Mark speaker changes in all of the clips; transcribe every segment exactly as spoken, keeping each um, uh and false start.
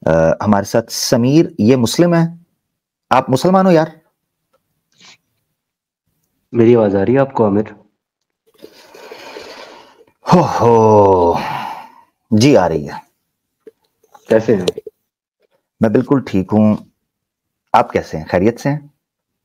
Speaker 1: आ, हमारे साथ समीर, ये मुस्लिम है, आप मुसलमान हो यार?
Speaker 2: मेरी आवाज आ रही है आपको आमिर?
Speaker 1: हो हो जी आ रही है।
Speaker 2: कैसे हैं?
Speaker 1: मैं बिल्कुल ठीक हूं, आप कैसे हैं? खैरियत से हैं?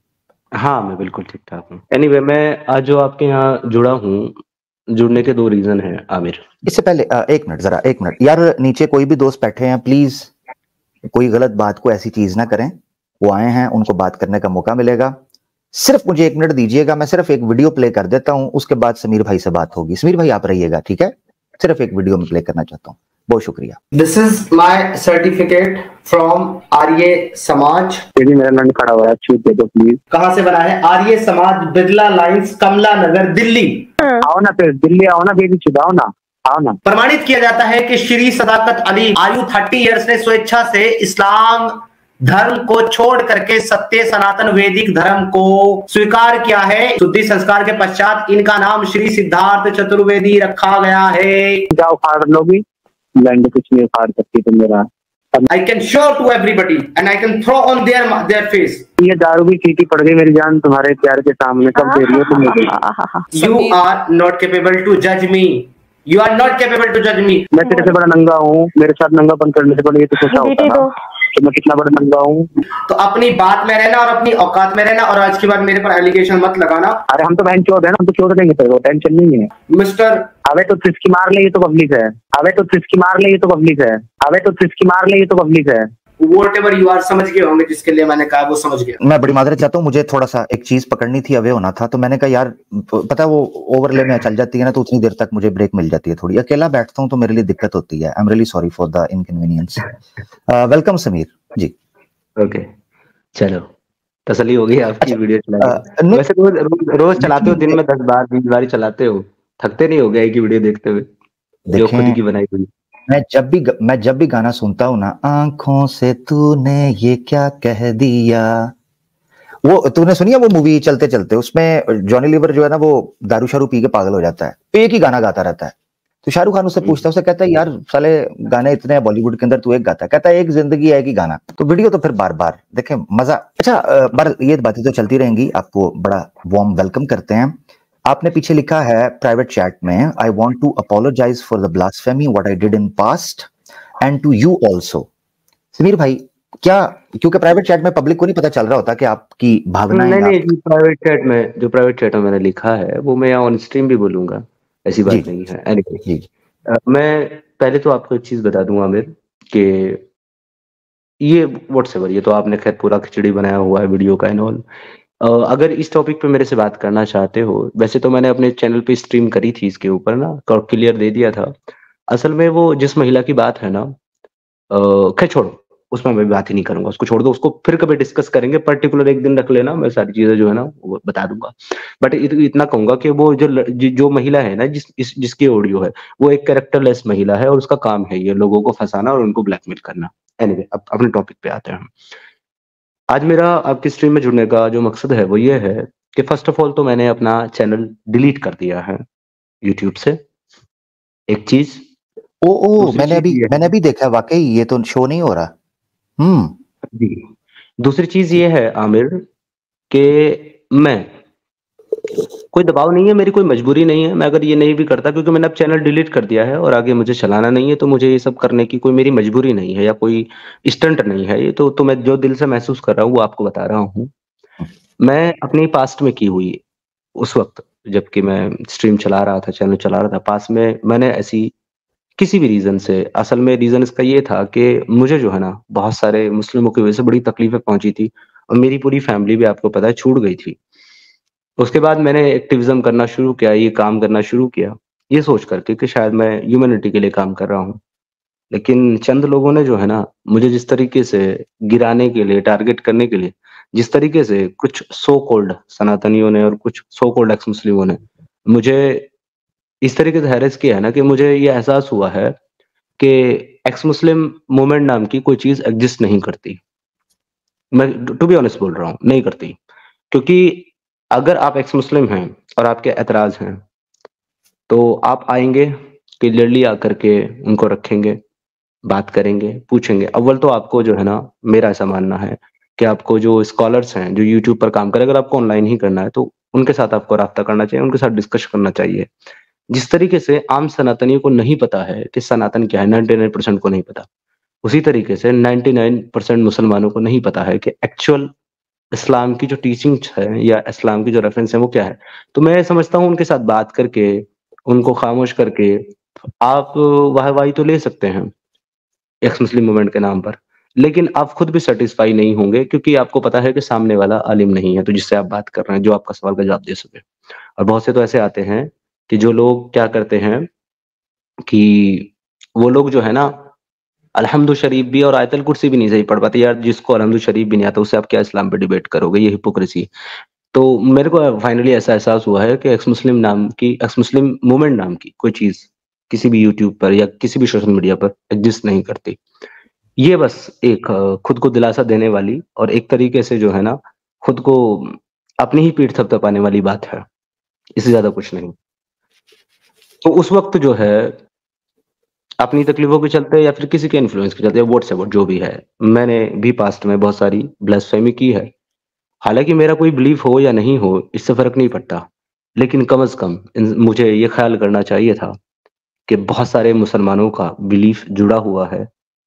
Speaker 2: हाँ, मैं बिल्कुल ठीक ठाक हूँ। एनीवे मैं आज जो आपके यहाँ जुड़ा हूँ, जुड़ने के दो रीजन हैं आमिर।
Speaker 1: इससे पहले आ, एक मिनट, जरा एक मिनट यार, नीचे कोई भी दोस्त बैठे हैं, प्लीज कोई गलत बात को ऐसी चीज ना करें। वो आए हैं, उनको बात करने का मौका मिलेगा। सिर्फ मुझे एक मिनट दीजिएगा, मैं सिर्फ एक वीडियो प्ले कर देता हूं, उसके बाद समीर भाई से बात होगी। समीर भाई आप रहिएगा, ठीक है? सिर्फ एक वीडियो में प्ले करना चाहता हूं, बहुत शुक्रिया।
Speaker 3: This is my certificate from Arya Samaj.
Speaker 4: यदि मेरा नंद खड़ा हुआ है, छूट दे दो प्लीज।
Speaker 3: कहाँ से बना है? आर्य समाज, बिरला लाइंस, कमला नगर, दिल्ली।
Speaker 4: आओ ना फिर दिल्ली आओ ना, बेबी चुदाओ ना, आओ ना।
Speaker 3: प्रमाणित किया जाता है कि श्री सदाकत अली आयु थर्टी इयर्स ने स्वेच्छा से इस्लाम धर्म को छोड़ करके सत्य सनातन वैदिक धर्म को स्वीकार किया है। शुद्धि संस्कार के पश्चात इनका नाम श्री सिद्धार्थ चतुर्वेदी रखा गया है।
Speaker 4: क्या उखाड़ लोगी? लैंड कुछ नहीं उखाड़ सकती तुम मेरा।
Speaker 3: I can show to everybody and I can throw on their their face.
Speaker 4: ये दारू की चीटी पड़ गई मेरी जान तुम्हारे प्यार के सामने, कब दे रही हो तुम मुझे?
Speaker 3: You are not capable to judge me. You are not capable to judge me.
Speaker 4: मैं तेरे से बड़ा नंगा हूँ, मेरे साथ नंगापन करने से पहले ये तो सोचा होता ना कि मैं कितना बड़ा नंगा हूँ।
Speaker 3: तो अपनी बात में रहना और अपनी औकात में रहना, और आज के बाद मेरे पर एलिगेशन मत लगाना।
Speaker 4: अरे हम तो बहन चोद है ना, हम तो चोद देंगे तेरे को, टेंशन नहीं है।
Speaker 3: मिस्टर
Speaker 4: अबे तो तिसकी मार ले, ये तो पब्लिक है। अबे तो तिसकी मार ले, ये तो पब्लिक है। अबे तो तिसकी मार ले, ये तो पब्लिक है।
Speaker 3: Whatever you are समझ गए होंगे, जिसके लिए मैंने कहा वो समझ गया।
Speaker 1: मैं बड़ी माजरत चाहता हूँ, मुझे थोड़ा सा एक चीज पकड़नी थी, अवे होना था, तो मैंने कहा यार पता है वो ओवरले में चल जाती है ना, तो उतनी देर तक मुझे ब्रेक मिल जाती है। थोड़ी अकेला बैठता हूँ तो मेरे लिए दिक्कत होती है। I am really sorry for the inconvenience. Welcome Sameer ji.
Speaker 2: Okay, चलो तसल्ली हो गई आपकी। वीडियो
Speaker 1: आ,
Speaker 2: चलाने
Speaker 1: नहीं-
Speaker 2: वैसे रोज रोज, रोज चलाते हो, दिन में दस बार बीस बार ही चलाते हो, थकते नहीं हो गया एक ही वीडियो देखते हुए जो खुद
Speaker 1: देखें,
Speaker 2: की बनाई हुई?
Speaker 1: मैं जब भी मैं जब भी गाना सुनता हूँ ना, आंखों से तूने ये क्या कह दिया, वो तूने सुनी है वो मूवी चलते चलते, उसमें जॉनी लीवर जो है ना वो दारू शारू पी के पागल हो जाता है, तो एक ही गाना गाता रहता है। तो शाहरुख खान उससे पूछता है, उसे कहता है यार साले गाने इतने हैं बॉलीवुड के अंदर, तू एक गाता है। कहता है एक जिंदगी है, एक ही गाना। तो वीडियो तो फिर बार बार देखें, मजा। अच्छा, बार ये बातें तो चलती रहेंगी, आपको बड़ा वार्म वेलकम करते हैं। आपने पीछे लिखा है प्राइवेट चैट में, I want to apologise for the blasphemy what I did in past and to you also. Sameer भाई, क्या क्योंकि प्राइवेट चैट में पब्लिक को नहीं पता चल रहा होता कि आपकी भावनाएं?
Speaker 2: नहीं नहीं जी, प्राइवेट चैट में जो प्राइवेट चैट में मैंने लिखा है वो मैं ऑन स्ट्रीम भी बोलूंगा, ऐसी बात नहीं है। एनीवे, मैं पहले तो आपको एक चीज बता दूं आमिर कि ये व्हाट्सएवर, ये तो आपने खैर पूरा खिचड़ी बनाया हुआ है वीडियो का एंड ऑल। अगर इस टॉपिक पे मेरे से बात करना चाहते हो, वैसे तो मैंने अपने चैनल पे स्ट्रीम करी थी इसके ऊपर ना, क्लियर दे दिया था। असल में वो जिस महिला की बात है ना, खैर छोड़ो, उसमें मैं बात ही नहीं करूंगा, उसको छोड़ दो, उसको फिर कभी डिस्कस करेंगे। पर्टिकुलर एक दिन रख लेना, मैं सारी चीजें जो है ना वो बता दूंगा। बट इत, इतना कहूंगा कि वो जो जो महिला है ना, जिस इस, जिसकी ऑडियो है, वो एक कैरेक्टरलेस महिला है और उसका काम है ये लोगों को फंसाना और उनको ब्लैकमेल करना। एनीवे, अब अपने टॉपिक पे आते हैं हम। आज मेरा आपकी स्ट्रीम में जुड़ने का जो मकसद है वो ये है कि फर्स्ट ऑफ ऑल तो मैंने अपना चैनल डिलीट कर दिया है यूट्यूब से, एक चीज।
Speaker 1: ओ ओ मैंने अभी मैंने अभी देखा, वाकई ये तो शो नहीं हो रहा। हम्म
Speaker 2: जी, दूसरी चीज ये है आमिर कि मैं, कोई दबाव नहीं है, मेरी कोई मजबूरी नहीं है, मैं अगर ये नहीं भी करता, क्योंकि मैंने अब चैनल डिलीट कर दिया है और आगे मुझे चलाना नहीं है, तो मुझे ये सब करने की कोई मेरी मजबूरी नहीं है या कोई स्टंट नहीं है। ये तो तो मैं जो दिल से महसूस कर रहा हूँ वो आपको बता रहा हूँ। मैं अपनी पास्ट में की हुई, उस वक्त जबकि मैं स्ट्रीम चला रहा था, चैनल चला रहा था, पास में मैंने ऐसी किसी भी रीजन से, असल में रीजन इसका ये था कि मुझे जो है ना बहुत सारे मुस्लिमों की वजह से बड़ी तकलीफें पहुंची थी और मेरी पूरी फैमिली भी आपको पता है छूट गई थी। उसके बाद मैंने एक्टिविज्म करना शुरू किया, ये काम करना शुरू किया, ये सोच करके कि शायद मैं ह्यूमैनिटी के लिए काम कर रहा हूँ। लेकिन चंद लोगों ने जो है ना मुझे जिस तरीके से गिराने के लिए, टारगेट करने के लिए, जिस तरीके से कुछ सो कॉल्ड सनातनियों ने और कुछ सो कॉल्ड एक्स मुस्लिमों ने मुझे इस तरीके से हैरेस किया है ना, कि मुझे ये एहसास हुआ है कि एक्स मुस्लिम मूवमेंट नाम की कोई चीज एग्जिस्ट नहीं करती। मैं टू बी ऑनेस्ट बोल रहा हूँ, नहीं करती। क्योंकि अगर आप एक्स मुस्लिम हैं और आपके एतराज हैं तो आप आएंगे, क्लियरली आकर के उनको रखेंगे, बात करेंगे, पूछेंगे। अव्वल तो आपको जो है ना, मेरा ऐसा मानना है कि आपको जो स्कॉलर्स हैं, जो यूट्यूब पर काम करें, अगर आपको ऑनलाइन ही करना है तो उनके साथ आपको राब्ता करना चाहिए, उनके साथ डिस्कस करना चाहिए। जिस तरीके से आम सनातनियों को नहीं पता है कि सनातन क्या है, निन्यानवे परसेंट को नहीं पता, उसी तरीके से निन्यानवे परसेंट मुसलमानों को नहीं पता है कि एक्चुअल इस्लाम की जो टीचिंग्स है या इस्लाम की जो रेफरेंस है वो क्या है। तो मैं समझता हूँ उनके साथ बात करके, उनको खामोश करके आप वाहवाही तो ले सकते हैं एक्स मुस्लिम मूवमेंट के नाम पर, लेकिन आप खुद भी सेटिस्फाई नहीं होंगे, क्योंकि आपको पता है कि सामने वाला आलिम नहीं है तो जिससे आप बात कर रहे हैं, जो आपका सवाल का जवाब दे सके। और बहुत से तो ऐसे आते हैं कि जो लोग क्या करते हैं कि वो लोग जो है ना, अलहम्दु शरीफ भी और आयतल कुर्सी भी नहीं सही पढ़ पाते। यार, जिसको अलहम्दु शरीफ भी नहीं आता उससे आप क्या इस्लाम पे डिबेट करोगे? ये हिपोक्रेसी। तो मेरे को फाइनली ऐसा एहसास हुआ है कि एक्स मुस्लिम नाम की, एक्स मुस्लिम मूवमेंट नाम की कोई चीज किसी भी यूट्यूब पर या किसी भी सोशल मीडिया पर एग्जिस्ट नहीं करती। ये बस एक अ, खुद को दिलासा देने वाली और एक तरीके से जो है ना, खुद को अपनी ही पीठ थपथपाने वाली बात है, इससे ज्यादा कुछ नहीं। तो उस वक्त जो है, अपनी तकलीफों के चलते या फिर किसी के इन्फ्लुएंस के चलते, व्हाट्सएवर जो भी है, मैंने भी पास्ट में बहुत सारी ब्लास्फेमी की है। हालांकि मेरा कोई बिलीफ हो या नहीं हो, इससे फर्क नहीं पड़ता, लेकिन कम अज कम इन- मुझे ये ख्याल करना चाहिए था कि बहुत सारे मुसलमानों का बिलीफ जुड़ा हुआ है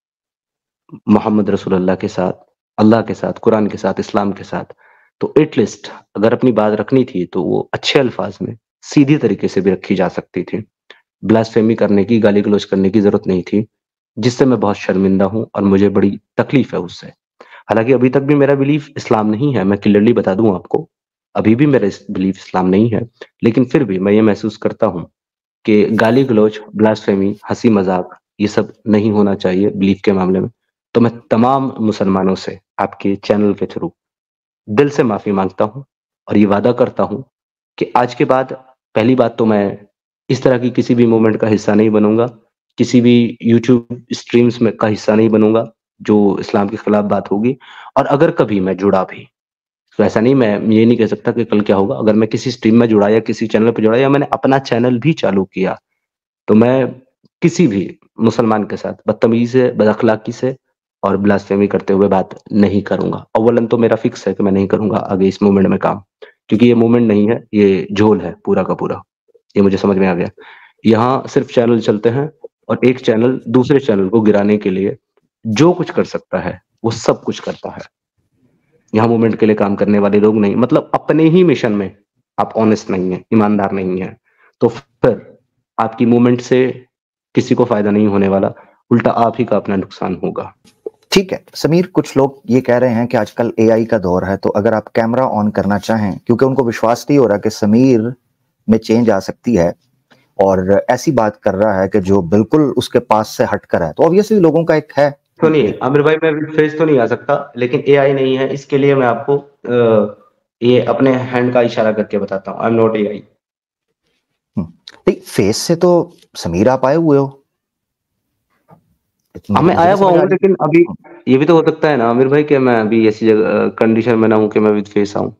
Speaker 2: मोहम्मद रसूलुल्लाह के साथ, अल्लाह के साथ, कुरान के साथ, इस्लाम के साथ। तो एटलीस्ट अगर अपनी बात रखनी थी तो वो अच्छे अल्फाज में, सीधी तरीके से भी रखी जा सकती थी। ब्लास्फेमी करने की, गाली गलौज करने की जरूरत नहीं थी, जिससे मैं बहुत शर्मिंदा हूँ और मुझे बड़ी तकलीफ है उससे। हालांकि अभी तक भी मेरा बिलीफ इस्लाम नहीं है, मैं क्लियरली बता दूं आपको, अभी भी मेरा बिलीफ इस्लाम नहीं है, लेकिन फिर भी मैं ये महसूस करता हूँ कि गाली गलौज, ब्लास्फेमी, हंसी मजाक, ये सब नहीं होना चाहिए बिलीफ के मामले में। तो मैं तमाम मुसलमानों से आपके चैनल के थ्रू दिल से माफी मांगता हूँ और ये वादा करता हूँ कि आज के बाद, पहली बात तो मैं इस तरह की किसी भी मूवमेंट का हिस्सा नहीं बनूंगा, किसी भी यूट्यूब स्ट्रीम्स में का हिस्सा नहीं बनूंगा जो इस्लाम के खिलाफ बात होगी। और अगर कभी मैं जुड़ा भी, तो ऐसा नहीं, मैं ये नहीं कह सकता कि कल क्या होगा, अगर मैं किसी स्ट्रीम में जुड़ा या किसी चैनल पर जुड़ा या मैंने अपना चैनल भी चालू किया, तो मैं किसी भी मुसलमान के साथ बदतमीजी से, बदअखलाकी से और ब्लास्फेमी करते हुए बात नहीं करूंगा। अव्वलन तो मेरा फिक्स है कि मैं नहीं करूंगा आगे इस मूवमेंट में काम, क्योंकि ये मूवमेंट नहीं है, ये झोल है पूरा का पूरा। ये मुझे समझ में आ गया। यहाँ सिर्फ चैनल चलते हैं और एक चैनल दूसरे चैनल को गिराने के लिए जो कुछ कर सकता है वो सब कुछ करता है। यहाँ मूवमेंट के लिए काम करने वाले लोग नहीं, मतलब अपने ही मिशन में आप ऑनेस्ट नहीं है, ईमानदार नहीं है, तो फिर आपकी मूवमेंट से किसी को फायदा नहीं होने वाला, उल्टा आप ही का अपना नुकसान होगा।
Speaker 1: ठीक है समीर, कुछ लोग ये कह रहे हैं कि आजकल एआई का दौर है, तो अगर आप कैमरा ऑन करना चाहें, क्योंकि उनको विश्वास नहीं हो रहा कि समीर में चेंज आ सकती है और ऐसी बात कर रहा है कि जो बिल्कुल उसके पास से हटकर है, तो ऑब्वियसली लोगों का एक है।
Speaker 2: तो नहीं आमिर भाई, मैं फेस तो नहीं आ सकता, लेकिन एआई नहीं है, इसके लिए मैं आपको अ, ये अपने हैंड का इशारा करके बताता हूँ, आई एम नॉट एआई।
Speaker 1: नहीं, फेस से तो समीर आप आए हुए हो।
Speaker 2: हाँ, मैं आया हुआ हूँ, लेकिन अभी ये भी तो हो सकता है ना आमिर भाई कि मैं अभी ऐसी जगह कंडीशन में ना हूँ कि मैं विद फेस आऊँ।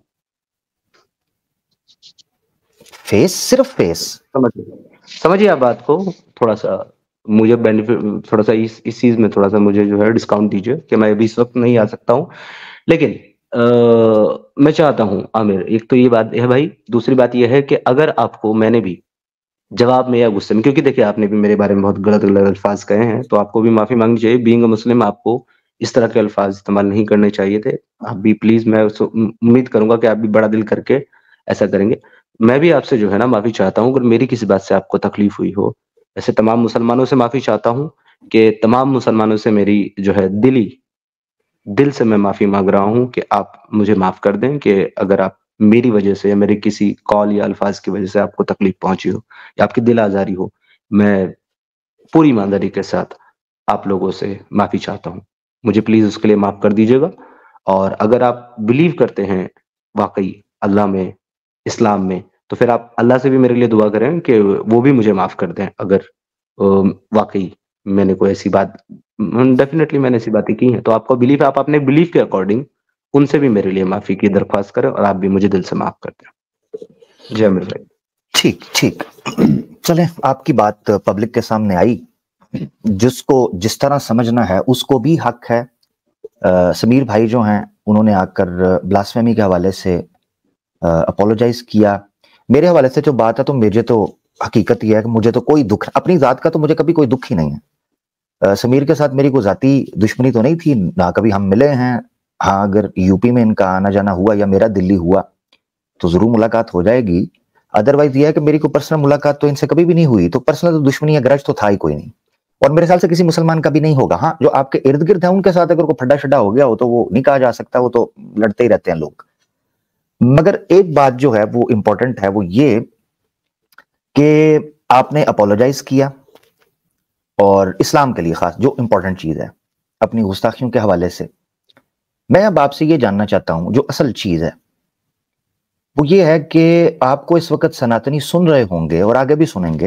Speaker 1: फेस, सिर्फ फेस।
Speaker 2: समझिए समझिए आप बात को, थोड़ा सा मुझे बेनिफिट, थोड़ा सा इस इस चीज में थोड़ा सा मुझे जो है डिस्काउंट दीजिए कि मैं अभी इस वक्त नहीं आ सकता हूँ, लेकिन आ, मैं चाहता हूँ आमिर, एक तो ये बात है भाई, दूसरी बात ये है कि अगर आपको मैंने भी जवाब में या गुस्से में, क्योंकि देखिए आपने भी मेरे बारे में बहुत गलत गलत अल्फाज कहे हैं, तो आपको भी माफी मांगनी चाहिए। बीइंग अ मुस्लिम आपको इस तरह के अल्फाज इस्तेमाल नहीं करने चाहिए थे। आप भी प्लीज, मैं उसको उम्मीद करूंगा कि आप भी बड़ा दिल करके ऐसा करेंगे। मैं भी आपसे जो है ना माफी चाहता हूँ अगर मेरी किसी बात से आपको तकलीफ हुई हो। ऐसे तमाम मुसलमानों से माफी चाहता हूँ कि तमाम मुसलमानों से मेरी जो है दिली दिल से मैं माफी मांग रहा हूँ कि आप मुझे माफ कर दें कि अगर आप मेरी वजह से या मेरी किसी कॉल या अल्फाज की वजह से आपको तकलीफ पहुंची हो या आपकी दिल आजारी हो। मैं पूरी ईमानदारी के साथ आप लोगों से माफी चाहता हूँ, मुझे प्लीज उसके लिए माफ कर दीजिएगा। और अगर आप बिलीव करते हैं वाकई अल्लाह में, इस्लाम में, तो फिर आप अल्लाह से भी मेरे लिए दुआ करें कि वो भी मुझे माफ कर दें अगर अ, वाकई मैंने कोई ऐसी बात, डेफिनेटली मैंने ऐसी बातें की हैं, तो आपको बिलीफ है, आप अपने बिलीफ के अकॉर्डिंग उनसे भी मेरे लिए माफी की दरख्वास्त करें और आप भी मुझे दिल से माफ कर दें। जय अमीर भाई।
Speaker 1: ठीक ठीक, चलें, आपकी बात पब्लिक के सामने आई, जिसको जिस तरह समझना है उसको भी हक है। आ, समीर भाई जो हैं उन्होंने आकर ब्लास्फेमी के हवाले से अपोलोजाइज किया। मेरे हवाले से जो बात है तो मुझे तो हकीकत यह है कि मुझे तो कोई दुख, अपनी जात का तो मुझे कभी कोई दुख ही नहीं है। आ, समीर के साथ मेरी कोई जाती दुश्मनी तो नहीं थी, ना कभी हम मिले हैं। हाँ, अगर यूपी में इनका आना जाना हुआ या मेरा दिल्ली हुआ तो जरूर मुलाकात हो जाएगी। अदरवाइज यह है कि मेरी कोई पर्सनल मुलाकात तो इनसे कभी भी नहीं हुई, तो पर्सनल तो दुश्मनी या ग्रज तो था ही कोई नहीं, और मेरे ख्याल से किसी मुसलमान का भी नहीं होगा। हाँ, जो आपके इर्द गिर्द है उनके साथ अगर कोई फड्डा शड्डा हो गया हो तो वो नहीं कहा जा सकता, वो तो लड़ते ही रहते हैं लोग। मगर एक बात जो है वो इंपॉर्टेंट है, वो ये कि आपने अपोलोजाइज किया, और इस्लाम के लिए खास जो इंपॉर्टेंट चीज है अपनी गुस्ताखियों के हवाले से, मैं अब आपसे ये जानना चाहता हूं जो असल चीज है वो ये है कि आपको इस वक्त सनातनी सुन रहे होंगे और आगे भी सुनेंगे,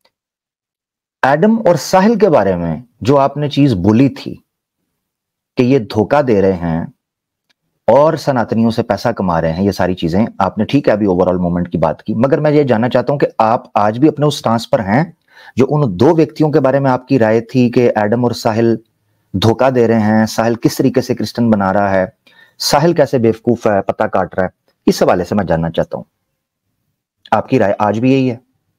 Speaker 1: एडम और साहिल के बारे में जो आपने चीज बोली थी कि ये धोखा दे रहे हैं और सनातनियों से पैसा कमा रहे हैं, ये सारी चीजें आपने, ठीक है, अभी ओवरऑल मूवमेंट की बात की, मगर मैं ये जानना चाहता हूं कि आप आज भी अपने उस स्टांस पर हैं जो उन दो व्यक्तियों के बारे में आपकी राय थी कि एडम और साहिल धोखा दे रहे हैं, साहिल किस तरीके से क्रिश्चियन बना रहा है, साहिल कैसे बेवकूफ है, पता काट रहा है। इस हवाले से मैं जानना चाहता हूं आपकी राय आज भी यही है?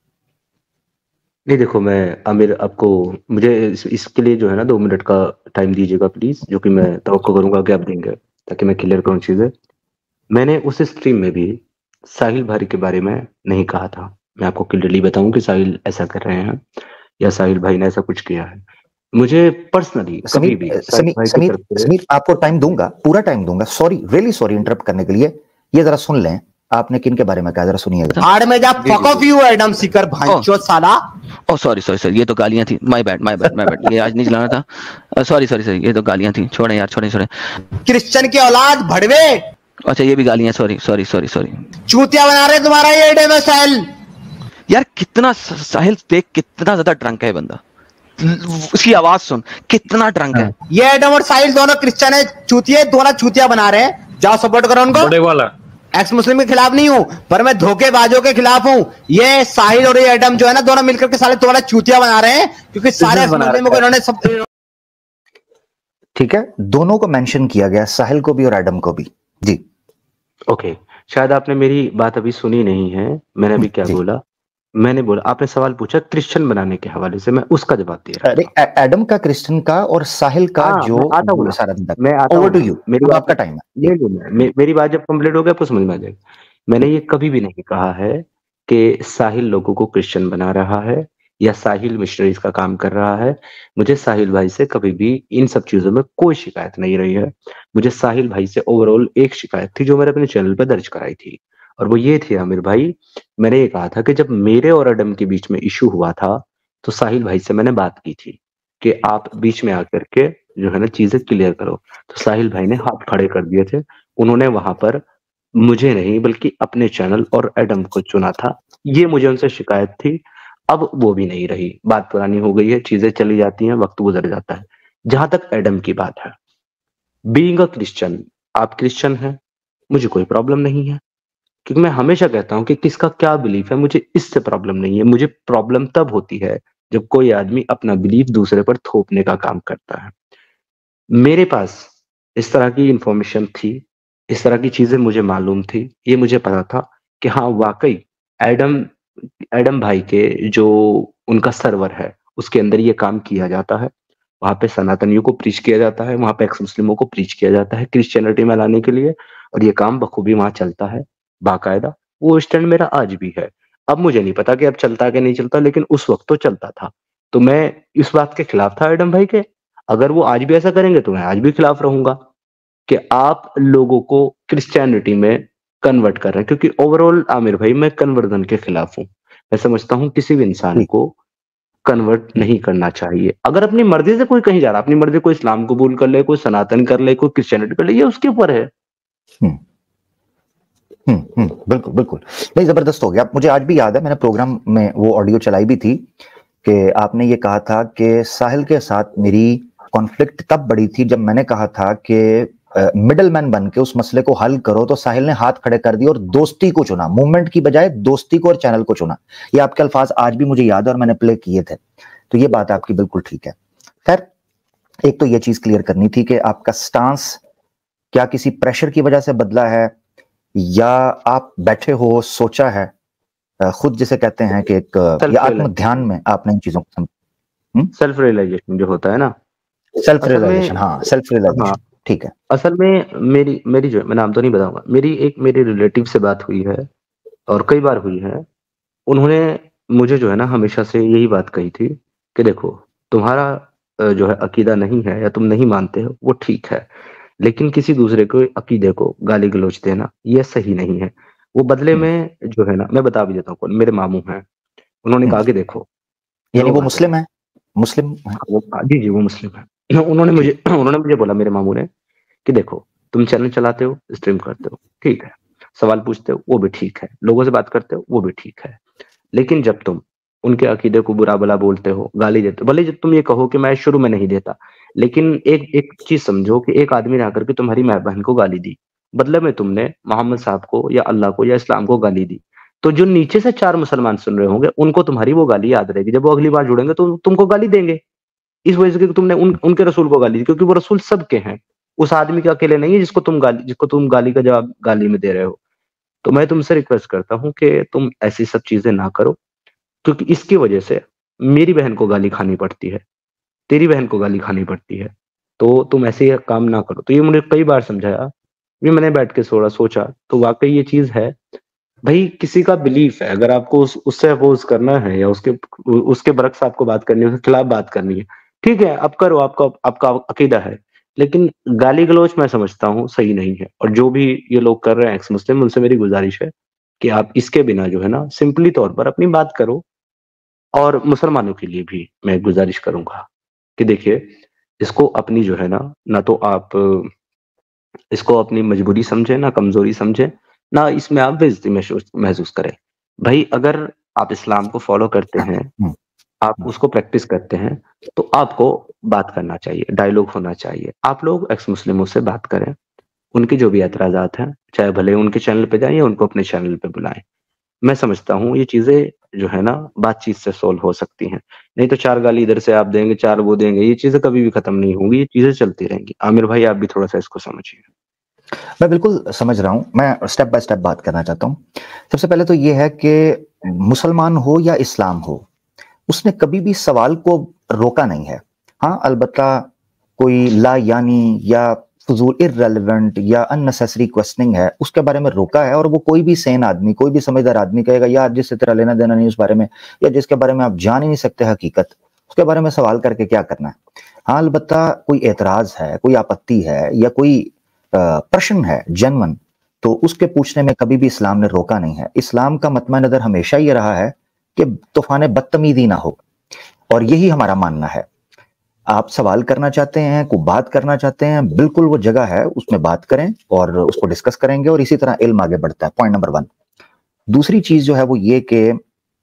Speaker 2: नहीं देखो, मैं आमिर आपको, मुझे इस, इसके लिए जो है ना दो मिनट का टाइम दीजिएगा प्लीज, जो कि मैं तवक्को करूंगा कि आप देंगे ताकि मैं क्लियर करूं चीजें। मैंने उस स्ट्रीम में भी साहिल भाई के बारे में नहीं कहा था। मैं आपको क्लियरली बताऊं कि साहिल ऐसा कर रहे हैं या साहिल भाई ने ऐसा कुछ किया है। मुझे पर्सनली कभी भी
Speaker 1: समीर समीर समीर आपको टाइम दूंगा, पूरा टाइम दूंगा। सॉरी, रियली सॉरी इंटरप्ट करने के लिए। ये जरा सुन लें आपने किन के बारे में कहा, जरा सुनिएगा।
Speaker 3: आड़ में जा, fuck off you Adam Seeker भाईचोद साला।
Speaker 5: ओ सॉरी सॉरी सॉरी, ये तो गालियां थी, my bad my bad my bad, ये आज नहीं चलाना था। सॉरी सॉरी सॉरी, ये तो गालियां थी, छोड़े यार, छोड़े छोड़े।
Speaker 3: क्रिश्चियन की औलाद भड़वे।
Speaker 5: अच्छा, ये भी गालियां, सॉरी सॉरी सॉरी सॉरी।
Speaker 3: चूतिया बना रहे तुम्हारा ये एडम साहिल।
Speaker 5: यार कितना साहिल देख, कितना ज्यादा ड्रंक है बंदा, उसकी आवाज सुन, कितना ड्रंक है।
Speaker 3: ये एडम और साहिल दोनों क्रिश्चियन है, चूतिया दोनों चूतिया बना रहे हैं। जाओ सपोर्ट करो उनको। बड़े वाला एक्स मुस्लिम के खिलाफ नहीं हूं, पर मैं धोखेबाजों के खिलाफ हूं। ये साहिल और ये एडम जो है ना, दोनों मिलकर के सारे तुम्हारा चूतिया बना रहे हैं, क्योंकि सारे मुस्लिमों को इन्होंने सब।
Speaker 1: ठीक है, दोनों को मेंशन किया गया, साहिल को भी और एडम को भी। जी
Speaker 2: ओके, शायद आपने मेरी बात अभी सुनी नहीं है। मैंने अभी क्या बोला? मैंने बोला, आपने सवाल पूछा क्रिश्चियन बनाने के हवाले से, मैं उसका जवाब दे रहा हूं।
Speaker 1: एडम का, क्रिश्चियन का और साहिल का
Speaker 2: हाँ,
Speaker 1: जो
Speaker 2: आता हूँ
Speaker 1: सारा
Speaker 2: मैं आता
Speaker 1: ओवर टू यू,
Speaker 2: मेरी
Speaker 1: आपका टाइम है।
Speaker 2: मे, मेरी बात जब कंप्लीट हो गया आपको समझ में आ जाएगा। मैंने ये कभी भी नहीं कहा है कि साहिल लोगों को क्रिश्चियन बना रहा है या साहिल मिशनरीज का काम कर रहा है। मुझे साहिल भाई से कभी भी इन सब चीजों में कोई शिकायत नहीं रही है। मुझे साहिल भाई से ओवरऑल एक शिकायत थी जो मैंने अपने चैनल पर दर्ज कराई थी, और वो ये थी आमिर भाई, मैंने ये कहा था कि जब मेरे और एडम के बीच में इशू हुआ था तो साहिल भाई से मैंने बात की थी कि आप बीच में आकर के जो है ना चीजें क्लियर करो। तो साहिल भाई ने हाथ खड़े कर दिए थे। उन्होंने वहां पर मुझे नहीं बल्कि अपने चैनल और एडम को चुना था। ये मुझे उनसे शिकायत थी, अब वो भी नहीं रही। बात पुरानी हो गई है, चीजें चली जाती हैं, वक्त गुजर जाता है। जहां तक एडम की बात है, बीइंग अ क्रिश्चियन, आप क्रिश्चियन हैं, मुझे कोई प्रॉब्लम नहीं है, क्योंकि मैं हमेशा कहता हूं कि किसका क्या बिलीफ है मुझे इससे प्रॉब्लम नहीं है। मुझे प्रॉब्लम तब होती है जब कोई आदमी अपना बिलीफ दूसरे पर थोपने का काम करता है। मेरे पास इस तरह की इंफॉर्मेशन थी, इस तरह की चीजें मुझे मालूम थी। ये मुझे पता था कि हाँ वाकई एडम एडम भाई के जो उनका सर्वर है उसके अंदर ये काम किया जाता है। वहां पे सनातनियों को प्रीच किया जाता है, वहां पे एक्स मुस्लिमों को प्रीच किया जाता है क्रिश्चियनिटी में लाने के लिए, और ये काम बखूबी वहां चलता है बाकायदा। वो स्टैंड मेरा आज भी है। अब मुझे नहीं पता कि अब चलता है कि नहीं चलता, लेकिन उस वक्त तो चलता था। तो मैं इस बात के खिलाफ था एडम भाई के। अगर वो आज भी ऐसा करेंगे तो मैं आज भी खिलाफ रहूंगा कि आप लोगों को क्रिश्चियनिटी में कन्वर्ट कर रहे हैं, क्योंकि ओवरऑल आमिर भाई मैं कन्वर्जन के खिलाफ हूं। मैं समझता हूं किसी भी इंसान को कन्वर्ट नहीं करना चाहिए। अगर अपनी मर्जी से कोई कहीं जा रहा है, अपनी मर्जी कोई इस्लाम कबूल कर ले, कोई सनातन कर ले, कोई क्रिश्चियनिटी कर ले, ये उसके ऊपर है।
Speaker 1: हम्म हम्म बिल्कुल बिल्कुल नहीं, जबरदस्त हो गया। मुझे आज भी याद है, मैंने प्रोग्राम में वो ऑडियो चलाई भी थी कि आपने ये कहा था कि साहिल के साथ मेरी कॉन्फ्लिक्ट तब बड़ी थी जब मैंने कहा था कि मिडल मैन बन के उस मसले को हल करो, तो साहिल ने हाथ खड़े कर दिए और दोस्ती को चुना, मूवमेंट की बजाय दोस्ती को और चैनल को चुना। ये आपके अल्फाज आज भी मुझे याद है और मैंने प्ले किए थे तो ये बात आपकी बिल्कुल ठीक है। खैर, एक तो ये चीज क्लियर करनी थी कि आपका स्टांस क्या किसी प्रेशर की वजह से बदला है या आप बैठे हो, सोचा है, खुद जिसे कहते हैं कि एक या आत्म ध्यान में आपने इन चीजों को समझा।
Speaker 2: सेल्फ रियलाइजेशन जो होता है ना,
Speaker 1: सेल्फ रियलाइजेशन, हाँ सेल्फ रियलाइजेशन,
Speaker 2: हाँ,
Speaker 1: ठीक है।
Speaker 2: असल में मेरी मेरी जो, मैं नाम तो नहीं बताऊंगा, मेरी एक मेरे रिलेटिव से बात हुई है और कई बार हुई है। उन्होंने मुझे जो है ना हमेशा से यही बात कही थी कि देखो, तुम्हारा जो है अकीदा नहीं है या तुम नहीं मानते हो वो ठीक है, लेकिन किसी दूसरे को अकीदे को गाली गलौज देना ये सही नहीं है। वो बदले में जो है ना, मैं बता भी देता हूँ, मेरे मामू हैं, उन्होंने कहा कि देखो,
Speaker 1: यानी वो मुस्लिम है, मुस्लिम है?
Speaker 2: वो, जी जी वो मुस्लिम है। उन्होंने मुझे उन्होंने मुझे बोला, मेरे मामू ने, कि देखो तुम चैनल चलाते हो, स्ट्रीम करते हो, ठीक है, सवाल पूछते हो वो भी ठीक है, लोगों से बात करते हो वो भी ठीक है, लेकिन जब तुम उनके अकीदे को बुरा भला बोलते हो, गाली देते हो, भले जब तुम ये कहो कि मैं शुरू में नहीं देता, लेकिन एक एक चीज समझो कि एक आदमी ने आकर के तुम्हारी माँ बहन को गाली दी, बदले में तुमने मोहम्मद साहब को या अल्लाह को या इस्लाम को गाली दी, तो जो नीचे से चार मुसलमान सुन रहे होंगे उनको तुम्हारी वो गाली याद रहेगी, जब वो अगली बार जुड़ेंगे तो तुमको गाली देंगे, इस वजह से कि तुमने उन, उनके रसूल को गाली दी, क्योंकि वो रसूल सबके हैं, उस आदमी के अकेले नहीं है जिसको तुम गाली जिसको तुम गाली का जवाब गाली में दे रहे हो। तो मैं तुमसे रिक्वेस्ट करता हूँ कि तुम ऐसी सब चीजें ना करो, क्योंकि इसकी वजह से मेरी बहन को गाली खानी पड़ती है, तेरी बहन को गाली खानी पड़ती है, तो तुम ऐसे काम ना करो। तो ये मुझे कई बार समझाया, भी मैंने बैठ के थोड़ा सोचा, तो वाकई ये चीज है भाई, किसी का बिलीफ है, अगर आपको उस, उससे अपोज करना है या उसके उसके बरक्स आपको बात करनी है, उसके खिलाफ बात करनी है, ठीक है, अब करो, आपका आपका अकीदा है, लेकिन गाली गलौज मैं समझता हूँ सही नहीं है। और जो भी ये लोग कर रहे हैं एक्स मुस्लिम, उनसे मेरी गुजारिश है कि आप इसके बिना जो है ना सिंपली तौर पर अपनी बात करो। और मुसलमानों के लिए भी मैं गुजारिश करूंगा कि देखिए, इसको अपनी जो है ना, ना तो आप इसको अपनी मजबूरी समझे, ना कमजोरी समझे, ना इसमें आप बेइज्जती महसूस महसूस करें। भाई अगर आप इस्लाम को फॉलो करते हैं, आप उसको प्रैक्टिस करते हैं, तो आपको बात करना चाहिए, डायलॉग होना चाहिए। आप लोग एक्स मुस्लिमों से बात करें, उनकी जो भी एतराजात हैं, चाहे भले उनके चैनल पे जाएं या उनको अपने चैनल पे बुलाएं। मैं समझता हूँ ये चीजें जो है ना बातचीत से सोल्व हो सकती हैं, नहीं तो चार गाली इधर से आप देंगे, चार वो देंगे, ये चीजें कभी भी खत्म नहीं होंगी, ये चीजें चलती रहेंगी। आमिर भाई आप भी थोड़ा सा इसको समझिए।
Speaker 1: मैं बिल्कुल समझ रहा हूं, मैं स्टेप बाय स्टेप बात करना चाहता हूं। सबसे पहले तो ये है कि मुसलमान हो या इस्लाम हो, उसने कभी भी सवाल को रोका नहीं है। हाँ, अलबत्ता कोई ला यानी या फजूल इररेलेवेंट या अननेसेसरी क्वेश्चनिंग है, उसके बारे में रोका है। और वो कोई भी सेन आदमी, कोई भी समझदार आदमी कहेगा यार जिससे तेरा लेना देना नहीं उस बारे में, या जिसके बारे में आप जान ही नहीं सकते हकीकत, उसके बारे में सवाल करके क्या करना है। हाँ, अलबत्ता कोई एतराज है, कोई आपत्ति है या कोई प्रश्न है जेन्युइन, तो उसके पूछने में कभी भी इस्लाम ने रोका नहीं है। इस्लाम का मतमा नजर हमेशा ये रहा है कि तूफान बदतमीजी ना हो, और यही हमारा मानना है। आप सवाल करना चाहते हैं, कोई बात करना चाहते हैं, बिल्कुल वो जगह है, उसमें बात करें और उसको डिस्कस करेंगे, और इसी तरह इल्म आगे बढ़ता है। Point number one. दूसरी चीज जो है वो ये कि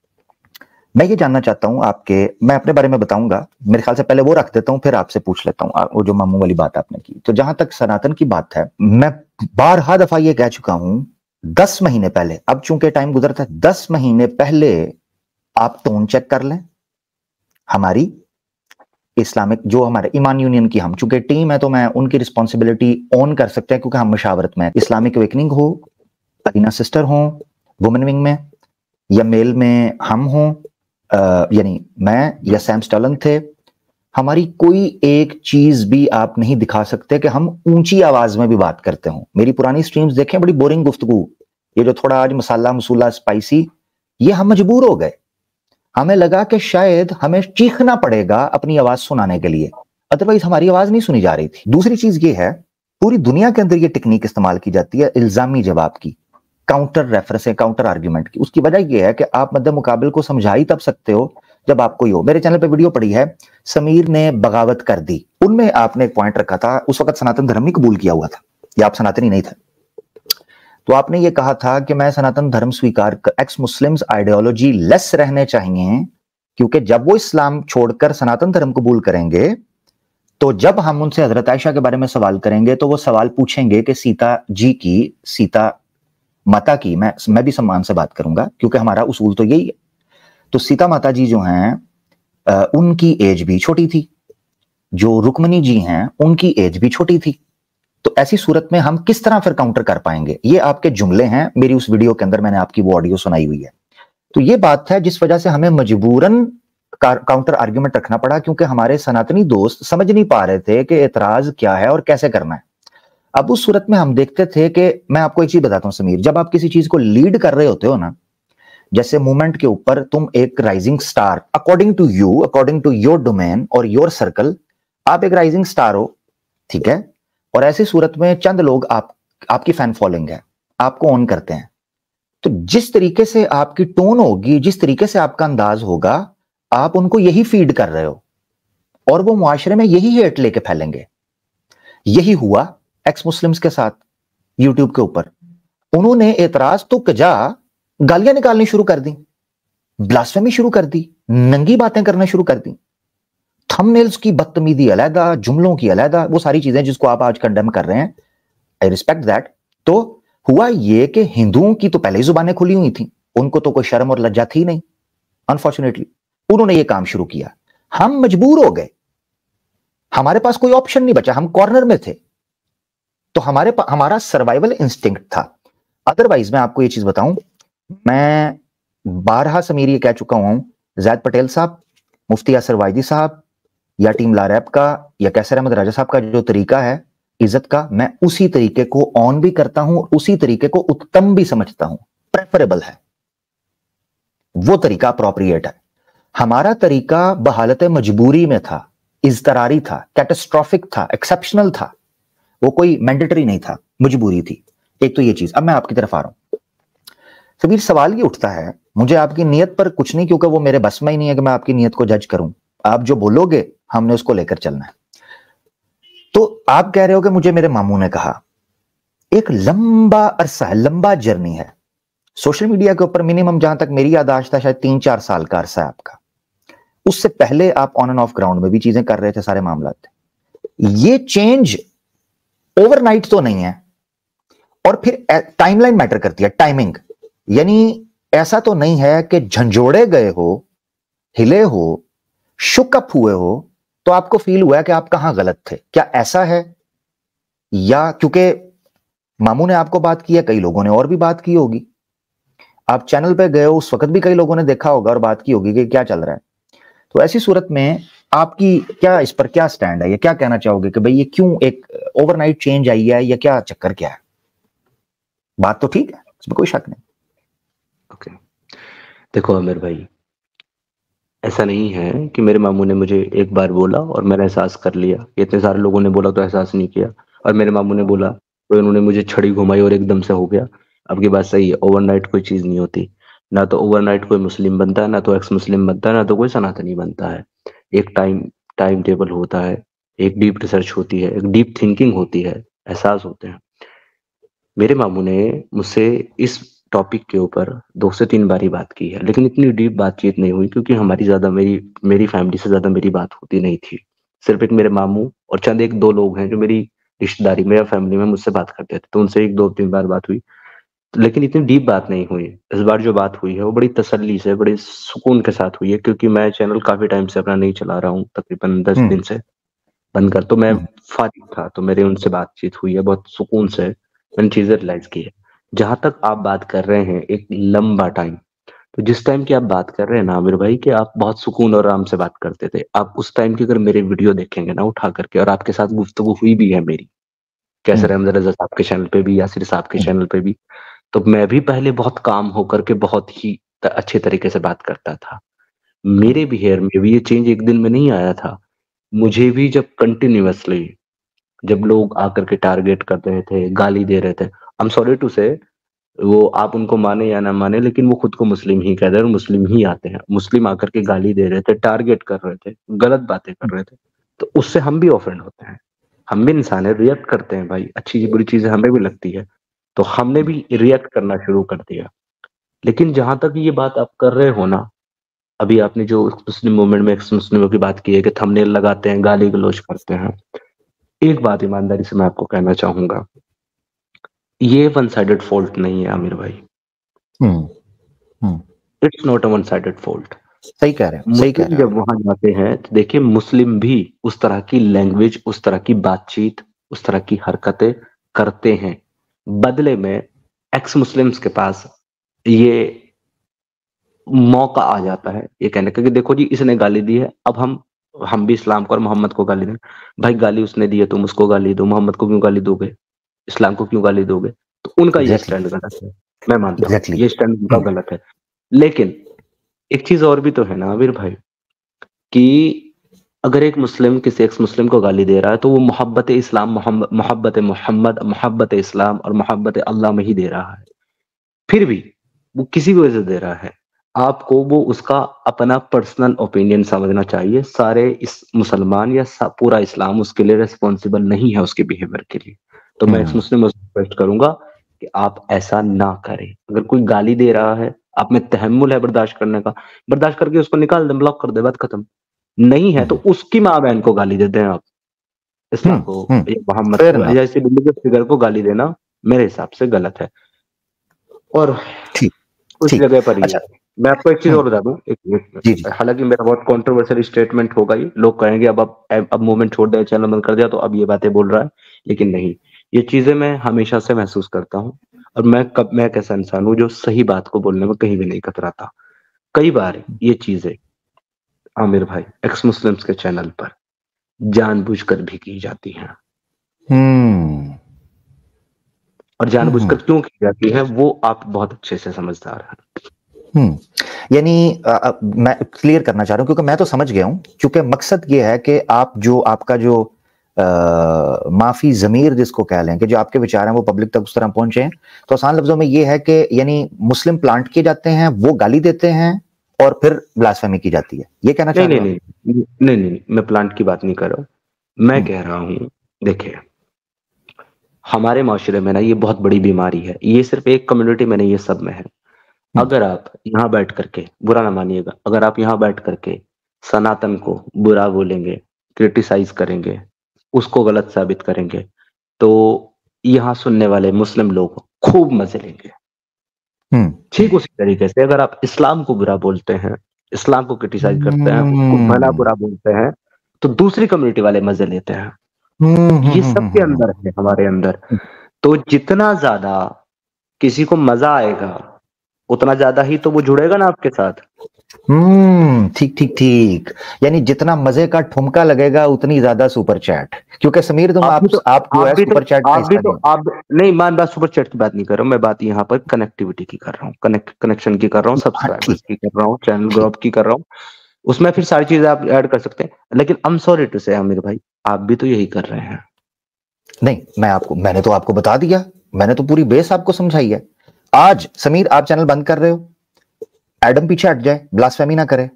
Speaker 1: मैं ये जानना चाहता हूं आपके, मैं अपने बारे में बताऊंगा, मेरे ख्याल से पहले वो रख देता हूं, फिर आपसे पूछ लेता हूं वो जो मामू वाली बात आपने की। तो जहां तक सनातन की बात है, मैं बारहा दफा ये कह चुका हूं, दस महीने पहले, अब चूंकि टाइम गुजरता है, दस महीने पहले आप टोन चेक कर लें हमारी इस्लामिक, जो हमारे ईमान यूनियन की, हम चूंकि टीम है तो मैं उनकी रिस्पॉन्सिबिलिटी ऑन कर सकते हैं क्योंकि हम मशावरत में, इस्लामिक अवेकनिंग हो, अरीना सिस्टर हो वुमेन विंग में, या मेल में हम हों, यानी मैं या सैम स्टलन थे, हमारी कोई एक चीज भी आप नहीं दिखा सकते कि हम ऊंची आवाज में भी बात करते हो। मेरी पुरानी स्ट्रीम्स देखें, बड़ी बोरिंग गुफ्तगू, ये जो थोड़ा आज मसाला मसूला स्पाइसी, ये हम मजबूर हो गए, हमें लगा कि शायद हमें चीखना पड़ेगा अपनी आवाज सुनाने के लिए, अदरवाइज हमारी आवाज नहीं सुनी जा रही थी। दूसरी चीज ये है, पूरी दुनिया के अंदर ये टेक्निक इस्तेमाल की जाती है इल्जामी जवाब की, काउंटर रेफरेंस, काउंटर आर्ग्यूमेंट की। उसकी वजह यह है कि आप मद्दे मुकाबिल को समझा ही तब सकते हो जब आप कोई हो। मेरे चैनल पे वीडियो पड़ी है, समीर ने बगावत कर दी, उनमें आपने एक पॉइंट रखा था, उस वक्त सनातन धर्म ही कबूल किया हुआ था, या आप सनातनी नहीं थे, तो आपने ये कहा था कि मैं सनातन धर्म स्वीकार, एक्स मुस्लिम्स आइडियोलॉजी लेस रहने चाहिए, क्योंकि जब वो इस्लाम छोड़कर सनातन धर्म कबूल करेंगे तो जब हम उनसे हजरत आयशा के बारे में सवाल करेंगे तो वो सवाल पूछेंगे कि सीता जी की, सीता माता की, मैं मैं भी सम्मान से बात करूंगा क्योंकि हमारा उसूल तो यही है। तो सीता माता जी जो हैं आ, उनकी एज भी छोटी थी, जो रुक्मणी जी हैं उनकी एज भी छोटी थी। तो ऐसी सूरत में हम किस तरह फिर काउंटर कर पाएंगे? ये आपके जुमले हैं, मेरी उस वीडियो के अंदर मैंने आपकी वो ऑडियो सुनाई हुई है। तो ये बात है जिस वजह से हमें मजबूरन काउंटर आर्ग्यूमेंट रखना पड़ा, क्योंकि हमारे सनातनी दोस्त समझ नहीं पा रहे थे कि एतराज क्या है और कैसे करना है। अब उस सूरत में हम देखते थे कि मैं आपको एक चीज बताता हूं समीर, जब आप किसी चीज को लीड कर रहे होते हो ना, जैसे मूवमेंट के ऊपर तुम एक rising star, according to you, according to your domain और योर सर्कल, आप एक राइजिंग स्टार हो, ठीक है, और ऐसी सूरत में चंद लोग आप आपकी फैन फॉलोइंग है, आपको ऑन करते हैं, तो जिस तरीके से आपकी टोन होगी, जिस तरीके से आपका अंदाज होगा, आप उनको यही फीड कर रहे हो और वो मुआशरे में यही हेट लेके फैलेंगे। यही हुआ एक्स मुस्लिम्स के साथ यूट्यूब के ऊपर। उन्होंने एतराज तो कजा गालियां निकालनी शुरू कर दी, ब्लास्फेमी शुरू कर दी, नंगी बातें करना शुरू कर दी, थंबनेल्स की बदतमीजी अलहदा, जुमलों की अलहदा, वो सारी चीजें जिसको आप आज कंडेम कर रहे हैं, आई रिस्पेक्ट दैट। तो हुआ ये कि हिंदुओं की तो पहले ही जुबानें खुली हुई थी, उनको तो कोई शर्म और लज्जा थी नहीं, अनफॉर्चुनेटली उन्होंने ये काम शुरू किया। हम मजबूर हो गए, हमारे पास कोई ऑप्शन नहीं बचा, हम कॉर्नर में थे, तो हमारे हमारा सर्वाइवल इंस्टिंक्ट था। अदरवाइज मैं आपको ये चीज बताऊं, मैं बारहा समीर ये कह चुका हूं, जैद पटेल साहब, मुफ्ती यासिर वाइदी साहब या टीम लारैब का या कैसर अहमद राजा साहब का जो तरीका है इज्जत का, मैं उसी तरीके को ऑन भी करता हूं, उसी तरीके को उत्तम भी समझता हूं, प्रेफरेबल है, वो तरीका अप्रोप्रिएट है। हमारा तरीका बहालत मजबूरी में था, इज़तरारी था, कैटास्ट्रॉफिक था, एक्सेप्शनल था, वो कोई मैंडेटरी नहीं था, मजबूरी थी। एक तो ये चीज। अब मैं आपकी तरफ आ रहा हूं सबीर, सवाल ये उठता है, मुझे आपकी नीयत पर कुछ नहीं, क्योंकि वो मेरे बस में ही नहीं है कि मैं आपकी नीयत को जज करूं, आप जो बोलोगे हमने उसको लेकर चलना है। तो आप कह रहे हो कि मुझे मेरे मामू ने कहा, एक लंबा अरसा है, लंबा जर्नी है सोशल मीडिया के ऊपर, मिनिमम जहां तक मेरी याददाश्त है शायद तीन चार साल का अरसा है आपका। उससे पहले आप ऑन एंड ऑफ ग्राउंड में भी चीजें कर रहे थे, सारे मामला थे। ये चेंज ओवरनाइट तो नहीं है, और फिर टाइमलाइन मैटर करती है, टाइमिंग। यानी ऐसा तो नहीं है कि झंझोड़े गए हो, हिले हो, शुकअप हुए हो, तो आपको फील हुआ कि आप कहां गलत थे, क्या ऐसा है? या क्योंकि मामू ने आपको बात की है, कई लोगों ने और भी बात की होगी, आप चैनल पे गए हो उस वक्त भी कई लोगों ने देखा होगा और बात की होगी कि क्या चल रहा है। तो ऐसी सूरत में आपकी क्या, इस पर क्या स्टैंड है, या क्या कहना चाहोगे कि भाई ये क्यों एक ओवरनाइट चेंज आई है, या क्या चक्कर क्या है? बात तो ठीक है, इसमें कोई शक नहीं।
Speaker 2: Okay okay. देखो आमिर भाई, ऐसा नहीं है कि मेरे मामू ने मुझे एक बार बोला और मैंने एहसास कर लिया, इतने सारे लोगों ने बोला तो एहसास नहीं किया, और मेरे मामू ने बोला तो उन्होंने मुझे छड़ी घुमाई और एकदम से हो गया। आपकी बात सही है, ओवरनाइट कोई चीज नहीं होती, ना तो ओवरनाइट कोई मुस्लिम बनता है, ना तो एक्स मुस्लिम बनता है, ना तो कोई सनातनी बनता है। एक टाइम टाइम टेबल होता है, एक डीप रिसर्च होती है, एक डीप थिंकिंग होती है, एहसास होते हैं। मेरे मामू ने मुझसे इस टॉपिक के ऊपर दो से तीन बार ही बात की है, लेकिन इतनी डीप बातचीत नहीं हुई, क्योंकि हमारी ज्यादा मेरी मेरी फैमिली से ज्यादा मेरी बात होती नहीं थी। सिर्फ एक मेरे मामू और चंद एक दो लोग हैं जो मेरी रिश्तेदारी में या फैमिली में मुझसे बात करते थे, तो उनसे एक दो तीन बार बात हुई, लेकिन इतनी डीप बात नहीं हुई। इस बार जो बात हुई है वो बड़ी तसल्ली से, बड़े सुकून के साथ हुई है, क्योंकि मैं चैनल काफी टाइम से अपना नहीं चला रहा हूँ, तकरीबन दस दिन से बंद कर, तो मैं फारिग था, तो मेरे उनसे बातचीत हुई है, बहुत सुकून से मैंने चीजें रियलाइज की है। जहां तक आप बात कर रहे हैं एक लंबा टाइम, तो जिस टाइम की आप बात कर रहे हैं ना आमिर भाई, कि आप बहुत सुकून और आराम से बात करते थे, आप उस टाइम की अगर मेरे वीडियो देखेंगे ना उठा करके, और आपके साथ गुफ्तगू हुई भी है मेरी, कैसर अहमद रजा साहब के चैनल पे भी, यासिर साहब के चैनल पे भी, तो मैं भी पहले बहुत काम होकर के बहुत ही अच्छे तरीके से बात करता था। मेरे बिहेवियर में भी ये चेंज एक दिन में नहीं आया था। मुझे भी जब कंटिन्यूअसली जब लोग आकर के टारगेट कर रहे थे, गाली दे रहे थे, आई एम सॉरी टू से, वो आप उनको माने या ना माने, लेकिन वो खुद को मुस्लिम ही कहते हैं और मुस्लिम ही आते हैं, मुस्लिम आकर के गाली दे रहे थे, टारगेट कर रहे थे, गलत बातें कर रहे थे, तो उससे हम भी ऑफेंड होते हैं। हम भी इंसान है, रिएक्ट करते हैं भाई, अच्छी बुरी चीजें हमें भी लगती है, तो हमने भी रिएक्ट करना शुरू कर दिया। लेकिन जहां तक ये बात आप कर रहे हो ना, अभी आपने जो मुस्लिम मूवमेंट में एक्स मुस्लिमों की बात की है कि थंबनेल लगाते हैं, गाली गलौज करते हैं, एक बात ईमानदारी से मैं आपको कहना चाहूंगा, ये वन साइडेड फॉल्ट नहीं है आमिर भाई, it's not a one sided fault.
Speaker 1: सही कह रहे हैं, सही कह
Speaker 2: मुस्लिम
Speaker 1: रहे हैं।
Speaker 2: जब वहां जाते हैं तो देखिए मुस्लिम भी उस तरह की लैंग्वेज, उस तरह की बातचीत, उस तरह की हरकतें करते हैं। बदले में एक्स मुस्लिम्स के पास ये मौका आ जाता है ये कहने का कि देखो जी इसने गाली दी है, अब हम हम भी इस्लाम को और मोहम्मद को गाली दें। भाई गाली उसने दी है, तुम उसको गाली दो, मोहम्मद को क्यों गाली दोगे, इस्लाम को क्यों गाली दोगे? तो उनका ये
Speaker 1: एग्जैक्टली,
Speaker 2: स्टैंड गलत है, मैं मानता हूँ
Speaker 1: एग्जैक्टली।
Speaker 2: ये स्टैंड उनका गलत है। लेकिन एक चीज और भी तो है ना आमिर भाई, कि अगर एक मुस्लिम किसी एक्स मुस्लिम को गाली दे रहा है तो वो मोहब्बत इस्लाम, मोहम्मद मोहब्बत मोहम्मद मोहब्बत इस्लाम और मोहब्बत अल्लाह में ही दे रहा है। फिर भी वो किसी की वजह से दे रहा है, आपको वो उसका अपना पर्सनल ओपिनियन समझना चाहिए। सारे इस मुसलमान या सा- पूरा इस्लाम उसके लिए रिस्पॉन्सिबल नहीं है उसके बिहेवियर के लिए। तो मैं एक्स मुस्लिम रिक्वेस्ट करूंगा कि आप ऐसा ना करें। अगर कोई गाली दे रहा है, आप में तहम्मुल है बर्दाश्त करने का, बर्दाश्त करके उसको निकाल दें, ब्लॉक कर दे, बात खत्म। नहीं है तो उसकी माँ बहन को गाली देते हैं आप, इस्लाम को या मोहम्मद
Speaker 1: फेयर
Speaker 2: को
Speaker 1: ना,
Speaker 2: या इसी फिगर को गाली देना मेरे हिसाब से गलत है। और
Speaker 1: ठीक
Speaker 2: उस
Speaker 1: ठीक।
Speaker 2: जगह पर ही
Speaker 1: अच्छा,
Speaker 2: मैं आपको एक चीज
Speaker 1: हम्म,
Speaker 2: और बता दूं, एक
Speaker 1: जी
Speaker 2: मिनट,
Speaker 1: जी,
Speaker 2: हालांकि मेरा बहुत कंट्रोवर्शियल स्टेटमेंट होगा, ये लोग कहेंगे अब अब अब मूवमेंट छोड़ दिया, चैनल बंद कर दिया तो अब ये बातें बोल रहा है, लेकिन नहीं, ये चीजें मैं हमेशा से महसूस करता हूँ। और मैं कब मैं एक ऐसा इंसान हूँ जो सही बात को बोलने में कहीं भी नहीं कतराता। कई बार ये चीजें आमिर भाई एक्स मुस्लिम्स के चैनल पर जानबूझकर भी की जाती हैं,
Speaker 1: हम्म
Speaker 2: और जानबूझकर
Speaker 1: हम्म
Speaker 2: क्यों की जाती है वो आप बहुत अच्छे से समझदार हैं।
Speaker 1: हम्म यानी अ, अ, मैं क्लियर करना चाह रहा हूं क्योंकि मैं तो समझ गया हूं, क्योंकि मकसद ये है कि आप जो आपका जो आ, माफी जमीर जिसको कह लें कि जो आपके विचार हैं वो पब्लिक तक उस तरह पहुंचे हैं, तो आसान लफ्जों में ये है कि यानी मुस्लिम प्लांट किए जाते हैं, वो गाली देते हैं और फिर ब्लास्फेमी की जाती है, ये कहना चाह
Speaker 2: नहीं
Speaker 1: रहे
Speaker 2: नहीं
Speaker 1: हो आप?
Speaker 2: नहीं नहीं नहीं नहीं, मैं प्लांट की बात नहीं कर रहा हूं। मैं
Speaker 1: हम्म
Speaker 2: कह रहा हूं, देखिए हमारे माशरे में ना ये बहुत बड़ी बीमारी है, ये सिर्फ एक कम्युनिटी में नहीं, ये सब में है।
Speaker 1: हम्म
Speaker 2: अगर आप यहाँ बैठ करके, बुरा ना मानिएगा, अगर आप यहाँ बैठ करके सनातन को बुरा बोलेंगे, क्रिटिसाइज करेंगे, उसको गलत साबित करेंगे, तो यहाँ सुनने वाले मुस्लिम लोग खूब मजे लेंगे।
Speaker 1: हम्म
Speaker 2: ठीक उसी तरीके से अगर आप इस्लाम को बुरा बोलते हैं, इस्लाम को क्रिटिसाइज करते हैं, उसको भला
Speaker 1: हम्म
Speaker 2: बुरा बोलते हैं, तो दूसरी कम्युनिटी वाले मजे लेते हैं।
Speaker 1: हम्म हम्म
Speaker 2: ये
Speaker 1: हम्म
Speaker 2: सबके
Speaker 1: हम्म
Speaker 2: अंदर है, हमारे अंदर। तो जितना ज्यादा किसी को मजा आएगा उतना ज्यादा ही तो वो जुड़ेगा ना आपके साथ।
Speaker 1: हम्म ठीक ठीक ठीक, यानी जितना मजे का ठुमका लगेगा उतनी ज्यादा सुपर चैट, क्योंकि समीर तुम
Speaker 2: आप
Speaker 1: आप
Speaker 2: भी तो
Speaker 1: आप जो
Speaker 2: आप
Speaker 1: है
Speaker 2: भी तो
Speaker 1: सुपर चैट का
Speaker 2: आप भी
Speaker 1: हिस्सा
Speaker 2: तो
Speaker 1: नहीं हो।
Speaker 2: आप नहीं, मैं बात सुपर चैट की बात नहीं कर रहा हूँ, मैं बात यहाँ पर कनेक्टिविटी की कर रहा हूँ, कनेक्ट कनेक्शन की कर रहा हूँ,
Speaker 1: हाँ ठीक
Speaker 2: सब्सक्राइबर्स की कर रहा हूँ, चैनल
Speaker 1: ठीक।
Speaker 2: ग्रोथ की कर रहा हूँ। उसमें फिर सारी चीजें आप ऐड कर सकते हैं, लेकिन आई एम सॉरी टू से आमिर भाई, आप भी तो यही कर रहे हैं।
Speaker 1: नहीं, मैं आपको मैंने तो आपको बता दिया, मैंने तो पूरी बेस आपको समझाई है। आज समीर आप चैनल बंद कर रहे हो, एडम पीछे हट जाए, ब्लास्फेमी ना करे,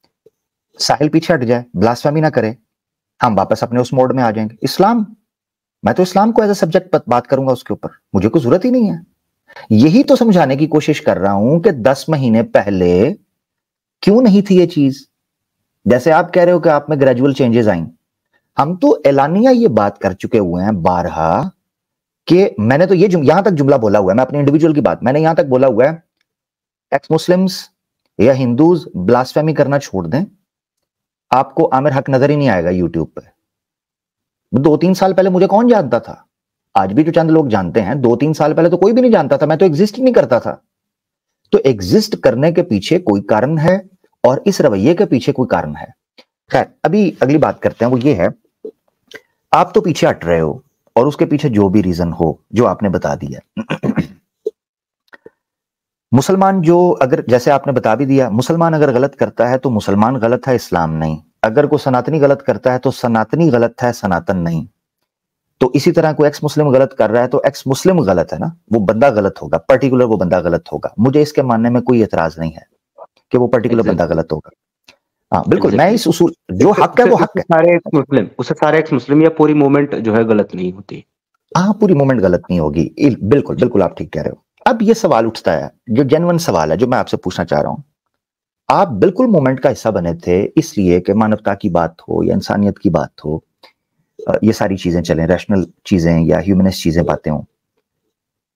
Speaker 1: साहिल पीछे हट जाए, ब्लास्फेमी ना करे, हम वापस अपने उस मोड में आ जाएंगे। इस्लाम, मैं तो इस्लाम को एज ए सब्जेक्ट बात करूंगा उसके ऊपर, मुझे कोई जरूरत ही नहीं है। यही तो समझाने की कोशिश कर रहा हूं कि दस महीने पहले क्यों नहीं थी ये चीज। जैसे आप कह रहे हो कि आप में ग्रेजुअल चेंजेस आई, हम तो एलानिया ये बात कर चुके हुए हैं बारहा कि मैंने तो ये यहां तक जुमला बोला हुआ है, मैं अपने इंडिविजुअल की बात, मैंने यहां तक बोला हुआ है, एक्स मुस्लिम्स या हिंदूज ब्लास्फेमी करना छोड़ दें, आपको आमिर हक नजर ही नहीं आएगा यूट्यूब पे। दो तीन साल पहले मुझे कौन जानता था? आज भी जो चंद लोग जानते हैं, दो तीन साल पहले तो कोई भी नहीं जानता था, मैं तो एग्जिस्ट ही नहीं करता था। तो एग्जिस्ट करने के पीछे कोई कारण है और इस रवैये के पीछे कोई कारण है। खैर, अभी अगली बात करते हैं, वो ये है, आप तो पीछे हट रहे हो और उसके पीछे जो भी रीजन हो जो आपने बता दिया। मुसलमान जो, अगर जैसे आपने बता भी दिया, मुसलमान अगर गलत करता है तो मुसलमान गलत है, इस्लाम नहीं। अगर कोई सनातनी गलत करता है तो सनातनी गलत है, सनातन नहीं। तो इसी तरह कोई एक्स मुस्लिम गलत कर रहा है तो एक्स मुस्लिम गलत है ना, वो बंदा गलत होगा, पर्टिकुलर वो बंदा गलत होगा। मुझे इसके मानने में कोई एतराज नहीं है कि वो पर्टिकुलर बंदा
Speaker 2: Exactly.
Speaker 1: गलत होगा। हाँ बिल्कुल, मैं
Speaker 2: Exactly.
Speaker 1: इस उसूल, जो
Speaker 2: उससे
Speaker 1: हक है
Speaker 2: उससे
Speaker 1: वो हक
Speaker 2: उससे
Speaker 1: है।
Speaker 2: सारे एक्स मुस्लिम उससे सारे एक्स मुस्लिम या पूरी मूवमेंट जो है गलत नहीं होती।
Speaker 1: हाँ, पूरी मूवमेंट गलत नहीं होगी, इल- बिल्कुल बिल्कुल आप ठीक कह रहे हो। अब ये सवाल उठता है, जो जेन्युइन सवाल है जो मैं आपसे पूछना चाह रहा हूं, आप बिल्कुल मूवमेंट का हिस्सा बने थे इसलिए कि मानवता की बात हो या इंसानियत की बात हो, अ, ये सारी चीजें चलें, रैशनल चीजें या ह्यूमनिस्ट चीजें बातें हों।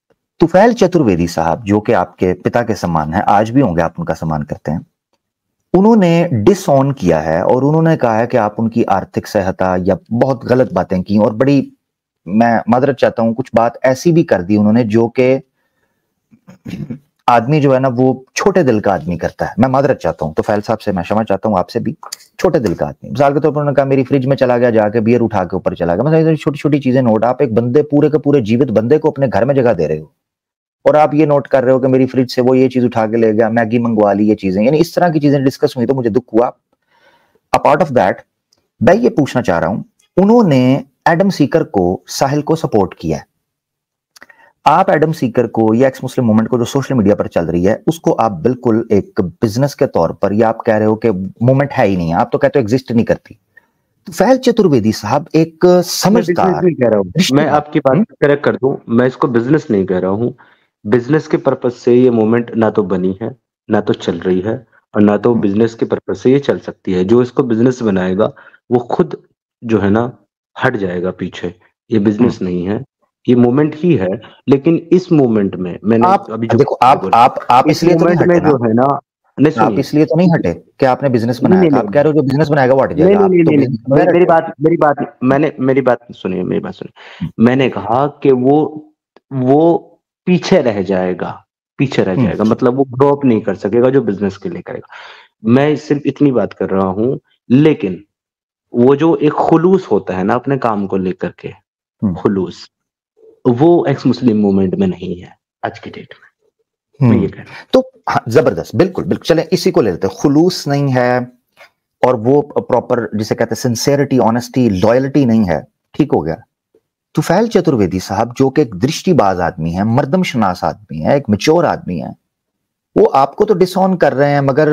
Speaker 1: तुफैल चतुर्वेदी साहब, जो कि आपके पिता के समान है, आज भी होंगे, आप उनका सम्मान करते हैं, उन्होंने डिसऑन किया है और उन्होंने कहा है कि आप उनकी आर्थिक सहायता या बहुत गलत बातें की और बड़ी, मैं मादरत चाहता हूं, कुछ बात ऐसी भी कर दी उन्होंने जो कि आदमी जो है ना वो छोटे दिल का आदमी करता है। मैं मादरत चाहता हूं, तो फैल साहब से मैं क्षमा चाहता हूं, आपसे भी। छोटे दिल का आदमी, मिसाल के तौर पर उन्होंने कहा मेरी फ्रिज में चला गया, जाके बियर उठा के ऊपर चला गया। मतलब छोटी छोटी चीजें नोट, आप एक बंदे पूरे के पूरे जीवित बंदे को अपने घर में जगह दे रहे हो और आप ये नोट कर रहे हो कि मेरी फ्रिज से वो ये चीज उठा के ले गया, मैगी मंगवा ली, ये चीजें, यानी इस तरह की चीजें डिस्कस हुई तो मुझे दुख हुआ। अपार्ट ऑफ दैट मैं ये पूछना चाह रहा हूं, उन्होंने एडम सीकर को, साहिल को सपोर्ट किया है। आप एडम सीकर को या एक्स मुस्लिम मूवमेंट को जो सोशल मीडिया पर चल रही है उसको आप बिल्कुल एक बिजनेस के तौर पर, या आप कह रहे हो कि मूवमेंट है ही नहीं, आप तो कहते हो एग्जिस्ट नहीं करती। तो फैल चतुर्वेदी साहब एक समझदार,
Speaker 2: नहीं कह रहा हूँ मैं, आपकी बात करेक्ट कर दूं, मैं इसको बिजनेस नहीं कह रहा हूँ। बिजनेस के पर्पज से ये मूवमेंट ना तो बनी है, ना तो चल रही है, और ना तो बिजनेस के पर्पज से ये चल सकती है। जो इसको बिजनेस बनाएगा वो खुद जो है ना हट जाएगा पीछे। ये बिजनेस नहीं है, ये मूवमेंट ही है। लेकिन इस मूवमेंट में मैंने
Speaker 1: आप
Speaker 2: अभी जो
Speaker 1: देखो, आप आप आप इसलिए तो नहीं हटे
Speaker 2: में
Speaker 1: ना,
Speaker 2: जो है ना, नहीं
Speaker 1: आप इसलिए तो नहीं हटे कि आपने बिजनेस बनाया
Speaker 2: नहीं,
Speaker 1: था।
Speaker 2: नहीं,
Speaker 1: आप कह रहे हो जो बिजनेस बनाएगा वो हट
Speaker 2: नहीं
Speaker 1: जाएगा।
Speaker 2: नहीं
Speaker 1: आप
Speaker 2: नहीं
Speaker 1: तो
Speaker 2: नहीं,
Speaker 1: business
Speaker 2: नहीं
Speaker 1: में
Speaker 2: मेरी मेरी
Speaker 1: बैठे हो।
Speaker 2: बात मेरी बात मैंने मेरी बात सुनिए, मेरी बात सुनिए। मैंने कहा कि वो वो पीछे रह जाएगा, पीछे रह
Speaker 1: हम्म,
Speaker 2: जाएगा, मतलब वो ग्रो अप नहीं कर सकेगा जो बिजनेस के लिए करेगा। मैं सिर्फ इतनी बात कर रहा हूं। लेकिन वो जो एक खुलूस होता है ना अपने काम को लेकर के,
Speaker 1: हम्म,
Speaker 2: खुलूस, वो एक्स मुस्लिम मूवमेंट में नहीं है आज की डेट में। मैं ये कह रहा हूं।
Speaker 1: तो हाँ, जबरदस्त, बिल्कुल बिल्कुल, चलें इसी को ले लेते हैं। खुलूस नहीं है और वो प्रॉपर जिसे कहते हैं सिंसेरिटी, ऑनेस्टी, लॉयल्टी नहीं है, ठीक हो गया। तुफैल चतुर्वेदी साहब जो कि एक दृष्टिबाज आदमी है, मर्दमशनास आदमी है, एक मैच्योर आदमी है, वो आपको तो डिसऑन कर रहे हैं, मगर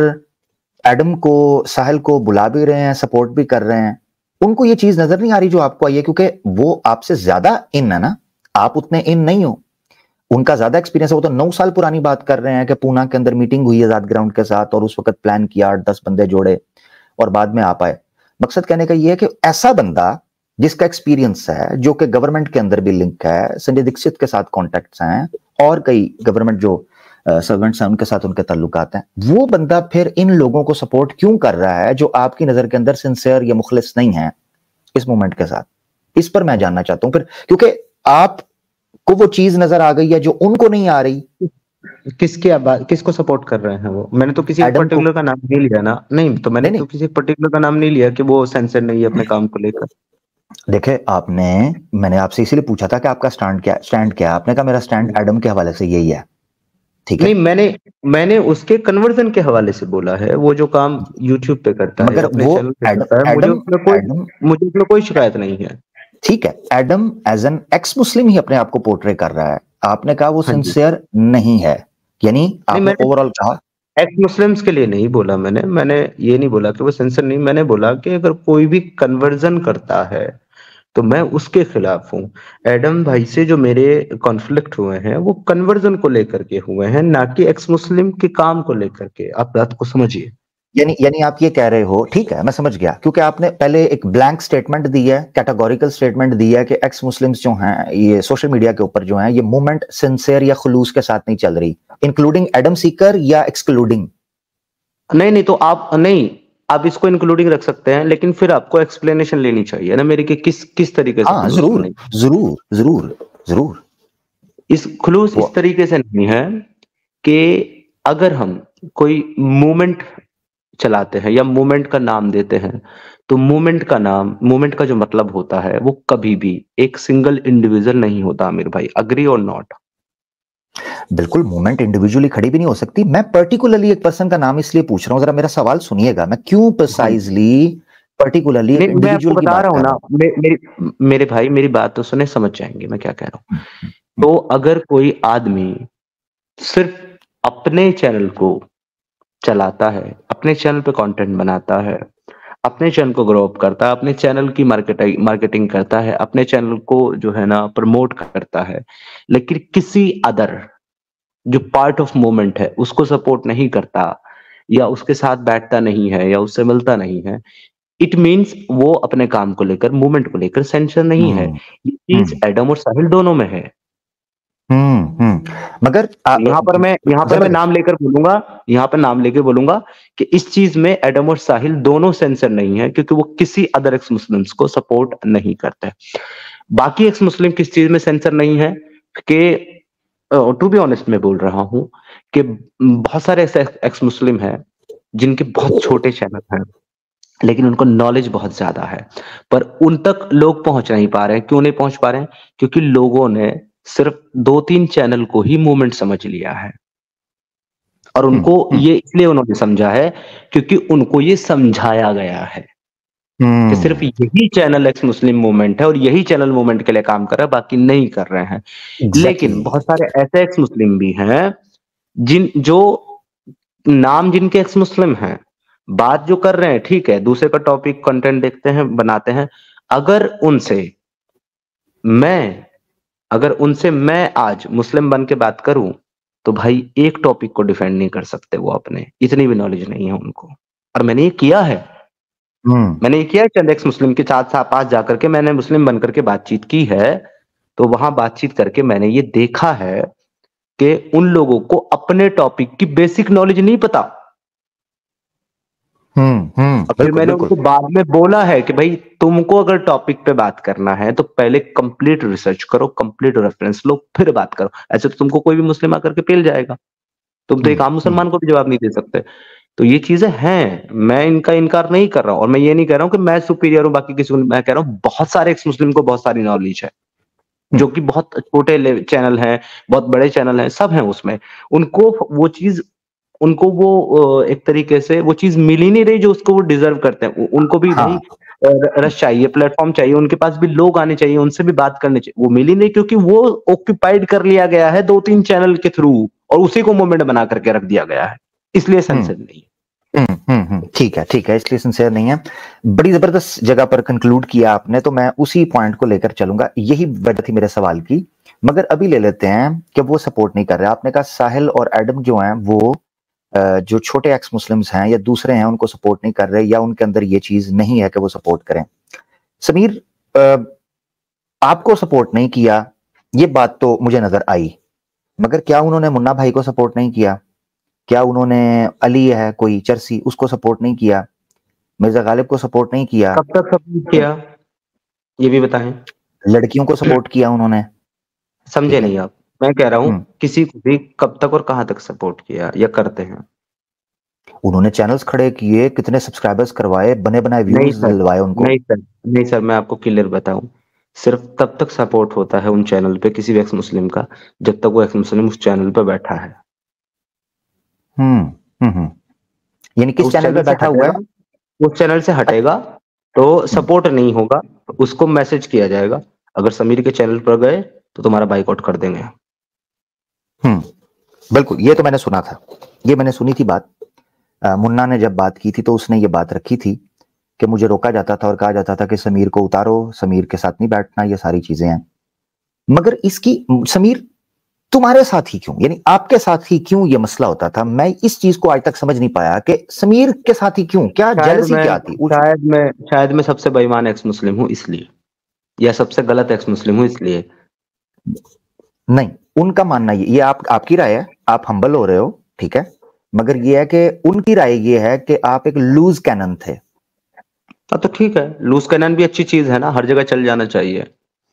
Speaker 1: एडम को, साहिल को बुला भी रहे हैं, सपोर्ट भी कर रहे हैं। उनको ये चीज नजर नहीं आ रही जो आपको आई है, क्योंकि वो आपसे ज्यादा इन है ना, आप उतने इन नहीं हो। उनका ज्यादा एक्सपीरियंस है, वो तो नौ साल पुरानी बात कर रहे हैं कि पूना के अंदर मीटिंग हुई आजाद ग्राउंड के साथ और उस वक्त प्लान किया, आठ दस बंदे जोड़े और बाद में आ पाए। मकसद कहने का ये है कि ऐसा बंदा जिसका एक्सपीरियंस है, जो कि गवर्नमेंट के अंदर भी लिंक है, संजय दीक्षित के साथ कॉन्टेक्ट्स हैं और कई गवर्नमेंट जो सर्वेंट्स हैं उनके साथ उनके ताल्लुकात हैं, वो बंदा फिर इन लोगों को सपोर्ट क्यों कर रहा है जो आपकी नजर के अंदर सिंसियर या मुखलिस नहीं है इस मूवमेंट के साथ? इस पर मैं जानना चाहता हूं फिर, क्योंकि आप को वो चीज नजर आ गई है जो उनको नहीं आ रही।
Speaker 2: किसकी बात, किसको सपोर्ट कर रहे हैं वो? मैंने तो किसी पर्टिकुलर का नाम नहीं लिया ना। नहीं तो मैंने नहीं, तो किसी पर्टिकुलर का नाम नहीं लिया कि वो सेंसर नहीं है अपने काम को लेकर।
Speaker 1: देखे आपने, मैंने आपसे इसीलिए पूछा था कि आपका स्टैंड क्या स्टैंड क्या है। आपने कहा मेरा स्टैंड एडम के हवाले से यही है, ठीक है?
Speaker 2: नहीं, मैंने मैंने उसके कन्वर्जन के हवाले से बोला है। वो जो काम यूट्यूब पे करता है,
Speaker 1: मगर
Speaker 2: अपने
Speaker 1: वो
Speaker 2: चैनल पे
Speaker 1: एडम,
Speaker 2: करता है, मुझे
Speaker 1: एडम,
Speaker 2: उसमें कोई
Speaker 1: एडम,
Speaker 2: मुझे उसमें कोई शिकायत नहीं है।
Speaker 1: ठीक है, Adam as an ex Muslim ही अपने आप को पोर्ट्रे कर रहा है। आपने कहा वो
Speaker 2: हाँ जी।
Speaker 1: सिंसियर नहीं है, यानी आपने ओवरऑल कहा
Speaker 2: एक्स मुस्लिम्स के लिए नहीं बोला मैंने। मैंने ये नहीं बोला कि वो सेंसर नहीं, मैंने बोला कि अगर कोई भी कन्वर्जन करता है तो मैं उसके खिलाफ हूं। एडम भाई से जो मेरे कॉन्फ्लिक्ट हुए हैं वो कन्वर्जन को लेकर के हुए हैं, ना कि एक्स मुस्लिम के काम को लेकर के। आप बात को समझिए।
Speaker 1: यानी यानी आप ये कह रहे हो, ठीक है मैं समझ गया, क्योंकि आपने पहले एक ब्लैंक स्टेटमेंट दी है, कैटेगोरिकल स्टेटमेंट दी है कि एक्स मुस्लिम्स जो हैं ये सोशल मीडिया के ऊपर जो हैं ये मूवमेंट सिंसियर या खुलूस के साथ नहीं चल रही, इंक्लूडिंग एडम सीकर या एक्सक्लूडिंग?
Speaker 2: नहीं नहीं, तो आप नहीं, आप इसको इंक्लूडिंग रख सकते हैं, लेकिन फिर आपको एक्सप्लेनेशन लेनी चाहिए ना मेरी कि किस किस तरीके से।
Speaker 1: हाँ जरूर जरूर जरूर जरूर।
Speaker 2: इस खुलूस इस तरीके से नहीं है कि अगर हम कोई मूवमेंट चलाते हैं या मूवमेंट का नाम देते हैं, तो मूवमेंट का नाम, मूवमेंट का जो मतलब होता है वो कभी भी एक सिंगल इंडिविजुअल नहीं होता। आमिर भाई, अग्री और नॉट?
Speaker 1: बिल्कुल, मूवमेंट इंडिविजुअली खड़ी भी नहीं हो सकती। मैं पर्टिकुलरली एक पर्सन का नाम इसलिए पूछ रहा हूं, जरा मेरा सवाल सुनिएगा, मैं क्यों प्रिसाइजली पर्टिकुलरली एक इंडिविजुअल की बात
Speaker 2: बता रहा हूं ना। मे, मेरी मेरे भाई मेरी बात तो सुने, समझ जाएंगे मैं क्या कह रहा हूं। तो अगर कोई आदमी सिर्फ अपने चैनल को चलाता है, अपने चैनल पे कंटेंट बनाता है, अपने चैनल को ग्रो अप करता है, अपने चैनल की मार्केटिंग मार्केटिंग करता है, अपने चैनल को जो है ना प्रमोट करता है, लेकिन किसी अदर जो पार्ट ऑफ मूवमेंट है उसको सपोर्ट नहीं करता या उसके साथ बैठता नहीं है या उससे मिलता नहीं है, इट मीन्स वो अपने काम को लेकर, मूवमेंट को लेकर सेंसर नहीं है। ये चीज एडम और साहिल दोनों में है।
Speaker 1: हम्म हम्म मगर
Speaker 2: यहाँ पर मैं यहाँ पर मैं नाम लेकर बोलूंगा यहाँ पर नाम लेकर बोलूंगा कि इस चीज में एडम और साहिल दोनों सेंसर नहीं है, क्योंकि वो किसी अदर एक्स मुस्लिम्स को सपोर्ट नहीं करते। बाकी एक्स मुस्लिम किस चीज में सेंसर नहीं है कि टू बी ऑनेस्ट मैं बोल रहा हूं कि बहुत सारे ऐसे एक्स मुस्लिम हैं जिनके बहुत छोटे चैनल हैं, लेकिन उनको नॉलेज बहुत ज्यादा है, पर उन तक लोग पहुंच नहीं पा रहे हैं। क्यों नहीं पहुंच पा रहे हैं? क्योंकि लोगों ने सिर्फ दो तीन चैनल को ही मूवमेंट समझ लिया है, और उनको ये इसलिए उन्होंने समझा है क्योंकि उनको ये समझाया गया है कि सिर्फ यही चैनल एक्स मुस्लिम मूवमेंट है और यही चैनल मूवमेंट के लिए काम कर रहा है, बाकी नहीं कर रहे हैं।
Speaker 1: Exactly.
Speaker 2: लेकिन बहुत सारे ऐसे एक्स मुस्लिम भी हैं जिन जो नाम जिनके एक्स मुस्लिम हैं, बात जो कर रहे हैं ठीक है, दूसरे का टॉपिक कंटेंट देखते हैं, बनाते हैं। अगर उनसे मैं अगर उनसे मैं आज मुस्लिम बन के बात करूं तो भाई एक टॉपिक को डिफेंड नहीं कर सकते वो अपने, इतनी भी नॉलेज नहीं है उनको। और मैंने ये किया है मैंने ये किया है चंद एक्स मुस्लिम के साथ साथ पास जाकर के मैंने मुस्लिम बनकर के बातचीत की है, तो वहां बातचीत करके मैंने ये देखा है कि उन लोगों को अपने टॉपिक की बेसिक नॉलेज नहीं पता।
Speaker 1: हम्म हम्म
Speaker 2: फिर मैंने उनको बाद में बोला है कि भाई तुमको अगर टॉपिक पे बात करना है तो पहले कंप्लीट रिसर्च करो, कंप्लीट रेफरेंस लो, फिर बात करो। ऐसे तो तुमको कोई भी मुस्लिम आकर के पेल जाएगा, तुम तो एक आम मुसलमान को भी जवाब नहीं दे सकते। तो ये चीजें हैं, मैं इनका इनकार नहीं कर रहा हूं, और मैं ये नहीं कह रहा हूं कि मैं सुपीरियर हूं बाकी किसी को। मैं कह रहा हूं बहुत सारे एक्स मुस्लिम को बहुत सारी नॉलेज है, जो कि बहुत छोटे चैनल हैं, बहुत बड़े चैनल हैं, सब हैं उसमें। उनको वो चीज उनको वो एक तरीके से वो चीज मिल ही नहीं रही जो उसको वो डिजर्व करते हैं। उनको भी हाँ। भाई रश चाहिए, प्लेटफॉर्म चाहिए, उनके पास भी लोग आने चाहिए, उनसे भी बात करनी चाहिए। वो मिल ही नहीं क्योंकि वो ऑक्यूपाइड कर लिया गया है दो तीन चैनल के थ्रू, और उसी को मूवमेंट बना करके रख दिया गया है, इसलिए सेंसर नहीं
Speaker 1: है। ठीक है ठीक है, इसलिए सिंसियर नहीं है। बड़ी जबरदस्त जगह पर कंक्लूड किया आपने, तो मैं उसी पॉइंट को लेकर चलूंगा। यही वजह थी मेरे सवाल की। मगर अभी ले लेते हैं कि वो सपोर्ट नहीं कर रहे। आपने कहा साहिल और एडम जो हैं वो जो छोटे एक्स मुस्लिम्स हैं या दूसरे हैं उनको सपोर्ट नहीं कर रहे, या उनके अंदर ये चीज नहीं है कि वो सपोर्ट करें। समीर, आपको सपोर्ट नहीं किया ये बात तो मुझे नजर आई, मगर क्या उन्होंने मुन्ना भाई को सपोर्ट नहीं किया? क्या उन्होंने अली है कोई चरसी उसको सपोर्ट नहीं किया? मिर्जा गालिब को सपोर्ट नहीं किया?
Speaker 2: कब तक सपोर्ट किया ये भी बताएं।
Speaker 1: लड़कियों को सपोर्ट किया उन्होंने?
Speaker 2: समझे नहीं आप? मैं कह रहा हूं किसी को भी कब तक और कहां तक सपोर्ट किया या करते हैं?
Speaker 1: उन्होंने चैनल्स खड़े किए, कितने सब्सक्राइबर्स करवाए, बने बनाए व्यूज दिलवाए उनको।
Speaker 2: नहीं सर, नहीं सर, मैं आपको क्लियर बताऊं, सिर्फ तब तक सपोर्ट होता है उन चैनल पे किसी भी एक्स मुस्लिम का जब तक वो एक्स मुस्लिम उस चैनल पे बैठा है।
Speaker 1: हम्म हम्म यानी किस चैनल पे बैठा हुआ है?
Speaker 2: उस चैनल से हटेगा तो सपोर्ट नहीं होगा, उसको मैसेज किया जाएगा अगर समीर के चैनल पर गए तो तुम्हारा बाइकआउट कर देंगे।
Speaker 1: हम्म बिल्कुल, ये तो मैंने सुना था, ये मैंने सुनी थी बात। आ, मुन्ना ने जब बात की थी तो उसने ये बात रखी थी कि मुझे रोका जाता था और कहा जाता था कि समीर को उतारो, समीर के साथ नहीं बैठना, ये सारी चीजें हैं। मगर इसकी समीर तुम्हारे साथ ही क्यों, यानी आपके साथ ही क्यों ये मसला होता था? मैं इस चीज को आज तक समझ नहीं पाया कि समीर के साथ ही क्यों, क्या जेलसी क्या थी?
Speaker 2: शायद मैं शायद मैं सबसे बेईमान एक्स मुस्लिम हूं इसलिए, या सबसे गलत एक्स मुस्लिम हूं इसलिए।
Speaker 1: नहीं, उनका मानना ये ये आप आपकी राय है, आप हम्बल हो रहे हो, ठीक है, मगर ये है कि उनकी राय ये है कि आप एक लूज कैनन थे।
Speaker 2: तो ठीक है, लूज कैनन भी अच्छी चीज है ना, हर जगह चल जाना चाहिए।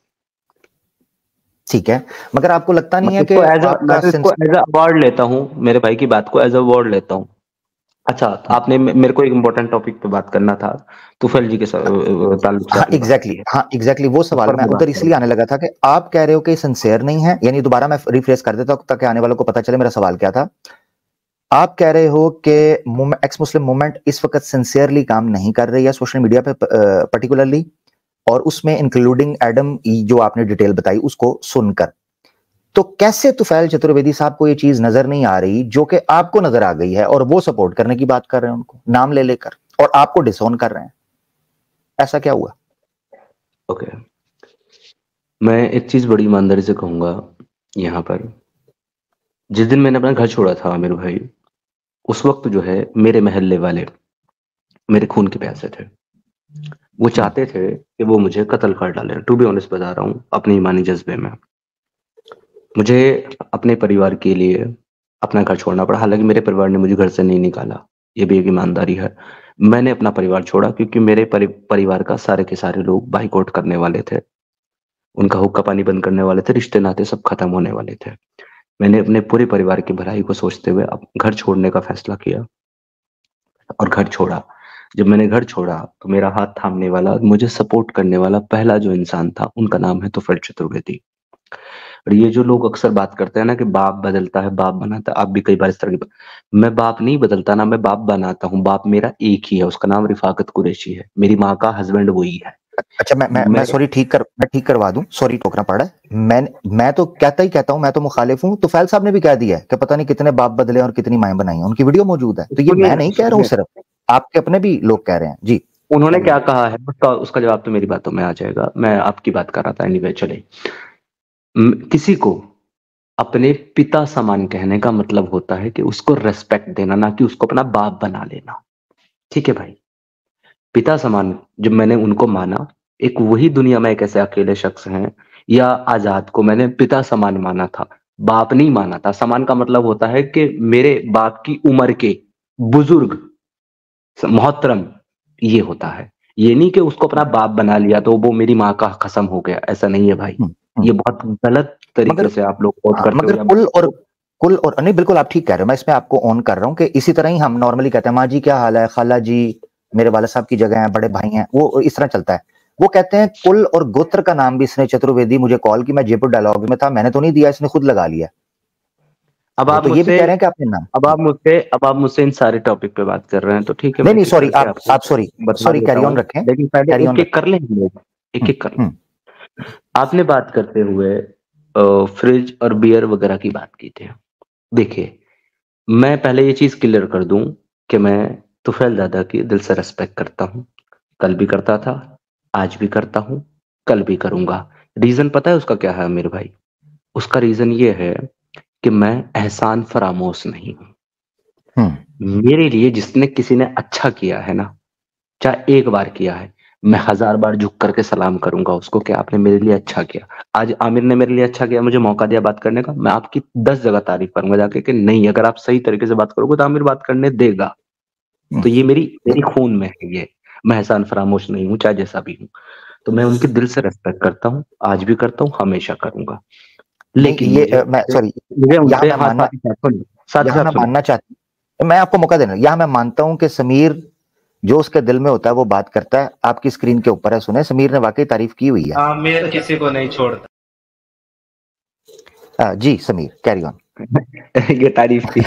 Speaker 1: ठीक है, मगर आपको लगता नहीं है कि
Speaker 2: आपका इसको एज अ अवार्ड लेता हूं, मेरे भाई की बात को एज अ अवार्ड लेता हूं। अच्छा, आपने मेरे को एक इंपॉर्टेंट टॉपिक पे बात करना था, तुफैल जी के ताल्लुक से।
Speaker 1: हाँ एग्जैक्टली हाँ एग्जैक्टली वो सवाल मैं उधर इसलिए आने लगा था कि आप कह रहे हो कि सिंसियर नहीं है, यानी दोबारा मैं रिफ्रेश कर देता हूं ताकि आने वालों को पता चले मेरा सवाल क्या था। आप कह रहे हो कि एक्स मुस्लिम मूवमेंट इस वक्त सिंसियरली काम नहीं कर रही है सोशल मीडिया पे पर्टिकुलरली, और उसमें इंक्लूडिंग एडम जो आपने डिटेल बताई उसको सुनकर, तो कैसे तुफैल चतुर्वेदी साहब को ये चीज नजर नहीं आ रही जो कि आपको नजर आ गई है और वो सपोर्ट करने की बात कर रहे हैं उनको नाम ले लेकर, और आपको डिसोन कर रहे हैं? ऐसा क्या हुआ?
Speaker 2: Okay okay. मैं एक चीज बड़ी ईमानदारी से कहूंगा यहाँ पर, जिस दिन मैंने अपना घर छोड़ा था मेरे भाई, उस वक्त जो है मेरे महल्ले वाले मेरे खून के प्यासे थे, वो चाहते थे कि वो मुझे कत्ल कर डालें। टू बी ऑनेस्ट बता रहा हूँ अपनी ईमानी जज्बे में, मुझे अपने परिवार के लिए अपना घर छोड़ना पड़ा। हालांकि मेरे परिवार ने मुझे घर से नहीं निकाला, ये भी एक ईमानदारी है। मैंने अपना परिवार छोड़ा क्योंकि मेरे परि, परिवार का सारे के सारे लोग बाइकआउट करने वाले थे, उनका हुक्का पानी बंद करने वाले थे, रिश्ते नाते सब खत्म होने वाले थे। मैंने अपने पूरे परिवार की भलाई को सोचते हुए अब घर छोड़ने का फैसला किया और घर छोड़ा। जब मैंने घर छोड़ा तो मेरा हाथ थामने वाला, मुझे सपोर्ट करने वाला पहला जो इंसान था, उनका नाम है तुफैल चतुर्वेदी। और ये जो लोग अक्सर बात करते हैं ना कि बाप बदलता है, बाप बनाता है, आप भी कई बार इस तरह की, मैं बाप नहीं बदलता ना, मैं बाप बनाता हूँ। बाप मेरा एक ही है, उसका नाम रिफाकत कुरैशी है, मेरी माँ का हस्बैंड वही है।
Speaker 1: अच्छा, मैं मैं मैं सॉरी ठीक कर मैं ठीक करवा दूं, सॉरी टोकना पड़ा है। मैं मैं तो कहता ही कहता हूं, मैं तो मुखालिफ हूं। तो फैल साहब ने भी कह दिया है कि पता नहीं कितने बाप बदले और कितनी माएं बनाई हैं, उनकी वीडियो मौजूद है। तो ये मैं नहीं कह रहा हूं, सिर्फ आपके अपने भी लोग कह रहे हैं जी।
Speaker 2: उन्होंने क्या कहा है उसका उसका जवाब तो मेरी बातों में आ जाएगा। मैं आपकी बात कर रहा था। एनीवे चले, किसी को अपने पिता समान कहने का मतलब होता है कि उसको रेस्पेक्ट देना, ना कि उसको अपना बाप बना लेना। ठीक है भाई, पिता समान जब मैंने उनको माना, एक वही दुनिया में एक ऐसे अकेले शख्स हैं, या आजाद को मैंने पिता समान माना था, बाप नहीं माना था। समान का मतलब होता है कि मेरे बाप की उम्र के बुजुर्ग, मोहतरम, ये होता है। ये नहीं कि उसको अपना बाप बना लिया तो वो मेरी माँ का कसम हो गया, ऐसा नहीं है भाई। ये बहुत गलत तरीके से आप लोग कोट करते
Speaker 1: मगर कुल और कुल और नहीं, बिल्कुल आप ठीक कह रहे हो। मैं इसमें आपको ऑन कर रहा हूं कि इसी तरह ही हम नॉर्मली कहते हैं माँ जी क्या हाल है, खाला जी मेरे वाले साहब की जगह है, बड़े भाई हैं, वो इस तरह चलता है। वो कहते हैं कुल और गोत्र का नाम भी इसने, चतुर्वेदी मुझे कॉल की, मैं जयपुर डायलॉग में था, मैंने तो नहीं दिया, इसने खुद लगा लिया।
Speaker 2: अब आप
Speaker 1: तो ये भी कह रहे हैं कि आपने नाम,
Speaker 2: अब आप मुझसे अब आप मुझसे इन सारे टॉपिक पे बात कर रहे हैं, तो ठीक है।
Speaker 1: नहीं नहीं सॉरी, आप आप सॉरी सॉरी कैरी ऑन रखें,
Speaker 2: लेकिन पहले एक एक कर लें, एक एक कर लें। आपने बात करते हुए फ्रिज और बियर वगैरह की बात की थी। देखिए, मैं पहले ये चीज क्लियर कर दूं कि मैं तुफैल दादा की दिल से रेस्पेक्ट करता हूं, कल भी करता था, आज भी करता हूं, कल भी करूंगा। रीजन पता है उसका क्या है मेरे भाई? उसका रीजन ये है कि मैं एहसान फरामोश नहीं हूं। मेरे लिए जिसने किसी ने अच्छा किया है ना, चाहे एक बार किया है, मैं हजार बार झुक करके सलाम करूंगा उसको कि आपने मेरे लिए अच्छा किया। आज आमिर ने मेरे लिए अच्छा किया, मुझे मौका दिया बात करने का, मैं आपकी दस जगह तारीफ करूंगा जाके कि नहीं, अगर आप सही तरीके से बात करोगे तो आमिर बात करने देगा। तो ये मेरी मेरी खून में है, ये मैं एहसान फरामोश नहीं हूँ, चाहे जैसा भी हूँ। तो मैं उनके दिल से रेस्पेक्ट करता हूँ, आज भी करता हूँ, हमेशा करूंगा। लेकिन
Speaker 1: ये मुझे, मैं सॉरी यहाँ मैं मानना यहाँ मैं मानना चाहता हूँ, मैं आपको मौका देना, यहाँ मैं मानता हूँ कि समीर जो उसके दिल में होता है वो बात करता है। आपकी स्क्रीन के ऊपर है, सुने, समीर ने वाकई तारीफ की हुई है।
Speaker 3: आमिर किसी को नहीं छोड़ता।
Speaker 1: आ, जी समीर कैरी ऑन।
Speaker 2: ये तारीफ थी।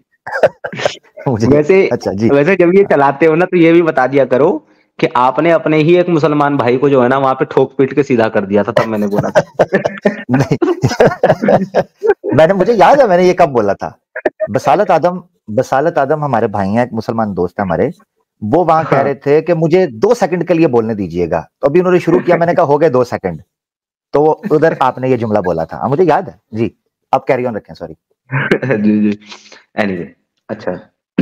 Speaker 2: वैसे
Speaker 1: अच्छा जी,
Speaker 2: वैसे जब ये चलाते हो ना तो ये भी बता दिया करो कि आपने अपने ही एक मुसलमान भाई को जो है ना वहां पे ठोक पीट के सीधा कर दिया था, तब मैंने बोला था।
Speaker 1: नहीं मैंने, मुझे याद है मैंने ये कब बोला था। बसालत आदम बसालत आदम हमारे भाई हैं, एक मुसलमान दोस्त है हमारे, वो वहां कह रहे थे कि मुझे दो सेकंड के लिए बोलने दीजिएगा, तो अभी उन्होंने शुरू किया, मैंने कहा हो गए दो सेकंड, तो उधर आपने ये जुमला बोला था, मुझे याद है जी। आप कैरी ऑन रखें, सॉरी।
Speaker 2: जी जी एनीवे, अच्छा।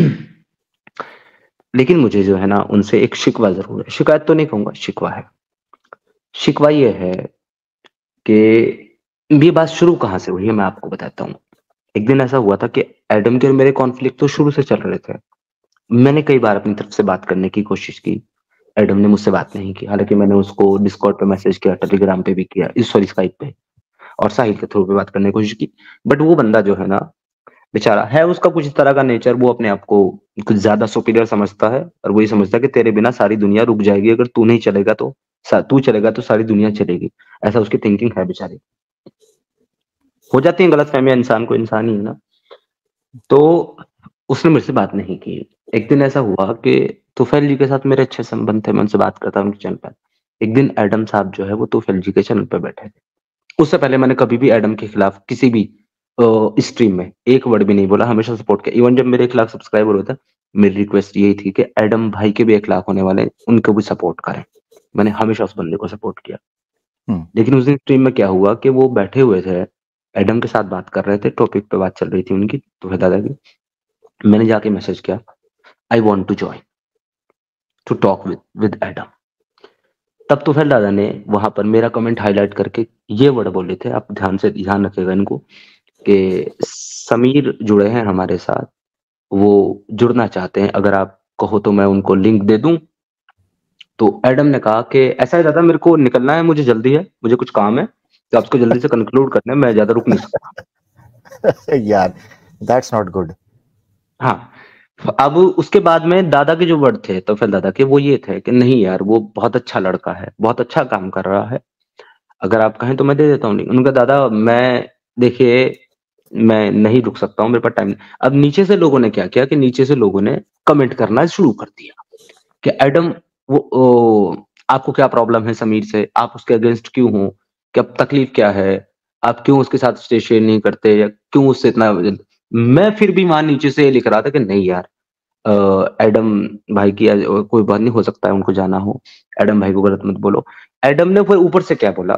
Speaker 2: लेकिन मुझे जो है ना उनसे एक शिकवा जरूर है, शिकायत तो नहीं कहूंगा, शिकवा है। शिकवा ये है कि ये बात शुरू कहां से हुई है, मैं आपको बताता हूँ। एक दिन ऐसा हुआ था कि एडम के और मेरे कॉन्फ्लिक्ट तो शुरू से चल रहे थे। मैंने कई बार अपनी तरफ से बात करने की कोशिश की, एडम ने मुझसे बात नहीं की। हालांकि मैंने उसको डिस्कॉर्ड पे मैसेज किया, टेलीग्राम पे भी किया, सॉरी स्काइप पे, और साहिल के थ्रू पे बात करने की कोशिश की। बट वो बंदा जो है ना, बेचारा है, उसका कुछ इस तरह का नेचर, वो अपने आप को कुछ ज्यादा सुपीरियर समझता है, और वही समझता है कि तेरे बिना सारी दुनिया रुक जाएगी, अगर तू नहीं चलेगा तो तू चलेगा तो सारी दुनिया चलेगी। ऐसा उसकी थिंकिंग है बेचारे। हो जाती है गलत फहमियां, इंसान को, इंसान ही है ना। तो उसने मेरे से बात नहीं की। एक दिन ऐसा हुआ कि तुफैल जी के साथ मेरे अच्छे संबंध थे, मैं उनसे बात करता उनके चैनल पर। एक दिन एडम साहब जो है वो तुफैल जी के चैनल पर बैठे थे। उससे पहले मैंने कभी भी एडम के खिलाफ किसी भी स्ट्रीम में एक वर्ड भी नहीं बोला, हमेशा सपोर्ट किया। इवन जब मेरे एक लाख सब्सक्राइबर होता, मेरी रिक्वेस्ट यही थी कि एडम भाई के भी एक लाख होने वाले, उनको भी सपोर्ट करें। मैंने हमेशा उस बंदे को सपोर्ट किया। लेकिन उस दिन स्ट्रीम में क्या हुआ कि वो बैठे हुए थे, एडम के साथ बात कर रहे थे, टॉपिक पे बात चल रही थी उनकी, तो दादा की। मैंने जाके मैसेज किया, I want to join to talk with with Adam. तब तुफैल दादा ने वहां पर मेरा कमेंट हाईलाइट करके ये वर्ड बोले थे, आप ध्यान से ध्यान रखिएगा इनको, कि समीर जुड़े हैं हमारे साथ, वो जुड़ना चाहते हैं, अगर आप कहो तो मैं उनको लिंक दे दूं। तो एडम ने कहा कि ऐसा है दादा, मेरे को निकलना है, मुझे जल्दी है, मुझे कुछ काम है, तो आपको जल्दी से कंक्लूड करना है, मैं ज्यादा रुक नहीं सकता।
Speaker 1: यार दैट्स नॉट गुड।
Speaker 2: हाँ, अब उसके बाद में दादा के जो वर्ड थे तो फिर दादा के वो ये थे कि नहीं यार, वो बहुत अच्छा लड़का है, बहुत अच्छा काम कर रहा है, अगर आप कहें तो मैं दे देता हूँ लिंक। उनका दादा मैं देखिए मैं नहीं रुक सकता हूँ, मेरे पास टाइम नहीं। अब नीचे से लोगों ने क्या किया कि नीचे से लोगों ने कमेंट करना शुरू कर दिया कि एडम वो ओ, आपको क्या प्रॉब्लम है समीर से, आप उसके अगेंस्ट क्यों हो, क्या तकलीफ क्या है, आप क्यों उसके साथ स्टे शेयर नहीं करते, या क्यों उससे इतना। मैं फिर भी वहां नीचे से लिख रहा था कि नहीं यार, एडम भाई की कोई बात नहीं, हो सकता है उनको जाना हो, एडम भाई को गलत मत बोलो। एडम ने फिर ऊपर से क्या बोला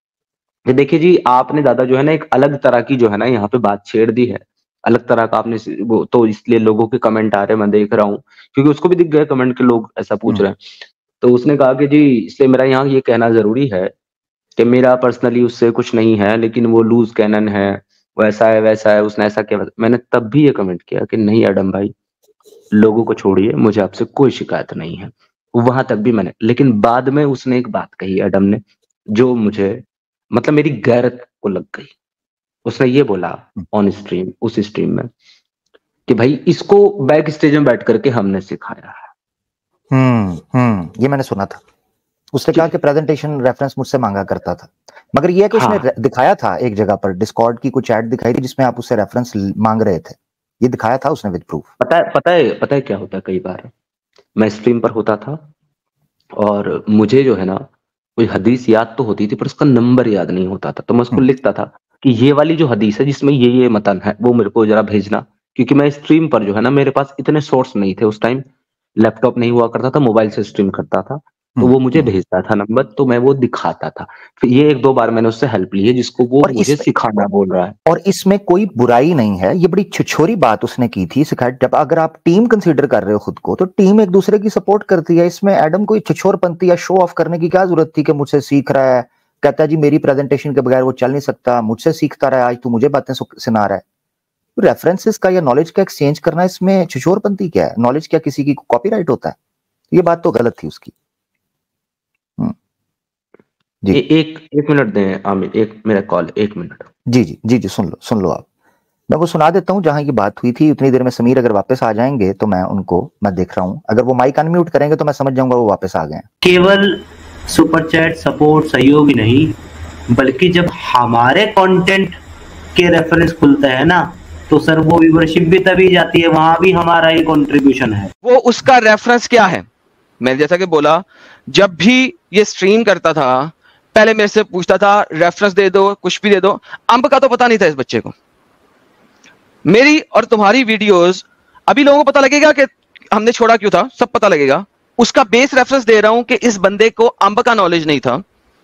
Speaker 2: कि देखिए जी, आपने दादा जो है ना एक अलग तरह की जो है ना यहाँ पे बात छेड़ दी है, अलग तरह का आपने वो, तो इसलिए लोगों के कमेंट आ रहे हैं, मैं देख रहा हूँ, क्योंकि उसको भी दिख गए कमेंट के लोग ऐसा पूछ रहे हैं। तो उसने कहा कि जी इसलिए मेरा यहाँ ये कहना जरूरी है कि मेरा पर्सनली उससे कुछ नहीं है, लेकिन वो लूज कैनन है, वो ऐसा है वैसा है, उसने ऐसा किया। मैंने तब भी ये कमेंट किया कि नहीं एडम भाई, लोगों को छोड़िए, मुझे आपसे कोई शिकायत नहीं है, वहां तक भी मैंने। लेकिन बाद में उसने एक बात कही एडम ने, जो मुझे मतलब मेरी गैरत को लग गई। उसने ये बोला ऑन स्ट्रीम, उस स्ट्रीम में, कि भाई इसको बैक स्टेज में बैठ करके हमने सिखाया है।
Speaker 1: हम्म हम्म ये मैंने सुना था। उसने कहा कि प्रेजेंटेशन रेफरेंस मुझसे मांगा करता था, मगर ये है कि उसने
Speaker 2: हाँ।
Speaker 1: दिखाया था एक जगह पर डिस्कॉर्ड की कुछ ऐड दिखाई थी जिसमें आप उससे रेफरेंस मांग रहे थे, ये दिखाया था उसने विद प्रूफ।
Speaker 2: पता है पता है पता है क्या होता है, कई बार मैं स्ट्रीम पर होता था और मुझे जो है ना कोई हदीस याद तो होती थी पर उसका नंबर याद नहीं होता था, तो मैं उसको लिखता था कि ये वाली जो हदीस है जिसमें ये ये मतन है वो मेरे को जरा भेजना, क्योंकि मैं स्ट्रीम पर जो है ना मेरे पास इतने सोर्स नहीं थे उस टाइम, लैपटॉप नहीं हुआ करता था, मोबाइल से स्ट्रीम करता था, तो वो मुझे भेजता था नंबर, तो मैं वो दिखाता था। फिर ये एक दो बार मैंने उससे हेल्प ली है जिसको वो मुझे सिखाना बोल रहा है।
Speaker 1: और इसमें कोई बुराई नहीं है, ये बड़ी छिछोरी बात उसने की थी सिखाई। जब अगर आप टीम कंसीडर कर रहे हो खुद को, तो टीम एक दूसरे की सपोर्ट करती है। इसमें एडम कोई छिछोरपंती या शो ऑफ करने की क्या जरूरत थी कि मुझसे सीख रहा है, कहता है जी मेरी प्रेजेंटेशन के बगैर वो चल नहीं सकता, मुझसे सीखता रहा, आज तू मुझे बातें सुना रहा है। रेफरेंसेस का या नॉलेज का एक्सचेंज करना, इसमें छिछोरपंती क्या है? नॉलेज क्या किसी की कॉपीराइट होता है? ये बात तो गलत थी उसकी।
Speaker 2: जी। ए, एक एक मिनट दें आमिर, एक मेरा कॉल, एक मिनट।
Speaker 1: जी जी जी जी सुन लो सुन लो आप, मैं वो सुना देता हूँ जहां ये बात हुई थी। उतनी देर में समीर अगर वापस आ जाएंगे तो मैं उनको, मैं देख रहा हूँ, अगर वो माइक अनम्यूट करेंगे तो मैं समझ जाऊंगा वो वापस आ गए।
Speaker 3: केवल सुपर चैट सपोर्ट सहयोग ही नहीं, बल्कि जब हमारे कंटेंट के रेफरेंस खुलता है ना, तो सर वो व्यूअरशिप भी तभी जाती है, वहां भी हमारा ही कंट्रीब्यूशन है।
Speaker 5: वो उसका रेफरेंस क्या है? मैं जैसा कि बोला, जब भी ये स्ट्रीम करता था पहले मेरे से पूछता था रेफरेंस दे दो, कुछ भी दे दो। अंब का तो पता नहीं था इस बच्चे को। मेरी और तुम्हारी वीडियोस अभी लोगों को पता लगेगा कि हमने छोड़ा क्यों था, सब पता लगेगा। उसका बेस रेफरेंस दे रहा हूं कि इस बंदे को अंब का नॉलेज नहीं था,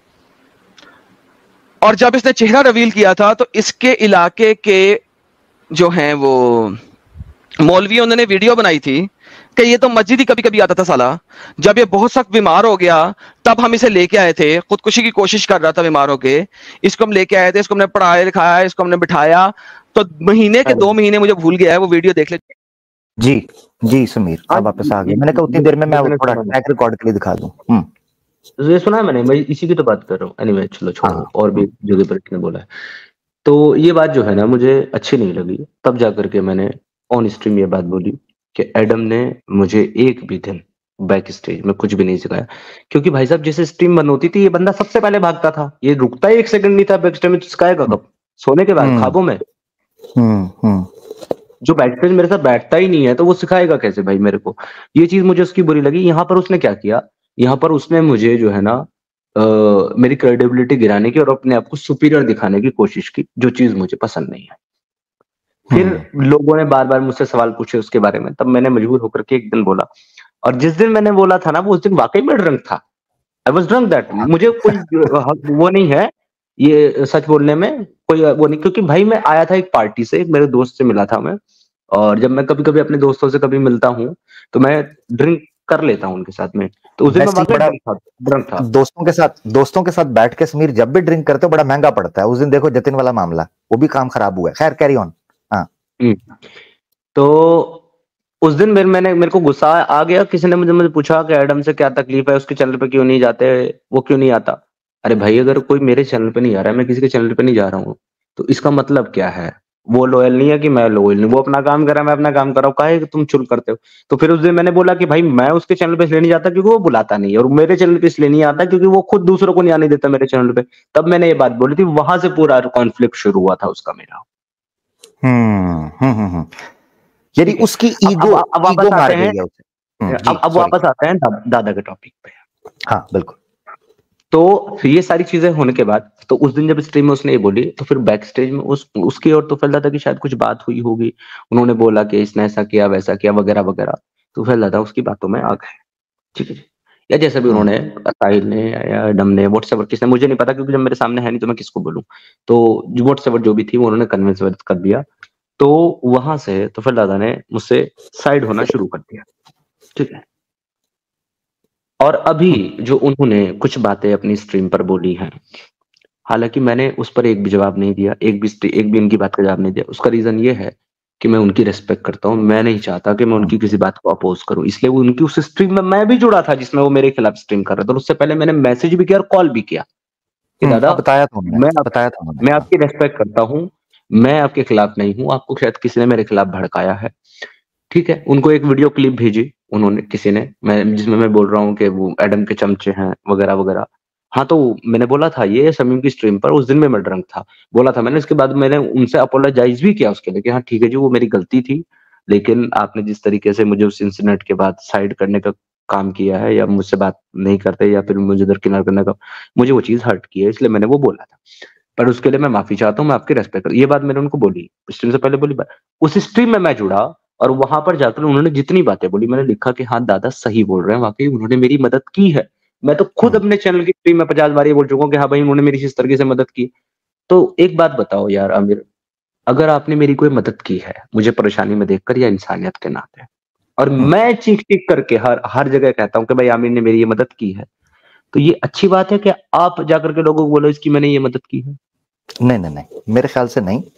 Speaker 5: और जब इसने चेहरा रिवील किया था तो इसके इलाके के जो हैं वो मौलवी, उन्होंने वीडियो बनाई थी कि ये तो मस्जिद ही कभी कभी आता था साला। जब ये बहुत सख्त बीमार हो गया तब हम इसे लेके आए थे, खुदकुशी की कोशिश कर रहा था बीमार होके, इसको हम लेके आए थे, इसको हमने पढ़ाया लिखाया, इसको हमने बिठाया, तो महीने के दो महीने मुझे भूल गया है, वो वीडियो देख ले।
Speaker 1: जी जी समीर आप वापस आ गए। मैंने कहा उतनी देर में मैं थोड़ा ट्रैक रिकॉर्ड के लिए दिखा दूं।
Speaker 2: ये सुना है मैंने, मैं इसी की तो बात कर रहा हूँ। एनीवे चलो छोड़ो, और भी जगह पर इसने बोला है। तो ये बात जो है ना मुझे अच्छी नहीं लगी, तब जाकर के मैंने ऑन स्ट्रीम ये बात बोली कि एडम ने मुझे एक भी दिन बैक स्टेज में कुछ भी नहीं सिखाया, क्योंकि भाई साहब जैसे स्ट्रीम बंद होती थी ये बंदा सबसे पहले भागता था, ये रुकता ही एक सेकंड नहीं था बैक स्टेज में। सिखाएगा कब? सोने के बाद, ख्वाबों में। जो बैक स्टेज मेरे साथ बैठता ही नहीं है तो वो सिखाएगा कैसे भाई मेरे को? ये चीज मुझे उसकी बुरी लगी। यहाँ पर उसने क्या किया, यहाँ पर उसने मुझे जो है ना Uh, मेरी क्रेडिबिलिटी गिराने की और अपने आप को सुपीरियर दिखाने की कोशिश की, जो चीज मुझे पसंद नहीं है। फिर लोगों ने बार बार मुझसे सवाल पूछे उसके बारे में, तब मैंने मजबूर होकर के एक दिन बोला, और जिस दिन मैंने बोला था ना वो उस दिन वाकई में ड्रंक था। I was drunk that. मुझे कोई वो नहीं है ये सच बोलने में, कोई वो नहीं, क्योंकि भाई मैं आया था एक पार्टी से, एक मेरे दोस्त से मिला था मैं, और जब मैं कभी कभी अपने दोस्तों से कभी मिलता हूँ तो मैं ड्रिंक कर लेता हूँ उनके साथ में। तो उस दिन मैं
Speaker 1: वैसे ही
Speaker 2: वाकई
Speaker 1: बड़ा
Speaker 2: ड्रंक था ड्रंक था।
Speaker 1: दोस्तों के साथ दोस्तों के साथ बैठ के समीर जब भी ड्रिंक करते हो बड़ा महंगा पड़ता है। उस दिन देखो जतिन वाला मामला, वो भी काम खराब हुआ है। खैर कैरी ऑन। हाँ
Speaker 2: हम्म, तो उस दिन मेरे मैंने मेरे को गुस्सा आ गया। किसी ने मुझे मुझे पूछा कि एडम से क्या तकलीफ है, उसके चैनल पे क्यों नहीं जाते, वो क्यों नहीं आता। अरे भाई, अगर कोई मेरे चैनल पे नहीं आ रहा है, मैं किसी के चैनल पे नहीं जा रहा हूँ, तो इसका मतलब क्या है? वो लॉयल नहीं है कि मैं लॉयल नहीं। वो अपना काम कर रहा है, मैं अपना काम कर रहा हूँ, काहे कि तुम चुल करते हो। तो फिर उस दिन मैंने बोला कि भाई मैं उसके चैनल पे इसलिए नहीं जाता क्योंकि वो बुलाता नहीं है, और मेरे चैनल पे इसलिए नहीं आता क्योंकि वो खुद दूसरों को नहीं आने देता मेरे चैनल पे। तब मैंने ये बात बोली थी, वहां से पूरा कॉन्फ्लिक्ट शुरू हुआ था उसका मेरा।
Speaker 1: हम्म हम्म हम्म हम्म। यानी
Speaker 2: ठीक है।
Speaker 1: उसकी
Speaker 2: अब
Speaker 1: ईगो
Speaker 2: अब अब
Speaker 1: ईगो
Speaker 2: वापस
Speaker 1: मार
Speaker 2: आते हैं,
Speaker 1: गई है उसे। हम्म, जी
Speaker 2: अब अब
Speaker 1: सॉरी।
Speaker 2: वापस आते हैं दा, दादा के टॉपिक पे।
Speaker 1: हाँ बिल्कुल।
Speaker 2: तो फिर ये सारी चीजें होने के बाद, तो उस दिन जब स्ट्रीम में उसने ये बोली, तो फिर बैक स्टेज में उस उसकी और तोफैल दादा की शायद कुछ बात हुई होगी। उन्होंने बोला कि इसने ऐसा किया वैसा किया वगैरह वगैरह। तोफैल दादा उसकी बातों में आ गए। ठीक है जी। या जैसे भी
Speaker 1: हम्म
Speaker 2: उन्होंने, साहिल ने या डम ने, व्हाट्सएवर किसने, मुझे नहीं पता, क्योंकि जब मेरे सामने है नहीं तो मैं किसको बोलूं। तो जो व्हाट्सएवर जो भी थी वो उन्होंने कन्विंस कर दिया। तो वहां से तोफैल दादा ने मुझसे साइड होना शुरू कर दिया। ठीक है। और अभी जो उन्होंने कुछ बातें अपनी स्ट्रीम पर बोली हैं, हालांकि मैंने उस पर एक भी जवाब नहीं दिया, एक भी एक भी उनकी बात का जवाब नहीं दिया। उसका रीजन ये है कि मैं उनकी रिस्पेक्ट करता हूँ। मैं नहीं चाहता कि मैं उनकी किसी बात को अपोज करूं, इसलिए वो उनकी उस स्ट्रीम में मैं भी जुड़ा था जिसमें वो मेरे खिलाफ स्ट्रीम कर रहे थे। और उससे पहले मैंने मैसेज भी किया और कॉल भी किया कि
Speaker 1: हम्म,
Speaker 2: दादा,
Speaker 1: हाँ, बताया था उन्होंने
Speaker 2: मैं आप,
Speaker 1: बताया था उन्होंने
Speaker 2: मैं
Speaker 1: हाँ।
Speaker 2: आपकी रेस्पेक्ट करता हूँ, मैं आपके खिलाफ नहीं हूँ, आपको शायद किसी ने मेरे खिलाफ भड़काया है। ठीक है। उनको एक वीडियो क्लिप भेजी उन्होंने, किसी ने, मैं जिसमें मैं बोल रहा हूँ कि वो एडम के चमचे हैं वगैरह वगैरह। हाँ, तो मैंने बोला था ये शमीम की स्ट्रीम पर, उस दिन में मैं ड्रंक था, बोला था मैंने। उसके बाद मैंने उनसे अपोलोजाइज भी किया उसके लिए कि हाँ ठीक है जी, वो मेरी गलती थी, लेकिन आपने जिस तरीके से मुझे उस इंसिडेंट के बाद साइड करने का काम किया है, या मुझसे बात नहीं करते, या फिर मुझे दरकिनार करने का, मुझे वो चीज हर्ट की है, इसलिए मैंने वो बोला था। पर उसके लिए मैं माफी चाहता हूँ, मैं आपकी रेस्पेक्ट कर, ये बात मैंने उनको बोली स्ट्रीम से पहले बोली बात। उस स्ट्रीम में मैं जुड़ा, और वहां पर जाकर उन्होंने जितनी बातें बोली, मैंने लिखा कि हाँ दादा सही बोल रहे हैं, वाकई उन्होंने मेरी मदद की है। मैं तो खुद
Speaker 1: हम्म,
Speaker 2: अपने चैनल की स्ट्रीम में पचास बार ये बोल चुका हूँ कि हाँ भाई उन्होंने मेरी इस तरीके से मदद की। तो एक बात बताओ यार आमिर, अगर आपने मेरी कोई मदद की है मुझे परेशानी में देखकर या इंसानियत के नाते, और
Speaker 1: हम्म।
Speaker 2: मैं चीख चीख करके हर हर जगह कहता हूँ कि भाई आमिर ने मेरी ये मदद की है, तो ये अच्छी बात है कि आप जाकर के लोगों को बोलो इसकी मैंने ये मदद की है?
Speaker 1: नहीं नहीं नहीं, मेरे ख्याल से नहीं।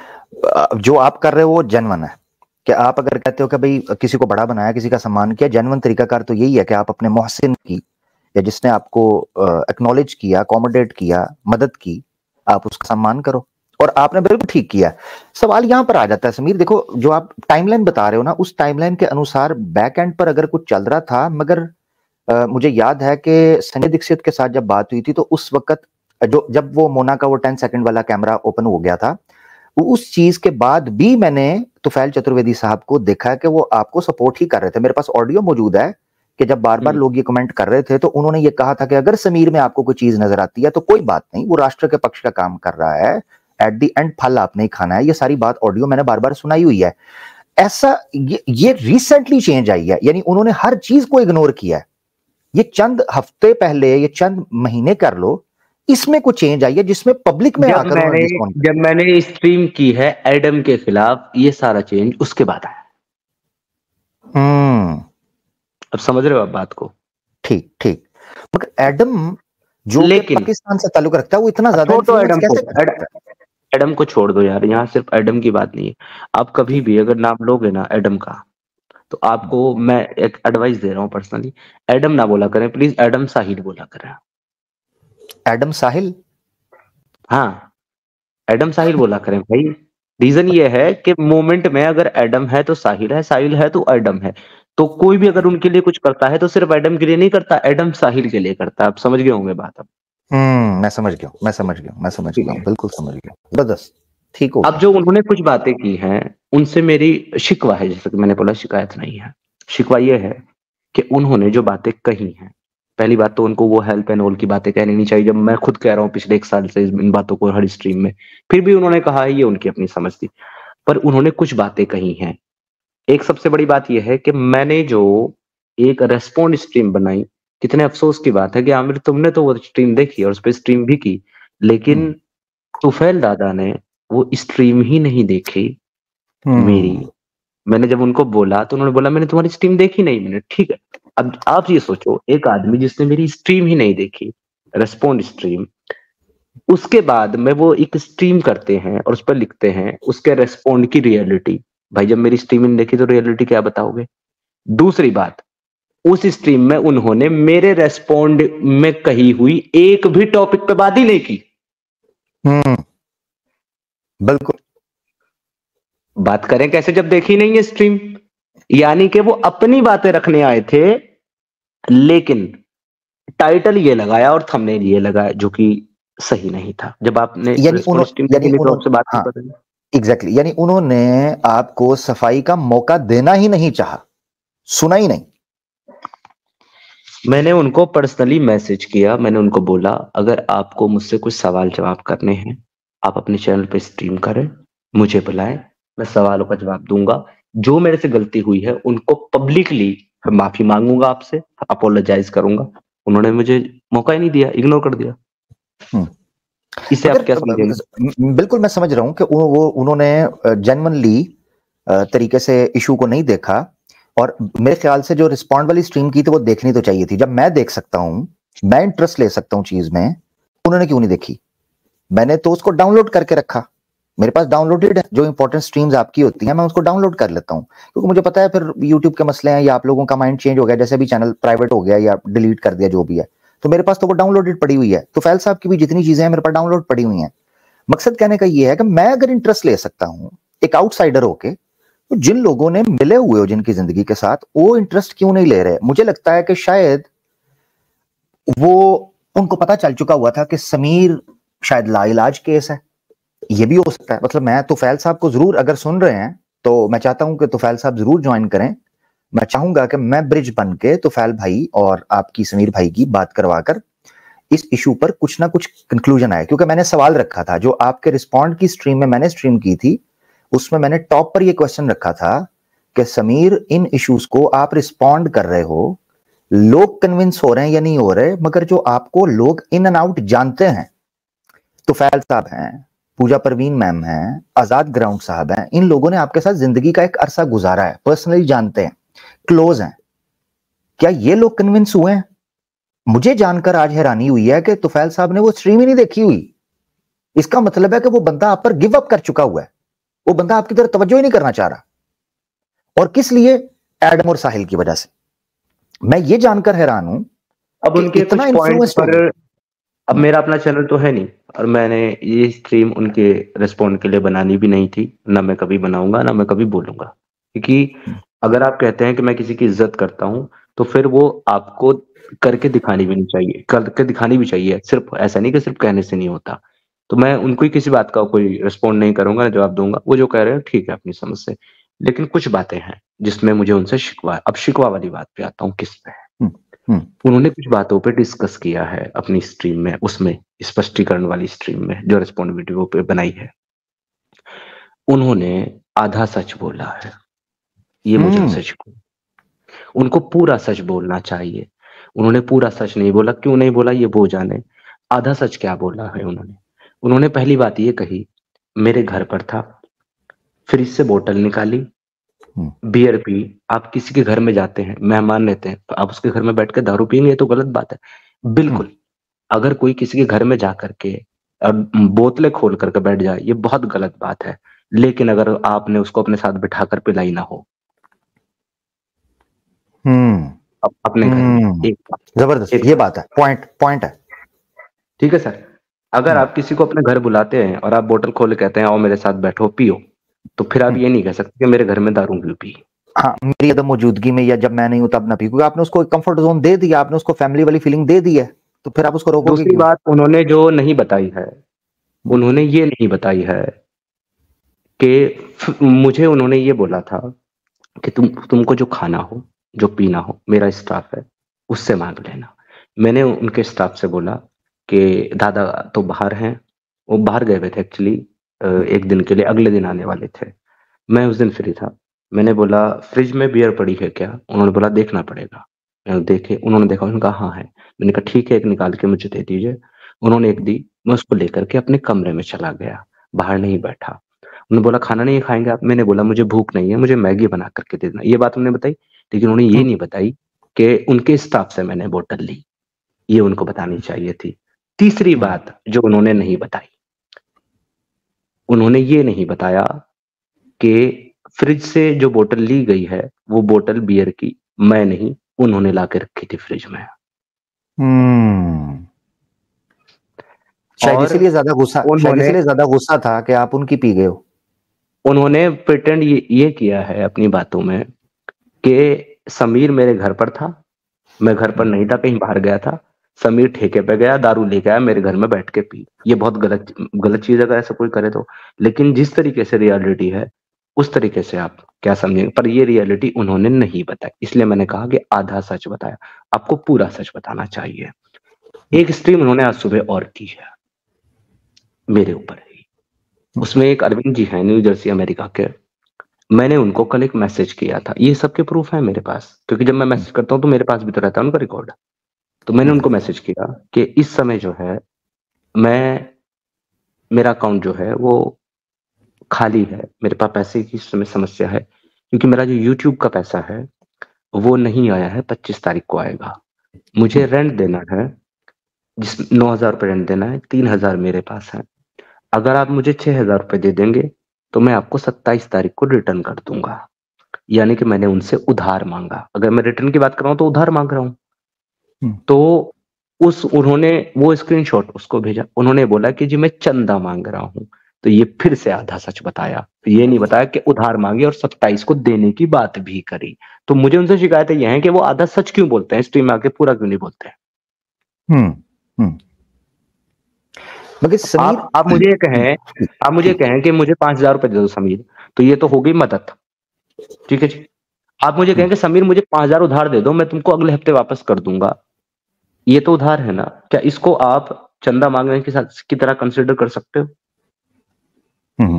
Speaker 1: अ, जो आप कर रहे हो वो जेन्युइन है। कि आप अगर कहते हो कि भाई किसी को बड़ा बनाया, किसी का सम्मान किया, जेन्युइन तरीकाकार तो यही है कि आप अपने मोहसिन की, या जिसने आपको एक्नॉलेज किया, अकोमोडेट किया, मदद की, आप उसका सम्मान करो। और आपने बिल्कुल ठीक किया। सवाल यहां पर आ जाता है समीर, देखो जो आप टाइमलाइन बता रहे हो ना, उस टाइमलाइन के अनुसार बैक एंड पर अगर कुछ चल रहा था, मगर अ, मुझे याद है कि संजय दीक्षित के साथ जब बात हुई थी तो उस वक्त जो जब वो मोना का वो टेन सेकंड वाला कैमरा ओपन हो गया था, उस चीज के बाद भी मैंने तुफैल चतुर्वेदी साहब को देखा कि वो आपको सपोर्ट ही कर रहे थे। मेरे पास ऑडियो मौजूद है कि जब बार बार लोग ये कमेंट कर रहे थे तो उन्होंने ये कहा था कि अगर समीर में आपको कोई चीज नजर आती है तो कोई बात नहीं, वो राष्ट्र के पक्ष का काम कर रहा है, एट द एंड फल आपने ही खाना है। ये सारी बात ऑडियो मैंने बार बार सुनाई हुई है। ऐसा ये, ये रिसेंटली चेंज आई है, यानी उन्होंने हर चीज को इग्नोर किया है। ये चंद हफ्ते पहले, ये चंद महीने कर लो, इसमें कुछ चेंज आई है जिसमें पब्लिक में
Speaker 2: जब
Speaker 1: आकर
Speaker 2: मैंने
Speaker 1: उन्होंने डिस्काउंट
Speaker 2: जब मैंने स्ट्रीम की है एडम के खिलाफ, ये सारा चेंज उसके बाद आया।
Speaker 1: हम्म
Speaker 2: अब समझ रहे हो आप बात को?
Speaker 1: ठीक ठीक। मगर एडम जो कि
Speaker 2: लेकिन
Speaker 1: पाकिस्तान से ताल्लुक रखता है, वो इतना ज्यादा
Speaker 2: छोड़ दो
Speaker 1: इन्फ्लुएंस
Speaker 2: एडम को,
Speaker 1: कैसे कर
Speaker 2: एड,
Speaker 1: सकता है?
Speaker 2: एडम को छोड़ दो यार, यहाँ सिर्फ एडम की बात नहीं है। आप कभी भी अगर नाम लोगे ना एडम का, तो आपको मैं एक एडवाइस दे रहा हूँ पर्सनली, एडम ना बोला करें प्लीज, एडम साहिल बोला करें।
Speaker 1: एडम साहिल?
Speaker 2: हाँ, एडम साहिल बोला करें भाई। रीजन ये है कि मोमेंट में अगर एडम है तो साहिल है, साहिल है तो एडम है। तो कोई भी अगर उनके लिए कुछ करता है तो सिर्फ एडम के लिए नहीं करता, एडम साहिल के लिए करता है। आप समझ गए होंगे बात अब?
Speaker 1: हम्म मैं समझ गया मैं समझ गया मैं समझ
Speaker 2: ठीक
Speaker 1: गया
Speaker 2: है।
Speaker 1: बिल्कुल समझ गया। जबरदस्त, ठीक हो
Speaker 2: अब
Speaker 1: गया।
Speaker 2: जो उन्होंने कुछ बातें की हैं, उनसे मेरी शिकवा है, जैसे कि मैंने बोला शिकायत नहीं है। शिकवा ये है कि उन्होंने जो बातें कही हैं, पहली बात तो उनको वो हेल्प एंड ऑल की बातें कहनी नहीं चाहिए, जब मैं खुद कह रहा हूँ पिछले एक साल से इन बातों को हर स्ट्रीम में, फिर भी उन्होंने कहा है, ये उनकी अपनी समझ थी। पर उन्होंने कुछ बातें कही हैं। एक सबसे बड़ी बात यह है कि मैंने जो एक रेस्पॉन्ड स्ट्रीम बनाई, कितने अफसोस की बात है कि आमिर तुमने तो वो स्ट्रीम देखी और उस पर स्ट्रीम भी की, लेकिन तुफैल दादा ने वो स्ट्रीम ही नहीं देखी मेरी।
Speaker 1: हम्म
Speaker 2: मैंने जब उनको बोला तो उन्होंने बोला मैंने तुम्हारी स्ट्रीम देखी नहीं। मैंने ठीक है, अब आप ये सोचो, एक आदमी जिसने मेरी स्ट्रीम ही नहीं देखी, रेस्पॉन्ड स्ट्रीम, उसके बाद में वो एक स्ट्रीम करते हैं और उस पर लिखते हैं उसके रेस्पॉन्ड की रियलिटी। भाई जब मेरी स्ट्रीम नहीं देखी तो रियलिटी क्या बताओगे? दूसरी बात, उस स्ट्रीम में उन्होंने मेरे रेस्पॉन्ड में कही हुई एक भी टॉपिक पे बात ही नहीं की।
Speaker 1: हम्म, बिल्कुल।
Speaker 2: बात करें कैसे जब देखी नहीं है स्ट्रीम? यानी कि वो अपनी बातें रखने आए थे, लेकिन टाइटल ये लगाया और थंबनेल ये लगाया जो कि सही नहीं था। जब आपने
Speaker 1: यानी उन्हों,
Speaker 2: स्ट्रीम
Speaker 1: यानी
Speaker 2: देखी तो
Speaker 1: उन्हों,
Speaker 2: आपसे बात
Speaker 1: हाँ,
Speaker 2: नहीं कर रहे।
Speaker 1: एग्जैक्टली, यानी उन्होंने आपको सफाई का मौका देना ही नहीं चाहा, सुना ही नहीं।
Speaker 2: मैंने उनको पर्सनली मैसेज किया, मैंने उनको बोला अगर आपको मुझसे कुछ सवाल जवाब करने हैं आप अपने चैनल पे स्ट्रीम करें, मुझे बुलाएं, मैं सवालों का जवाब दूंगा। जो मेरे से गलती हुई है उनको पब्लिकली माफी मांगूंगा, आपसे अपोलोजाइज करूंगा। उन्होंने मुझे मौका ही नहीं दिया, इग्नोर कर दिया। इसे आप क्या समझेंगे?
Speaker 1: बिल्कुल मैं समझ रहा हूं कि वो उन्होंने जेन्युइनली तरीके से इशू को नहीं देखा, और मेरे ख्याल से जो रिस्पॉन्ड वाली स्ट्रीम की थी वो देखनी तो चाहिए थी। जब मैं देख सकता हूं, मैं इंटरेस्ट ले सकता हूं चीज में, उन्होंने क्यों नहीं देखी? मैंने तो उसको डाउनलोड करके रखा, मेरे पास डाउनलोडेड है, जो इंपॉर्टेंट स्ट्रीम्स आपकी होती हैं मैं उसको डाउनलोड कर लेता हूं, क्योंकि मुझे पता है फिर यूट्यूब के मसले हैं या आप लोगों का माइंड चेंज हो गया, जैसे भी चैनल प्राइवेट हो गया या डिलीट कर दिया जो भी है, तो मेरे पास तो वो डाउनलोडेड पड़ी हुई है। तो फैल साहब की भी जितनी चीजें हैं मेरे पास डाउनलोड पड़ी हुई हैं। मकसद कहने का ये है कि मैं अगर इंटरेस्ट ले सकता हूं एक आउटसाइडर होके, तो जिन लोगों ने मिले हुए हो जिनकी जिंदगी के साथ, वो इंटरेस्ट क्यों नहीं ले रहे? मुझे लगता है कि शायद वो उनको पता चल चुका हुआ था कि समीर शायद लाइलाज केस है, ये भी हो सकता है। मतलब मैं तुफैल साहब को जरूर, अगर सुन रहे हैं तो मैं चाहता हूं कि तुफैल साहब जरूर ज्वाइन करें। मैं चाहूंगा कि मैं ब्रिज बन के तुफैल भाई और आपकी समीर भाई की बात करवाकर इस इशू पर कुछ ना कुछ कंक्लूजन आए, क्योंकि मैंने सवाल रखा था जो आपके रिस्पॉन्ड की स्ट्रीम में मैंने स्ट्रीम की थी, उसमें मैंने टॉप पर यह क्वेश्चन रखा था कि समीर इन इश्यूज को आप रिस्पॉन्ड कर रहे हो, लोग कन्विंस हो रहे हैं या नहीं हो रहे, मगर जो आपको लोग इन एंड आउट जानते हैं, तुफैल साहब हैं, पूजा परवीन मैम हैं, आजाद ग्राउंड साहब हैं, इन लोगों ने आपके साथ जिंदगी का एक अरसा गुजारा है, पर्सनली जानते हैं, क्लोज हैं, क्या ये लोग कन्विंस हुए हैं? मुझे जानकर आज हैरानी हुई है कि तुफैल साहब ने वो स्ट्रीम ही नहीं देखी हुई। इसका मतलब है कि वो बंदा आप पर गिव अप कर चुका हुआ है, वो बंदा आपकी तरफ तवज्जो ही नहीं करना चाह रहा। और किस लिए? एडम और साहिल की वजह से। मैं ये जानकर हैरान हूं
Speaker 2: अब उनके
Speaker 1: इतना
Speaker 2: कुछ पॉइंट्स
Speaker 1: इन्फ्लुएंस
Speaker 2: पर, अब मेरा अपना चैनल तो है नहीं और मैंने ये स्ट्रीम उनके रिस्पॉन्ड के लिए बनानी भी नहीं थी, ना मैं कभी बनाऊंगा ना मैं कभी बोलूंगा। क्योंकि अगर आप कहते हैं कि मैं किसी की इज्जत करता हूं तो फिर वो आपको करके दिखानी भी नहीं चाहिए, करके दिखानी भी चाहिए, सिर्फ ऐसा नहीं कि सिर्फ कहने से नहीं होता। तो मैं उनको ही किसी बात का कोई रिस्पॉन्ड नहीं करूंगा, जवाब दूंगा। वो जो कह रहे हैं ठीक है अपनी समझ से, लेकिन कुछ बातें हैं जिसमें मुझे उनसे शिकवा। अब शिकवा वाली बात पे आता हूँ, किस पे है। उन्होंने कुछ बातों पे डिस्कस किया है अपनी स्ट्रीम में, उसमें स्पष्टीकरण वाली स्ट्रीम में जो रिस्पॉन्ड वीडियो पे बनाई है, उन्होंने आधा सच बोला है। ये मुझे उनसे शिकवा। उनको पूरा सच बोलना चाहिए, उन्होंने पूरा सच नहीं बोला। क्यों नहीं बोला ये वो जाने। आधा सच क्या बोला है उन्होंने? उन्होंने पहली बात ये कही, मेरे घर पर था, फ्रिज से बोतल निकाली, बियर पी। आप किसी के घर में जाते हैं, मेहमान रहते हैं, तो आप उसके घर में बैठ के दारू पिएंगे, ये तो गलत बात है। बिल्कुल, अगर कोई किसी के घर में जा करके और बोतलें खोल करके बैठ जाए, ये बहुत गलत बात है। लेकिन अगर आपने उसको अपने साथ बिठाकर पिलाई ना हो अब अपने घर में, एक
Speaker 1: जबरदस्त, ये बात है, पॉइंट पॉइंट है।
Speaker 2: ठीक है सर, अगर आप किसी को अपने घर बुलाते हैं और आप बोतल खोल कहते हैं आओ मेरे साथ बैठो पियो, तो फिर आप ये नहीं कह सकते कि मेरे घर में दारू क्यों पी।
Speaker 1: हाँ, मेरी अदम मौजूदगी में या जब मैं नहीं हूं तब ना पी, क्योंकि आपने उसको कंफर्ट जोन दे दिया, आपने उसको फैमिली वाली फीलिंग दे दी है, तो फिर आप उसको रोकोगे
Speaker 2: दूसरी बात उन्होंने जो नहीं बताई है, उन्होंने ये नहीं बताई है कि मुझे उन्होंने ये बोला था कि तुम तुमको जो खाना हो जो पीना हो, मेरा स्टाफ है उससे मांग लेना। मैंने उनके स्टाफ से बोला कि दादा तो बाहर हैं, वो बाहर गए हुए थे एक्चुअली एक दिन के लिए, अगले दिन आने वाले थे। मैं उस दिन फ्री था। मैंने बोला फ्रिज में बियर पड़ी है क्या? उन्होंने बोला देखना पड़ेगा। मैंने देखे, उन्होंने देखा, उन्होंने कहा हाँ है। मैंने कहा ठीक है, एक निकाल के मुझे दे दीजिए। उन्होंने एक दी, मैं उसको लेकर के अपने कमरे में चला गया, बाहर नहीं बैठा। उन्होंने बोला खाना नहीं खाएंगे आप? मैंने बोला मुझे भूख नहीं है, मुझे मैगी बना करके दे देना। ये बात उन्होंने बताई, लेकिन उन्होंने ये नहीं बताई कि उनके स्टाफ से मैंने बोतल ली, ये उनको बतानी चाहिए थी। तीसरी बात जो उन्होंने नहीं बताई, उन्होंने ये नहीं बताया कि फ्रिज से जो बोतल ली गई है वो बोतल बियर की मैं नहीं, उन्होंने लाके रखी थी फ्रिज में।
Speaker 1: हम्म शायद
Speaker 2: और
Speaker 1: इसीलिए ज्यादा गुस्सा शायद
Speaker 2: उन्होंने
Speaker 1: इसीलिए ज्यादा गुस्सा था कि आप उनकी पी गए हो।
Speaker 2: उन्होंने प्रिटेंड ये, ये किया है अपनी बातों में कि समीर मेरे घर पर था, मैं घर पर नहीं था, कहीं बाहर गया था, समीर ठेके पे गया, दारू लेके आया, मेरे घर में बैठ के पी। ये बहुत गलत गलत चीज है अगर ऐसा कोई करे तो, लेकिन जिस तरीके से रियलिटी है उस तरीके से आप क्या समझेंगे, पर ये रियलिटी उन्होंने नहीं बताई, इसलिए मैंने कहा कि आधा सच बताया, आपको पूरा सच बताना चाहिए। एक स्ट्रीम उन्होंने आज सुबह और की है मेरे ऊपर ही, उसमें एक अरविंद जी हैं न्यू जर्सी अमेरिका के, मैंने उनको कल एक मैसेज किया था, ये सबके प्रूफ है मेरे पास, क्योंकि जब मैं मैसेज करता हूं तो मेरे पास भी तो रहता है उनका रिकॉर्ड। तो मैंने उनको मैसेज किया कि इस समय जो है मैं मेरा अकाउंट जो है वो खाली है, मेरे पास पैसे की इस समय समस्या है, क्योंकि मेरा जो यूट्यूब का पैसा है वो नहीं आया है, पच्चीस तारीख को आएगा। मुझे रेंट देना है, जिस नौ हजार रुपये रेंट देना है, तीन हजार मेरे पास है। अगर आप मुझे छह हजार रुपये दे देंगे तो मैं आपको सत्ताईस तारीख को रिटर्न कर दूंगा। यानी कि मैंने उनसे उधार मांगा, अगर मैं रिटर्न की बात कर रहा हूं तो उधार मांग रहा हूं। तो उस उन्होंने वो स्क्रीनशॉट उसको भेजा, उन्होंने बोला कि जी मैं चंदा मांग रहा हूं। तो ये फिर से आधा सच बताया, तो ये नहीं बताया कि उधार मांगी और सत्ताईस को देने की बात भी करी। तो मुझे उनसे शिकायतें ये हैं कि वो आधा सच क्यों बोलते हैं, स्ट्रीम में आके पूरा क्यों नहीं बोलते हैं।
Speaker 1: हम्म हम्म मगर समीर
Speaker 2: आप आप मुझे ये कहें आप मुझे कहें कि मुझे पांच हजार रुपए दे दो समीर, तो ये तो हो गई मदद, ठीक है जी। आप मुझे कहें कि समीर मुझे पांच हजार उधार दे दो, मैं तुमको अगले हफ्ते वापस कर दूंगा, ये तो उधार है ना। क्या इसको आप चंदा मांगने के साथ की तरह कंसिडर कर सकते हो?
Speaker 1: हम्म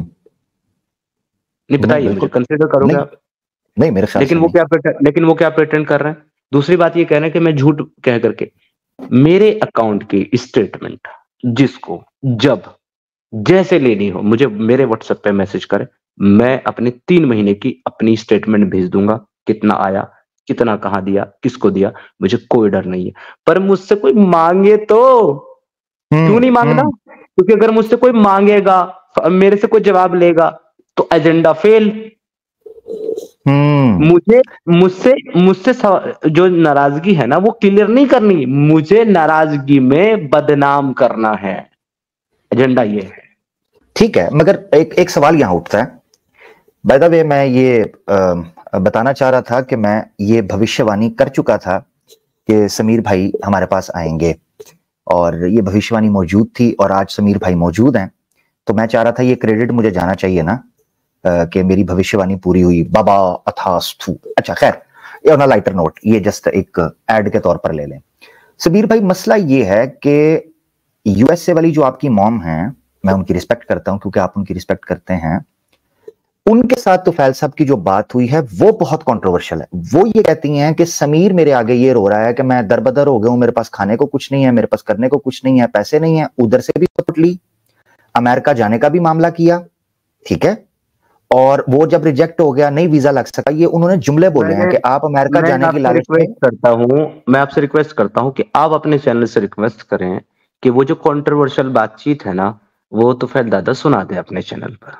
Speaker 2: नहीं, बताइए मुझे, कंसिडर करोगे आप?
Speaker 1: नहीं, मेरे ख्याल
Speaker 2: लेकिन
Speaker 1: से
Speaker 2: वो
Speaker 1: नहीं।
Speaker 2: क्या प्रेटेंड लेकिन वो क्या प्रेटेंड कर रहे हैं। दूसरी बात ये कह रहे हैं कि मैं झूठ कह करके, मेरे अकाउंट की स्टेटमेंट जिसको जब जैसे लेनी हो मुझे मेरे व्हाट्सएप पे मैसेज करे, मैं अपने तीन महीने की अपनी स्टेटमेंट भेज दूंगा, कितना आया, कितना कहां दिया, किसको दिया, मुझे कोई डर नहीं है। पर मुझसे कोई मांगे तो क्यों नहीं मांगना, क्योंकि अगर मुझसे कोई मांगेगा, मेरे से कोई जवाब लेगा तो एजेंडा फेल। मुझे मुझसे मुझसे जो नाराजगी है ना वो क्लियर नहीं करनी, मुझे नाराजगी में बदनाम करना है, एजेंडा ये है।
Speaker 1: ठीक है, मगर एक एक सवाल यहां उठता है। बाय द वे मैं ये आ, बताना चाह रहा था कि मैं ये भविष्यवाणी कर चुका था कि समीर भाई हमारे पास आएंगे, और ये भविष्यवाणी मौजूद थी और आज समीर भाई मौजूद हैं। तो मैं चाह रहा था ये क्रेडिट मुझे जाना चाहिए ना कि मेरी भविष्यवाणी पूरी हुई, बाबा अथास्तु। अच्छा खैर, ये ऑन अ लाइटर नोट, ये जस्ट एक ऐड के तौर पर ले लें। समीर भाई मसला ये है कि यूएसए वाली जो आपकी मॉम है, मैं उनकी रिस्पेक्ट करता हूं क्योंकि आप उनकी रिस्पेक्ट करते हैं, उनके साथ तो फैल साहब की जो बात हुई है वो बहुत कंट्रोवर्शियल है। वो ये कहती हैं कि समीर मेरे आगे ये रो रहा है कि मैं दरबदर हो गया हूं, मेरे पास खाने को कुछ नहीं है, मेरे पास करने को कुछ नहीं है, पैसे नहीं है। उधर से भी सपोर्ट ली, अमेरिका जाने का भी मामला किया, ठीक है, और वो जब रिजेक्ट हो गया, नहीं वीजा लग सका, ये उन्होंने जुमले बोले हैं कि आप अमेरिका जाने की लालच में।
Speaker 2: करता हूं मैं आपसे रिक्वेस्ट करता हूं कि आप अपने चैनल से रिक्वेस्ट करें कि वो जो कंट्रोवर्शियल बातचीत है ना वो तो फिर दादा सुना दे अपने चैनल पर।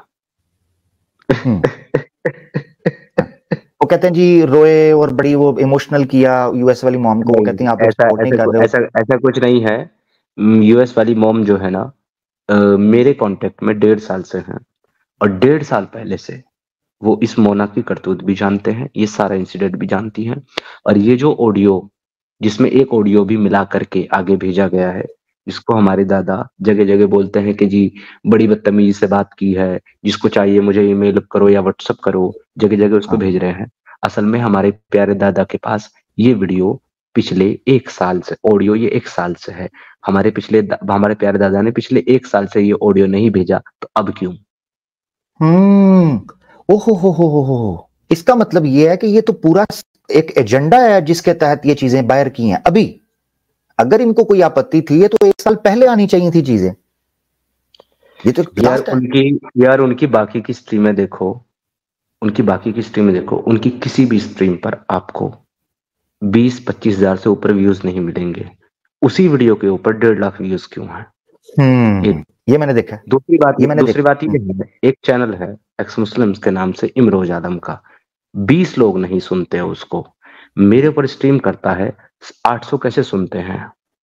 Speaker 1: वो कहते हैं जी रोए और बड़ी वो इमोशनल किया यूएस वाली मॉम को, वो कहती हैं आप
Speaker 2: ऐसा
Speaker 1: सपोर्ट नहीं कर रहे हो।
Speaker 2: ऐसा ऐसा कुछ नहीं है। यूएस वाली मॉम जो है ना आ, मेरे कांटेक्ट में डेढ़ साल से हैं, और डेढ़ साल पहले से वो इस मोना की करतूत भी जानते हैं, ये सारा इंसिडेंट भी जानती हैं। और ये जो ऑडियो, जिसमें एक ऑडियो भी मिला करके आगे भेजा गया है, जिसको हमारे दादा जगह जगह बोलते हैं कि जी बड़ी बदतमीजी से बात की है, जिसको चाहिए मुझे ईमेल करो या व्हाट्सएप करो, जगह जगह उसको भेज रहे हैं। असल में हमारे प्यारे दादा के पास ये वीडियो पिछले एक साल से, ऑडियो ये एक साल से है। हमारे पिछले हमारे प्यारे दादा ने पिछले एक साल से ये ऑडियो नहीं भेजा, तो अब क्यों?
Speaker 1: हम्म ओहो हो हो हो हो इसका मतलब ये है कि ये तो पूरा एक एजेंडा है जिसके तहत ये चीजें बाहर की हैं। अभी अगर इनको कोई आपत्ति थी ये तो एक साल पहले आनी चाहिए थी चीजें। ये तो
Speaker 2: यार उनकी यार उनकी बाकी की स्ट्रीमें देखो, उनकी बाकी की स्ट्रीमें देखो, उनकी किसी भी स्ट्रीम पर आपको बीस पच्चीस हजार से ऊपर व्यूज नहीं मिलेंगे। उसी वीडियो के ऊपर डेढ़ लाख व्यूज क्यों हैं?
Speaker 1: हम्म, ये मैंने देखा है।
Speaker 2: दूसरी बात
Speaker 1: ये मैंने
Speaker 2: दूसरी
Speaker 1: देखा।
Speaker 2: बात ये है, एक चैनल है एक्स मुस्लिम्स के नाम से, इमरोज आदम का, बीस लोग नहीं सुनते उसको, मेरे ऊपर स्ट्रीम करता है, आठ सौ कैसे सुनते हैं?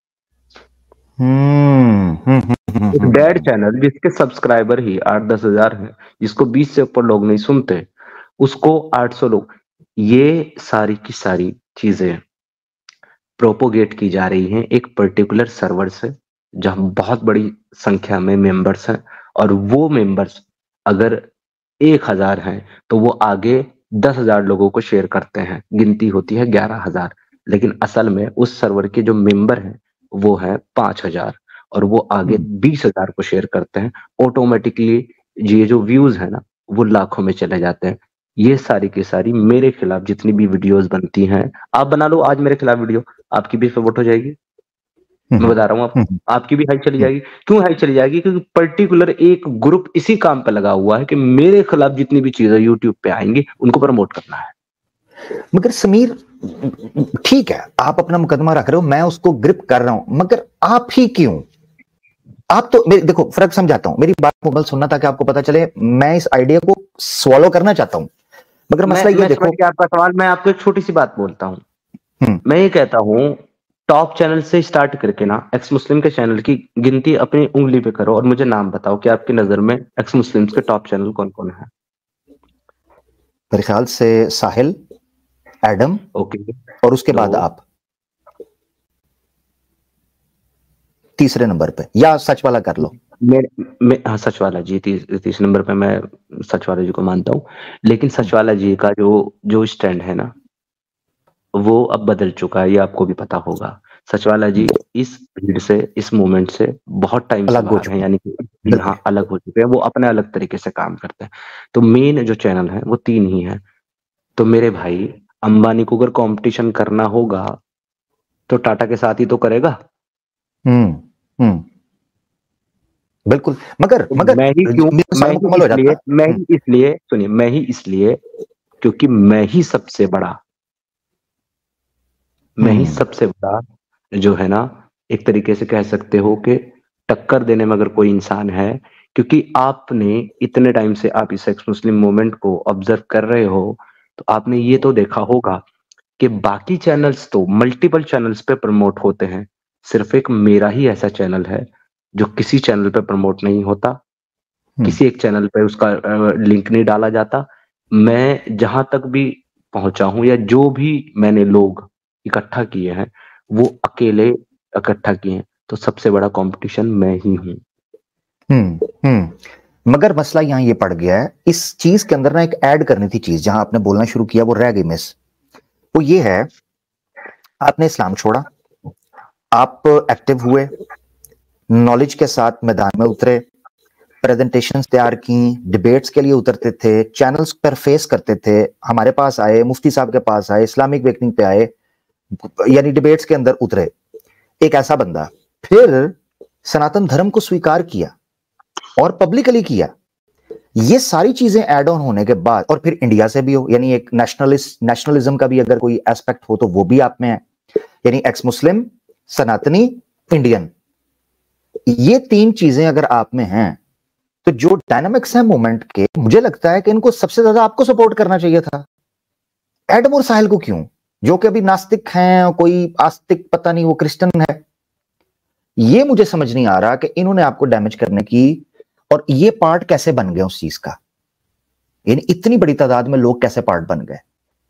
Speaker 1: हम्म हम्म हम्म,
Speaker 2: एक
Speaker 1: हम्म,
Speaker 2: डेड चैनल जिसके सब्सक्राइबर ही आठ दस हजार है, जिसको बीस से ऊपर लोग नहीं सुनते, उसको आठ सौ लोग। ये सारी की सारी चीजें प्रोपोगेट की जा रही हैं एक पर्टिकुलर सर्वर से, जहां बहुत बड़ी संख्या में मेंबर्स हैं, और वो मेंबर्स अगर एक हजार हैं तो वो आगे दस हजार लोगों को शेयर करते हैं, गिनती होती है ग्यारह हजार, लेकिन असल में उस सर्वर के जो मेंबर हैं वो है पांच हजार, और वो आगे बीस हजार को शेयर करते हैं। ऑटोमेटिकली ये जो व्यूज है ना वो लाखों में चले जाते हैं। ये सारी की सारी मेरे खिलाफ जितनी भी वीडियोस बनती हैं, आप बना लो आज मेरे खिलाफ वीडियो, आपकी भी सपोर्ट हो जाएगी। मैं बता रहा हूँ आपको, आपकी भी हाइट चली जाएगी। क्यों हाइट चली जाएगी? क्योंकि पर्टिकुलर एक ग्रुप इसी काम पे लगा हुआ है कि मेरे खिलाफ जितनी भी चीजें यूट्यूब पे आएंगी उनको प्रमोट करना है।
Speaker 1: मगर समीर, ठीक है, आप अपना मुकदमा रख रहे हो, मैं उसको ग्रिप कर रहा हूं, मगर आप ही क्यों? आप तो मेरे, देखो फर्क समझाता हूं, मेरी बात मुकम्मल सुनना ताकि आपको पता चले। मैं इस आइडिया को सॉल्व करना चाहता हूं, मगर मसला ये देखो,
Speaker 2: आपका सवाल, मैं आपको एक छोटी सी बात बोलता हूं। मैं ये कहता हूं, टॉप चैनल से स्टार्ट करके ना एक्स मुस्लिम के चैनल की गिनती अपनी उंगली पे करो और मुझे नाम बताओ कि आपकी नजर में एक्स मुस्लिम के टॉप चैनल कौन कौन है?
Speaker 1: मेरे ख्याल से साहिल, एडम,
Speaker 2: ओके,
Speaker 1: और उसके बाद आप तीसरे नंबर पे, या सच वाला कर लो।
Speaker 2: मेरे मैं हाँ सच वाला जी तीस, तीस नंबर पे मैं सच वाला जी को मानता हूँ, लेकिन सच वाला जी का जो जो स्टैंड है ना वो अब बदल चुका है, ये आपको भी पता होगा। सचवाला जी इस भीड़ से, इस मूवमेंट से बहुत टाइम से बाहर हैं, यानी कि यहाँ अलग हो चुके हैं, वो अपने अलग तरीके से काम करते हैं। तो मेन जो चैनल है वो तीन ही है। तो मेरे भाई, अंबानी को अगर कंपटीशन करना होगा तो टाटा के साथ ही तो करेगा।
Speaker 1: हम्म हम्म बिल्कुल, मगर
Speaker 2: तो
Speaker 1: मगर
Speaker 2: मैं ही क्यों मैं ही इसलिए मैं ही इसलिए सुनिए मैं ही इसलिए क्योंकि मैं ही सबसे बड़ा मैं ही सबसे बड़ा जो है ना, एक तरीके से कह सकते हो कि टक्कर देने में अगर कोई इंसान है, क्योंकि आपने इतने टाइम से आप इस एक्स मुस्लिम मूवमेंट को ऑब्जर्व कर रहे हो, तो आपने ये तो देखा होगा कि बाकी चैनल्स तो मल्टीपल चैनल्स पे प्रमोट होते हैं, सिर्फ एक मेरा ही ऐसा चैनल है जो किसी चैनल पे प्रमोट नहीं होता, किसी एक चैनल पे उसका लिंक नहीं डाला जाता। मैं जहां तक भी पहुंचा हूं या जो भी मैंने लोग इकट्ठा किए हैं वो अकेले इकट्ठा किए हैं, तो सबसे बड़ा कंपटीशन मैं ही हूं।
Speaker 1: हम्म हम्म मगर मसला यहां ये पड़ गया है, इस चीज के अंदर ना एक ऐड करनी थी चीज, जहां आपने बोलना शुरू किया वो रह गई मिस। वो ये है, आपने इस्लाम छोड़ा, आप एक्टिव हुए, नॉलेज के साथ मैदान में उतरे, प्रेजेंटेशंस तैयार की, डिबेट्स के लिए उतरते थे, चैनल्स पर फेस करते थे, हमारे पास आए, मुफ्ती साहब के पास आए, इस्लामिक वेकनिंग पे आए, यानी डिबेट्स के अंदर उतरे। एक ऐसा बंदा फिर सनातन धर्म को स्वीकार किया और पब्लिकली किया। ये सारी चीजें एड ऑन होने के बाद, और फिर इंडिया से भी हो, यानी एक नेशनलिस्ट नेशनलिज्म का भी अगर कोई एस्पेक्ट हो तो वो भी आप में है, यानी एक्स मुस्लिम, सनातनी, इंडियन, ये तीन चीजें अगर आप में हैं तो जो डायनामिक्स है मूवमेंट के, मुझे लगता है कि इनको सबसे ज्यादा आपको सपोर्ट करना चाहिए था। एडम और साहिल को क्यों, जो कि अभी नास्तिक हैं, कोई आस्तिक पता नहीं वो क्रिश्चियन है, ये मुझे समझ नहीं आ रहा कि इन्होंने आपको डैमेज करने की, और ये पार्ट कैसे बन गए उस चीज का, यानी इतनी बड़ी तादाद में लोग कैसे पार्ट बन गए?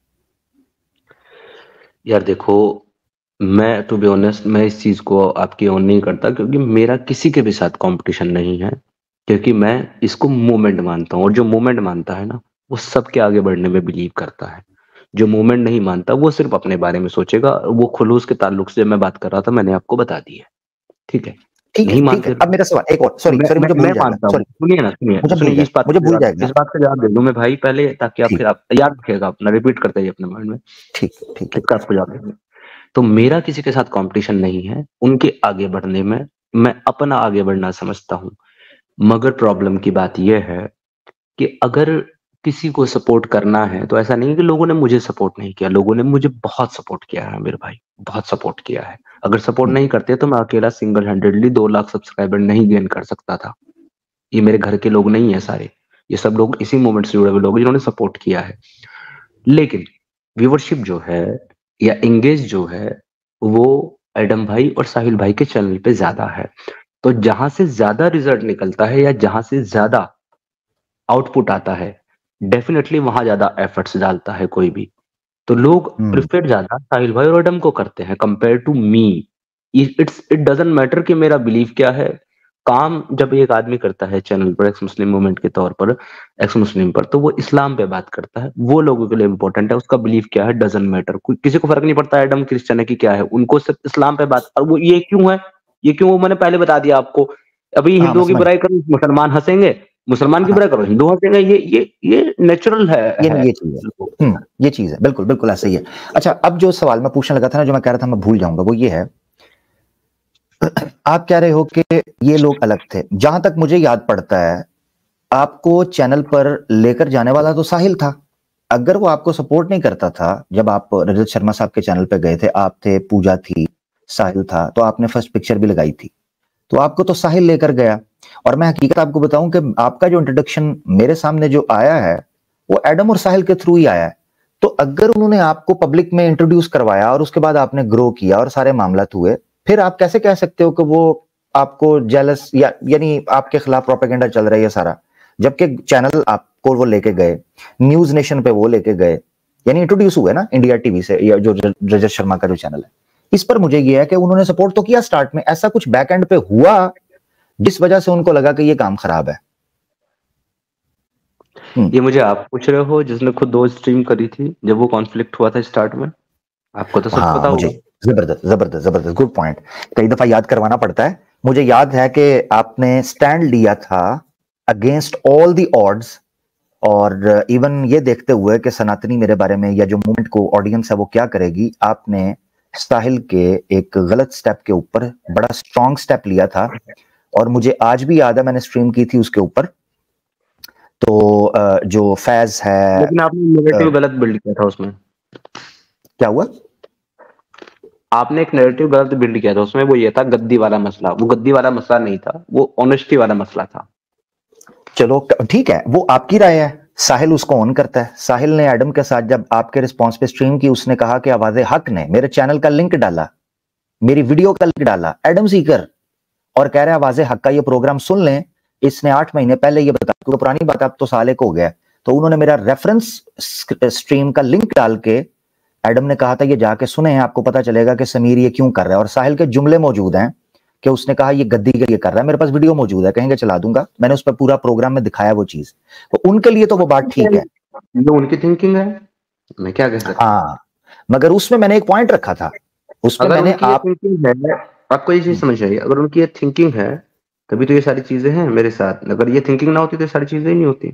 Speaker 2: यार देखो, मैं टू बी ऑनेस्ट मैं इस चीज को आपकी ऑन नहीं करता, क्योंकि मेरा किसी के भी साथ कंपटीशन नहीं है, क्योंकि मैं इसको मूवमेंट मानता हूं, और जो मूवमेंट मानता है ना वो सबके आगे बढ़ने में बिलीव करता है। जो मूवमेंट नहीं मानता वो सिर्फ अपने बारे में सोचेगा। वो खुलूस के ताल्लुक से मैं बात कर रहा था, मैंने आपको बता दी है, ठीक है?
Speaker 1: ठीक है, ठीक है। अब मेरा सवाल एक और, सॉरी सॉरी मुझे भूल जाएगा, सॉरी
Speaker 2: सुनिए ना सुनिए
Speaker 1: मुझे
Speaker 2: सुनिए इस बात
Speaker 1: मुझे भूल जाएगा,
Speaker 2: इस बात का जवाब दे दूं मैं भाई पहले, ताकि आप फिर आप याद रखिएगा, अपना रिपीट करते जाइए अपने माइंड में।
Speaker 1: ठीक ठीक
Speaker 2: इसका आपको जवाब देंगे। तो मेरा किसी के साथ कंपटीशन नहीं है उनके आगे बढ़ने में, मैं अपना आगे बढ़ना समझता हूं। मगर प्रॉब्लम की बात यह है कि अगर किसी को सपोर्ट करना है तो ऐसा नहीं है कि लोगों ने मुझे सपोर्ट नहीं किया, लोगों ने मुझे बहुत सपोर्ट किया है मेरे भाई, बहुत सपोर्ट किया है। अगर सपोर्ट नहीं करते तो मैं अकेला सिंगल हैंडेडली दो लाख सब्सक्राइबर नहीं गेन कर सकता था। ये मेरे घर के लोग नहीं है सारे, ये सब लोग इसी मोमेंट से जुड़े हुए लोग जिन्होंने सपोर्ट किया है। लेकिन व्यूवरशिप जो है या एंगेज जो है वो एडम भाई और साहिल भाई के चैनल पे ज्यादा है। तो जहां से ज्यादा रिजल्ट निकलता है या जहां से ज्यादा आउटपुट आता है, डेफिनेटली वहां ज्यादा एफर्ट्स डालता है कोई भी। तो लोग प्रिफर ज्यादा साहिल भाई और एडम को करते हैं compare to me. It's it doesn't matter कि मेरा बिलीफ क्या है। काम जब एक आदमी करता है चैनल पर एक्स मुस्लिम मूवमेंट के तौर पर, एक्स मुस्लिम पर, तो वो इस्लाम पे बात करता है, वो लोगों के लिए इंपॉर्टेंट है, उसका बिलीफ क्या है डजंट मैटर। किसी को फर्क नहीं पड़ता एडम क्रिश्चियन है कि क्या है, उनको सिर्फ इस्लाम पे बात। और वो ये क्यों है, ये क्यों, वो मैंने पहले बता दिया आपको। अभी
Speaker 1: हाँ,
Speaker 2: हिंदुओं की
Speaker 1: समझ
Speaker 2: बुराई करो मुसलमान हंसेंगे, मुसलमान की
Speaker 1: हाँ,
Speaker 2: बुराई करो हिंदू हंसेंगे। ये ये ये नेचुरल है,
Speaker 1: ये
Speaker 2: है।
Speaker 1: ये चीज है। हम्म, ये चीज है, बिल्कुल बिल्कुल ऐसा ही है। अच्छा, अब जो सवाल मैं पूछने लगा था ना, जो मैं कह रहा था मैं भूल जाऊंगा, वो ये है, आप कह रहे हो कि ये लोग अलग थे। जहां तक मुझे याद पड़ता है, आपको चैनल पर लेकर जाने वाला तो साहिल था। अगर वो आपको सपोर्ट नहीं करता था, जब आप रजत शर्मा साहब के चैनल पे गए थे, आप थे, पूजा थी, साहिल था, तो आपने फर्स्ट पिक्चर भी लगाई थी, तो आपको तो साहिल लेकर गया। और मैं हकीकत आपको बताऊं कि आपका जो इंट्रोडक्शन मेरे सामने जो आया है वो एडम और साहिल के थ्रू ही आया है। तो अगर उन्होंने आपको पब्लिक में इंट्रोड्यूस करवाया और उसके बाद आपने ग्रो किया और सारे मामलात हुए, फिर आप कैसे कह सकते हो कि वो आपको जेलस या यानी आपके खिलाफ प्रोपेगेंडा चल रहा है ये सारा, जबकि चैनल आपको वो लेके गए, न्यूज नेशन पे वो लेके गए, यानी इंट्रोड्यूस हुए ना इंडिया टीवी से, या जो रजत शर्मा का जो चैनल है। इस पर मुझे ये है कि उन्होंने सपोर्ट तो किया स्टार्ट में, ऐसा कुछ बैक एंड पे हुआ जिस वजह से उनको लगा कि ये काम खराब है।
Speaker 2: ये मुझे आप पूछ रहे हो जिसने खुद दो स्ट्रीम करी थी जब वो कॉन्फ्लिक्ट हुआ था स्टार्ट में? आपको तो सब
Speaker 1: हाँ,
Speaker 2: पता होगा।
Speaker 1: जबरदस्त जबरदस्त जबरदस्त, गुड पॉइंट। कई दफा याद करवाना पड़ता है। मुझे याद है कि आपने स्टैंड लिया था अगेंस्ट ऑल दी ऑड्स, और इवन ये देखते हुए कि सनातनी मेरे बारे में या जो मूवमेंट को ऑडियंस है वो क्या करेगी, आपने साहिल के एक गलत स्टेप के ऊपर बड़ा स्ट्रॉन्ग स्टेप लिया था। और मुझे आज भी याद है, मैंने स्ट्रीम की थी उसके ऊपर। तो जो फैज है,
Speaker 2: लेकिन आपने नैरेटिव गलत बिल्ड किया था उसमें।
Speaker 1: क्या हुआ?
Speaker 2: आपने एक नैरेटिव गलत बिल्ड किया था उसमें, वो ये था गद्दी वाला मसला। वो गद्दी वाला मसला नहीं था, वो ऑनेस्टी वाला मसला था।
Speaker 1: चलो ठीक है, वो आपकी राय है। साहिल उसको ऑन करता है। साहिल ने एडम के साथ जब आपके रिस्पांस पे स्ट्रीम की, उसने कहा कि आवाज़े हक ने मेरे चैनल का लिंक डाला, मेरी वीडियो का लिंक डाला, एडम सीकर, और कह रहा है आवाज़े हक का ये प्रोग्राम सुन लें। इसने आठ महीने पहले ये बता, क्योंकि पुरानी बात अब तो साल एक हो गया, तो उन्होंने मेरा रेफरेंस स्ट्रीम का लिंक डाल के, एडम ने कहा था ये जाके सुने, आपको पता चलेगा कि समीर ये क्यों कर रहा है। और साहिल के जुमले मौजूद हैं कि उसने कहा ये गद्दी के लिए कर रहा है। मेरे पास वीडियो मौजूद है, कहेंगे चला दूंगा, मैंने उस पर पूरा प्रोग्राम में दिखाया वो चीज। तो उनके लिए तो वो बात ठीक है,
Speaker 2: ये उनकी थिंकिंग है, मैं क्या कह सकता हूं।
Speaker 1: हाँ, मगर उसमें मैंने एक पॉइंट रखा था, उसमें मैंने आप
Speaker 2: थिंकिंग है, आपको ये चीज समझ आई, अगर उनकी ये थिंकिंग है तभी तो ये सारी चीजें हैं मेरे साथ। अगर ये थिंकिंग ना होती तो ये सारी चीजें ही नहीं होती।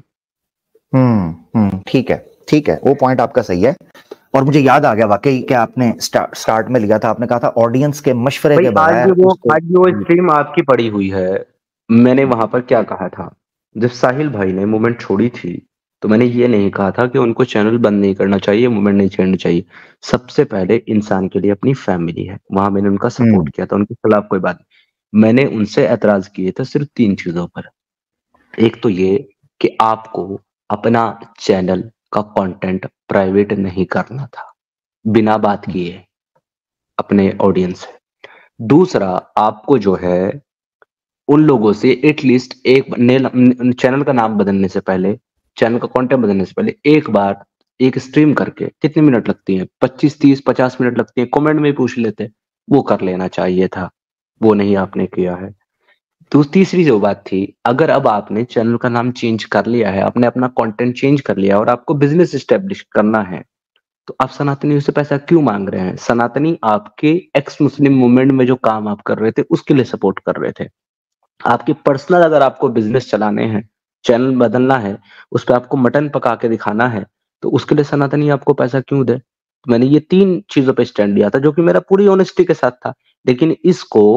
Speaker 1: हम्म हम्म ठीक है ठीक है, वो पॉइंट आपका सही है। और मुझे याद आ गया वाकई कि आपने स्टार्ट स्टार्ट में लिया था, आपने कहा था ऑडियंस के मशवरे के बगैर।
Speaker 2: आज वो आज वो स्ट्रीम आपकी पड़ी हुई है, मैंने वहां पर क्या कहा था, जब साहिल भाई ने मूवमेंट छोड़ी थी तो मैंने ये नहीं कहा था कि उनको चैनल बंद नहीं करना चाहिए, मूवमेंट नहीं छेड़नी चाहिए। सबसे पहले इंसान के लिए अपनी फैमिली है, वहां मैंने उनका सपोर्ट किया था, उनके खिलाफ कोई बात नहीं। मैंने उनसे एतराज किए थे सिर्फ तीन चीजों पर। एक तो ये कि आपको अपना चैनल का कंटेंट प्राइवेट नहीं करना था बिना बात किए अपने ऑडियंस से। दूसरा, आपको जो है उन लोगों से एटलीस्ट एक चैनल का नाम बदलने से पहले, चैनल का कंटेंट बदलने से पहले एक बार एक स्ट्रीम करके, कितनी मिनट लगती है, पच्चीस तीस पचास मिनट लगती है, कमेंट में पूछ लेते, वो कर लेना चाहिए था, वो नहीं आपने किया है। तो तीसरी जो बात थी, अगर अब आपने चैनल का नाम चेंज कर लिया है, आपने अपना कंटेंट चेंज कर लिया और आपको बिजनेस एस्टेब्लिश करना है, तो आप सनातनी से पैसा क्यों मांग रहे हैं? सनातनी आपके एक्स मुस्लिम मूवमेंट में जो काम आप कर रहे थे उसके लिए सपोर्ट कर रहे थे। आपके पर्सनल अगर आपको बिजनेस चलाने हैं, चैनल बदलना है, उस पर आपको मटन पका के दिखाना है, तो उसके लिए सनातनी आपको पैसा क्यों दे? तो मैंने ये तीन चीजों पे स्टैंड लिया था, जो कि मेरा पूरी ऑनेस्टी के साथ था। लेकिन इसको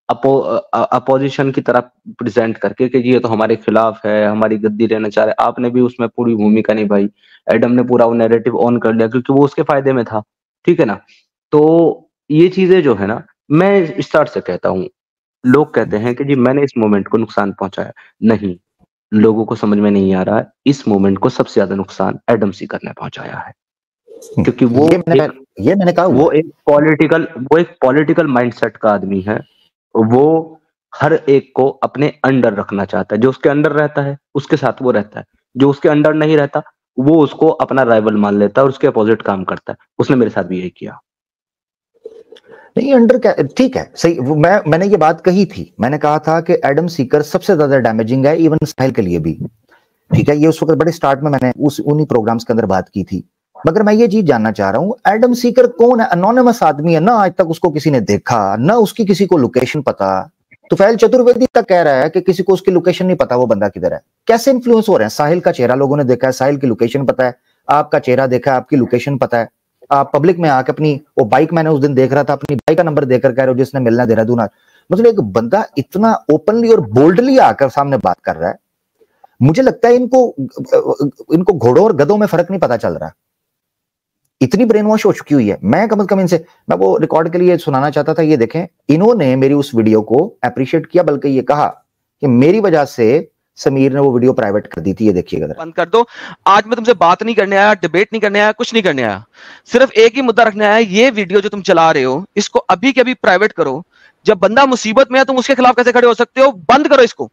Speaker 2: अपो अपोजिशन की तरफ प्रेजेंट करके कि ये तो हमारे खिलाफ है, हमारी गद्दी लेना चाह रहे। आपने भी उसमें पूरी भूमिका निभाई, एडम ने पूरा वो नैरेटिव ऑन कर लिया क्योंकि वो उसके फायदे में था, ठीक है ना। तो ये चीजें जो है ना, मैं स्टार्ट से कहता हूँ, लोग कहते हैं कि जी मैंने इस मोमेंट को नुकसान पहुंचाया, नहीं, लोगों को समझ में नहीं आ रहा है इस मोमेंट को सबसे ज्यादा नुकसान एडम सीकर ने पहुंचाया है, क्योंकि वो
Speaker 1: ये मैंने,
Speaker 2: एक,
Speaker 1: ये मैंने कहा
Speaker 2: वो एक पॉलिटिकल वो एक पॉलिटिकल माइंडसेट का आदमी है। वो हर एक को अपने अंडर रखना चाहता है, जो उसके अंडर रहता है उसके साथ वो रहता है, जो उसके अंडर नहीं रहता वो उसको अपना राइवल मान लेता है और उसके अपोजिट काम करता है। उसने मेरे साथ भी यही किया।
Speaker 1: नहीं अंडर क्या, ठीक है सही, वो मैं मैंने ये बात कही थी, मैंने कहा था कि एडम सीकर सबसे ज्यादा डैमेजिंग है इवन साहिल के लिए भी, ठीक है। ये उस वक्त बड़े स्टार्ट में मैंने उस उन्हीं प्रोग्राम्स के अंदर बात की थी। मगर मैं ये चीज जानना चाह रहा हूं, एडम सीकर कौन है? अनोनिमस आदमी है ना, आज तक उसको किसी ने देखा ना, उसकी किसी को लोकेशन पता। तुफैल चतुर्वेदी तक कह रहा है कि किसी को उसकी लोकेशन नहीं पता, वो बंदा किधर है। कैसे इन्फ्लुएंस हो रहे हैं? साहिल का चेहरा लोगों ने देखा है, साहिल की लोकेशन पता है, आपका चेहरा देखा है, आपकी लोकेशन पता है, आप पब्लिक में आके अपनी वो बाइक, मैंने उस दिन देख रहा था, अपनी बाइक का नंबर देकर कह रहे हो जिसने मिलना देहरादून। मतलब एक बंदा इतना ओपनली और बोल्डली आकर सामने बात कर रहा है, मुझे लगता है इनको इनको घोड़ों और गधों में फर्क नहीं पता चल रहा, इतनी ब्रेन वॉश हो चुकी हुई है। मैं कम से कम इनसे, मैं वो रिकॉर्ड के लिए सुनाना चाहता था, ये देखें, इन्होंने मेरी उस वीडियो को अप्रिशिएट किया, बल्कि ये कहा कि मेरी वजह से समीर ने वो वीडियो प्राइवेट कर दी थी। ये देखिएगा,
Speaker 5: बंद कर दो। आज मैं तुमसे बात नहीं करने आया, डिबेट नहीं करने आया, कुछ नहीं करने आया, सिर्फ एक ही मुद्दा रखने आया। ये वीडियो जो तुम चला रहे हो इसको अभी के अभी प्राइवेट करो। जब बंदा मुसीबत में है तुम उसके खिलाफ कैसे खड़े हो सकते हो? बंद करो इसको।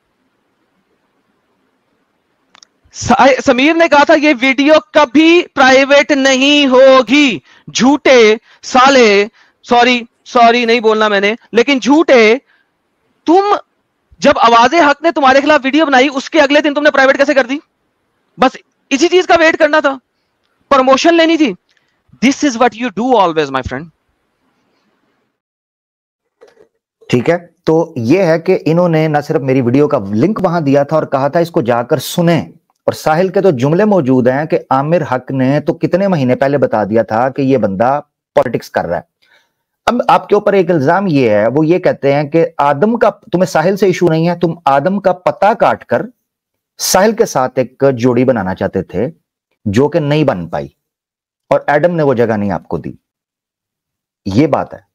Speaker 5: समीर ने कहा था ये वीडियो कभी प्राइवेट नहीं होगी। झूठे साले, सॉरी सॉरी नहीं बोलना मैंने, लेकिन झूठे, तुम जब आवाज़े हक ने तुम्हारे खिलाफ वीडियो बनाई उसके अगले दिन तुमने प्राइवेट कैसे कर दी? बस इसी चीज का वेट करना था, प्रमोशन लेनी थी। This is what you do always my friend.
Speaker 1: ठीक है, तो यह है कि इन्होंने ना सिर्फ मेरी वीडियो का लिंक वहां दिया था और कहा था इसको जाकर सुने, और साहिल के तो जुमले मौजूद हैं कि आमिर हक ने तो कितने महीने पहले बता दिया था कि यह बंदा पॉलिटिक्स कर रहा है। अब आपके ऊपर एक इल्जाम ये है, वो ये कहते हैं कि आदम का, तुम्हें साहिल से इशू नहीं है, तुम आदम का पता काटकर साहिल के साथ एक जोड़ी बनाना चाहते थे जो कि नहीं बन पाई, और एडम ने वो जगह नहीं आपको दी। ये बात है।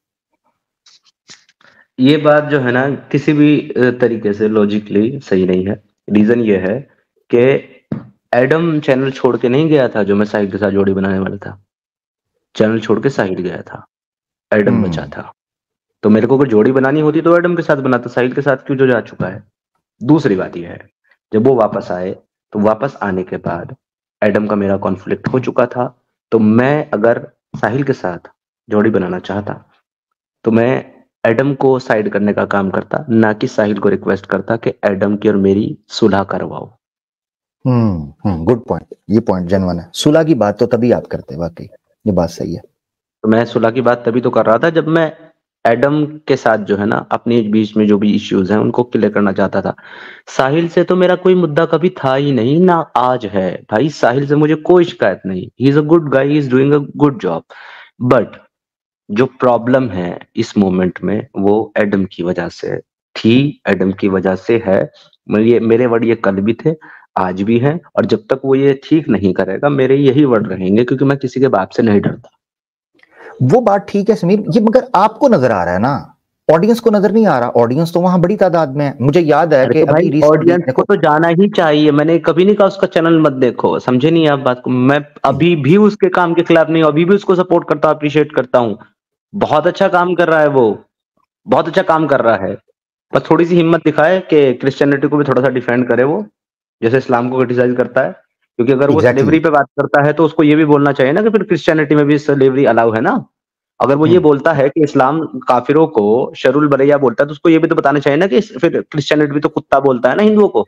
Speaker 2: ये बात जो है ना किसी भी तरीके से लॉजिकली सही नहीं है। रीजन ये है कि एडम चैनल छोड़ के नहीं गया था जो मैं साहिल के साथ जोड़ी बनाने वाला था। चैनल छोड़ के साहिल गया था, एडम बचा था। तो मेरे को कोई जोड़ी बनानी होती तो एडम के साथ बनाता, साहिल के साथ क्यों जो जा चुका है। दूसरी बात यह है, जब वो वापस आए तो वापस आने के बाद एडम का मेरा कॉन्फ्लिक्ट हो चुका था। तो मैं अगर साहिल के साथ जोड़ी बनाना चाहता तो मैं एडम को साइड करने का काम करता, ना कि साहिल को रिक्वेस्ट करता कि एडम की और मेरी सुलह करवाओ।
Speaker 1: हम्म हम्म गुड पॉइंट, ये पॉइंट जेन्युइन है। सुलह की बात तो तभी आप करते, वाकई ये बात सही है।
Speaker 2: तो मैं सुलह की बात तभी तो कर रहा था जब मैं एडम के साथ जो है ना अपने बीच में जो भी इश्यूज हैं उनको क्लियर करना चाहता था। साहिल से तो मेरा कोई मुद्दा कभी था ही नहीं, ना आज है भाई। साहिल से मुझे कोई शिकायत नहीं, he is a good guy, he is doing a good job. But जो प्रॉब्लम है इस मोमेंट में वो एडम की वजह से थी, एडम की वजह से है। मेरे मेरे वर्ड ये कल भी थे, आज भी हैं, और जब तक वो ये ठीक नहीं करेगा मेरे यही वर्ड रहेंगे, क्योंकि मैं किसी के बाप से नहीं डरता।
Speaker 1: वो बात ठीक है समीर, ये मगर आपको नजर आ रहा है ना, ऑडियंस को नजर नहीं आ रहा। ऑडियंस तो वहां बड़ी तादाद में है। मुझे याद है कि
Speaker 2: तो
Speaker 1: अभी
Speaker 2: ऑडियंस को तो जाना ही चाहिए। मैंने कभी नहीं कहा उसका चैनल मत देखो, समझे नहीं आप बात को। मैं अभी भी उसके काम के खिलाफ नहीं हूं, अभी भी उसको सपोर्ट करता हूं, अप्रिशिएट करता हूं। बहुत अच्छा काम कर रहा है वो, बहुत अच्छा काम कर रहा है। बस थोड़ी सी हिम्मत दिखाए कि क्रिश्चियनिटी को भी थोड़ा सा डिफेंड करे वो, जैसे इस्लाम को क्रिटिसाइज करता है। क्योंकि अगर वो स्लेवरी पे बात करता है तो उसको ये भी बोलना चाहिए ना कि फिर क्रिश्चियनिटी में भी स्लेवरी अलाउ है ना। अगर वो ये बोलता है कि इस्लाम काफिरों को शरुल बरैया बोलता है तो उसको ये भी तो बताना चाहिए ना कि फिर क्रिश्चियनिटी भी तो कुत्ता बोलता है ना हिंदुओं को,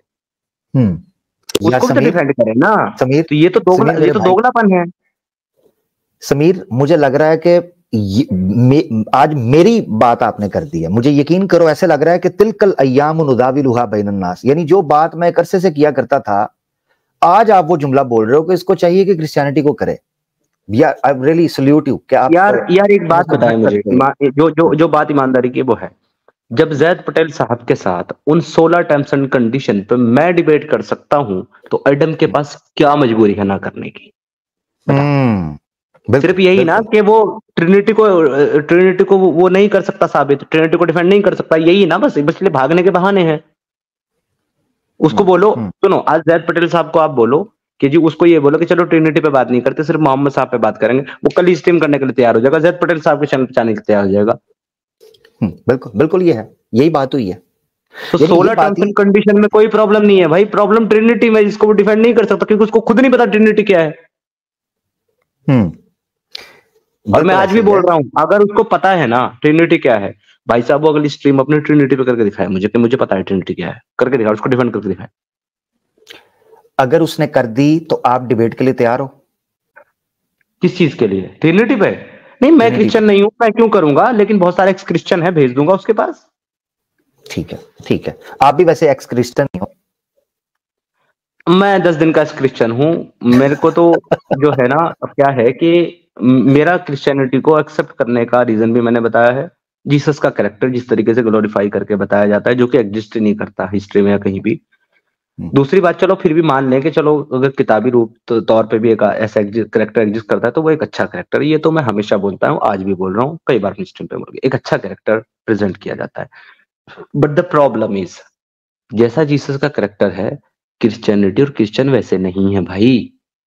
Speaker 2: उसको भी तो डिफेंड करे ना।
Speaker 1: समीर,
Speaker 2: तो ये तो दोगला ये तो दोगलापन है।
Speaker 1: समीर, मुझे लग रहा है कि मे, आज मेरी बात आपने कर दी है। मुझे यकीन करो ऐसे लग रहा है कि तिलकल अय्याम नुदाविलुहा बैनन्नास, यानी जो बात मैं एक अरसे से किया करता था, आज आप वो जुमला बोल रहे हो कि इसको चाहिए कि क्रिश्चियनिटी को करे। यार आई रियली सैल्यूट यू। क्या आप
Speaker 2: यार यार एक बात बताएं मुझे, जो जो जो बात ईमानदारी की वो है, जब जैद पटेल साहब के साथ उन सोलह टर्म्स एंड कंडीशन पे मैं डिबेट कर सकता हूं, तो एडम के पास क्या मजबूरी है ना करने की?
Speaker 1: हम्म,
Speaker 2: सिर्फ यही ना कि वो ट्रिनिटी को ट्रिनिटी को वो नहीं कर सकता साबित, ट्रिनिटी को डिफेंड नहीं कर सकता, यही ना बस बस भागने के बहाने हैं। उसको बोलो, सुनो, आज जैद पटेल साहब को आप बोलो कि जी उसको ये बोलो कि चलो ट्रिनिटी पे बात नहीं करते, सिर्फ मोहम्मद साहब पे बात करेंगे, वो कल ही स्ट्रीम करने के लिए तैयार हो जाएगा, जैद पटेल साहब के चैनल पे जाने के लिए तैयार हो जाएगा।
Speaker 1: बिल्कुल बिल्कुल, ये है, यही बात हुई है।
Speaker 2: तो सोलह टर्म्स एंड कंडीशन में कोई प्रॉब्लम नहीं है भाई, प्रॉब्लम ट्रिनिटी में, जिसको वो डिफेंड नहीं कर सकता क्योंकि उसको खुद नहीं पता ट्रिनिटी क्या है।
Speaker 1: हम्म,
Speaker 2: और मैं आज भी बोल रहा हूं, अगर उसको पता है ना ट्रिनिटी क्या है, भाई साहब वो अगली स्ट्रीम अपनी ट्रिनिटी पे करके दिखाए मुझे कि मुझे पता है ट्रिनिटी क्या है, करके दिखाए, उसको डिफेंड करके दिखाए।
Speaker 1: अगर उसने कर दी तो आप डिबेट के लिए तैयार हो?
Speaker 2: किस चीज के लिए? ट्रिनिटी पे? नहीं, मैं क्रिश्चियन नहीं हूं, मैं क्यों करूंगा, लेकिन बहुत सारे एक्स क्रिश्चियन है, भेज दूंगा उसके पास। ठीक
Speaker 1: है, ठीक है। आप भी वैसे एक्स क्रिश्चियन ही हो?
Speaker 2: मैं दस दिन का एक्स क्रिश्चियन हूं। मेरे को तो जो है ना, क्या है कि मेरा क्रिश्चियनिटी को एक्सेप्ट करने का रीजन भी मैंने बताया है। जीसस का कैरेक्टर जिस तरीके से ग्लोरीफाई करके बताया जाता है, जो कि एग्जिस्ट नहीं करता हिस्ट्री में या कहीं भी। दूसरी बात, चलो फिर भी मान लें कि चलो अगर किताबी रूप तो तौर पे भी एक ऐसा कैरेक्टर एग्जिस्ट करता है तो वो एक अच्छा कैरेक्टर है। ये तो मैं हमेशा बोलता हूँ, आज भी बोल रहा हूँ, कई बार स्ट्रीम पे बोल गया, एक अच्छा कैरेक्टर प्रेजेंट किया जाता है। बट द प्रॉब्लम इज, जैसा जीसस का कैरेक्टर है, क्रिश्चियनिटी और क्रिश्चियन वैसे नहीं है भाई।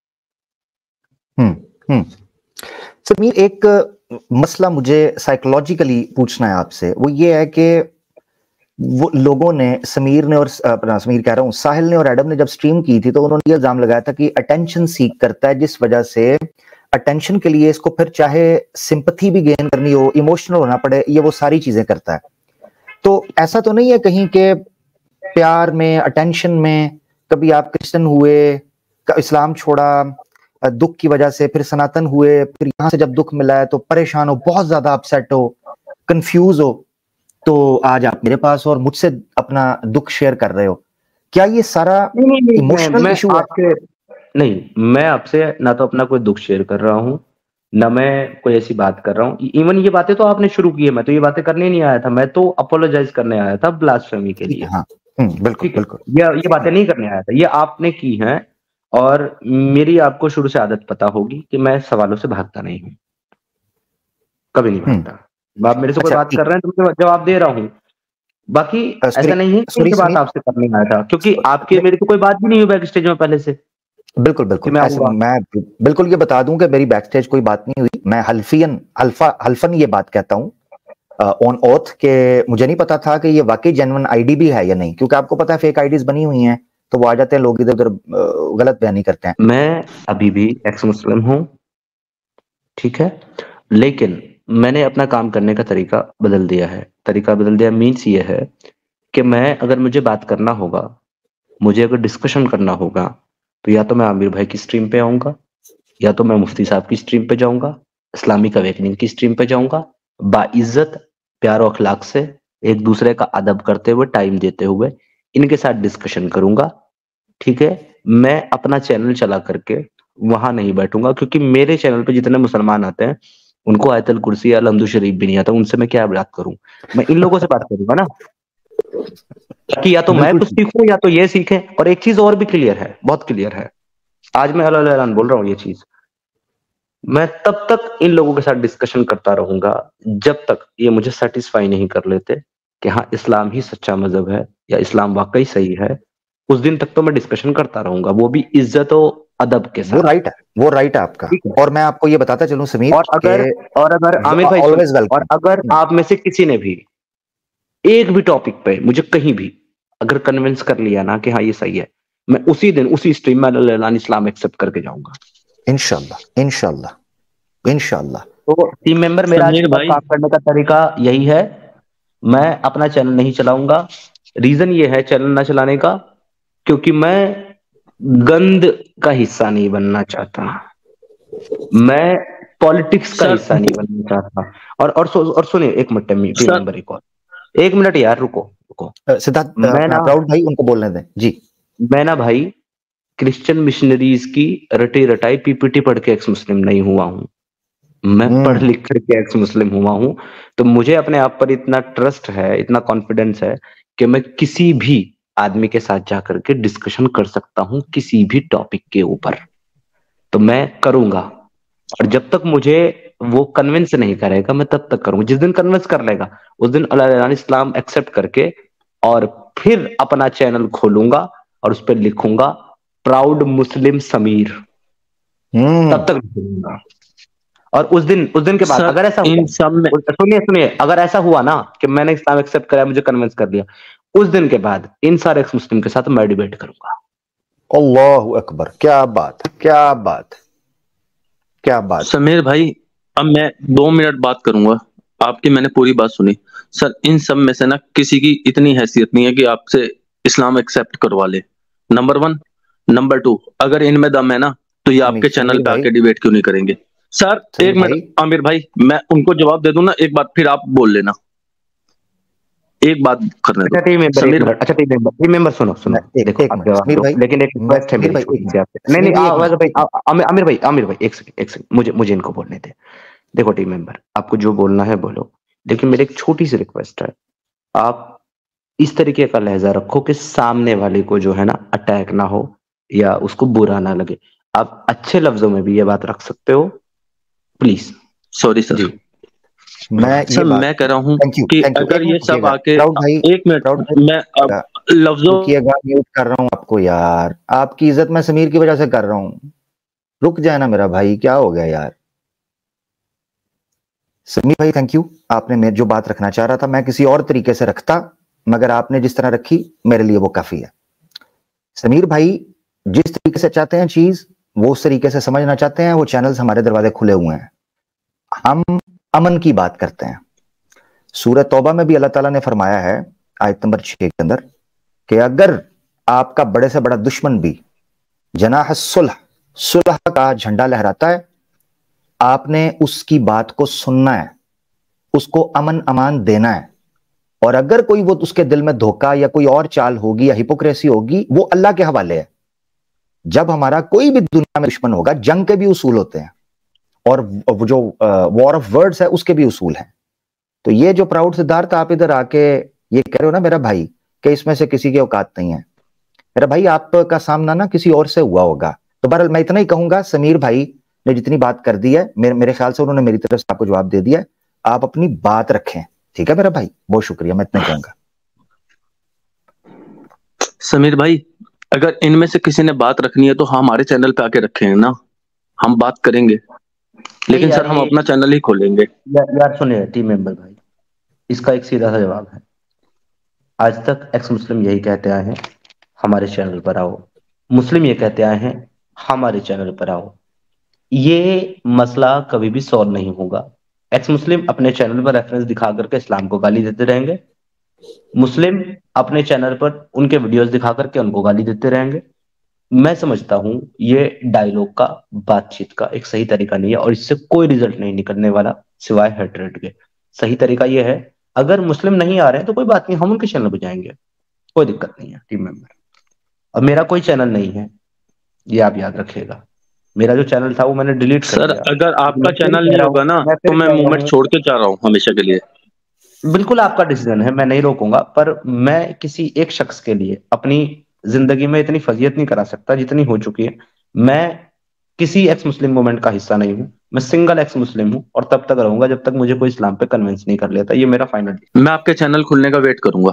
Speaker 1: हम्म हम्म समीर, एक मसला मुझे साइकोलॉजिकली पूछना है आपसे, वो ये है कि वो लोगों ने, समीर ने और अपना समीर कह रहा हूँ साहिल ने और एडम ने जब स्ट्रीम की थी तो उन्होंने ये इल्जाम लगाया था कि अटेंशन सीख करता है, जिस वजह से अटेंशन के लिए इसको फिर चाहे सिंपैथी भी गेन करनी हो, इमोशनल होना पड़े, ये वो सारी चीजें करता है। तो ऐसा तो नहीं है कहीं के प्यार में, अटेंशन में कभी आप क्रिश्चियन हुए, इस्लाम छोड़ा, दुख की वजह से फिर सनातन हुए, फिर यहां से जब दुख मिला है तो परेशान हो, बहुत ज्यादा अपसेट हो, कंफ्यूज हो, तो आज आप मेरे पास और मुझसे अपना दुख शेयर कर रहे हो? क्या ये सारा इमोशनल इशू है?
Speaker 2: नहीं, मैं आपसे ना तो अपना कोई दुख शेयर कर रहा हूं, ना मैं कोई ऐसी बात कर रहा हूं। इवन ये बातें तो आपने शुरू की है, मैं तो ये बातें करने नहीं आया था, मैं तो अपोलोजाइज करने आया था ब्लास्फेमी के लिए।
Speaker 1: हाँ, बिल्कुल बिल्कुल,
Speaker 2: ये ये बातें नहीं करने आया था, ये आपने की हैं। और मेरी आपको शुरू से आदत पता होगी कि मैं सवालों से भागता नहीं हूं, कभी नहीं भागता। आप मेरे से कोई बात कर रहे हैं तो मैं जवाब दे रहा हूँ। बाकी ऐसा नहीं है कि बात आपसे करने आया था, क्योंकि आपके मेरी तो कोई बात भी नहीं हुई बैक स्टेज में पहले से।
Speaker 1: बिल्कुल बिल्कुल, मैं, मैं बिल्कुल ये बता दूं कि मेरी बैक स्टेज कोई बात नहीं हुई। मैं हल्फियन हल्फा हल्फन ये बात कहता हूँ ऑन ओथ के मुझे नहीं पता था कि ये वाकई जेन्युइन आईडी भी है या नहीं, क्योंकि आपको पता है फेक आईडीज बनी हुई हैं तो वो आ जाते हैं लोग, इधर उधर गलत बयानी करते हैं।
Speaker 2: मैं अभी भी एक्स मुस्लिम हूं, ठीक है, लेकिन मैंने अपना काम करने का तरीका बदल दिया है। तरीका बदल दिया मीन्स ये है कि मैं, अगर मुझे बात करना होगा, मुझे अगर डिस्कशन करना होगा, तो या तो मैं आमिर भाई की स्ट्रीम पे आऊंगा, या तो मैं मुफ्ती साहब की स्ट्रीम पे जाऊंगा, इस्लामिक अवेकनिंग की स्ट्रीम पे जाऊंगा, बाइज्जत प्यार और अखलाक से एक दूसरे का अदब करते हुए, टाइम देते हुए इनके साथ डिस्कशन करूंगा, ठीक है। मैं अपना चैनल चला करके वहां नहीं बैठूंगा, क्योंकि मेरे चैनल पे जितने मुसलमान आते हैं उनको आयतल कुर्सी या अलहम्दु शरीफ भी नहीं आता, उनसे मैं क्या बात करूं? मैं इन लोगों से बात करूंगा ना, कि या तो मैं कुछ सीखूं या तो ये सीखें। और एक चीज और भी क्लियर है, बहुत क्लियर है, आज मैं अल्लाह बोल रहा हूं, ये चीज मैं तब तक इन लोगों के साथ डिस्कशन करता रहूंगा जब तक ये मुझे सेटिस्फाई नहीं कर लेते कि हाँ इस्लाम ही सच्चा मजहब है या इस्लाम वाकई सही है। उस दिन तक तो मैं डिस्कशन करता रहूंगा, वो भी इज्जत और अदब के साथ।
Speaker 1: वो राइट है, वो राइट है आपका। और मैं आपको ये बताता चलूं समीर,
Speaker 2: और अगर और अगर आमिर भाई, और अगर आप में से किसी ने भी एक भी टॉपिक पे मुझे कहीं भी अगर कन्विंस कर लिया ना कि हाँ ये सही है, मैं उसी दिन उसी स्ट्रीम में इस्लाम एक्सेप्ट करके जाऊंगा,
Speaker 1: इंशाल्लाह इंशाल्लाह इंशाल्लाह।
Speaker 2: तो टीम मेंबर मेरा काम करने का तरीका यही है, मैं अपना चैनल नहीं चलाऊंगा। रीजन ये है चैनल ना चलाने का, क्योंकि मैं गंद का हिस्सा नहीं बनना चाहता, मैं पॉलिटिक्स का हिस्सा नहीं बनना चाहता। और और और सुनिए एक मिनट, टीम मेंबर एक और एक मिनट यार, रुको रुको
Speaker 1: सिद्धार्थ, मैं ना प्राउड भाई उनको बोलने दें जी।
Speaker 2: मैं ना भाई क्रिश्चियन मिशनरीज की रटी रटाई पीपीटी पढ़ के एक्स मुस्लिम नहीं हुआ हूं, मैं पढ़
Speaker 1: हम्म
Speaker 2: लिख करके एक्स मुस्लिम हुआ हूं, तो मुझे अपने आप पर इतना ट्रस्ट है, इतना कॉन्फिडेंस है कि मैं किसी भी आदमी के साथ जाकर के डिस्कशन कर सकता हूं किसी भी टॉपिक के ऊपर। तो मैं करूंगा, और जब तक मुझे वो कन्विंस नहीं करेगा मैं तब तक करूंगा। जिस दिन कन्विंस कर लेगा उस दिन अल्लाह इस्लाम एक्सेप्ट करके और फिर अपना चैनल खोलूंगा और उस पर लिखूंगा प्राउड मुस्लिम समीर,
Speaker 1: हम्म
Speaker 2: तब तक नहीं खोलूंगा। और उस दिन उस दिन के बाद
Speaker 6: सर
Speaker 2: अगर ऐसा
Speaker 6: इन
Speaker 2: हुआ,
Speaker 6: सब में
Speaker 2: सुनिए सुनिए, अगर ऐसा हुआ ना कि मैंने इस्लाम एक्सेप्ट कराया, मुझे कन्विंस कर दिया, उस दिन के बाद इन सारे एक्स मुस्लिम के साथ मैं डिबेट करूंगा।
Speaker 1: अल्लाहु अकबर, क्या बात है, क्या बात है, क्या बात है।
Speaker 6: समीर भाई, अब मैं दो मिनट बात करूंगा, आपकी मैंने पूरी बात सुनी। सर इन सब में से ना किसी की इतनी हैसियत नहीं है कि आपसे इस्लाम एक्सेप्ट करवा ले, नंबर वन। नंबर टू, अगर इनमें दम है ना तो ये
Speaker 1: समीर
Speaker 6: आपके चैनल
Speaker 1: समीर
Speaker 6: पे
Speaker 1: भाई,
Speaker 6: आके डिबेट क्यों नहीं करेंगे? सर
Speaker 1: समीर
Speaker 6: एक मिनट
Speaker 1: भाई,
Speaker 6: आमिर भाई, मैं उनको जवाब दे दूं ना एक बात, फिर आप बोल लेना, एक बात करने
Speaker 2: अच्छा
Speaker 6: दो
Speaker 2: टीम मेंबर, एक
Speaker 6: समीर।
Speaker 2: मिनट, अच्छा टीम मेंबर, टीम मेंबर सुनो सुनो,
Speaker 1: मैं एक
Speaker 2: देखो
Speaker 1: एक
Speaker 2: आप
Speaker 1: मिनट
Speaker 2: जवाब
Speaker 1: समीर
Speaker 2: दो,
Speaker 1: भाई,
Speaker 2: लेकिन एक
Speaker 1: मैं
Speaker 2: रिक्वेस्ट है
Speaker 1: समीर
Speaker 2: मेरी
Speaker 1: भाई एक
Speaker 2: छोटी सी
Speaker 1: मिनट,
Speaker 2: आपसे। नहीं
Speaker 1: समीर
Speaker 2: नहीं
Speaker 1: भाई एक
Speaker 2: आवाज
Speaker 1: मिनट,
Speaker 2: भाई,
Speaker 1: एक मिनट।
Speaker 2: आ- आमिर आमिर भाई, आमिर भाई एक सेकंड, एक सेकंड, मुझे मुझे इनको बोलने दे। देखो टीम मेंबर, आपको जो बोलना है बोलो, लेकिन मेरी एक छोटी सी रिक्वेस्ट है, आप इस तरीके का लहजा रखो कि सामने वाले को जो है ना अटैक ना हो या उसको बुरा ना लगे। आप अच्छे लफ्जों में भी ये बात रख सकते हो, प्लीज।
Speaker 6: Sorry sir.
Speaker 2: जी
Speaker 1: मैं ये
Speaker 6: सर
Speaker 1: बात,
Speaker 6: मैं कह रहा हूं
Speaker 1: थैंक यू
Speaker 6: कि
Speaker 1: थैंक यू, एक
Speaker 6: अगर ये
Speaker 1: मिनट
Speaker 6: सब
Speaker 1: रुकिएगा
Speaker 6: आके,
Speaker 1: प्राउड भाई,
Speaker 6: एक मिनट,
Speaker 1: प्राउड भाई
Speaker 6: मैं अब
Speaker 1: रुकिएगा,
Speaker 6: लफ्जों,
Speaker 1: रुकिएगा, म्यूट कर रहा हूँ आपको यार, आपकी इज्जत मैं समीर की वजह से कर रहा हूँ, रुक जाए ना मेरा भाई, क्या हो गया यार। समीर भाई थैंक यू, आपने मेरे जो बात रखना चाह रहा था मैं किसी और तरीके से रखता, मगर आपने जिस तरह रखी मेरे लिए वो काफी है। समीर भाई जिस तरीके से चाहते हैं चीज, वो उस तरीके से समझना चाहते हैं, वो चैनल्स हमारे दरवाजे खुले हुए हैं। हम अमन की बात करते हैं। सूरह तौबा में भी अल्लाह ताला ने फरमाया है आयत नंबर छह के अंदर कि अगर आपका बड़े से बड़ा दुश्मन भी जनाह सुलह सुलह का झंडा लहराता है, आपने उसकी बात को सुनना है, उसको अमन अमान देना है, और अगर कोई वो उसके दिल में धोखा या कोई और चाल होगी या हिपोक्रेसी होगी, वो अल्लाह के हवाले है। जब हमारा कोई भी दुनिया में दुश्मन होगा, जंग के भी उसूल होते हैं और जो वॉर ऑफ वर्ड्स है उसके भी उसूल हैं। तो ये जो प्राउड सिद्धार्थ आप इधर आके ये कह रहे हो ना मेरा भाई कि इसमें से किसी की औकात नहीं है, मेरा भाई आपका सामना ना किसी और से हुआ होगा। तो बहरहाल मैं इतना ही कहूंगा, समीर भाई ने जितनी बात कर दी है, मेरे, मेरे ख्याल से उन्होंने मेरी तरफ से आपको जवाब दे दिया है, आप अपनी बात रखें, ठीक है मेरा भाई, बहुत शुक्रिया, मैं इतना कहूंगा।
Speaker 6: समीर भाई अगर इनमें से किसी ने बात रखनी है तो हमारे चैनल पे आके रखें ना, हम बात करेंगे, लेकिन
Speaker 2: यार
Speaker 6: सर हम
Speaker 2: ये
Speaker 6: अपना चैनल ही खोलेंगे।
Speaker 2: यार, यार सुनिए टीम मेंबर भाई, इसका एक सीधा सा जवाब है, आज तक एक्स मुस्लिम यही कहते आए हैं हमारे चैनल पर आओ, मुस्लिम ये कहते आए हैं हमारे चैनल पर आओ। ये मसला कभी भी सॉल्व नहीं होगा। एक्स मुस्लिम अपने चैनल पर रेफरेंस दिखा करके इस्लाम को गाली देते रहेंगे, मुस्लिम अपने चैनल पर उनके वीडियोस दिखा करके उनको गाली देते रहेंगे। मैं समझता हूं ये डायलॉग का, बातचीत का एक सही तरीका नहीं है, और इससे कोई रिजल्ट नहीं निकलने वाला सिवाय हेट्रेड के। सही तरीका ये है, अगर मुस्लिम नहीं आ रहे हैं तो कोई बात नहीं, हम उनके चैनल पर जाएंगे, कोई दिक्कत नहीं है टीम मेंबर। अब मेरा कोई चैनल नहीं है, ये आप याद रखिएगा, मेरा जो चैनल था वो मैंने डिलीट कर
Speaker 6: सर
Speaker 2: दिया।
Speaker 6: अगर आपका
Speaker 2: मैं फिर
Speaker 6: चैनल
Speaker 2: कह
Speaker 6: नहीं
Speaker 2: रहा
Speaker 6: होगा
Speaker 2: हूं,
Speaker 6: ना
Speaker 2: मैं
Speaker 6: तो
Speaker 2: फिर
Speaker 6: मैं
Speaker 2: कह रहा
Speaker 6: मूवमेंट
Speaker 2: हूं,
Speaker 6: छोड़ के जा रहा हूँ हमेशा के लिए।
Speaker 2: बिल्कुल आपका डिसीजन है, मैं नहीं रोकूंगा, पर मैं किसी एक शख्स के लिए अपनी जिंदगी में इतनी फजीयत नहीं करा सकता जितनी हो चुकी है। मैं किसी एक्स मुस्लिम मूवमेंट का हिस्सा नहीं हूं, मैं सिंगल एक्स मुस्लिम हूं, और तब तक रहूंगा जब तक मुझे कोई इस्लाम पे कन्विंस नहीं कर लेता। ये मेरा फाइनल।
Speaker 6: मैं आपके चैनल खुलने का वेट करूंगा,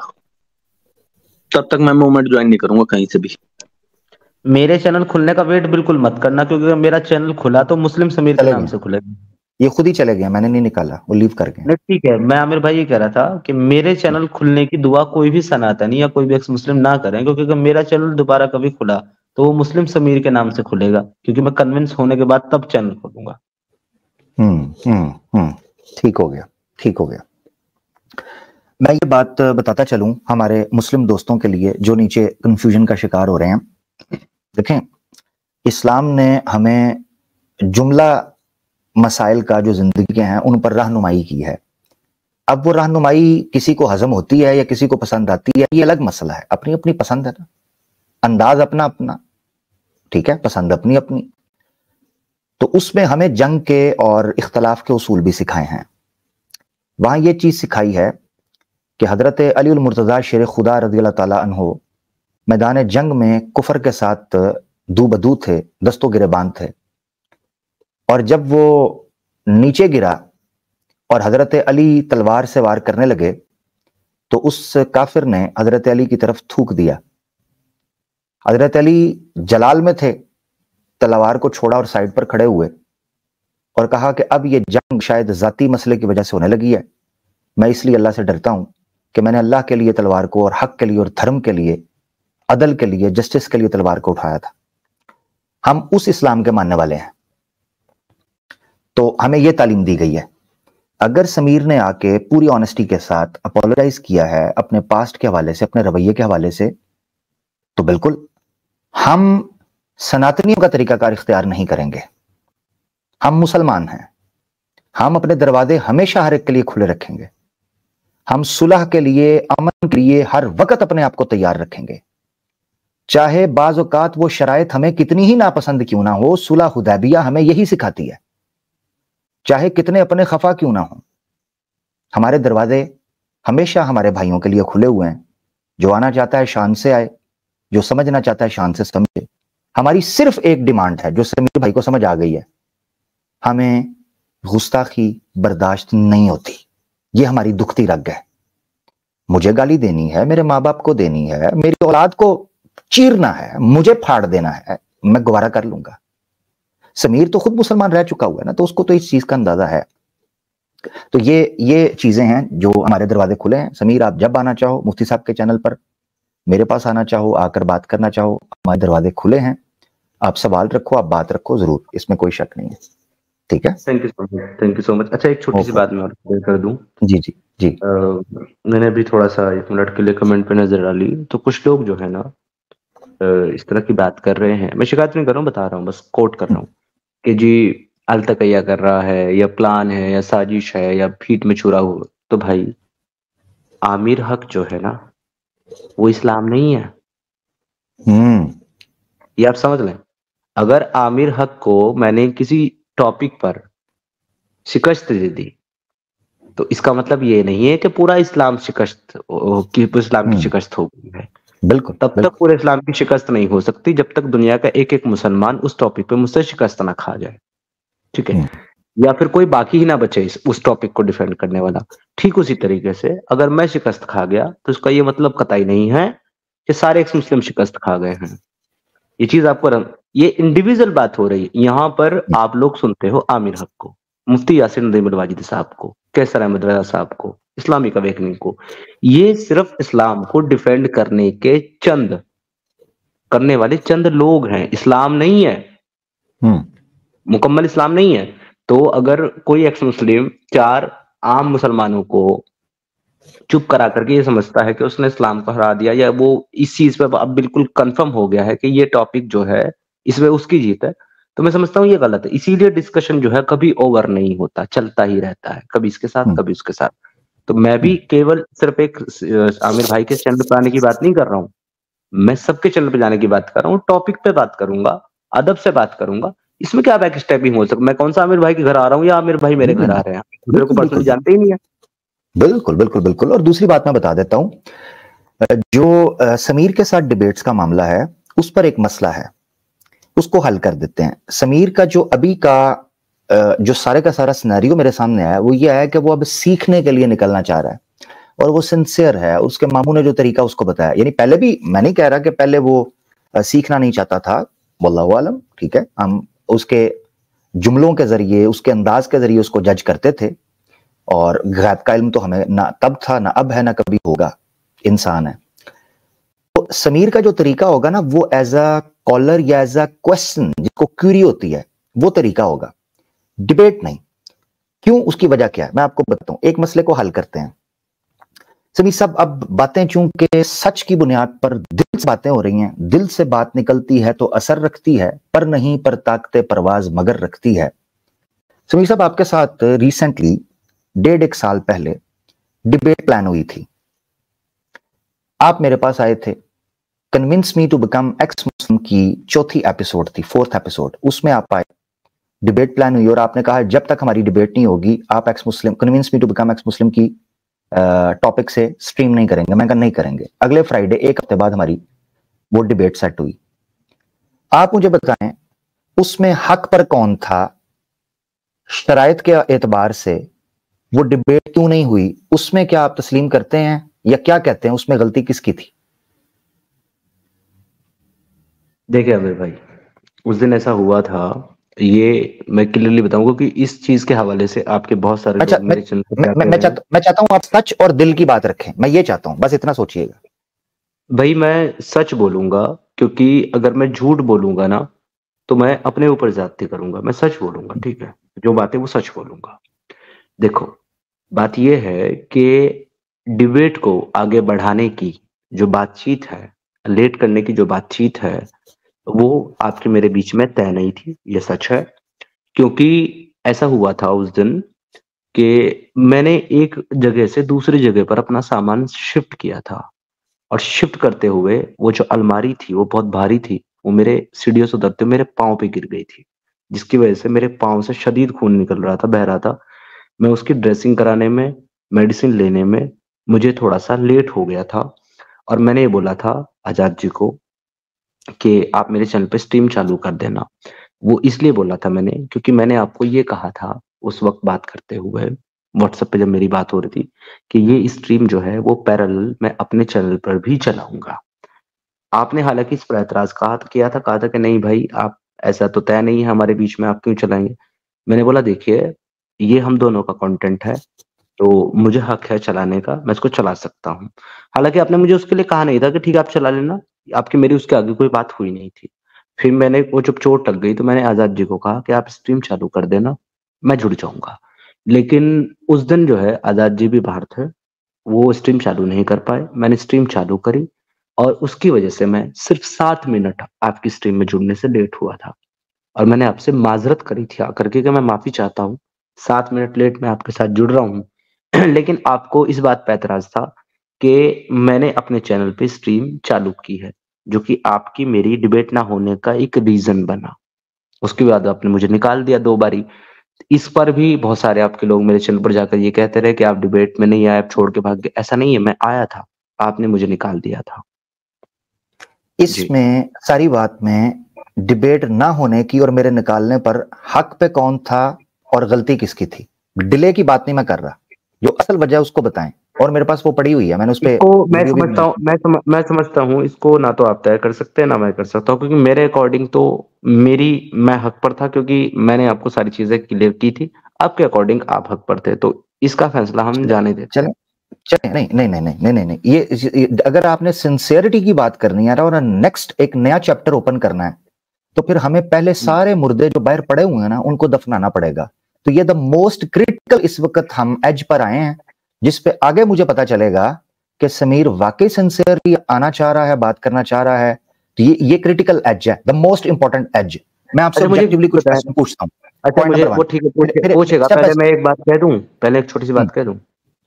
Speaker 6: तब तक मैं मूवमेंट ज्वाइन नहीं करूंगा कहीं से भी।
Speaker 2: मेरे चैनल खुलने का वेट बिल्कुल मत करना, क्योंकि अगर मेरा चैनल खुला तो मुस्लिम समीर के
Speaker 1: चले
Speaker 2: नाम
Speaker 1: गए,
Speaker 2: से खुलेगा।
Speaker 1: ये खुद ही चले गए, मैंने नहीं निकाला, वो लीव कर गए।
Speaker 2: नहीं ठीक है, मैं आमिर भाई ये कह रहा था कि मेरे चैनल खुलने की दुआ कोई भी सनातनी या कोई भी एक्स मुस्लिम ना करें, क्योंकि अगर मेरा चैनल दोबारा कभी खुला तो वो मुस्लिम समीर के नाम से खुलेगा, क्योंकि मैं कन्विंस होने के बाद तब चैनल खोलूंगा।
Speaker 1: हम्म हम्म हम्म ठीक हो गया, ठीक हो गया। मैं ये बात बताता चलूं हमारे मुस्लिम दोस्तों के लिए जो नीचे कंफ्यूजन का शिकार हो रहे हैं। देखें, इस्लाम ने हमें जुमला मसाइल का जो जिंदगी के हैं उन पर रहनुमाई की है। अब वो रहनुमाई किसी को हजम होती है या किसी को पसंद आती है, ये अलग मसला है, अपनी अपनी पसंद है ना, अंदाज अपना अपना, ठीक है, पसंद अपनी अपनी। तो उसमें हमें जंग के और इख्तलाफ के उसूल भी सिखाए हैं। वहां ये चीज सिखाई है कि हजरत अली उल मुर्तज़ा शेर खुदा रज़ी अल्लाह ताला अन्हो मैदान जंग में कुफर के साथ दू बदू थे, दस्तो गिरेबान थे, और जब वो नीचे गिरा और हजरत अली तलवार से वार करने लगे तो उस काफिर ने हजरत अली की तरफ थूक दिया। हजरत अली जलाल में थे, तलवार को छोड़ा और साइड पर खड़े हुए और कहा कि अब ये जंग शायद जाती मसले की वजह से होने लगी है, मैं इसलिए अल्लाह से डरता हूं कि मैंने अल्लाह के लिए तलवार को और हक के लिए और धर्म के लिए, अदल के लिए, जस्टिस के लिए तलवार को उठाया था। हम उस इस्लाम के मानने वाले हैं, तो हमें यह तालीम दी गई है। अगर समीर ने आके पूरी ऑनेस्टी के साथ अपोलोजाइज किया है अपने पास्ट के हवाले से, अपने रवैये के हवाले से, तो बिल्कुल हम सनातनियों का तरीकाकार इख्तियार नहीं करेंगे। हम मुसलमान हैं, हम अपने दरवाजे हमेशा हर एक के लिए खुले रखेंगे। हम सुलह के लिए, अमन के लिए हर वक्त अपने आप को तैयार रखेंगे, चाहे बाज़ औक़ात वो शराइत हमें कितनी ही नापसंद क्यों ना हो। सुलह हुदैबिया हमें यही सिखाती है, चाहे कितने अपने खफा क्यों ना हो, हमारे दरवाजे हमेशा हमारे भाइयों के लिए खुले हुए हैं। जो आना चाहता है शान से आए, जो समझना चाहता है शान से समझे। हमारी सिर्फ एक डिमांड है जो समीर भाई को समझ आ गई है, हमें गुस्ताखी बर्दाश्त नहीं होती। ये हमारी दुखती रग है। मुझे गाली देनी है, मेरे माँ बाप को देनी है, मेरी औलाद को चीरना है, मुझे फाड़ देना है, मैं गवारा कर लूंगा। समीर तो खुद मुसलमान रह चुका हुआ है ना, तो उसको तो इस चीज का अंदाजा है। तो ये ये चीजें हैं जो हमारे दरवाजे खुले हैं। समीर, आप जब आना चाहो मुफ्ती साहब के चैनल पर, मेरे पास आना चाहो, आकर बात करना चाहो, हमारे दरवाजे खुले हैं। आप सवाल रखो, आप बात रखो, जरूर, इसमें कोई शक नहीं है। ठीक है,
Speaker 2: thank you so much, thank you so much. अच्छा, एक छोटी सी बात मैं और कर दूं।
Speaker 1: जी जी जी।
Speaker 2: आ, मैंने अभी थोड़ा सा एक मिनट के लिए कमेंट पे नजर डाली, तो कुछ लोग जो है ना इस तरह की बात कर रहे हैं। मैं शिकायत नहीं कर रहा हूँ, बता रहा हूँ, बस कोट कर रहा हूँ कि जी अलतकैया कर रहा है, या प्लान है, या साजिश है, या फीट में छुरा हुआ। तो भाई आमिर हक जो है ना वो इस्लाम नहीं है।
Speaker 1: हम्म
Speaker 2: ये आप समझ लें। अगर आमिर हक को मैंने किसी टॉपिक पर शिकस्त दे दी तो इसका मतलब ये नहीं है कि पूरा इस्लाम शिकस्त कि इस्लाम की शिकस्त हो गई है।
Speaker 1: बिल्कुल,
Speaker 2: तब तक पूरे इस्लाम की शिकस्त नहीं हो सकती जब तक दुनिया का एक एक मुसलमान उस टॉपिक पे मुझसे शिकस्त ना खा जाए। ठीक है, या फिर कोई बाकी ही ना बचे इस, उस टॉपिक को डिफेंड करने वाला। ठीक उसी तरीके से अगर मैं शिकस्त खा गया तो इसका ये मतलब कतई नहीं है कि सारे एक्स मुस्लिम शिकस्त खा गए हैं। ये चीज आपको रंग, ये इंडिविजुअल बात हो रही है। यहाँ पर आप लोग सुनते हो आमिर हक को, मुफ्ती यासिर नदीम अल-वाजिदी साहब को, कैसर अहमद रजा साहब को, इस्लामिक अवेकनिंग को। ये सिर्फ इस्लाम को डिफेंड करने के चंद करने वाले चंद लोग हैं, इस्लाम नहीं है, मुकम्मल इस्लाम नहीं है। तो अगर कोई एक्स मुस्लिम चार आम मुसलमानों को चुप करा करके ये समझता है कि उसने इस्लाम को हरा दिया, या वो इस चीज पे अब बिल्कुल कंफर्म हो गया है कि ये टॉपिक जो है इसमें उसकी जीत है, तो मैं समझता हूँ ये गलत है। इसीलिए डिस्कशन जो है कभी ओवर नहीं होता, चलता ही रहता है, कभी इसके साथ कभी उसके साथ। तो मैं भी केवल सिर्फ एक आमिर भाई के चैनल पर आने की बात नहीं कर रहा हूँ, मैं सबके चैनल पे जाने की बात कर रहा हूँ। टॉपिक पे बात करूंगा, अदब से बात करूंगा। इसमें क्या बैक स्टेपिंग हो सकता? मैं कौन सा आमिर भाई के घर आ रहा हूँ या आमिर भाई मेरे घर आ रहे हैं? मेरे को पर्सनली जानते ही नहीं है।
Speaker 1: बिल्कुल बिल्कुल बिल्कुल। और दूसरी बात मैं बता देता हूँ, जो समीर के साथ डिबेट्स का मामला है उस पर एक मसला है, उसको हल कर देते हैं। समीर का जो अभी का जो सारे का सारा सिनेरियो मेरे सामने आया वो ये है कि वो अब सीखने के लिए निकलना चाह रहा है और वो सिंसियर है। उसके मामू ने जो तरीका उसको बताया, यानी पहले भी मैं नहीं कह रहा कि पहले वो सीखना नहीं चाहता था, वल्लाहु आलम, ठीक है, हम उसके जुमलों के जरिए, उसके अंदाज के जरिए उसको जज करते थे, और गैब का इल्म तो हमें ना तब था, ना अब है, ना कभी होगा, इंसान है। तो समीर का जो तरीका होगा ना वो एज अ कॉलर या एज अ क्वेश्चन, जिसको क्यूरी होती है, वो तरीका होगा, डिबेट नहीं। क्यों? उसकी वजह क्या है मैं आपको बताता हूं। एक मसले को हल करते हैं समीर साहब। अब बातें चूंकि सच की बुनियाद पर दिल से बातें हो रही हैं, दिल से बात निकलती है तो असर रखती है, पर नहीं पर ताकते परवाज मगर रखती है। समीर साहब, आपके साथ रिसेंटली डेढ़ एक साल पहले डिबेट प्लान हुई थी। आप मेरे पास आए थे, convince me to become ex Muslim की चौथी एपिसोड थी, फोर्थ एपिसोड, उसमें आप आए, डिबेट प्लान हुई और आपने कहा जब तक हमारी डिबेट नहीं होगी आप ex Muslim convince me to become ex Muslim की टॉपिक uh, से स्ट्रीम नहीं करेंगे। मैं कहा नहीं करेंगे। अगले फ्राइडे एक हफ्ते बाद हमारी वो डिबेट सेट हुई। आप मुझे बताएं उसमें हक पर कौन था, शराइत के एतबार से वो डिबेट क्यों नहीं हुई, उसमें क्या आप तस्लीम करते हैं या क्या कहते हैं उसमें गलती किसकी थी?
Speaker 2: देखिए आमिर भाई, उस दिन ऐसा हुआ था, ये मैं क्लियरली बताऊंगा कि इस चीज के हवाले से आपके बहुत सारे
Speaker 1: अच्छा,
Speaker 2: लोग मेरे चैनल पे
Speaker 1: मैं, मैं, मैं, चाहता, मैं चाहता हूं आप सच और दिल की बात रखें, मैं ये चाहता हूं, बस इतना सोचिएगा।
Speaker 2: भाई मैं सच बोलूंगा, क्योंकि अगर मैं झूठ बोलूंगा ना तो मैं अपने ऊपर ज्यादती करूंगा। मैं सच बोलूंगा, ठीक है, जो बात है वो सच बोलूंगा। देखो, बात यह है कि डिबेट को आगे बढ़ाने की जो बातचीत है, लेट करने की जो बातचीत है, वो आपके मेरे बीच में तय नहीं थी, ये सच है। क्योंकि ऐसा हुआ था उस दिन कि मैंने एक जगह से दूसरी जगह पर अपना सामान शिफ्ट किया था, और शिफ्ट करते हुए वो जो अलमारी थी वो बहुत भारी थी, वो मेरे सीढ़ियों से उतरते मेरे पाँव पे गिर गई थी, जिसकी वजह से मेरे पाँव से शदीद खून निकल रहा था, बह रहा था। मैं उसकी ड्रेसिंग कराने में, मेडिसिन लेने में मुझे थोड़ा सा लेट हो गया था। और मैंने ये बोला था आजाद जी को कि आप मेरे चैनल पे स्ट्रीम चालू कर देना। वो इसलिए बोला था मैंने क्योंकि मैंने आपको ये कहा था उस वक्त बात करते हुए, व्हाट्सएप पे जब मेरी बात हो रही थी, कि ये स्ट्रीम जो है वो पैरेलल मैं अपने चैनल पर भी चलाऊंगा। आपने हालांकि इस पर एतराज कहा किया था, कहा था कि नहीं भाई, आप ऐसा तो तय नहीं है हमारे बीच में, आप क्यों चलाएंगे। मैंने बोला देखिए, ये हम दोनों का कंटेंट है, तो मुझे हक है चलाने का, मैं इसको चला सकता हूँ। हालांकि आपने मुझे उसके लिए कहा नहीं था कि ठीक है आप चला लेना, आपकी मेरी उसके आगे कोई बात हुई नहीं थी। फिर मैंने वो जब चोट लग गई तो मैंने आजाद जी को कहा कि आप स्ट्रीम चालू कर देना, मैं जुड़ जाऊंगा। लेकिन उस दिन जो है आजाद जी भी बाहर थे, वो स्ट्रीम चालू नहीं कर पाए। मैंने स्ट्रीम चालू करी और उसकी वजह से मैं सिर्फ सात मिनट आपकी स्ट्रीम में जुड़ने से लेट हुआ था, और मैंने आपसे माजरत करी थी आकर के कि मैं माफी चाहता हूँ, सात मिनट लेट मैं आपके साथ जुड़ रहा हूँ। लेकिन आपको इस बात पे एतराज था कि मैंने अपने चैनल पे स्ट्रीम चालू की है, जो कि आपकी मेरी डिबेट ना होने का एक रीजन बना। उसके बाद आपने मुझे निकाल दिया दो बारी। इस पर भी बहुत सारे आपके लोग मेरे चैनल पर जाकर ये कहते रहे कि आप डिबेट में नहीं आए, आप छोड़ के भाग गए। ऐसा नहीं है, मैं आया था, आपने मुझे निकाल दिया था।
Speaker 1: इसमें सारी बात में डिबेट ना होने की और मेरे निकालने पर हक पे कौन था और गलती किसकी थी? डिले की बात नहीं मैं कर रहा, जो असल वजह उसको बताएं। और मेरे पास वो पड़ी हुई है, मैंने उस पे
Speaker 2: इसको मैं समझता हूँ, मैं सम, मैं समझता हूँ इसको ना तो आप तय कर सकते हैं ना मैं कर सकता हूँ, क्योंकि मेरे अकॉर्डिंग तो मेरी मैं हक पर था, क्योंकि मैंने आपको सारी चीजें क्लियर की थी। आपके अकॉर्डिंग आप हक पर थे, तो इसका फैसला हम जाने देते हैं।
Speaker 1: चले नहीं नहीं नहीं नहीं नहीं नहीं ये, ये अगर आपने सिंसियरिटी की बात करनी है और नेक्स्ट एक नया चैप्टर ओपन करना है, तो फिर हमें पहले सारे मुर्दे जो बाहर पड़े हुए हैं ना उनको दफनाना पड़ेगा। तो ये द मोस्ट क्रिटिकल इस वक्त हम एज पर आए हैं, जिस पे आगे मुझे पता चलेगा कि समीर वाकई सिंसियरली आना चाह रहा है, बात करना चाह रहा है। तो ये ये क्रिटिकल एज है, द मोस्ट इंपॉर्टेंट एज। मैं आपसे ऑब्जेक्टिवली कुछ प्रश्न पूछता हूँ।
Speaker 2: अच्छा मुझे वो ठीक है पूछेगा, पहले मैं एक बात कह दूं, पहले एक छोटी सी बात कह दूं।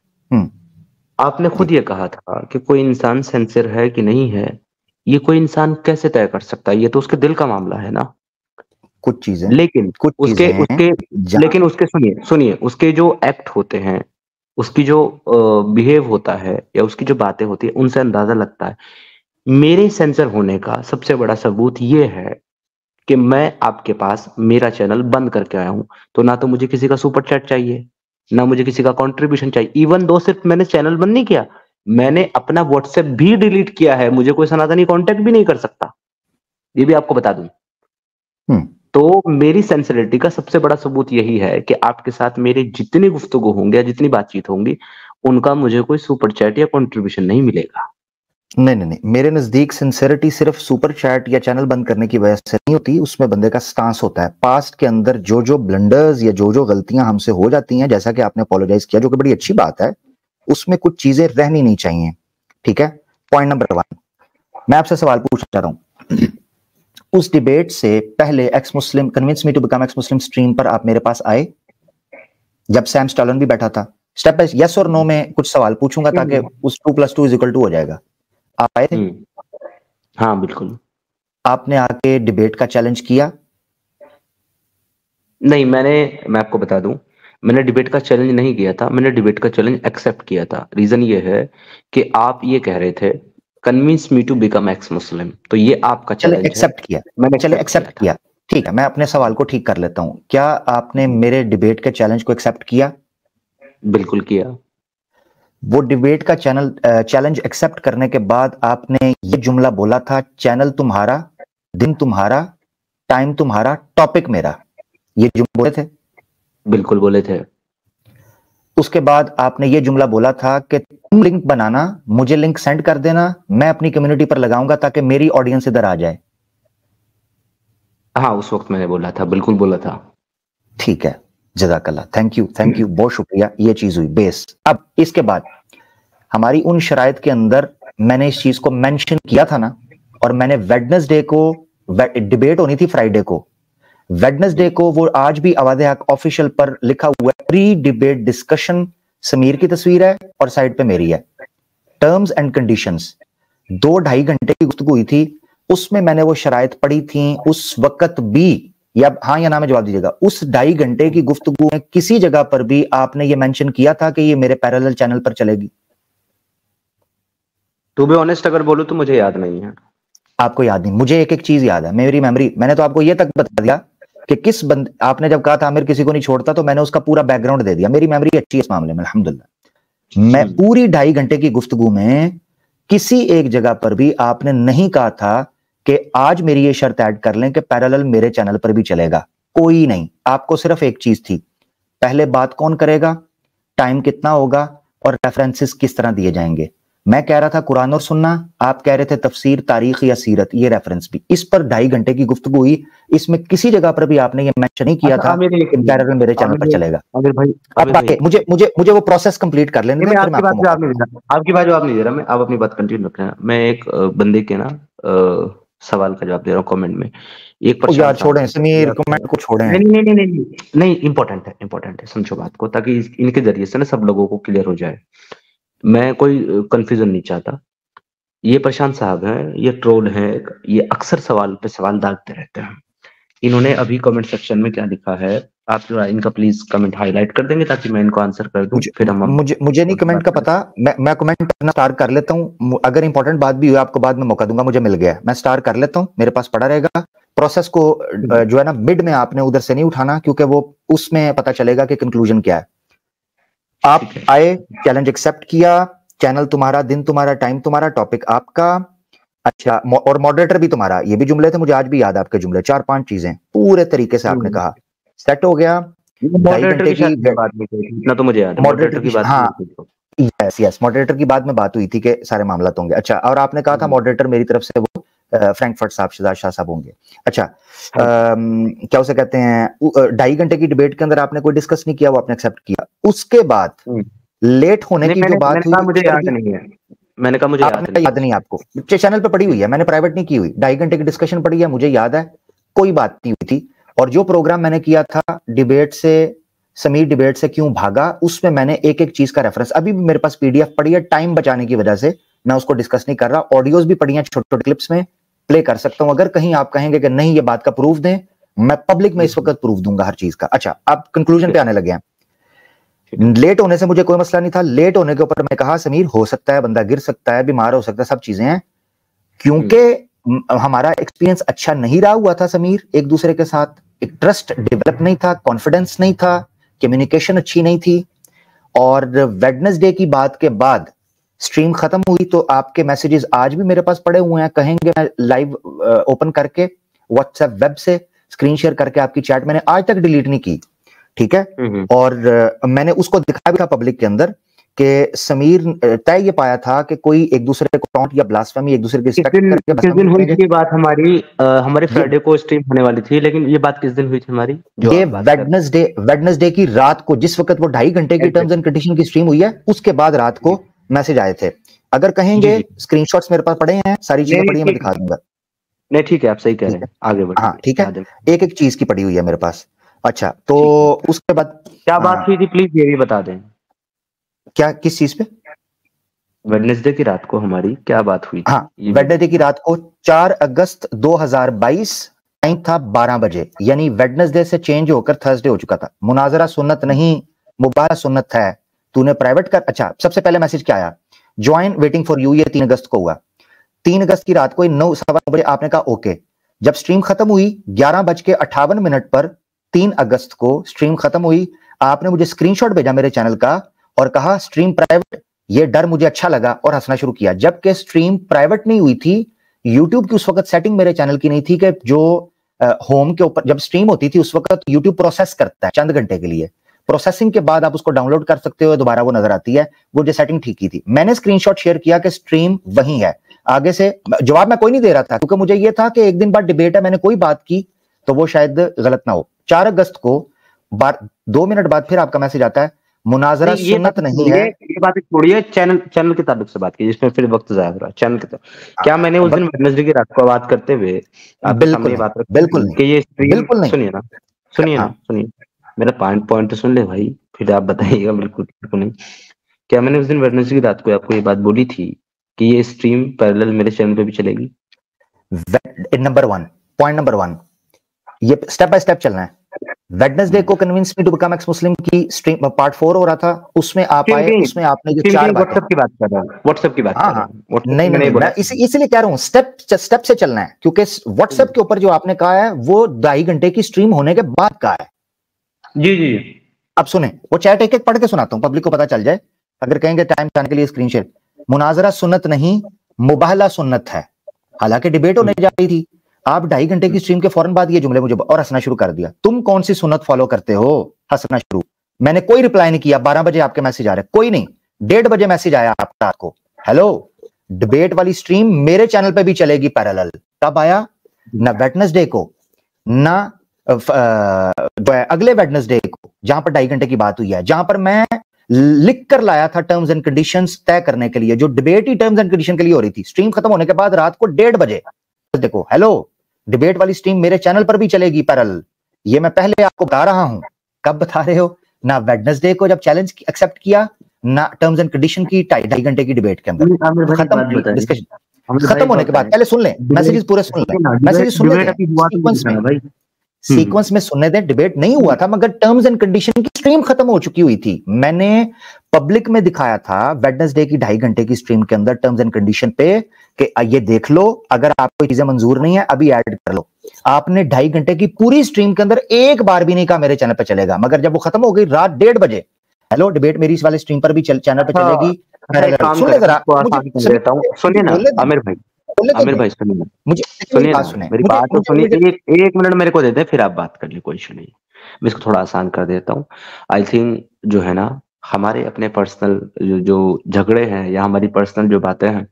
Speaker 2: आपने खुद ये कहा था कि कोई इंसान सेंसियर है कि नहीं है, ये कोई इंसान कैसे तय कर सकता है, ये तो उसके दिल का मामला है ना।
Speaker 1: कुछ चीजें
Speaker 2: लेकिन
Speaker 1: कुछ
Speaker 2: उसके उसके लेकिन उसके सुनिए सुनिए उसके जो एक्ट होते हैं, उसकी जो बिहेव होता है या उसकी जो बातें होती है, उनसे अंदाजा लगता है। मेरे सेंसर होने का सबसे बड़ा सबूत ये है कि मैं आपके पास मेरा चैनल बंद करके आया हूं, तो ना तो मुझे किसी का सुपर चैट चाहिए, ना मुझे किसी का कंट्रीब्यूशन चाहिए। इवन दो सिर्फ मैंने चैनल बंद नहीं किया, मैंने अपना व्हाट्सएप भी डिलीट किया है, मुझे कोई सनातनी कांटेक्ट भी नहीं कर सकता, ये भी आपको बता दूं। तो मेरी सेंसिटिविटी का सबसे बड़ा सबूत यही है कि आपके साथ मेरी जितनी गुफ्तगू होंगे या जितनी बातचीत होंगी, उनका मुझे कोई सुपर चैट या कंट्रीब्यूशन नहीं मिलेगा।
Speaker 1: नहीं नहीं नहीं, मेरे नजदीक सिंसियरिटी सिर्फ सुपर चैट या चैनल बंद करने की वजह से नहीं होती, उसमें बंदे का स्टांस होता है। पास्ट के अंदर जो जो ब्लंडर्स या जो जो गलतियां हमसे हो जाती हैं, जैसा कि आपने अपोलोजाइज किया, जो कि बड़ी अच्छी बात है, उसमें कुछ चीजें रहनी नहीं चाहिए। ठीक है, पॉइंट नंबर वन, मैं आपसे सवाल पूछना चाह रहा हूं। उस डिबेट से पहले ex Muslim convince me to become ex Muslim stream पर आप मेरे पास आए जब सैम स्टालन भी बैठा था? स्टेप बाय यस और नो में कुछ सवाल पूछूंगा ताकि उस two plus two is equal to हो जाएगा। आप आए थे?
Speaker 2: हाँ बिल्कुल।
Speaker 1: आपने आके डिबेट का चैलेंज किया?
Speaker 2: नहीं, मैंने मैं आपको बता दूं, मैंने डिबेट का चैलेंज नहीं किया था, मैंने डिबेट का चैलेंज एक्सेप्ट किया था। रीजन ये है कि आप ये कह रहे थे convince me to become ex Muslim, तो ये आपका
Speaker 1: चले
Speaker 2: चैलेंज है,
Speaker 1: एक्सेप्ट किया,
Speaker 2: मैंने
Speaker 1: चले
Speaker 2: एक्सेप्ट किया
Speaker 1: एक्सेप्ट
Speaker 2: था।
Speaker 1: किया, ठीक है, मैं अपने सवाल को ठीक कर लेता हूं। क्या आपने मेरे डिबेट के चैलेंज को एक्सेप्ट किया?
Speaker 2: बिल्कुल किया।
Speaker 1: वो डिबेट का चैनल चैलेंज एक्सेप्ट करने के बाद आपने ये जुमला बोला था, चैनल तुम्हारा, दिन तुम्हारा, टाइम तुम्हारा, टॉपिक मेरा, ये जुमले बोले थे?
Speaker 2: बिल्कुल बोले थे।
Speaker 1: उसके बाद आपने ये जुमला बोला था कि तुम लिंक बनाना, मुझे लिंक सेंड कर देना, मैं अपनी कम्युनिटी पर लगाऊंगा ताकि मेरी ऑडियंस इधर आ जाए।
Speaker 2: हाँ, उस वक्त मैंने बोला था, बिल्कुल बोला था।
Speaker 1: ठीक है, जज़ाकल्लाह, थैंक यू, थैंक यू, बहुत शुक्रिया, ये चीज हुई बेस। अब इसके बाद हमारी उन शराइत के अंदर मैंने इस चीज को मेंशन किया था ना, और मैंने वेडनेसडे को, डिबेट होनी थी फ्राइडे को, वेडनेसडे को वो आज भी आवाज़े हक ऑफिशियल पर लिखा हुआ है, प्री डिबेट डिस्कशन, समीर की तस्वीर है और साइड पे मेरी है, टर्म्स एंड कंडीशंस, दो ढाई घंटे की गुफ्तगू हुई थी, उसमें मैंने वो शराइत पढ़ी थी। उस वक्त भी, या हाँ या ना में जवाब दीजिएगा, उस ढाई घंटे की गुफ्तगू में किसी जगह पर भी आपने ये मेंशन किया था कि ये मेरे पैरेलल चैनल पर चलेगी?
Speaker 2: टू बी ऑनेस्ट अगर बोलूं तो मुझे याद नहीं है।
Speaker 1: आपको याद नहीं? मुझे एक एक चीज याद है, मेरी मेमोरी, मैंने तो आपको ये तक बता दिया कि किस बंद, आपने जब कहा था आमिर किसी को नहीं छोड़ता, तो मैंने उसका पूरा बैकग्राउंड दे दिया। मेरी मेमोरी अच्छी है इस मामले में, अल्हम्दुलिल्लाह। मैं पूरी ढाई घंटे की गुफ्तगू में किसी एक जगह पर भी आपने नहीं कहा था कि आज मेरी ये शर्त ऐड कर लें कि पैरेलल मेरे चैनल पर भी चलेगा, कोई नहीं। आपको सिर्फ एक चीज थी, पहले बात कौन करेगा, टाइम कितना होगा, और रेफरेंसेस किस तरह दिए जाएंगे। मैं कह रहा था कुरान और सुन्ना, आप कह रहे थे तफसीर, तारीख या सीरत, ये रेफरेंस भी। इस पर ढाई घंटे की गुफ्तगू हुई, इसमें किसी जगह पर भी आपने ये मेंशन नहीं किया था कि पैरेलल मेरे चैनल पर चलेगा।
Speaker 2: आमिर भाई,
Speaker 1: अब आगे मुझे मुझे मुझे वो प्रोसेस कंप्लीट कर लेने दें, फिर मैं
Speaker 2: आपकी बात
Speaker 1: आपको
Speaker 2: जवाब नहीं दे रहा, आपकी बात जवाब नहीं दे रहा मैं, आप अपनी बात कंटिन्यू रखना। मैं एक अ, बंदे के ना अ, सवाल का जवाब दे रहा हूँ कमेंट में। एक
Speaker 1: ओ यार छोड़ें समीर, कमेंट को छोड़ें।
Speaker 2: नहीं नहीं नहीं नहीं नहीं नहीं इंपॉर्टेंट है, इंपॉर्टेंट है, समझो बात को, ताकि इस- इनके जरिए से ना सब लोगों को क्लियर हो जाए। मैं कोई कंफ्यूजन नहीं चाहता। ये प्रशांत साहब हैं, ये ट्रोल हैं, ये अक्सर सवाल पे सवाल दागते रहते हैं। इन्होंने अभी कमेंट सेक्शन में क्या लिखा है, आप जो है इनका प्लीज कमेंट हाईलाइट कर देंगे ताकि मैं इनको आंसर कर दूं,
Speaker 1: मुझे
Speaker 2: फिर हम
Speaker 1: मुझे मुझे नहीं कमेंट का पता, मैं मैं कमेंट करना स्टार्ट कर लेता हूं। अगर इंपॉर्टेंट बात भी हुई आपको बाद में मौका दूंगा, मुझे मिल गया है, मैं स्टार्ट कर लेता हूं, मेरे पास पड़ा रहेगा। प्रोसेस को अ, जो है ना मिड में आपने उधर से नहीं उठाना, क्योंकि वो उसमें पता चलेगा कि कंक्लूजन क्या है। आप आए, चैलेंज एक्सेप्ट किया, चैनल तुम्हारा, दिन तुम्हारा, टाइम तुम्हारा, टॉपिक आपका, अच्छा, और मॉडरेटर भी तुम्हारा। ये भी जुमले थे, मुझे आज भी याद है आपके जुमले, चार पांच चीजें पूरे तरीके से आपने कहा, सेट हो गया। ढाई घंटे की
Speaker 2: बात नहीं की, इतना तो मुझे याद है,
Speaker 1: मॉडरेटर की, हाँ यस यस, मॉडरेटर की बाद में बात हुई थी कि सारे मामला तो होंगे। अच्छा, और आपने कहा था मॉडरेटर मेरी तरफ से वो फ्रैंकफर्ट साहब, शहजाद शाह साहब होंगे। अच्छा, अम, क्या उसे कहते हैं, ढाई घंटे की डिबेट के अंदर आपने कोई डिस्कस नहीं किया, वो आपने एक्सेप्ट किया। उसके बाद लेट होने की जो बात हुई,
Speaker 2: मुझे याद नहीं है, मैंने कहा मुझे याद नहीं,
Speaker 1: याद नहीं आपको, चैनल पे पड़ी हुई है, मैंने प्राइवेट नहीं की हुई, ढाई घंटे की डिस्कशन पड़ी है, मुझे याद है, कोई बात नहीं हुई थी। और जो प्रोग्राम मैंने किया था डिबेट से, समीर डिबेट से क्यों भागा, उसमें मैंने एक एक चीज का रेफरेंस, अभी भी मेरे पास पीडीएफ पड़ी है, टाइम बचाने की वजह से मैं उसको डिस्कस नहीं कर रहा, ऑडियोज भी पड़ी हैं, छोटे छोटे क्लिप्स में प्ले कर सकता हूं। अगर कहीं आप कहेंगे कि नहीं ये बात का प्रूफ दें, मैं पब्लिक में इस वक्त प्रूफ दूंगा हर चीज का। अच्छा, अब कंक्लूजन पे आने लगे हैं। लेट होने से मुझे कोई मसला नहीं था, लेट होने के ऊपर मैं कहा समीर हो सकता है, बंदा गिर सकता है, बीमार हो सकता है, सब चीजें हैं, क्योंकि हमारा एक्सपीरियंस अच्छा नहीं रहा हुआ था समीर एक दूसरे के साथ, एक ट्रस्ट डेवलप नहीं था, कॉन्फिडेंस नहीं था, कम्युनिकेशन अच्छी नहीं थी। और वेडनेसडे की बात के बाद स्ट्रीम खत्म हुई तो आपके मैसेजेस आज भी मेरे पास पड़े हुए हैं, कहेंगे मैं लाइव ओपन करके व्हाट्सएप वेब से स्क्रीन शेयर करके आपकी चैट मैंने आज तक डिलीट नहीं की, ठीक है। और uh, मैंने उसको दिखाया भी था पब्लिक के अंदर कि समीर तय ये पाया था कि कोई एक दूसरे को टॉन्ट या ब्लास्फेमी एक दूसरे की रिस्पेक्ट करके,
Speaker 2: किस दिन हुई थी बात हमारी, आ, हमारे फ्राइडे को स्ट्रीम होने वाली थी, लेकिन ये बात किस दिन हुई थी हमारी?
Speaker 1: ये वेडनेसडे, वेडनेसडे की रात को, जिस वक्त वो ढाई घंटे की टर्म्स एंड कंडीशन की स्ट्रीम हुई है, उसके बाद रात को मैसेज आए थे। अगर कहेंगे स्क्रीनशॉट्स मेरे पास पड़े हैं, सारी चीजें पड़ी हैं, मैं दिखा दूंगा।
Speaker 2: नहीं ठीक है, आप सही कह रहे हैं, आगे बढ़िए।
Speaker 1: हाँ ठीक है, एक एक चीज की पड़ी हुई है मेरे पास। अच्छा, तो उसके बाद
Speaker 2: क्या बात हुई थी, प्लीज ये भी बता दें।
Speaker 1: क्या, किस चीज पे?
Speaker 2: वेडनेसडे की रात को हमारी क्या बात हुई थी?
Speaker 1: हाँ, वेडनेसडे की रात को चार अगस्त दो हज़ार बाईस टाइम था बारह बजे, यानी वेडनेसडे से चेंज होकर थर्सडे हो चुका था। मुनाजरा सुन्नत नहीं, मुबाह सुन्नत है, तूने प्राइवेट कर। अच्छा, सबसे पहले मैसेज क्या आया, ज्वाइन वेटिंग फॉर यू, ये तीन अगस्त को हुआ। तीन अगस्त की रात को नौ सवा नौ बजे आपने कहा ओके। जब स्ट्रीम खत्म हुई ग्यारह बज के अट्ठावन मिनट पर तीन अगस्त को स्ट्रीम खत्म हुई, आपने मुझे स्क्रीनशॉट भेजा मेरे चैनल का और कहा स्ट्रीम प्राइवेट। ये डर मुझे अच्छा लगा और हंसना शुरू किया, जबकि स्ट्रीम प्राइवेट नहीं हुई थी। यूट्यूब की उस वक्त सेटिंग मेरे चैनल की नहीं थी कि जो होम के ऊपर जब स्ट्रीम होती थी उस वक्त यूट्यूब प्रोसेस करता है चंद घंटे के लिए, प्रोसेसिंग के बाद आप उसको डाउनलोड कर सकते हो, दोबारा वो नजर आती है। वो जो सेटिंग ठीक की थी, मैंने स्क्रीनशॉट शेयर किया कि स्ट्रीम वही है। आगे से जवाब मैं कोई नहीं दे रहा था क्योंकि मुझे ये था कि एक दिन बाद डिबेट है, मैंने कोई बात की तो वो शायद गलत ना हो। चार अगस्त को बार दो मिनट बाद फिर आपका मैसेज आता है, मुनाजरा सुन्नत नहीं है।
Speaker 2: ये बात छोड़िए, चैनल चैनल के ताल्लुक से बात कीजिए, इसमें फिर वक्त जाया हो रहा है चैनल के। क्या मैंने उस दिन वेडनेसडे की रात को बात करते हुए आपके सामने बात रखी
Speaker 1: बिल्कुल
Speaker 2: कि ये स्ट्रीम,
Speaker 1: बिल्कुल नहीं,
Speaker 2: सुनिए ना सुनिए ना सुनिए मेरा पॉइंट पॉइंट तो सुन ले भाई, फिर आप बताइएगा। बिल्कुल बिल्कुल नहीं। क्या मैंने उस दिन वेडनेसडे की रात को आपको ये बात बोली थी कि ये स्ट्रीम पैरेलल मेरे चैनल पे भी चलेगी?
Speaker 1: Number one, point number one, ये स्टेप बाय स्टेप चलना है। वेडनेसडे को convince me to become ex Muslim की स्ट्रीम पार्ट फोर हो रहा था, उसमें आप आए, उसमें आपने जो चार बातें,
Speaker 2: व्हाट्सएप की बात कर रहा हूं, व्हाट्सएप की बात कर रहा हूं।
Speaker 1: नहीं नहीं, मैं इसलिए कह रहा हूं स्टेप स्टेप से चलना है, क्योंकि व्हाट्सएप के ऊपर जो आपने कहा है वो ढाई घंटे की स्ट्रीम होने के बाद का है।
Speaker 2: जी जी,
Speaker 1: अब सुने, वो चैट एक एक पढ़ के सुनाता हूं, पब्लिक को पता चल जाए, अगर कहेंगे टाइम टाइम के लिए स्क्रीन शेयर। मुनाजरा सुन्नत नहीं, मुबाहला सुन्नत है। हालांकि डिबेट होने जा रही थी, आप ढाई घंटे की स्ट्रीम के फौरन बाद ये जुमले मुझे और हंसना शुरू कर दिया। तुम कौन सी सुन्नत फॉलो करते हो? हंसना शुरू। मैंने कोई रिप्लाई नहीं किया, बारह बजे आपके मैसेज आ रहे, कोई नहीं, डेढ़ बजे मैसेज आया आपका रात को, हेलो डिबेट वाली स्ट्रीम मेरे चैनल पे भी चलेगी पैरेलल। कब आया? ना वेडनेसडे को, ना जो है अगले वेडनेसडे को, जहां पर ढाई घंटे की बात हुई है, जहां पर मैं लिख कर लाया था टर्म्स एंड कंडीशंस तय करने के लिए, जो डिबेट ही टर्म्स एंड कंडीशन के लिए हो रही थी। स्ट्रीम खत्म होने के बाद रात को डेढ़ बजे देखो, हेलो डिबेट वाली स्ट्रीम मेरे चैनल पर भी चलेगी पैरेलल। ये मैं पहले आपको बता रहा हूं। कब बता रहे हो? ना वेडनेसडे को जब चैलेंज एक्सेप्ट किया, ना टर्म्स एंड कंडीशन की ढाई घंटे की डिबेट के अंदर। खत्म डिस्कशन, खत्म होने के बाद पहले सुन ले मैसेजेस, पूरे सुन ले मैसेजेस, सुन ले सीक्वेंस में, सीक्वेंस में सुनने दें। डिबेट नहीं हुआ था, मगर टर्म्स एंड कंडीशन की स्ट्रीम खत्म हो चुकी हुई थी। मैंने पब्लिक में दिखाया था वेडनेसडे की ढाई घंटे की स्ट्रीम के अंदर टर्म्स एंड कंडीशन पे कि ये देख लो, अगर आपको चीजें मंजूर नहीं है अभी ऐड कर लो। आपने ढाई घंटे की पूरी स्ट्रीम के अंदर एक बार भी नहीं कहा मेरे चैनल पे चलेगा, मगर जब वो खत्म हो गई रात डेढ़ बजे, हेलो डिबेट मेरी इस वाले स्ट्रीम पर भी चैनल पे चलेगी। सुन ले जरा,
Speaker 2: सुनिए ना आमिर भाई, आमिर भाई सुनिए,
Speaker 1: मुझे
Speaker 2: सुनिए ना मेरी बात तो सुनिए, एक एक मिनट मेरे को देते हैं, फिर आप बात कर ली, कोई इशू नहीं। मैं इसको थोड़ा आसान कर देता हूँ। आई थिंक जो है ना, हमारे अपने पर्सनल जो झगड़े हैं या हमारी पर्सनल जो बातें हैं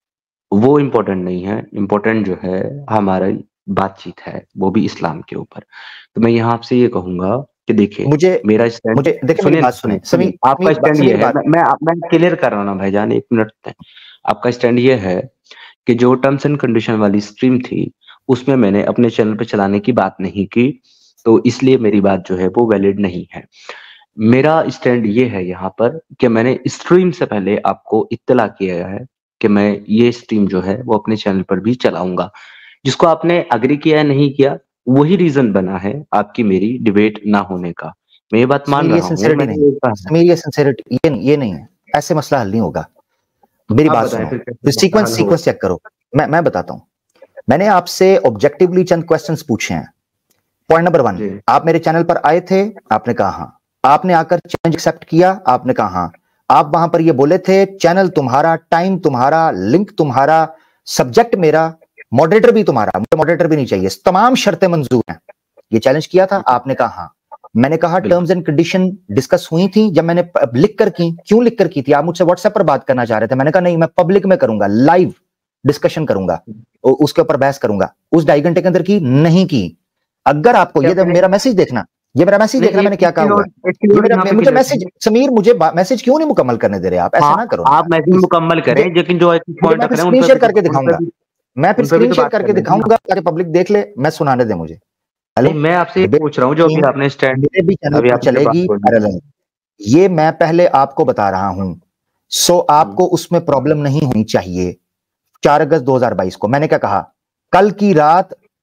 Speaker 2: वो इम्पोर्टेंट नहीं है। इम्पोर्टेंट जो है हमारी बातचीत है, वो भी इस्लाम के ऊपर। तो मैं यहाँ आपसे ये कहूंगा कि देखिए,
Speaker 1: मुझे
Speaker 2: मेरा स्टैंड,
Speaker 1: मुझे देखिए मेरी बात सुने समीर,
Speaker 2: आपका स्टैंड ये है, मैं मैं क्लियर कर रहा हूँ ना भाईजान, एक मिनट। आपका स्टैंड ये है कि जो टर्म्स एंड कंडीशन वाली स्ट्रीम थी उसमें मैंने अपने चैनल पे चलाने की बात नहीं की, तो इसलिए मेरी बात जो है वो वैलिड नहीं है। मेरा स्टैंड ये है यहाँ पर कि मैंने स्ट्रीम से पहले आपको इत्तला किया है कि मैं ये स्ट्रीम जो है वो अपने चैनल पर भी चलाऊंगा। जिसको आपने अग्री किया है नहीं किया, वही रीजन बना है आपकी मेरी डिबेट ना होने का। मैं ये बात मान रहा हूँ।
Speaker 1: समीर ये सिंसेरिटी ये ये नहीं है, ऐसे मसला हल नहीं होगा। मेरी बात सुनो, सीक्वेंस सीक्वेंस चेक करो। मैं मैं बताता हूँ, मैंने आपसे ऑब्जेक्टिवली चंद क्वेश्चंस पूछे हैं। पॉइंट नंबर वन, आप मेरे चैनल पर आए थे, आपने कहा हाँ। आपने आकर चैलेंज एक्सेप्ट किया, आपने कहा हाँ। आप वहां पर ये बोले थे चैनल तुम्हारा, टाइम तुम्हारा, लिंक तुम्हारा, सब्जेक्ट मेरा, मॉडरेटर भी तुम्हारा, मुझे मॉडरेटर भी नहीं चाहिए, तमाम शर्तें मंजूर हैं। ये चैलेंज किया था, आपने कहा हाँ। मैंने कहा टर्म्स एंड कंडीशन डिस्कस हुई थी, जब मैंने लिख कर की, क्यों लिख कर की थी? आप मुझसे व्हाट्सएप पर बात करना चाह रहे थे, मैंने कहा नहीं, मैं पब्लिक में करूंगा, लाइव डिस्कशन करूंगा, उसके ऊपर बहस करूंगा। उस ढाई घंटे के अंदर की नहीं की। अगर आपको ये मेरा मैसेज देखना, ये मेरा मैसेज देखना, मैंने क्या कहा हुआ, ये मेरा मुझे मैसेज, समीर मुझे मैसेज क्यों नहीं मुकम्मल करने दे रहे आप? ऐसा ना करो,
Speaker 2: आप मैसेज मुकम्मल करें, लेकिन जो
Speaker 1: पॉइंट स्क्रीन शेयर करके दिखाऊंगा, मैं फिर स्क्रीन शेयर करके दिखाऊंगा ताकि पब्लिक देख ले। मैं सुनाने दे मुझे।
Speaker 2: हेलो, मैं आपसे पूछ रहा हूं, जो अभी आपने स्टैंड
Speaker 1: भी चैनल चलेगी पैरेलल, ये मैं पहले आपको बता रहा हूं। सो आपको उसमें प्रॉब्लम नहीं होनी चाहिए। चार अगस्त दो हज़ार बाईस को मैंने क्या कहा? कल की रात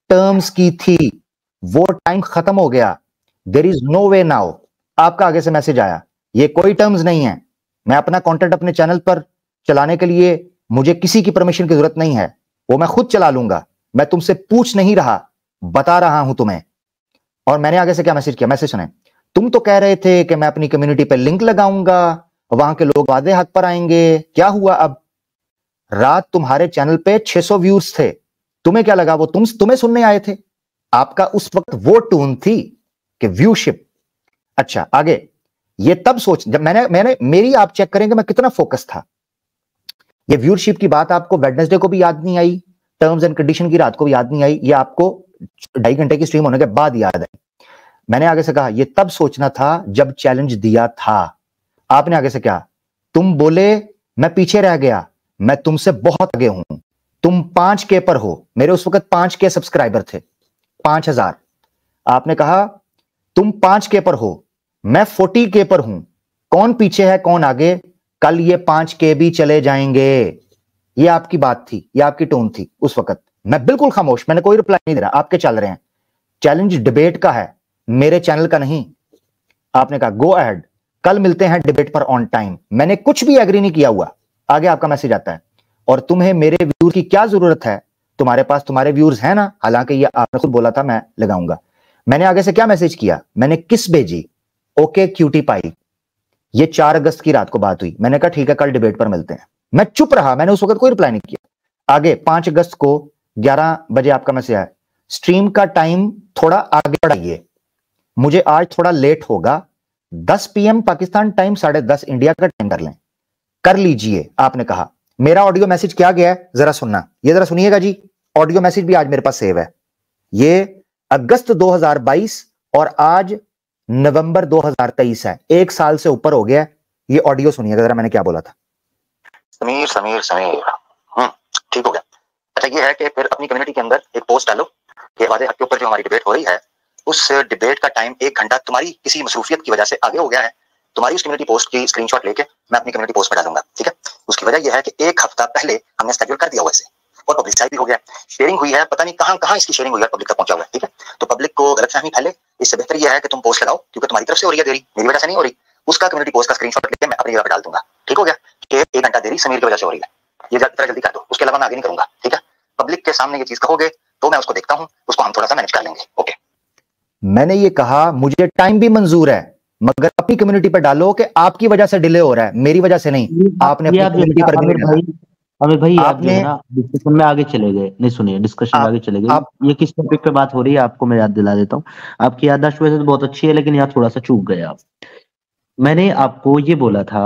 Speaker 1: टर्म्स की थी, वो टाइम खत्म हो गया। There is no way now. आपका आगे से मैसेज आया, ये कोई टर्म्स नहीं है, मैं अपना कंटेंट अपने चैनल पर चलाने के लिए मुझे किसी की परमिशन की जरूरत नहीं है, वो मैं खुद चला लूंगा, मैं तुमसे पूछ नहीं रहा, बता रहा हूं तुम्हें। और मैंने आगे से क्या मैसेज किया, मैसेज सुने, तुम तो कह रहे थे कि मैं अपनी कम्युनिटी पे लिंक लगाऊंगा, वहां के लोग वादे हक पर आएंगे, क्या हुआ अब? रात तुम्हारे चैनल पे छह सौ व्यूज थे, तुम्हें क्या लगा वो तुम तुम्हें सुनने आए थे? आपका उस वक्त वो टून थी कि व्यूशिप। अच्छा आगे, ये तब सोच, जब मैंने मैंने मेरी आप चेक करेंगे मैं कितना फोकस था। ये व्यूशिप की बात आपको वेडनेसडे को भी याद नहीं आई, टर्म्स एंड कंडीशन की रात को भी याद नहीं आई, ये आपको ढाई घंटे की स्ट्रीम होने के बाद याद आई। मैंने आगे से कहा ये तब सोचना था जब चैलेंज दिया था। आपने आगे से क्या, तुम बोले मैं पीछे रह गया, मैं तुमसे बहुत आगे हूं, तुम पांच के पर हो, मेरे उस वक्त पांच के सब्सक्राइबर थे, पांच हजार। आपने कहा तुम पांच के पर हो, मैं फोर्टी के पर हूं, कौन पीछे है कौन आगे, कल ये पांच के भी चले जाएंगे। ये आपकी बात थी, ये आपकी टोन थी उस वक्त। मैं बिल्कुल खामोश, मैंने कोई रिप्लाई नहीं दे रहा, आपके चल रहे हैं। चैलेंज डिबेट का है, मेरे चैनल का नहीं। आपने कहा गो अहेड, कल मिलते हैं डिबेट पर ऑन टाइम। मैंने कुछ भी एग्री नहीं किया हुआ, आगे आपका मैसेज आता है, और तुम्हें मेरे व्यूज की क्या जरूरत है, तुम्हारे पास तुम्हारे व्यूज है ना, हालांकि ये आपने खुद बोला था मैं लगाऊंगा। मैंने आगे से क्या मैसेज किया, मैंने किस भेजी, ओके क्यूटी पाई। ये चार अगस्त की रात को बात हुई, मैंने कहा ठीक है कल डिबेट पर मिलते हैं। मैं चुप रहा, मैंने उस वक्त कोई रिप्लाई नहीं किया। आगे पांच अगस्त को ग्यारह बजे आपका मैसेज आया, स्ट्रीम का टाइम थोड़ा आगे बढ़ाइए, मुझे आज थोड़ा लेट होगा, दस पीएम पाकिस्तान टाइम, साढ़े दस इंडिया का टाइम कर लें, कर लीजिए। आपने कहा मेरा ऑडियो मैसेज क्या गया है जरा सुनना, ये जरा सुनिएगा जी, ऑडियो मैसेज भी आज मेरे पास सेव है। ये अगस्त दो हज़ार बाईस और आज नवंबर दो हज़ार तेईस है, एक साल से ऊपर हो गया। ये ऑडियो सुनिएगा जरा, मैंने क्या बोला था।
Speaker 7: समीर समीर समीर हम्म ठीक हो गया। अच्छा ये है कि फिर अपनी कम्युनिटी के अंदर एक पोस्ट डालो कि वादे हक के ऊपर जो हमारी डिबेट हो रही है, उस डिबेट का टाइम एक घंटा तुम्हारी किसी मसरूफियत की वजह से आगे हो गया है, तुम्हारी उस कम्युनिटी पोस्ट की स्क्रीनशॉट लेके मैं अपनी कम्युनिटी पोस्ट पर डालूंगा, ठीक है। उसकी वजह यह है कि एक हफ्ता पहले हमने शेड्यूल कर दिया हुआ इसे, और पब्लिसाइज भी हो गया, शेयरिंग हुई है, पता नहीं कहां कहां इसकी शेयरिंग हुई है, पब्लिक तक पहुंचा हुआ है, ठीक है। तो पब्लिक को गलतफहमी फैले, इससे बेहतर यह है कि तुम पोस्ट लगाओ, क्योंकि तुम्हारी तरफ से हो रही है देरी, मेरी वजह से नहीं हो रही। उसका कम्युनिटी पोस्ट का स्क्रीनशॉट लेके मैं अपनी जगह पर डाल दूंगा, ठीक हो गया। कि एक घंटा देरी समीर की वजह से हो रही है, ये जरा जल्दी कर दो, उसके अलावा मैं आगे नहीं करूंगा, ठीक है। पब्लिक के सामने ये चीज कहोगे तो मैं उसको देखता हूं, उसको हम थोड़ा सा मैनेज कर लेंगे, ओके।
Speaker 1: मैंने ये कहा मुझे टाइम भी मंजूर है, मगर अपनी कम्युनिटी पर डालो कि आपकी वजह से डिले हो रहा है, मेरी वजह से नहीं। आपने अपनी कम्युनिटी पर भी
Speaker 8: भाई अमिर भाई आप जो
Speaker 1: आपने
Speaker 8: है ना डिस्कशन में आगे चले गए, नहीं सुनिए डिस्कशन में
Speaker 1: आप,
Speaker 8: आगे चले गए।
Speaker 1: आप,
Speaker 8: ये किस टॉपिक पे बात हो रही है आपको मैं याद दिला देता हूँ। आपकी याददाश्त वैसे तो बहुत अच्छी है, लेकिन यहाँ थोड़ा सा चूक गए आप। मैंने आपको ये बोला था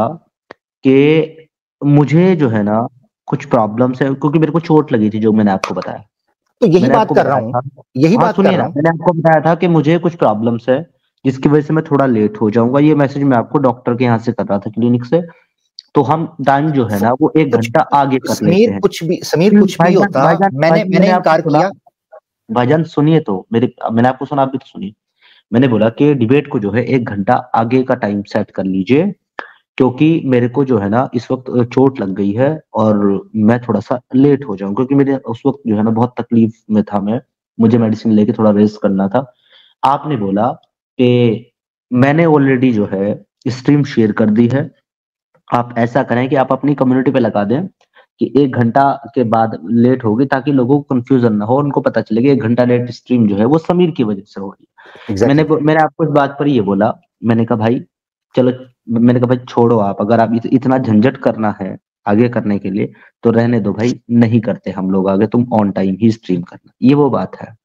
Speaker 8: कि मुझे जो है ना कुछ प्रॉब्लम्स है, क्योंकि मेरे को चोट लगी थी, जो मैंने आपको बताया।
Speaker 1: तो यही
Speaker 8: मैंने
Speaker 1: बात
Speaker 8: आपको
Speaker 1: कर रहा
Speaker 8: बताया
Speaker 1: हूँ,
Speaker 8: था,
Speaker 1: यही
Speaker 8: हाँ
Speaker 1: बात कर
Speaker 8: सुनिए
Speaker 1: रहा
Speaker 8: ना,
Speaker 1: हूँ।
Speaker 8: मैंने आपको बताया था कि मुझे कुछ प्रॉब्लम्स है जिसकी वजह से मैं थोड़ा लेट हो जाऊंगा। ये मैसेज मैं आपको डॉक्टर के यहाँ से कर रहा था, क्लिनिक से। तो हम टाइम जो है ना वो एक
Speaker 1: कुछ
Speaker 8: घंटा आगे कर लेते
Speaker 1: समीर
Speaker 8: हैं।
Speaker 1: कुछ भी समीर कुछ भी
Speaker 8: भाईजान
Speaker 1: होता,
Speaker 8: भाईजान
Speaker 1: मैंने
Speaker 8: भाईजान
Speaker 1: मैंने
Speaker 8: मैंने आपको
Speaker 1: इनकार
Speaker 8: बोला,
Speaker 1: किया।
Speaker 8: भाईजान सुनिए तो, मेरे मैंने आपको सुना, आप भी तो सुनिए। मैंने बोला कि डिबेट को जो है एक घंटा आगे का टाइम सेट कर लीजिए, क्योंकि मेरे को जो है ना इस वक्त चोट लग गई है और मैं थोड़ा सा लेट हो जाऊं, क्योंकि मेरे उस वक्त जो है ना बहुत तकलीफ में था मैं, मुझे मेडिसिन लेके थोड़ा रेस्ट करना था। आपने बोला कि मैंने ऑलरेडी जो है स्ट्रीम शेयर कर दी है, आप ऐसा करें कि आप अपनी कम्युनिटी पे लगा दें कि एक घंटा के बाद लेट होगी, ताकि लोगों को कंफ्यूजन ना हो, उनको पता चले कि एक घंटा लेट स्ट्रीम जो है वो समीर की वजह से हो रही है।
Speaker 1: exactly.
Speaker 8: मैंने मैंने आपको इस बात पर ये बोला, मैंने कहा भाई चलो, मैंने कहा भाई छोड़ो आप, अगर आप इत, इतना झंझट करना है आगे करने के लिए तो रहने दो भाई, नहीं करते हम लोग आगे, तुम ऑन टाइम ही स्ट्रीम करना। ये वो बात है,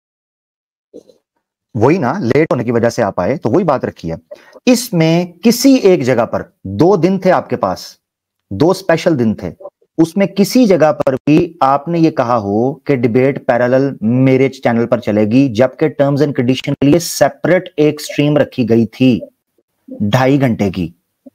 Speaker 1: वही ना, लेट होने की वजह से आप आए, तो वही बात रखी है। इसमें किसी एक जगह पर दो दिन थे आपके पास, दो स्पेशल दिन थे, उसमें किसी जगह पर भी आपने ये कहा हो कि डिबेट पैरेलल मेरे चैनल पर चलेगी, जबकि टर्म्स एंड कंडीशन के लिए सेपरेट एक स्ट्रीम रखी गई थी ढाई घंटे की,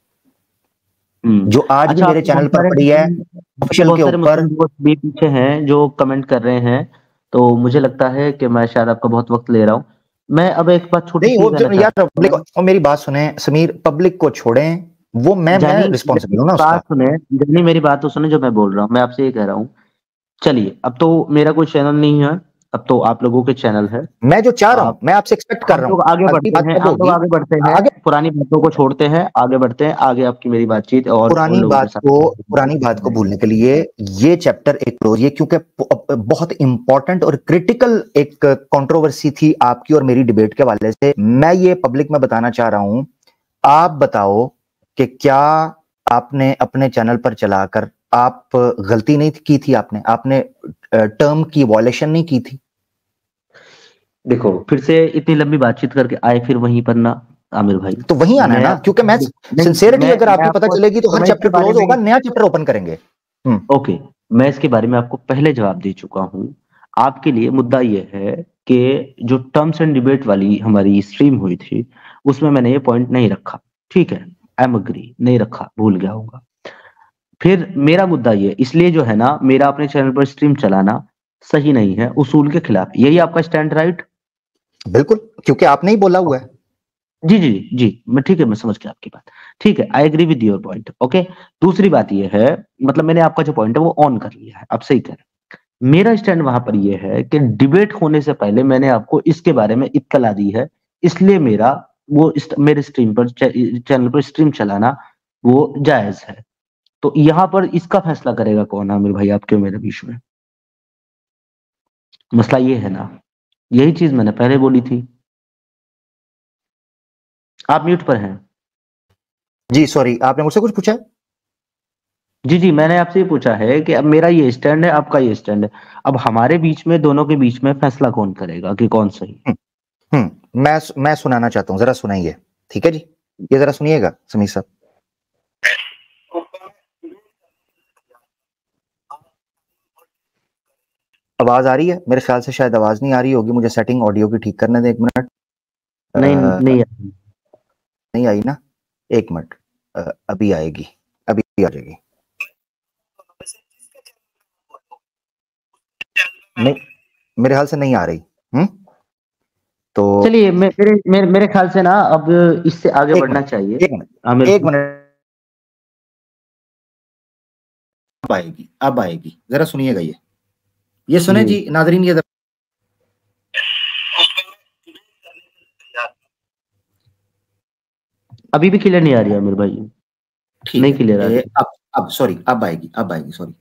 Speaker 1: जो आज
Speaker 8: अच्छा,
Speaker 1: भी मेरे चैनल पर पड़ी है ऑफिशियल के ऊपर।
Speaker 8: भी पीछे हैं जो कमेंट कर रहे हैं, तो मुझे लगता है कि मैं शायद आपका बहुत वक्त ले रहा हूँ। मैं अब एक बात छोटी
Speaker 1: नहीं, वो यार पब्लिक, और मेरी बात सुने समीर, पब्लिक को छोड़ें, वो मैं मैं रिस्पॉन्सिबल हूं ना उसका।
Speaker 8: बात सुने जनी, मेरी बात तो सुने जो मैं बोल रहा हूँ। मैं आपसे ये कह रहा हूँ, चलिए अब तो मेरा कोई चैनल नहीं है, अब तो आप लोगों के चैनल है,
Speaker 1: मैं जो चाह रहा हूं,
Speaker 8: आप
Speaker 1: मैं आपसे एक्सपेक्ट कर
Speaker 8: हम
Speaker 1: रहा
Speaker 8: लोग
Speaker 1: हूं
Speaker 8: आगे
Speaker 1: अगली
Speaker 8: बढ़ते
Speaker 1: बात
Speaker 8: हैं,
Speaker 1: कब
Speaker 8: हम लोग
Speaker 1: होगी
Speaker 8: आगे बढ़ते हैं,
Speaker 1: आगे
Speaker 8: पुरानी बातों को छोड़ते हैं, आगे बढ़ते हैं, आगे आपकी मेरी बातचीत और उन
Speaker 1: पुरानी
Speaker 8: लोगों के
Speaker 1: बात
Speaker 8: साथ
Speaker 1: को पुरानी बात को भूलने के लिए ये चैप्टर एक क्लोज, ये क्योंकि प- बहुत इंपॉर्टेंट और क्रिटिकल एक कंट्रोवर्सी थी आपकी और मेरी डिबेट के हवाले से। मैं ये पब्लिक में बताना चाह रहा हूं, आप बताओ कि क्या आपने अपने चैनल पर चलाकर आप गलती नहीं की थी, आपने आपने टर्म की वॉयलेशन नहीं की थी?
Speaker 8: देखो फिर से इतनी लंबी बातचीत करके आए फिर वहीं पर ना आमिर भाई,
Speaker 1: तो वहीं आना है
Speaker 8: मैं
Speaker 1: ना,
Speaker 8: आपको
Speaker 1: क्योंकि मैं
Speaker 8: नहीं,
Speaker 1: सिंसियरिटी
Speaker 8: मैं
Speaker 1: अगर
Speaker 8: मैं
Speaker 1: आपकी पता
Speaker 8: आपको
Speaker 1: चलेगी तो
Speaker 8: तो
Speaker 1: हर
Speaker 8: मैं इसके
Speaker 1: चैप्टर
Speaker 8: बारे
Speaker 1: क्लोज
Speaker 8: में
Speaker 1: होगा, नया चैप्टर ओपन करेंगे। हम्म
Speaker 8: ओके, मैं इसके बारे में आपको पहले जवाब दे चुका हूं। आपके लिए मुद्दा यह है कि जो टर्म्स एंड डिबेट वाली हमारी स्ट्रीम हुई थी उसमें मैंने ये पॉइंट नहीं रखा, ठीक है, आई एम अग्री, नहीं रखा, भूल गया होगा। फिर मेरा मुद्दा ये, इसलिए जो है ना मेरा अपने चैनल पर स्ट्रीम चलाना सही नहीं है, उसूल के खिलाफ, यही आपका स्टैंड राइट?
Speaker 1: बिल्कुल, क्योंकि आपने ही बोला हुआ है।
Speaker 8: जी जी जी, मैं ठीक है, मैं समझ गया आपकी बात, ठीक है, I agree with your point, okay. दूसरी बात ये है, मतलब मैंने आपका जो पॉइंट है वो ऑन कर लिया है, आप सही कह रहे हैं। मेरा स्टैंड वहां पर ये है कि डिबेट होने से पहले मैंने आपको इसके बारे में इत्तला दी है, इसलिए मेरा वो इस, मेरे स्ट्रीम पर चैनल पर स्ट्रीम चलाना वो जायज है। तो यहाँ पर इसका फैसला करेगा कौन आमिर भाई, आपके और मेरे बीच में? मसला ये है ना, यही चीज मैंने पहले बोली थी। आप म्यूट पर हैं।
Speaker 1: जी सॉरी, आपने मुझसे कुछ पूछा है?
Speaker 8: जी जी, मैंने आपसे ये पूछा है कि अब मेरा ये स्टैंड है, आपका ये स्टैंड है, अब हमारे बीच में, दोनों के बीच में फैसला कौन करेगा कि कौन सही?
Speaker 1: हम्म मैं मैं सुनाना चाहता हूं, जरा सुनाइए, ठीक है जी, ये जरा सुनिएगा समीर साहब। आवाज आ रही है? मेरे ख्याल से शायद आवाज नहीं आ रही होगी, मुझे सेटिंग ऑडियो की ठीक करने दें, एक मिनट।
Speaker 8: नहीं नहीं
Speaker 1: नहीं आई ना, एक मिनट, अभी आएगी, अभी आ जाएगी। नहीं, मेरे ख्याल से नहीं आ रही। हम्म तो
Speaker 8: चलिए, मेरे मेरे मेरे ख्याल से ना अब इससे आगे बढ़ना चाहिए।
Speaker 1: एक मिनट एक मिनट अब आएगी, अब आएगी, जरा सुनिएगा, ये ये सुने जी नाजरीन, ये
Speaker 8: अभी भी क्लियर नहीं आ रही है आमिर भाई, नहीं क्लियर आ रही।
Speaker 1: अब अब सॉरी, अब आएगी, अब आएगी, सॉरी।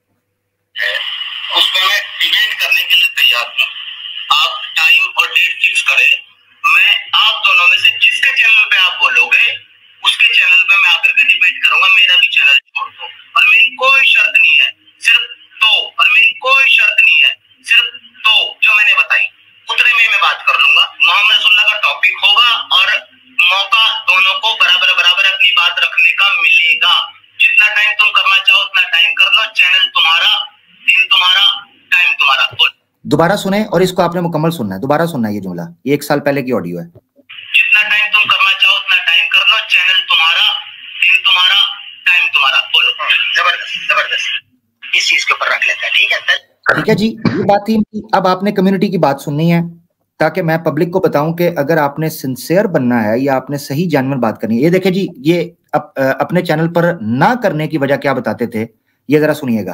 Speaker 7: उसमें मैं डिबेट करने के लिए तैयार हूँ, आप टाइम और डेट फिक्स करें, मैं आप दोनों में से जिसके चैनल पे आप बोलोगे उसके चैनल पे मैं आकर के डिबेट करूंगा, मेरा भी चैनल छोड़ दो। और मेरी कोई शर्त नहीं है, सिर्फ दो, और मेरी कोई शर्त नहीं है, सिर्फ दो जो मैंने बताई, उतने में मैं बात कर लूंगा। मोहम्मद रसूलुल्लाह का टॉपिक होगा और मौका दोनों को बराबर बराबर अपनी बात रखने का मिलेगा। जितना टाइम तुम करना चाहो उतना टाइम कर लो, चैनल तुम्हारा, दिन तुम्हारा, टाइम तुम्हारा।
Speaker 1: दोबारा सुने और इसको आपने मुकम्मल सुनना है, दोबारा सुनना है ये जुमला, ये एक साल पहले की ऑडियो है।
Speaker 7: जितना टाइम तुम करना चाहो उतना टाइम कर लो, चैनल तुम्हारा, दिन तुम्हारा, टाइम तुम्हारा। बोलो, जबरदस्त जबरदस्त, इस चीज के ऊपर रख लेते हैं, ठीक है?
Speaker 1: ठीक है जी, ये बात थी। अब आपने कम्युनिटी की बात सुननी है, ताकि मैं पब्लिक को बताऊं कि अगर आपने सिंसियर बनना है या आपने सही जानवर बात करनी है। ये देखे जी, ये अप, अपने चैनल पर ना करने की वजह क्या बताते थे, ये जरा सुनिएगा।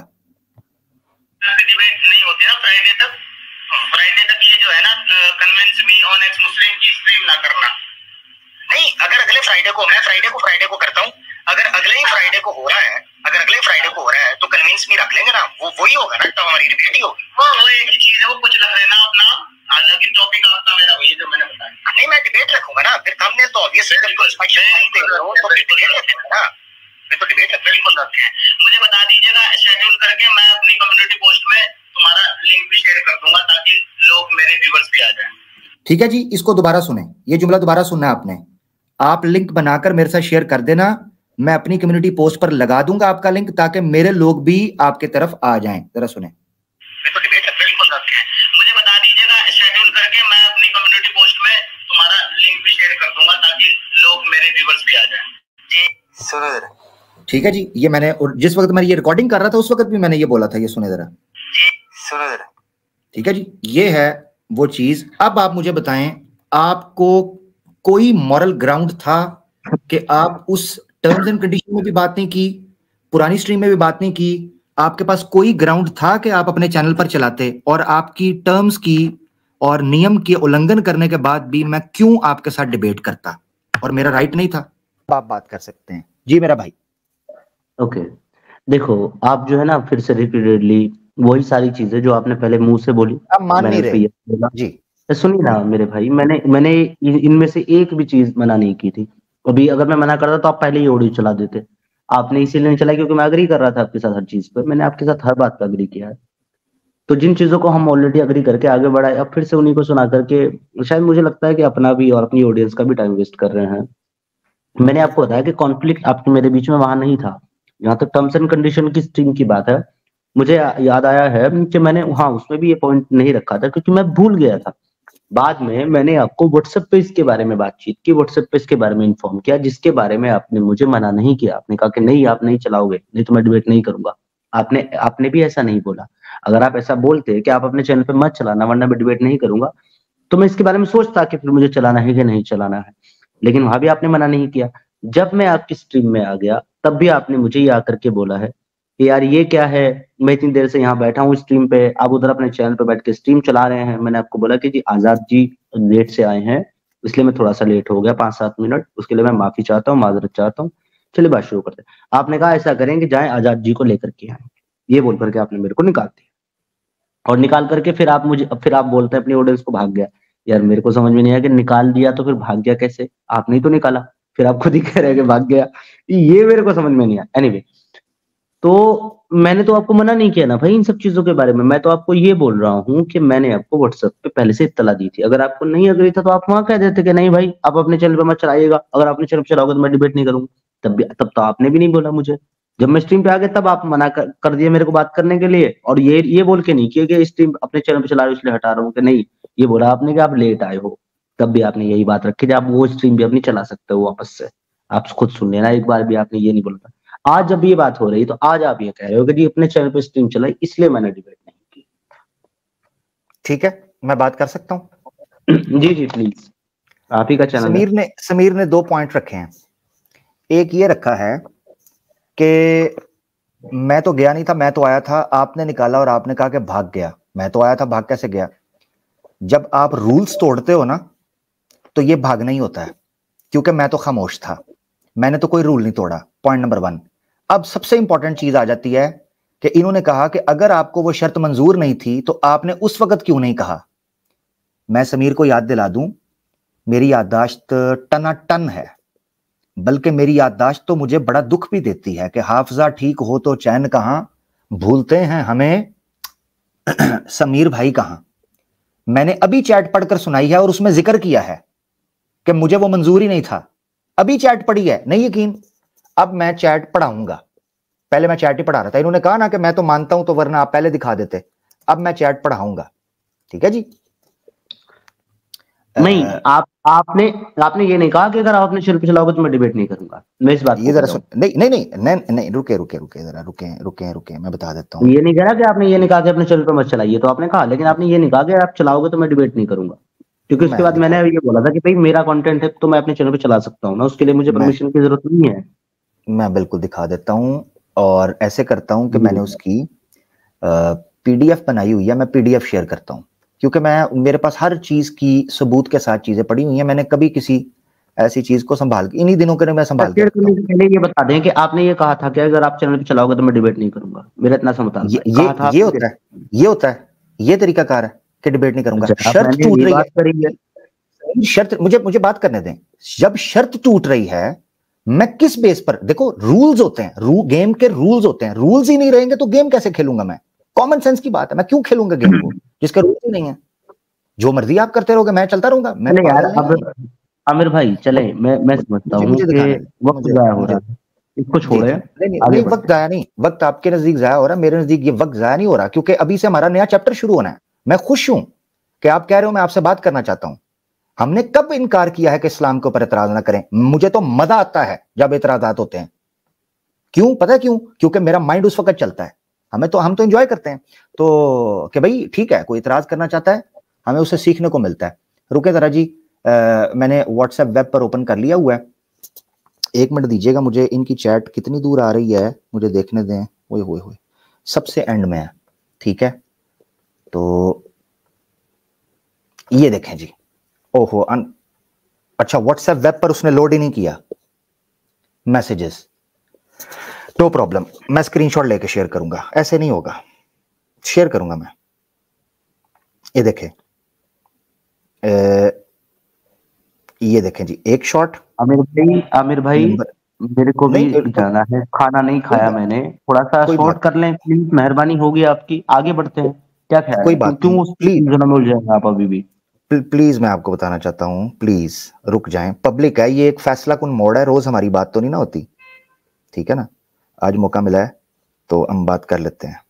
Speaker 7: डिबेट नहीं होती ना फ्राइडे तक, फ्राइडे तक ये जो है ना, convince me on ex Muslim की स्ट्रीम ना करना। नहीं, अगर अगले फ्राइडे को, मैं फ्राइडे को फ्राइडे को करता हूँ, अगर अगले ही फ्राइडे को हो रहा है, अगर अगले फ्राइडे को हो रहा है तो कन्विंस मी रख लेंगे ना, वो वही होगा ना, तो हमारी डिबेट ही होगी। वो वो एक ही चीज है, वो कुछ रख लेना अपना, हालांकि टॉपिक आपका मेरा वही जो मैंने बताया। नहीं, मैं डिबेट रखूंगा ना, फिर थंबनेल तो ऑब्वियसली बिल्कुल स्पष्ट नहीं दे रहा हूं, तो फिर डिबेट रखेंगे ना, फिर तो डिबेट बिल्कुल रखते हैं। मुझे बता दीजिएगा शेड्यूल करके, मैं अपनी कम्युनिटी पोस्ट में तुम्हारा लिंक भी शेयर कर दूंगा ताकि लोग, मेरे व्यूअर्स भी आ जाएं।
Speaker 1: ठीक है जी, इसको दोबारा सुने, ये जुमला दोबारा सुनना है आपने। आप लिंक बनाकर मेरे साथ शेयर कर देना, मैं अपनी कम्युनिटी पोस्ट पर लगा दूंगा आपका लिंक, ताकि मेरे लोग भी आपके तरफ आ जाएं। जरा सुने।
Speaker 7: तो डिबेट बिल्कुल रखते हैं, मुझे बता दीजिएगा शेड्यूल करके, मैं अपनी कम्युनिटी पोस्ट में तुम्हारा लिंक भी शेयर कर दूंगा ताकि लोग, मेरे व्यूअर्स भी आ जाएं। जी सुनो जरा।
Speaker 1: ठीक है जी, ये मैंने, और जिस वक्त मैं ये रिकॉर्डिंग कर रहा था उस वक्त भी मैंने ये बोला था, ये सुने जरा।
Speaker 7: जी सुनो जरा। ठीक
Speaker 1: है जी, ये है वो चीज। अब आप मुझे बताएं, आपको कोई मॉरल ग्राउंड था कि आप उस टर्म्स एंड कंडीशन में भी बात नहीं की, पुरानी स्ट्रीम में भी बात नहीं की, आपके पास कोई ग्राउंड था कि आप अपने चैनल पर चलाते, और आपकी टर्म्स की और नियम के उल्लंघन करने के बाद भी मैं क्यों आपके साथ डिबेट करता, और मेरा राइट नहीं था? आप बात कर सकते हैं जी मेरा भाई।
Speaker 8: ओके, देखो आप जो है ना फिर से रिपीटेडली वही सारी चीजें जो आपने पहले मुंह से बोली,
Speaker 1: आप मान
Speaker 8: मैंने
Speaker 1: नहीं
Speaker 8: उस पे
Speaker 1: रहे
Speaker 8: यस बोला।
Speaker 1: जी।
Speaker 8: तो सुनिए ना मेरे भाई, मैंने मैंने इन- इनमें से एक भी चीज मना नहीं की थी। अभी अगर मैं मना करता तो आप पहले ही ऑडियो चला देते। आपने इसीलिए नहीं चलाई क्योंकि मैं अग्री कर रहा था आपके साथ हर चीज पर। मैंने आपके साथ हर बात पर अग्री किया है। तो जिन चीजों को हम ऑलरेडी अग्री करके आगे बढ़ाए, अब फिर से उन्हीं को सुना करके शायद मुझे लगता है कि अपना भी और अपनी ऑडियंस का भी टाइम वेस्ट कर रहे हैं। मैंने आपको बताया कि कॉन्फ्लिक्ट आपके मेरे बीच में वहां नहीं था। जहां तक टर्म्स एंड कंडीशन की स्ट्रीम की बात है, मुझे या, याद आया है कि मैंने हाँ उसमें भी ये पॉइंट नहीं रखा था क्योंकि मैं भूल गया था। बाद में मैंने आपको व्हाट्सएप पे इसके बारे में बातचीत की, व्हाट्सएप पे इसके बारे में इन्फॉर्म किया, जिसके बारे में आपने मुझे मना नहीं किया। आपने कहा कि नहीं आप नहीं चलाओगे, नहीं तो मैं डिबेट नहीं करूंगा। आपने आपने भी ऐसा नहीं बोला। अगर आप ऐसा बोलते कि आप अपने चैनल पे मत चलाना वरना मैं डिबेट नहीं करूंगा, तो मैं इसके बारे में सोचता कि फिर मुझे चलाना है कि नहीं चलाना है। लेकिन वहां भी आपने मना नहीं किया। जब मैं आपकी स्ट्रीम में आ गया तब भी आपने मुझे ये आकर के बोला है कि यार ये क्या है, मैं इतनी देर से यहाँ बैठा हूँ स्ट्रीम पे, आप उधर अपने चैनल पे बैठ के स्ट्रीम चला रहे हैं। मैंने आपको बोला कि जी आजाद जी लेट से आए हैं, इसलिए मैं थोड़ा सा लेट हो गया पांच सात मिनट, उसके लिए मैं माफी चाहता हूँ, माजरत चाहता हूँ। चलिए बात शुरू करते हैं। आपने कहा ऐसा करेंगे जाए आजाद जी को लेकर के आए, ये बोल करके आपने मेरे को निकाल दिया। और निकाल करके फिर आप मुझे फिर आप बोलते हैं अपनी ऑडियंस को भाग गया। यार मेरे को समझ में नहीं आया कि निकाल दिया तो फिर भाग गया कैसे? आपने ही तो निकाला, फिर आप खुद ही कह रहे हैं कि भाग गया। ये मेरे को समझ में नहीं आया। एनीवे, तो मैंने तो आपको मना नहीं किया ना भाई इन सब चीजों के बारे में। मैं तो आपको ये बोल रहा हूँ कि मैंने आपको व्हाट्सएप पे पहले से इत्तला दी थी। अगर आपको नहीं अग्री था तो आप वहां कह देते कि नहीं भाई आप अपने चैनल पे मत चलाइएगा, अगर आपने चैनल पे चलाओगे तो मैं डिबेट नहीं करूंगा। तब भी तब तो आपने भी नहीं बोला मुझे। जब मैं स्ट्रीम पे आ गया तब आप मना कर, कर दिए मेरे को बात करने के लिए। और ये ये बोल के नहीं किया कि स्ट्रीम अपने चैनल पे चला रहे हो इसलिए हटा रहा हूँ, कि नहीं, ये बोला आपने कि आप लेट आए हो। तब भी आपने यही बात रखी थी, आप वो स्ट्रीम भी अपनी चला सकते हो वापस से। आप खुद सुन लेना, एक बार भी आपने ये नहीं बोला था। आज जब ये बात हो रही तो आज आप ये कह रहे हो कि जी अपने चैनल पे स्ट्रीम चलाई इसलिए मैंने डिबेट नहीं की।
Speaker 1: ठीक है, मैं बात कर सकता हूं?
Speaker 8: जी जी प्लीज, आप ही का चैनल
Speaker 1: समीर ने समीर ने दो पॉइंट रखे हैं। एक ये रखा है कि मैं तो गया नहीं था, मैं तो आया था, आपने निकाला और आपने कहा कि भाग गया। मैं तो आया था, भाग कैसे गया? जब आप रूल्स तोड़ते हो ना तो ये भागना ही होता है, क्योंकि मैं तो खामोश था, मैंने तो कोई रूल नहीं तोड़ा। Point number one. अब सबसे इंपॉर्टेंट चीज आ जाती है कि इन्होंने कहा कि अगर आपको वो शर्त मंजूर नहीं थी तो आपने उस वक्त क्यों नहीं कहा। मैं समीर को याद दिला दूं, मेरी याददाश्त टनाटन है, बल्कि मेरी याददाश्त तो मुझे बड़ा दुख भी देती है कि हाफजा ठीक हो तो चैन कहां, भूलते हैं हमें समीर भाई कहां। मैंने अभी चैट पढ़कर सुनाई है और उसमें जिक्र किया है कि मुझे वो मंजूर ही नहीं था। अभी चैट पढ़ी है, नहीं यकीन? अब मैं चैट पढ़ाऊंगा। पहले मैं चैट ही पढ़ा रहा था, इन्होंने कहा ना कि मैं तो मानता हूं तो वरना आप पहले दिखा देते। अब मैं चैट पढ़ाऊंगा, ठीक है जी?
Speaker 8: नहीं, आप आपने आपने ये नहीं कहा कि अगर आप अपने चैनल पे चलाओगे तो मैं डिबेट नहीं करूंगा। मैं इस बात
Speaker 1: ये जरा सुन, नहीं नहीं नहीं नहीं नहीं रुके रुके रुके जरा रुके रुके रुके मैं बता देता हूँ।
Speaker 8: ये नहीं कह रहा कि आपने ये नहीं कहा कि अपने चैनल पे मत चलाइए, तो आपने कहा, लेकिन आपने ये नहीं कहा कि आप चलाओगे तो मैं डिबेट नहीं करूंगा। क्योंकि उसके बाद मैंने ये बोला था कि भाई मेरा कंटेंट है तो मैं अपने चैनल पे चला सकता हूँ ना, उसके लिए मुझे परमिशन की जरूरत नहीं है।
Speaker 1: मैं बिल्कुल दिखा देता हूँ और ऐसे करता हूँ कि मैंने उसकी पीडीएफ बनाई हुई है, मैं पीडीएफ शेयर करता हूँ, क्योंकि मैं मेरे पास हर चीज की सबूत के साथ चीजें पड़ी हुई हैं। मैंने कभी किसी ऐसी चीज को संभाल के इन्हीं दिनों के मैं संभाल के
Speaker 8: करने से पहले ये बता दें कि आपने ये कहा था कि अगर आप चैनल पे चलाओगे तो मैं डिबेट नहीं करूंगा। मेरा इतना सा मुतालबा
Speaker 1: ये ये,
Speaker 8: था
Speaker 1: ये होता है ये होता है ये तरीकाकार है कि डिबेट नहीं करूंगा। शर्त टूट रही है, शर्त मुझे मुझे बात करने दें। जब शर्त टूट रही है, मैं किस बेस पर, देखो रूल्स होते हैं, रू, गेम के रूल्स होते हैं, रूल्स ही नहीं रहेंगे तो गेम कैसे खेलूंगा मैं? कॉमन सेंस की बात है, मैं क्यों खेलूंगा गेम को जिसका रूल ही नहीं है? जो मर्जी आप करते रहोगे, मैं चलता रहूंगा। मैं
Speaker 8: यार अब आमिर भाई चले, मैं मैं समझता हूँ कि वक्त जाया हो रहा है, इसको छोड़े।
Speaker 1: नहीं, नहीं वक्त जाया नहीं, वक्त आपके नजदीक जाया हो रहा है, मेरे नजदीक ये वक्त जाया नहीं हो रहा, क्योंकि अभी से हमारा नया चैप्टर शुरू होना है। मैं खुश हूं कि आप कह रहे हो मैं आपसे बात करना चाहता हूं। हमने कब इनकार किया है कि इस्लाम के ऊपर एतराज ना करें? मुझे तो मजा आता है जब एतराजात होते हैं। क्यों? पता है क्यों? क्योंकि मेरा माइंड उस वक्त चलता है। हमें तो हम तो एंजॉय करते हैं, तो कि भाई ठीक है, कोई इतराज करना चाहता है, हमें उससे सीखने को मिलता है। रुके जरा जी, आ, मैंने व्हाट्सएप वेब पर ओपन कर लिया हुआ है, एक मिनट दीजिएगा मुझे। इनकी चैट कितनी दूर आ रही है मुझे देखने दें। ओए होए होए, सबसे एंड में है, ठीक है। तो ये देखें जी, ओहो अन, अच्छा व्हाट्सएप वेब पर उसने लोड ही नहीं किया मैसेजेस, नो प्रॉब्लम, मैं स्क्रीनशॉट लेके शेयर करूंगा, ऐसे नहीं होगा, शेयर करूंगा मैं। ये देखें, ए, ये देखें जी, एक शॉट।
Speaker 8: आमिर भाई, आमिर भाई मेरे को भी जाना है, खाना नहीं खाया मैंने, थोड़ा सा शॉर्ट कर लें प्लीज, मेहरबानी होगी आपकी, आगे बढ़ते हैं। क्या ख्याल
Speaker 1: कोई
Speaker 8: है?
Speaker 1: बात
Speaker 8: क्यों
Speaker 1: नहीं,
Speaker 8: उस में उलझ जाएंगे आप अभी भी?
Speaker 1: प्लीज मैं आपको बताना चाहता हूं, प्लीज रुक जाएं, पब्लिक है, ये एक फैसला कुन मोड़ है, रोज हमारी बात तो नहीं ना होती, ठीक है ना। आज मौका मिला है तो हम बात कर लेते हैं,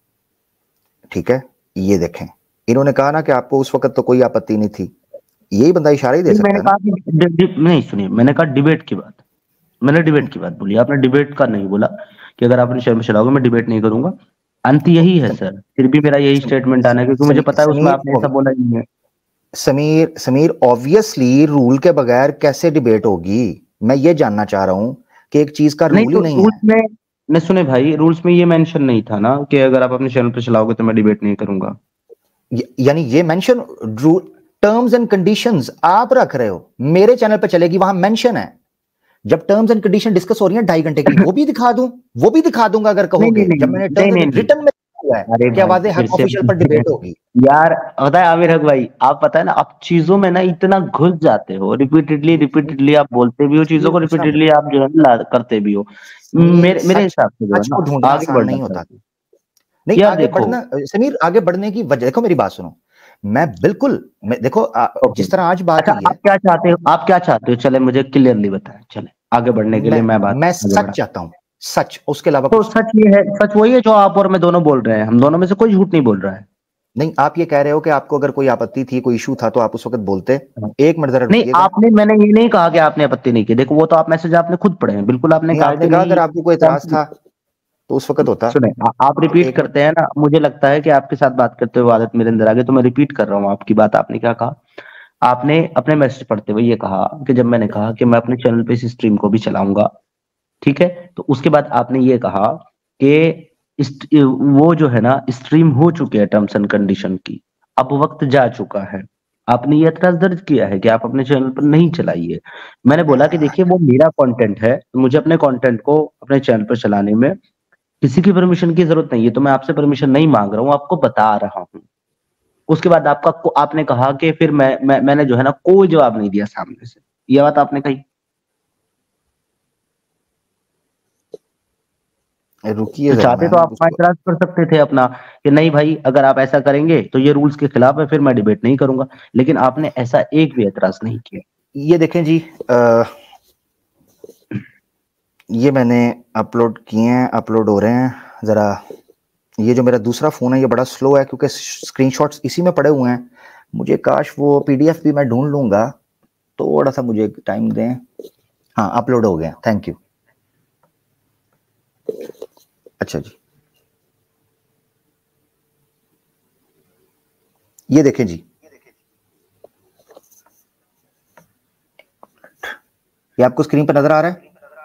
Speaker 1: ठीक है। ये देखें, इन्होंने कहा ना कि आपको उस वक्त तो कोई आपत्ति नहीं थी, यही बंदा इशारा ही दे सकता है।
Speaker 8: मैंने कहा नहीं, सुनिए, मैंने कहा डिबेट की बात, मैंने डिबेट की बात बोली, आपने डिबेट का नहीं बोला कि अगर आपने शर्म चलाओगे मैं डिबेट नहीं करूंगा, अंत यही है सर। फिर भी मेरा यही स्टेटमेंट आना है क्योंकि मुझे पता है उसमें आपने ऐसा बोला ही नहीं है।
Speaker 1: समीर समीर ऑब्वियसली रूल के बगैर कैसे डिबेट होगी, मैं ये जानना चाह रहा हूं कि एक चीज का रूल ही नहीं, नहीं
Speaker 8: है। में न सुने भाई, रूल्स में ये मेंशन नहीं था ना कि अगर आप अपने चैनल पे चलाओगे तो मैं डिबेट नहीं करूंगा,
Speaker 1: यानी ये मेंशन टर्म्स एंड कंडीशंस आप रख रहे हो, मेरे चैनल पे चलेगी, वहां मेंशन है। जब टर्म्स एंड कंडीशन डिस्कस हो रही है ढाई घंटे की, वो भी दिखा दूं, वो भी दिखा दूंगा अगर कहोगे। जब मैंने टर्म्स रिटन में हुआ है कि आवाज़े हक ऑफिशियल पर डिबेट होगी।
Speaker 8: यार पता है आमिर हक भाई, आप पता है ना, आप चीजों में ना इतना घुस जाते हो, रिपीटेडली रिपीटेडली आप बोलते भी हो चीजों को, रिपीटेडली आप जो है करते भी हो। मेरे मेरे हिसाब से जो है ना आगे बढ़ना
Speaker 1: नहीं होता, नहीं आगे बढ़ना समीर, आगे बढ़ने की वजह देखो, मेरी बात सुनो, मैं बिल्कुल मैं देखो आ, जिस तरह आज बात
Speaker 8: अच्छा, आप क्या चाहते हो, आप क्या चाहते हो, चले मुझे क्लियरली बताएं, चले आगे बढ़ने के लिए मैं बात
Speaker 1: मैं सच चाहता हूं, सच, उसके अलावा
Speaker 8: तो सच ये है, सच वही है जो आप और मैं दोनों बोल रहे हैं, हम दोनों में से कोई झूठ नहीं बोल रहा है।
Speaker 1: नहीं, आप ये कह रहे हो कि आपको अगर कोई आपत्ति थी, कोई इशू था तो आप उस वक्त बोलते। एक मिनट जरा
Speaker 8: नहीं, आपने, मैंने ये नहीं कहा कि आपने आपत्ति नहीं की, देखो वो तो आप मैसेज आपने खुद पढ़े हैं, बिल्कुल आपने कहा
Speaker 1: आपने कहा अगर आपको कोई एतराज था तो उस वक्त होता।
Speaker 8: सुने, आप रिपीट करते हैं ना, मुझे लगता है कि आपके साथ बात करते हुए आदत मेरे अंदर आ गई, तो मैं रिपीट कर रहा हूँ आपकी बात। आपने क्या कहा? आपने अपने मैसेज पढ़ते हुए ये कहा कि जब मैंने कहा कि मैं अपने चैनल पे इस स्ट्रीम को भी चलाऊंगा, ठीक है, तो उसके बाद आपने ये कहा कि वो जो है ना स्ट्रीम हो चुके हैं टर्म्स एंड कंडीशन की, अब वक्त जा चुका है। आपने ये एतराज दर्ज किया है कि आप अपने चैनल पर नहीं चलाइए। मैंने बोला कि देखिए वो मेरा कंटेंट है, मुझे अपने कंटेंट को अपने चैनल पर चलाने में किसी की परमिशन की जरूरत नहीं है, तो मैं आपसे परमिशन नहीं मांग रहा हूं, आपको बता रहा हूं। उसके बाद आपका आपने कहा कि फिर मैं, मैं मैंने जो है ना कोई जवाब नहीं दिया सामने से, ये बात आपने कही।
Speaker 1: रुकिए,
Speaker 8: तो चाहते तो आप एतराज कर सकते थे अपना कि नहीं भाई अगर आप ऐसा करेंगे तो ये रूल्स के खिलाफ है, फिर मैं डिबेट नहीं करूंगा, लेकिन आपने ऐसा एक भी एतराज नहीं किया।
Speaker 1: ये देखें जी, आ, ये मैंने अपलोड किए हैं, अपलोड हो रहे हैं। जरा ये जो मेरा दूसरा फोन है ये बड़ा स्लो है क्योंकि स्क्रीनशॉट्स इसी में पड़े हुए हैं, मुझे काश वो पीडीएफ भी मैं ढूंढ लूंगा, थोड़ा सा मुझे टाइम दें। हाँ, अपलोड हो गया, थैंक यू। अच्छा जी, ये देखें जी, ये आपको स्क्रीन पे नजर आ रहा है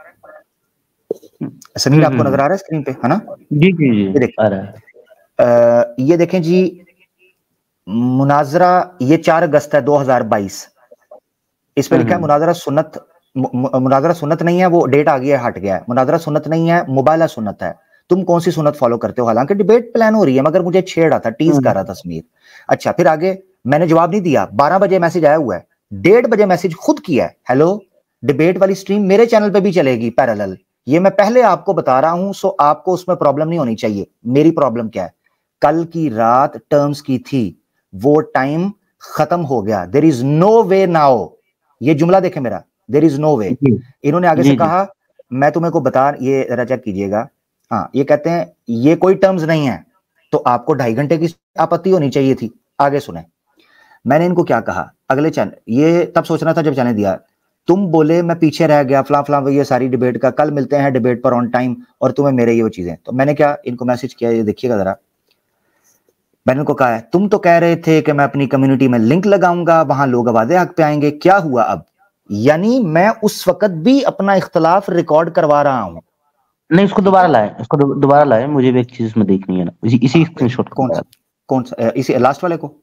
Speaker 1: समीर? आपको नजर आ रहा है स्क्रीन पे, है ना?
Speaker 8: जी जी जी,
Speaker 1: ये देखें, आ रहा है। आ, ये देखें जी, मुनाजरा, ये चार अगस्त है दो हज़ार बाईस, इस पे लिखा है मुनाजरा सुन्नत, मुनाजरा सुन्नत नहीं है, वो डेट आ गया है, हट गया है। मुनाजरा सुन्नत नहीं है, मुबाला सुन्नत है। तुम कौन सी सुन्नत फॉलो करते हो? हालांकि डिबेट प्लान हो रही है, मगर मुझे छेड़ रहा था, टीज कर रहा था समीर। अच्छा, फिर आगे मैंने जवाब नहीं दिया, बारह बजे मैसेज आया हुआ है, डेढ़ बजे मैसेज खुद किया है, हेलो डिबेट वाली स्ट्रीम मेरे चैनल पे भी चलेगी पैरेलल, ये मैं पहले आपको बता रहा हूं, सो आपको उसमें प्रॉब्लम नहीं होनी चाहिए। मेरी प्रॉब्लम क्या है? कल की रात टर्म्स की थी, वो टाइम खत्म हो गया, there is no way now. ये जुमला देखें मेरा, देयर इज नो वे। इन्होंने आगे से कहा, मैं तुम्हें को बता, ये जरा चेक कीजिएगा, हाँ, ये कहते हैं ये कोई टर्म्स नहीं है, तो आपको ढाई घंटे की आपत्ति होनी चाहिए थी। आगे सुने, मैंने इनको क्या कहा अगले चैनल, ये तब सोचना था जब चैनल दिया, तुम बोले मैं पीछे रह गया, फला फला, ये सारी डिबेट का, कल मिलते हैं डिबेट पर ऑन टाइम, और तुम्हें मेरे ये वो चीजें। तो मैंने क्या इनको मैसेज किया, ये देखिएगा जरा, मैंने इनको कहा है, तुम तो कह रहे थे कि मैं अपनी कम्युनिटी में लिंक लगाऊंगा, वहां लोग आवाज़े हक पे आएंगे, क्या हुआ अब? यानी मैं उस वक्त भी अपना इख्तलाफ रिकॉर्ड करवा रहा हूं,
Speaker 8: नहीं, इसको दोबारा लाए, इसको दो- दोबारा लाए, मुझे भी एक चीज इसमें देखनी है ना, इसी इसी स्क्रीनशॉट
Speaker 1: कौन सा कौन सा इसी लास्ट वाले को?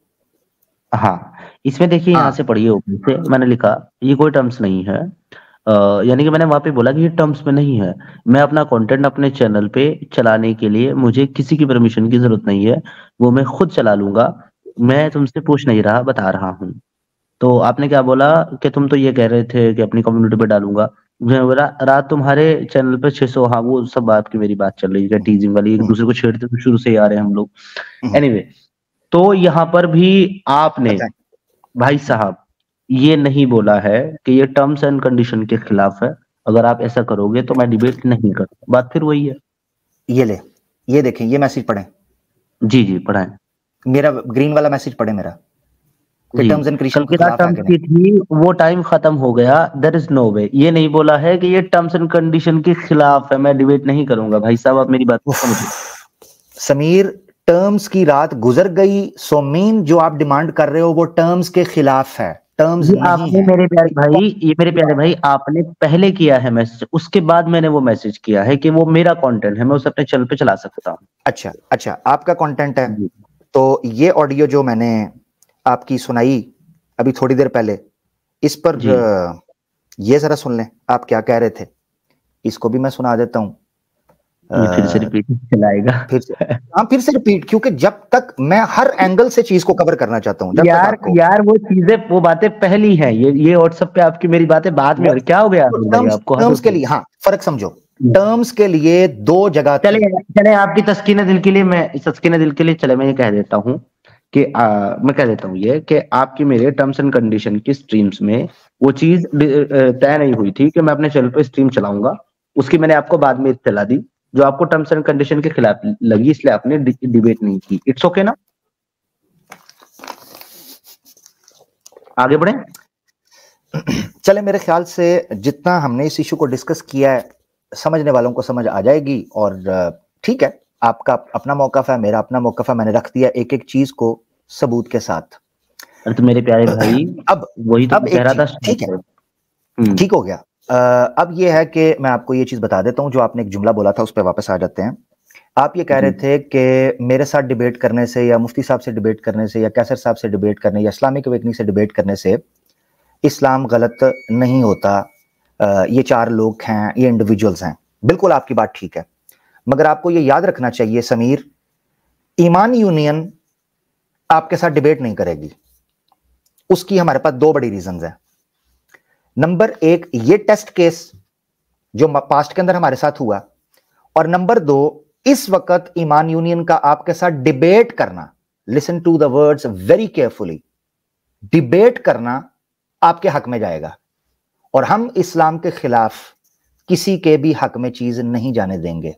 Speaker 8: हाँ, इसमें देखिए, यहाँ
Speaker 1: हाँ
Speaker 8: से पढ़िए ऊपर से, मैंने लिखा ये कोई टर्म्स नहीं है, अ, यानी कि मैंने वहां पे बोला कि ये टर्म्स में नहीं है। मैं अपना कंटेंट अपने चैनल पे चलाने के लिए मुझे किसी की परमिशन की जरूरत नहीं है, वो मैं खुद चला लूंगा। मैं तुमसे पूछ नहीं रहा, बता रहा हूँ। तो आपने क्या बोला कि तुम तो ये कह रहे थे कि अपनी कम्युनिटी पे डालूंगा। मैं बोला रात तुम्हारे चैनल पे छह सौ, हाँ वो सब बात की मेरी बात चल रही है, टीजिंग वाली, एक
Speaker 1: हम्म,
Speaker 8: दूसरे को छेड़ते तो शुरू से ही आ रहे हैं हम लोग।
Speaker 1: हम्म,
Speaker 8: एनीवे, तो यहाँ पर भी आपने
Speaker 1: बताएं।
Speaker 8: भाई साहब ये नहीं बोला है कि ये टर्म्स एंड कंडीशन के खिलाफ है, अगर आप ऐसा करोगे तो मैं डिबेट नहीं करूँ। बात फिर वही है।
Speaker 1: ये ले, ये देखें, ये मैसेज पढ़ें,
Speaker 8: जी जी, पढ़ाएं
Speaker 1: मेरा ग्रीन वाला मैसेज पढ़े मेरा, कि
Speaker 8: जी।
Speaker 1: टर्म्स एंड कंडीशन
Speaker 8: कल
Speaker 1: के
Speaker 8: की रात
Speaker 1: खिलाफ है
Speaker 8: टर्म्स
Speaker 1: कि
Speaker 8: की
Speaker 1: नहीं।
Speaker 8: थी, वो टाइम खत्म हो गया, देयर इज नो वे। ये नहीं बोला है कि ये टर्म्स एंड कंडीशन के खिलाफ है, मैं डिबेट नहीं करूंगा। भाई साहब आप मेरी बात को
Speaker 1: उफ,
Speaker 8: समझो।
Speaker 1: समीर, टर्म्स की रात गुजर गई, सो मीन जो आप डिमांड कर रहे हो वो टर्म्स के खिलाफ है, टर्म्स
Speaker 8: ये
Speaker 1: नहीं
Speaker 8: आपने
Speaker 1: है।
Speaker 8: मेरे प्यारे भाई, ये मेरे प्यारे भाई, आपने पहले किया है मैसेज, उसके बाद मैंने वो मैसेज किया है कि वो मेरा कंटेंट है, मैं उसे अपने चैनल पे चला सकता हूँ।
Speaker 1: अच्छा अच्छा, आपका कंटेंट है।
Speaker 8: जी
Speaker 1: तो ये ऑडियो जो मैंने आपकी सुनाई अभी थोड़ी देर पहले, इस पर
Speaker 8: जी।
Speaker 1: अ, ये जरा सुन लें आप क्या कह रहे थे, इसको भी मैं सुना देता हूँ।
Speaker 8: ये फिर से
Speaker 1: अ,
Speaker 8: रिपीट चलाएगा।
Speaker 1: फिर से, हाँ फिर से रिपीट, क्योंकि जब तक मैं हर एंगल से चीज को कवर करना चाहता हूँ, जब तक
Speaker 8: यार
Speaker 1: आपको
Speaker 8: यार वो चीजें, वो बातें पहली हैं, ये ये व्हाट्सएप पे आपकी मेरी बातें बाद में हो रही। क्या हो गया आमिर भाई,
Speaker 1: टर्म्स
Speaker 8: आपको हद
Speaker 1: टर्म्स के
Speaker 8: होती
Speaker 1: लिए, हाँ फर्क समझो, टर्म्स के लिए दो जगह
Speaker 8: है। चले
Speaker 1: थी।
Speaker 8: चले, आपकी तस्कीन दिल के लिए, मैं इस तस्कीन दिल के लिए चले मैं ये कह देता हूँ कि आ, मैं कह देता हूँ ये कि आपकी मेरे टर्म्स एंड कंडीशन की स्ट्रीम्स में वो चीज तय नहीं हुई थी कि मैं अपने चैनल पे स्ट्रीम चलाऊंगा। उसकी मैंने आपको बाद में इत्तला दी, जो आपको टर्म्स एंड कंडीशन के खिलाफ लगी, इसलिए आपने डिबेट नहीं की। इट्स ओके ना, आगे बढ़े।
Speaker 1: चले, मेरे ख्याल से जितना हमने इस इशू को डिस्कस किया है, समझने वालों को समझ आ जाएगी। और अ, ठीक है, आपका अपना मौकफ है, मेरा अपना मौकफ है, मैंने रख दिया एक एक चीज को सबूत के साथ।
Speaker 8: अरे तो मेरे प्यारे भाई,
Speaker 1: अब
Speaker 8: वही तो
Speaker 1: अब
Speaker 8: मैं कह
Speaker 1: एक
Speaker 8: रहा था।
Speaker 1: चीज, ठीक है,
Speaker 8: हम्म,
Speaker 1: ठीक हो गया। अ, अब ये है कि मैं आपको ये चीज बता देता हूं, जो आपने एक जुमला बोला था उस पर वापस आ जाते हैं। आप ये कह रहे
Speaker 8: जी
Speaker 1: थे कि मेरे साथ डिबेट करने से, या मुफ्ती साहब से डिबेट करने से, या कैसर साहब से डिबेट करने, या इस्लामिक अवेकनिंग से डिबेट करने से इस्लाम गलत नहीं होता। अ, ये चार लोग हैं, ये इंडिविजुअल्स हैं, बिल्कुल आपकी बात ठीक है। मगर आपको ये याद रखना चाहिए समीर, ईमान यूनियन आपके साथ डिबेट नहीं करेगी। उसकी हमारे पास दो बड़ी रीजंस हैं। नंबर एक, ये टेस्ट केस जो पास्ट के अंदर हमारे साथ हुआ, और नंबर दो, इस वक्त ईमान यूनियन का आपके साथ डिबेट करना, listen to the words very carefully, debate करना आपके हक में जाएगा, और हम इस्लाम के खिलाफ किसी के भी हक में चीज नहीं जाने देंगे,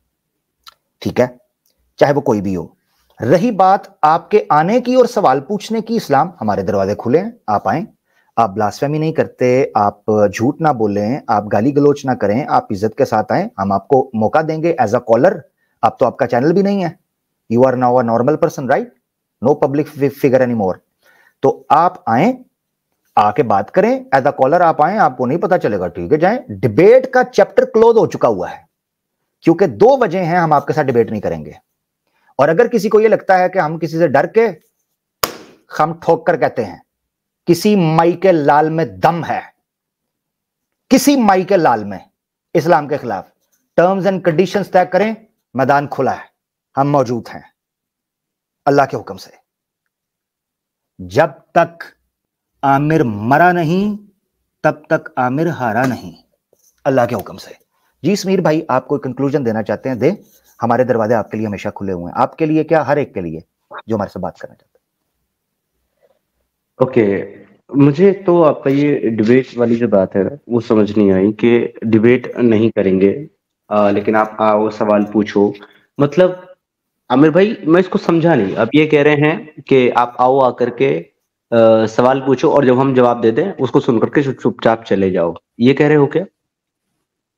Speaker 1: ठीक है, चाहे वो कोई भी हो। रही बात आपके आने की और सवाल पूछने की, इस्लाम हमारे दरवाजे खुले हैं, आप आए। आप ब्लास्फेमी नहीं करते, आप झूठ ना बोलें, आप गाली गलोच ना करें, आप इज्जत के साथ आए, हम आपको मौका देंगे एज अ कॉलर। अब तो आपका चैनल भी नहीं है, you are now a normal person, right, no public figure any more. तो आप आए, आके बात करें, एज अ कॉलर आप आए, आपको नहीं पता चलेगा, ठीक है, जाए। डिबेट का चैप्टर क्लोज हो चुका हुआ है, क्योंकि दो वजह हैं हम आपके साथ डिबेट नहीं करेंगे। और अगर किसी को यह लगता है कि हम किसी से डर के, हम ठोक कर कहते हैं, किसी माई के लाल में दम है, किसी माई के लाल में इस्लाम के खिलाफ टर्म्स एंड कंडीशंस तय करें, मैदान खुला है, हम मौजूद हैं अल्लाह के हुक्म से। जब तक आमिर मरा नहीं तब तक आमिर हारा नहीं, अल्लाह के हुक्म से। जी समीर भाई, आप कोई कंक्लूजन देना चाहते हैं, दे, हमारे दरवाजे आपके लिए हमेशा खुले हुए हैं, आपके लिए क्या, हर एक के लिए जो हमारे से बात करना चाहते हैं।
Speaker 2: ओके, मुझे तो आपका ये डिबेट वाली जो बात है ना, वो समझ नहीं आई कि डिबेट नहीं करेंगे, आ, लेकिन आप आओ सवाल पूछो। मतलब आमिर भाई, मैं इसको समझा नहीं। आप ये कह रहे हैं कि आप आओ आकर के आ, सवाल पूछो, और जब हम जवाब दे दें उसको सुन करके चुप चुपचाप चले जाओ, ये कह रहे हो क्या?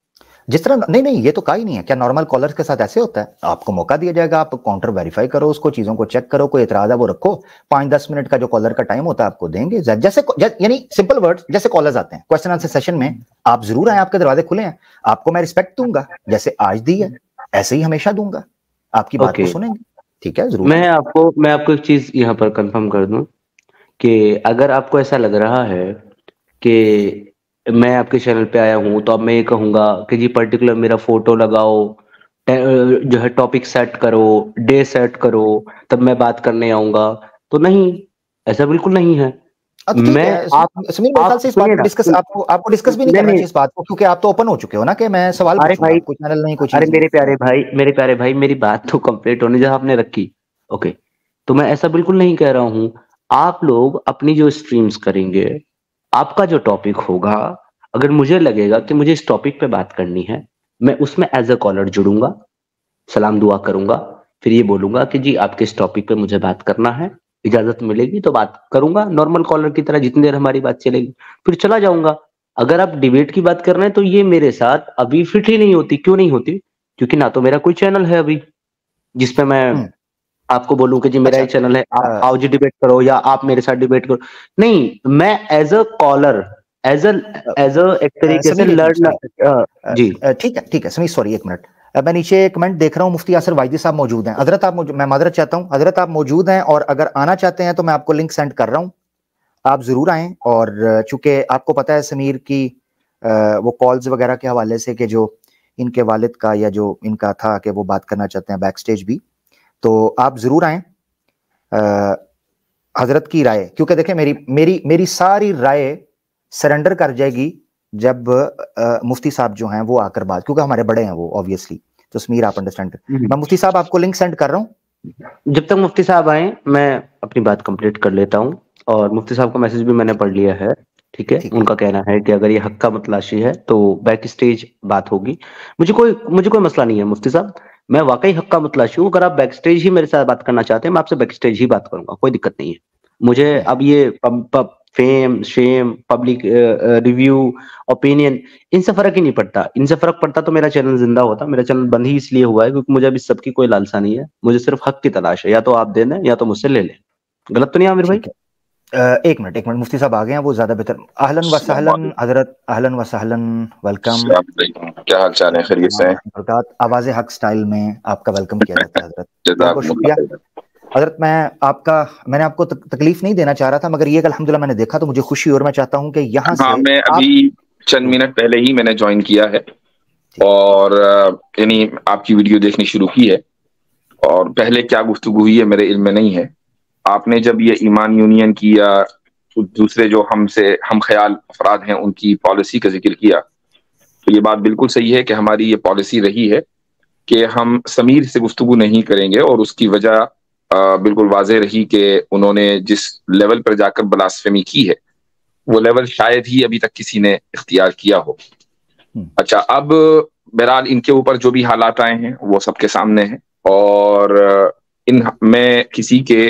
Speaker 1: जिस तरह नहीं नहीं ये तो कहा ही नहीं है। क्या नॉर्मल कॉलर के साथ ऐसे होता है? आपको मौका दिया जाएगा, आप काउंटर वेरीफाई करो, उसको चीजों को चेक करो, कोई एतराज है वो रखो, पांच दस मिनट का जो कॉलर का टाइम होता है आपको देंगे। जैसे यानी सिंपल वर्ड्स, जैसे कॉलर्स आते हैं क्वेश्चन आंसर सेशन में, आप जरूर आए, आपके दरवाजे खुले हैं, आपको मैं रिस्पेक्ट दूंगा, जैसे आज दी है ऐसे ही हमेशा दूंगा, आपकी बात को सुनेंगे। ठीक है, जरूर।
Speaker 2: मैं आपको मैं आपको एक चीज यहाँ पर कंफर्म कर दूं कि अगर आपको ऐसा लग रहा है कि मैं आपके चैनल पे आया हूं तो अब मैं ये कहूंगा कि जी पर्टिकुलर मेरा फोटो लगाओ, जो है टॉपिक सेट करो, डे सेट करो, तब मैं बात करने आऊंगा, तो नहीं, ऐसा बिल्कुल नहीं है। मैं आप
Speaker 1: समीर मेरे ख्याल से इस बात को डिस्कस आपको आपको डिस्कस भी नहीं करना चाहिए इस बात को, क्योंकि आप तो ओपन हो चुके हो ना कि मैं सवाल
Speaker 2: अरे भाई
Speaker 1: कुछ चैनल नहीं कुछ।
Speaker 2: अरे मेरे प्यारे भाई मेरे प्यारे भाई मेरी बात तो कंप्लीट होने जहां आपने रखी। ओके, तो मैं ऐसा बिल्कुल नहीं कह रहा हूं। आप लोग अपनी जो स्ट्रीम्स करेंगे, आपका जो टॉपिक होगा, अगर मुझे लगेगा कि मुझे इस टॉपिक पे बात करनी है, मैं उसमें एज अ कॉलर जुड़ूंगा, सलाम दुआ करूंगा, फिर ये बोलूंगा कि जी आपके इस टॉपिक पे मुझे बात करना है, इजाजत मिलेगी तो बात करूंगा नॉर्मल कॉलर की तरह, जितनी देर हमारी बात चलेगी, फिर चला जाऊंगा। अगर आप डिबेट की बात कर रहे हैं तो ये मेरे साथ अभी फिट ही नहीं होती। क्यों नहीं होती? क्योंकि ना तो मेरा कोई चैनल है अभी जिसपे मैं आपको बोलूं कि जी मेरा ही चैनल है, आप आओ जी डिबेट करो या आप मेरे साथ डिबेट करो। नहीं, मैं as a caller, as a as a एक तरीके से लर्न। जी
Speaker 1: ठीक है ठीक है समीर, सॉरी एक मिनट, मैं नीचे कमेंट देख रहा हूँ, मुफ्ती यासिर वाइदी साहब मौजूद हैं। हजरत आप मैं मादरत चाहता हूँ, हजरत आप मौजूद हैं और अगर आना चाहते हैं तो मैं आपको लिंक सेंड कर रहा हूँ, आप जरूर आएं। और चूंकि आपको पता है समीर की वो कॉल्स वगैरह के हवाले से कि जो इनके वालिद का या जो इनका था कि वो बात करना चाहते हैं बैक स्टेज भी, तो आप जरूर आएं। हजरत की राय, क्योंकि देखें मेरी मेरी मेरी सारी राय सरेंडर कर जाएगी जब आ, मुफ्ती साहब जो हैं वो आकर बात, क्योंकि हमारे बड़े हैं वो ऑब्वियसली, तो समीर आप अंडरस्टैंड कर। मैं मुफ्ती साहब आपको लिंक सेंड कर रहा हूँ।
Speaker 2: जब तक मुफ्ती साहब आए मैं अपनी बात कंप्लीट कर लेता हूँ, और मुफ्ती साहब का मैसेज भी मैंने पढ़ लिया है। ठीक है, उनका कहना है कि अगर ये हक का मतलाशी है तो बैक स्टेज बात होगी। मुझे कोई मुझे कोई मसला नहीं है मुफ्ती साहब, मैं वाकई हक का मतलाशी हूँ। अगर आप बैक स्टेज ही मेरे साथ बात करना चाहते हैं, मैं आपसे बैक स्टेज ही बात करूंगा, कोई दिक्कत नहीं है मुझे। अब ये pub, pub, fame shame public review opinion, इनसे फर्क ही नहीं पड़ता। इनसे फर्क पड़ता तो मेरा चैनल जिंदा होता। मेरा चैनल बंद ही इसलिए हुआ है क्योंकि मुझे अभी सबकी कोई लालसा नहीं है, मुझे सिर्फ हक की तलाश है। या तो आप दे दें या तो मुझसे ले लें। गलत तो नहीं आमिर भाई?
Speaker 1: एक मिनट एक मिनट, मुफ्ती साहब आ गए हैं, वो ज्यादा बेहतर। अहलन व सहलन हजरत, अहलन व सहलन, वेलकम।
Speaker 9: क्या हाल चाल है? खैरियत से हैं?
Speaker 1: आवाज़े हक स्टाइल में आपका वेलकम किया जाता है हजरत, बहुत शुक्रिया हजरत। मैं आपका मैंने आपको तकलीफ नहीं देना चाह रहा था, मगर ये अल्हम्दुलिल्लाह मैंने देखा तो मुझे खुशी, और मैं चाहता हूं कि यहाँ
Speaker 9: हाँ,
Speaker 1: से
Speaker 9: मैं अभी चंद मिनट पहले ही मैंने ज्वाइन किया है और यानी आपकी वीडियो देखनी शुरू की है, और पहले क्या गुफ्तगू हुई है मेरे इल्म में नहीं है। आपने जब ये ईमान यूनियन की या दूसरे जो हमसे हम ख्याल अफराद हैं उनकी पॉलिसी का जिक्र किया, तो ये बात बिल्कुल सही है कि हमारी ये पॉलिसी रही है कि हम समीर से गुफ्तगू नहीं करेंगे, और उसकी वजह बिल्कुल वाज़ेह रही कि उन्होंने जिस लेवल पर जाकर ब्लास्फेमी की है वो लेवल शायद ही अभी तक किसी ने इख्तियार किया हो। अच्छा, अब बहरहाल इनके ऊपर जो भी हालात आए हैं वो सबके सामने हैं, और इन मैं किसी के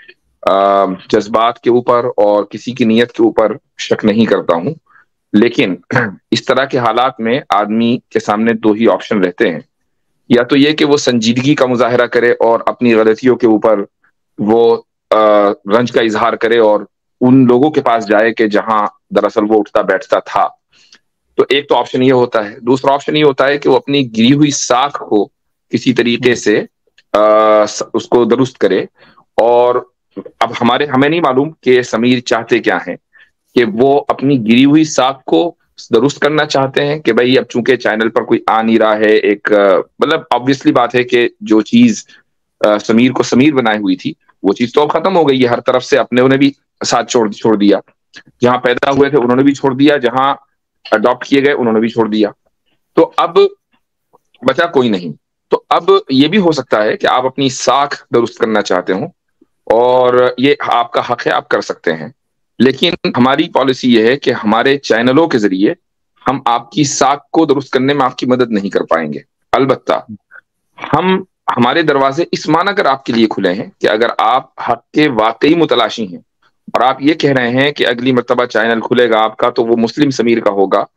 Speaker 9: जज्बात के ऊपर और किसी की नीयत के ऊपर शक नहीं करता हूं, लेकिन इस तरह के हालात में आदमी के सामने दो ही ऑप्शन रहते हैं। या तो ये कि वो संजीदगी का मुजाहरा करे और अपनी गलतियों के ऊपर वो आ, रंज का इजहार करे और उन लोगों के पास जाए कि जहां दरअसल वो उठता बैठता था। तो एक तो ऑप्शन ये होता है। दूसरा ऑप्शन ये होता है कि वो अपनी गिरी हुई साख को किसी तरीके से आ, उसको दुरुस्त करे। और अब हमारे हमें नहीं मालूम कि समीर चाहते क्या हैं, कि वो अपनी गिरी हुई साख को दुरुस्त करना चाहते हैं कि भाई अब चूंकि चैनल पर कोई आ नहीं रहा है, एक मतलब ऑब्वियसली बात है कि जो चीज समीर को समीर बनाई हुई थी वो चीज तो अब खत्म हो गई है। हर तरफ से अपने उन्हें भी साथ छोड़ छोड़ दिया, जहां पैदा हुए थे उन्होंने भी छोड़ दिया, जहां अडॉप्ट किए गए उन्होंने भी छोड़ दिया, तो अब बचा कोई नहीं। तो अब ये भी हो सकता है कि आप अपनी साख दुरुस्त करना चाहते हो, और ये आपका हक है, आप कर सकते हैं। लेकिन हमारी पॉलिसी ये है कि हमारे चैनलों के जरिए हम आपकी साख को दुरुस्त करने में आपकी मदद नहीं कर पाएंगे। अलबत्ता हम हमारे दरवाजे इस माना कर आपके लिए खुले हैं कि अगर आप हक के वाकई मुतलाशी हैं और आप ये कह रहे हैं कि अगली मर्तबा चैनल खुलेगा आपका तो वो मुस्लिम समीर का होगा,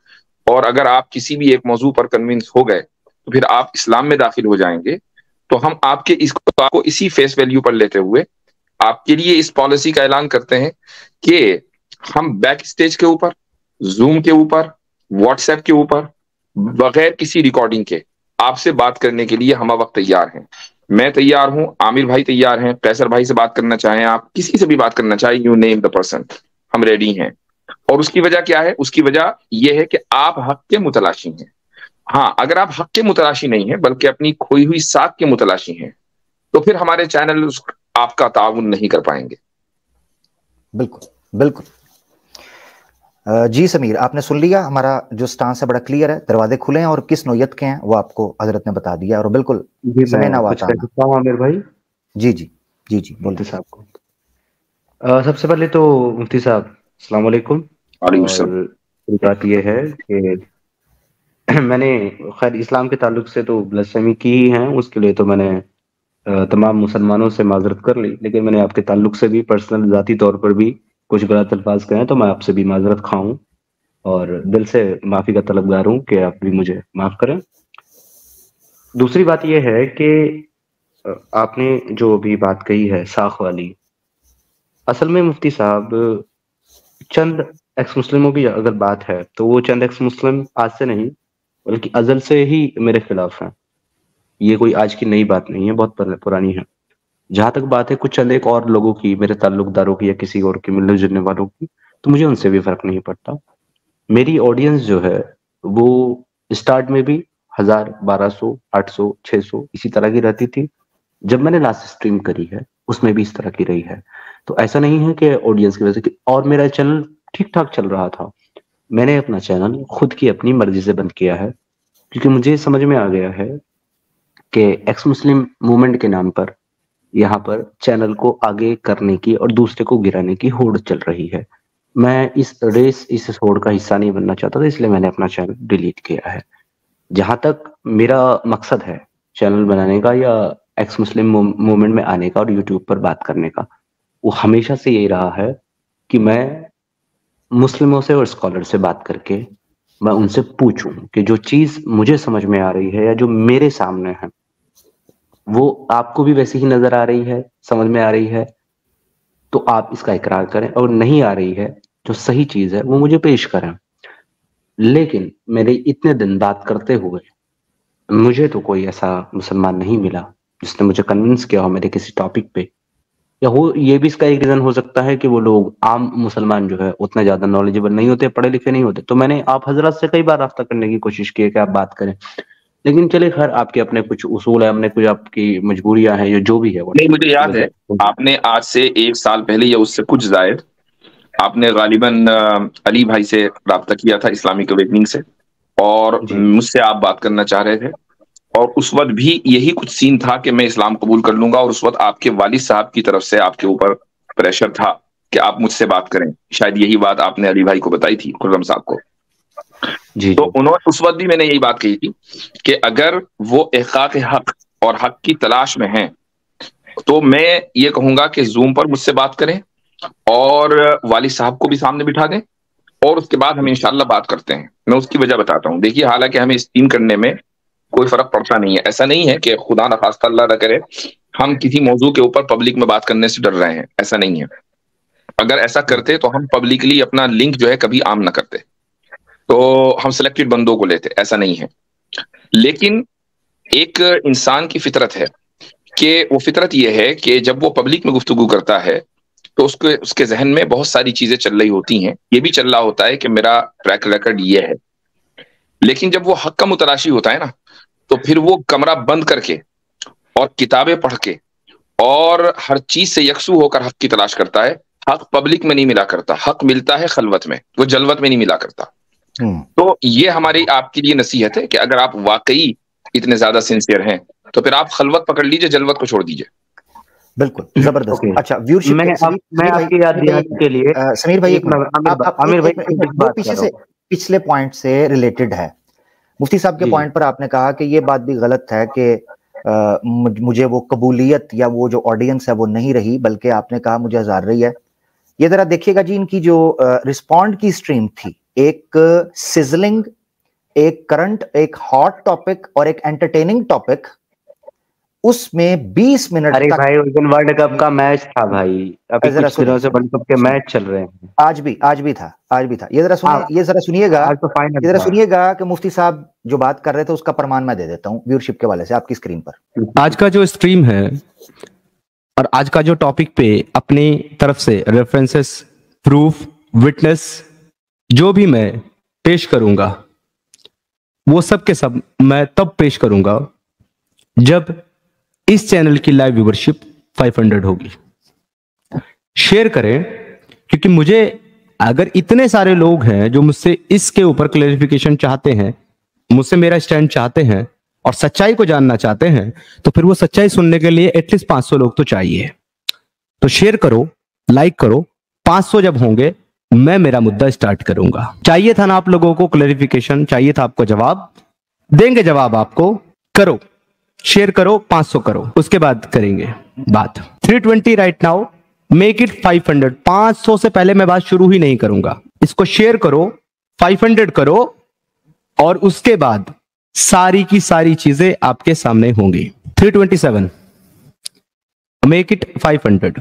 Speaker 9: और अगर आप किसी भी एक मौजू पर कन्विंस हो गए तो फिर आप इस्लाम में दाखिल हो जाएंगे, तो हम आपके इसको आपको इसी फेस वैल्यू पर लेते हुए आपके लिए इस पॉलिसी का ऐलान करते हैं कि हम बैक स्टेज के ऊपर, जूम के ऊपर, व्हाट्सएप के ऊपर, बगैर किसी रिकॉर्डिंग के आपसे बात करने के लिए हम वक्त तैयार हैं। मैं तैयार हूं, आमिर भाई तैयार हैं, कैसर भाई से बात करना चाहें, आप किसी से भी बात करना चाहें, यू नेम द पर्सन, हम रेडी हैं। और उसकी वजह क्या है? उसकी वजह यह है कि आप हक के मुतलाशी हैं। हाँ, अगर आप हक के मुतलाशी नहीं है बल्कि अपनी खोई हुई साख के मुतलाशी हैं, तो फिर हमारे चैनल आपका ताउन नहीं कर पाएंगे।
Speaker 1: बिल्कुल बिल्कुल। जी समीर, आपने सुन लिया, हमारा जो स्टांस है बड़ा क्लियर है, दरवाजे खुले हैं और किस नौयत के हैं वो आपको हजरत ने बता दिया। और बिल्कुल समय ना वाता
Speaker 2: आमिर भाई।
Speaker 1: जी जी जी जी बोलते
Speaker 2: साहब को। आ, सबसे पहले तो मुफ्ती साहब अस्सलाम वालेकुम। और बात ये है कि मैंने खैर इस्लाम के ताल्लुक से तो ब्लसमी की ही है, उसके लिए तो मैंने तमाम मुसलमानों से माजरत कर ली, लेकिन मैंने आपके ताल्लुक से भी पर्सनल जाती तौर पर भी कुछ गलत अल्फाज कहे तो मैं आपसे भी माजरत खाऊं और दिल से माफी का तलबगार हूं कि आप भी मुझे माफ करें। दूसरी बात यह है कि आपने जो भी बात कही है साख वाली, असल में मुफ्ती साहब चंद एक्स मुस्लिमों की अगर बात है तो वो चंद एक्स मुस्लिम आज से नहीं बल्कि अजल से ही मेरे खिलाफ हैं। ये कोई आज की नई बात नहीं है, बहुत पुरानी है। जहां तक बात है कुछ चंद एक और लोगों की, मेरे ताल्लुकदारों की या किसी और की, मिलने जुलने वालों की, तो मुझे उनसे भी फर्क नहीं पड़ता। मेरी ऑडियंस जो है वो स्टार्ट में भी हजार, बारह सौ, आठ सौ, छह सौ इसी तरह की रहती थी। जब मैंने लास्ट स्ट्रीम करी है उसमें भी इस तरह की रही है। तो ऐसा नहीं है कि ऑडियंस की वजह से, और मेरा चैनल ठीक ठाक चल रहा था। मैंने अपना चैनल खुद की अपनी मर्जी से बंद किया है क्योंकि मुझे समझ में आ गया है कि एक्स मुस्लिम मूवमेंट के नाम पर यहाँ पर चैनल को आगे करने की और दूसरे को गिराने की होड़ चल रही है। मैं इस रेस, इस होड़ का हिस्सा नहीं बनना चाहता था, इसलिए मैंने अपना चैनल डिलीट किया है। जहां तक मेरा मकसद है चैनल बनाने का या एक्स मुस्लिम मूवमेंट में आने का और यूट्यूब पर बात करने का, वो हमेशा से यही रहा है कि मैं मुस्लिमों से और स्कॉलर से बात करके मैं उनसे पूछूं कि जो चीज मुझे समझ में आ रही है या जो मेरे सामने है वो आपको भी वैसी ही नजर आ रही है, समझ में आ रही है, तो आप इसका इकरार करें, और नहीं आ रही है जो सही चीज है वो मुझे पेश करें। लेकिन मेरे इतने दिन बात करते हुए मुझे तो कोई ऐसा मुसलमान नहीं मिला जिसने मुझे कन्विंस किया हो मेरे किसी टॉपिक पे। या हो ये भी इसका एक रीजन हो सकता है कि वो लोग, आम मुसलमान जो है, उतना ज्यादा नॉलेजेबल नहीं होते, पढ़े लिखे नहीं होते। तो मैंने आप हजरत से कई बार रास्ता करने की कोशिश की है कि आप बात करें, लेकिन चले खैर आपके अपने कुछ उसूल है, अपने कुछ आपकी मजबूरियां हैं, ये जो भी है वो
Speaker 9: नहीं। मुझे याद है आपने आज से एक साल पहले या उससे कुछ जायद आपने गालिबन अली भाई से राब्ता किया था इस्लामिक अवेकनिंग से, और मुझसे आप बात करना चाह रहे थे, और उस वक्त भी यही कुछ सीन था कि मैं इस्लाम कबूल कर लूंगा, और उस वक्त आपके वालिद साहब की तरफ से आपके ऊपर प्रेशर था कि आप मुझसे बात करें। शायद यही बात आपने अली भाई को बताई थी, खुर्रम साहब को। जी, तो उन्होंने उस वक्त भी मैंने यही बात कही थी कि अगर वो इहक़ाक़ हक और हक की तलाश में हैं तो मैं ये कहूंगा कि जूम पर मुझसे बात करें और वालिद साहब को भी सामने बिठा दें, और उसके बाद हम इंशाल्लाह बात करते हैं। मैं उसकी वजह बताता हूँ। देखिए, हालांकि हमें स्ट्रीम करने में कोई फर्क पड़ता नहीं है। ऐसा नहीं है कि खुदा न खास्ता अल्लाह न करे हम किसी मौजू के ऊपर पब्लिक में बात करने से डर रहे हैं, ऐसा नहीं है। अगर ऐसा करते तो हम पब्लिकली अपना लिंक जो है कभी आम ना करते, तो हम सिलेक्टेड बंदों को लेते, ऐसा नहीं है। लेकिन एक इंसान की फितरत है कि वो फितरत ये है कि जब वो पब्लिक में गुफ्तगू करता है तो उसके उसके जहन में बहुत सारी चीजें चल रही होती हैं। ये भी चल रहा होता है कि मेरा ट्रैक रिकॉर्ड ये है, लेकिन जब वो हक का मुतलाशी होता है ना, तो फिर वो कमरा बंद करके और किताबें पढ़ के और हर चीज से यकसू होकर हक की तलाश करता है। हक पब्लिक में नहीं मिला करता, हक मिलता है खलवत में, वो जलवत में नहीं मिला करता। तो ये हमारी आपके लिए नसीहत है कि अगर आप वाकई इतने ज्यादा सिंसियर हैं तो फिर आप खलवत पकड़ लीजिए, जलवत को छोड़ दीजिए।
Speaker 1: बिल्कुल जबरदस्त। अच्छा, व्यूअरशिप
Speaker 2: मैं आप, मैं आपकी याद दिलाने के लिए
Speaker 1: समीर भाई, आमिर भाई वो पीछे से पिछले पॉइंट से रिलेटेड है। मुफ्ती साहब के पॉइंट पर आपने कहा कि ये बात भी गलत है कि मुझे वो कबूलियत या वो जो ऑडियंस है वो नहीं रही, बल्कि आपने कहा मुझे हजार रही है। ये जरा देखिएगा जी, इनकी जो रिस्पॉन्ड की स्ट्रीम थी, एक सिजलिंग एक करंट, एक हॉट टॉपिक और एक एंटरटेनिंग टॉपिक, उसमें बीस मिनट
Speaker 2: अरे
Speaker 1: तक।
Speaker 2: भाई उस दिन वर्ल्ड कप का मैच था भाई, अभी
Speaker 1: जरा
Speaker 2: कुछ दिनों से वर्ल्ड कप के मैच चल रहे हैं।
Speaker 1: आज भी आज भी था आज भी था ये जरा सुनिए, ये जरा सुनिएगा,
Speaker 2: आज तो फाइनल
Speaker 1: ये जरा
Speaker 2: था।
Speaker 1: सुनिएगा कि मुफ्ती साहब जो बात कर रहे थे उसका प्रमाण मैं दे देता हूं व्यूअरशिप के वाले से आपकी स्क्रीन पर।
Speaker 10: आज का जो स्ट्रीम है और आज का जो टॉपिक पे अपनी तरफ से रेफरेंसेस, प्रूफ, विटनेस जो भी मैं पेश करूंगा वो सब के सब मैं तब पेश करूंगा जब इस चैनल की लाइव व्यूअरशिप पाँच सौ होगी। शेयर करें, क्योंकि मुझे अगर इतने सारे लोग हैं जो मुझसे इसके ऊपर क्लैरिफिकेशन चाहते हैं, मुझसे मेरा स्टैंड चाहते हैं और सच्चाई को जानना चाहते हैं, तो फिर वो सच्चाई सुनने के लिए एटलीस्ट पाँच सौ लोग तो चाहिए। तो शेयर करो, लाइक करो, पाँच सौ जब होंगे मैं मेरा मुद्दा स्टार्ट करूंगा। चाहिए था ना आप लोगों को क्लैरिफिकेशन, चाहिए था आपको जवाब, देंगे जवाब आपको। करो, शेयर करो, पाँच सौ करो, उसके बाद करेंगे बात। तीन सौ बीस राइट नाउ, मेक इट पाँच सौ। पाँच सौ से पहले मैं बात शुरू ही नहीं करूंगा। इसको शेयर करो, पाँच सौ करो और उसके बाद सारी की सारी चीजें आपके सामने होंगी। तीन सौ सत्ताईस, मेक इट पाँच सौ।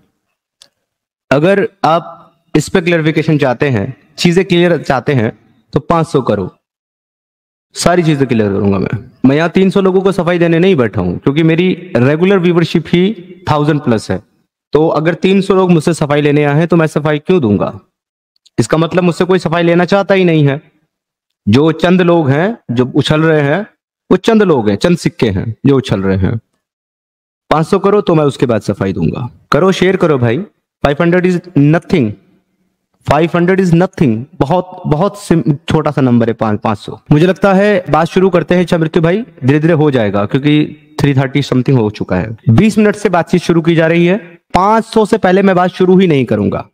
Speaker 10: अगर आप इस पे क्लैरिफिकेशन चाहते हैं, चीजें क्लियर चाहते हैं, तो पाँच सौ करो, सारी चीजें क्लियर करूंगा मैं। मैं यहाँ तीन सौ लोगों को सफाई देने नहीं बैठा हूं, क्योंकि मेरी रेगुलर व्यूअरशिप ही थाउजेंड प्लस है। तो अगर तीन सौ लोग मुझसे सफाई लेने आए हैं तो मैं सफाई क्यों दूंगा? इसका मतलब मुझसे कोई सफाई लेना चाहता ही नहीं है। जो चंद लोग हैं जो उछल रहे हैं, वो चंद लोग हैं, चंद सिक्के हैं जो उछल रहे हैं। पाँच सौ करो तो मैं उसके बाद सफाई दूंगा। करो, शेयर करो भाई। पाँच सौ इज नथिंग, पाँच सौ इज नथिंग, बहुत बहुत छोटा सा नंबर है पाँच सौ। मुझे लगता है बात शुरू करते हैं चमृत्यु भाई, धीरे धीरे हो जाएगा क्योंकि तीन तीस समथिंग हो चुका है। बीस मिनट से बातचीत शुरू की जा रही है, पाँच सौ से पहले मैं बात शुरू ही नहीं करूंगा।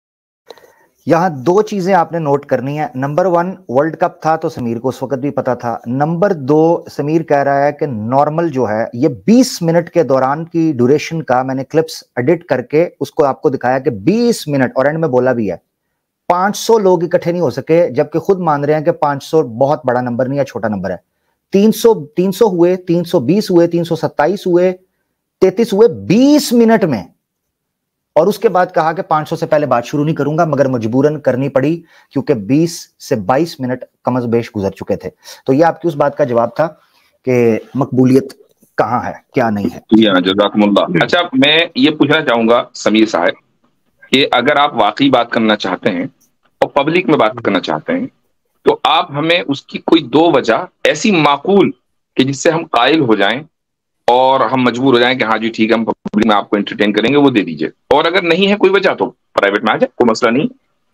Speaker 1: यहां दो चीजें आपने नोट करनी है। नंबर वन, वर्ल्ड कप था तो समीर को उस वक्त भी पता था। नंबर दो, समीर कह रहा है कि नॉर्मल जो है ये बीस मिनट के दौरान की ड्यूरेशन का मैंने क्लिप्स एडिट करके उसको आपको दिखाया कि बीस मिनट, और एंड में बोला भी है पाँच सौ लोग इकट्ठे नहीं हो सके, जबकि खुद मान रहे हैं कि पाँच सौ बहुत बड़ा नंबर नहीं है, छोटा नंबर है। तीन सौ तीन सौ हुए, तीन सौ बीस हुए, तीन सौ सत्ताईस हुए, तैंतीस हुए बीस मिनट में। और उसके बाद कहा कि पाँच सौ से पहले बात शुरू नहीं करूंगा, मगर मजबूरन करनी पड़ी क्योंकि बीस से बाईस मिनट कमजबेश गुजर चुके थे। तो ये आपकी उस बात का जवाब था कि मकबूलियत कहां है, क्या नहीं है।
Speaker 9: जी हाँ, जज़ाकुमुल्लाह। अच्छा, मैं ये पूछना चाहूंगा समीर साहब कि अगर आप वाकई बात करना चाहते हैं और पब्लिक में बात करना चाहते हैं, तो आप हमें उसकी कोई दो वजह ऐसी माकूल कि जिससे हम कायल हो जाएं और हम मजबूर हो जाएं कि हाँ जी ठीक है, हम पब्लिक में आपको एंटरटेन करेंगे, वो दे दीजिए। और अगर नहीं है कोई वजह तो प्राइवेट में आ जाए, कोई मसला नहीं।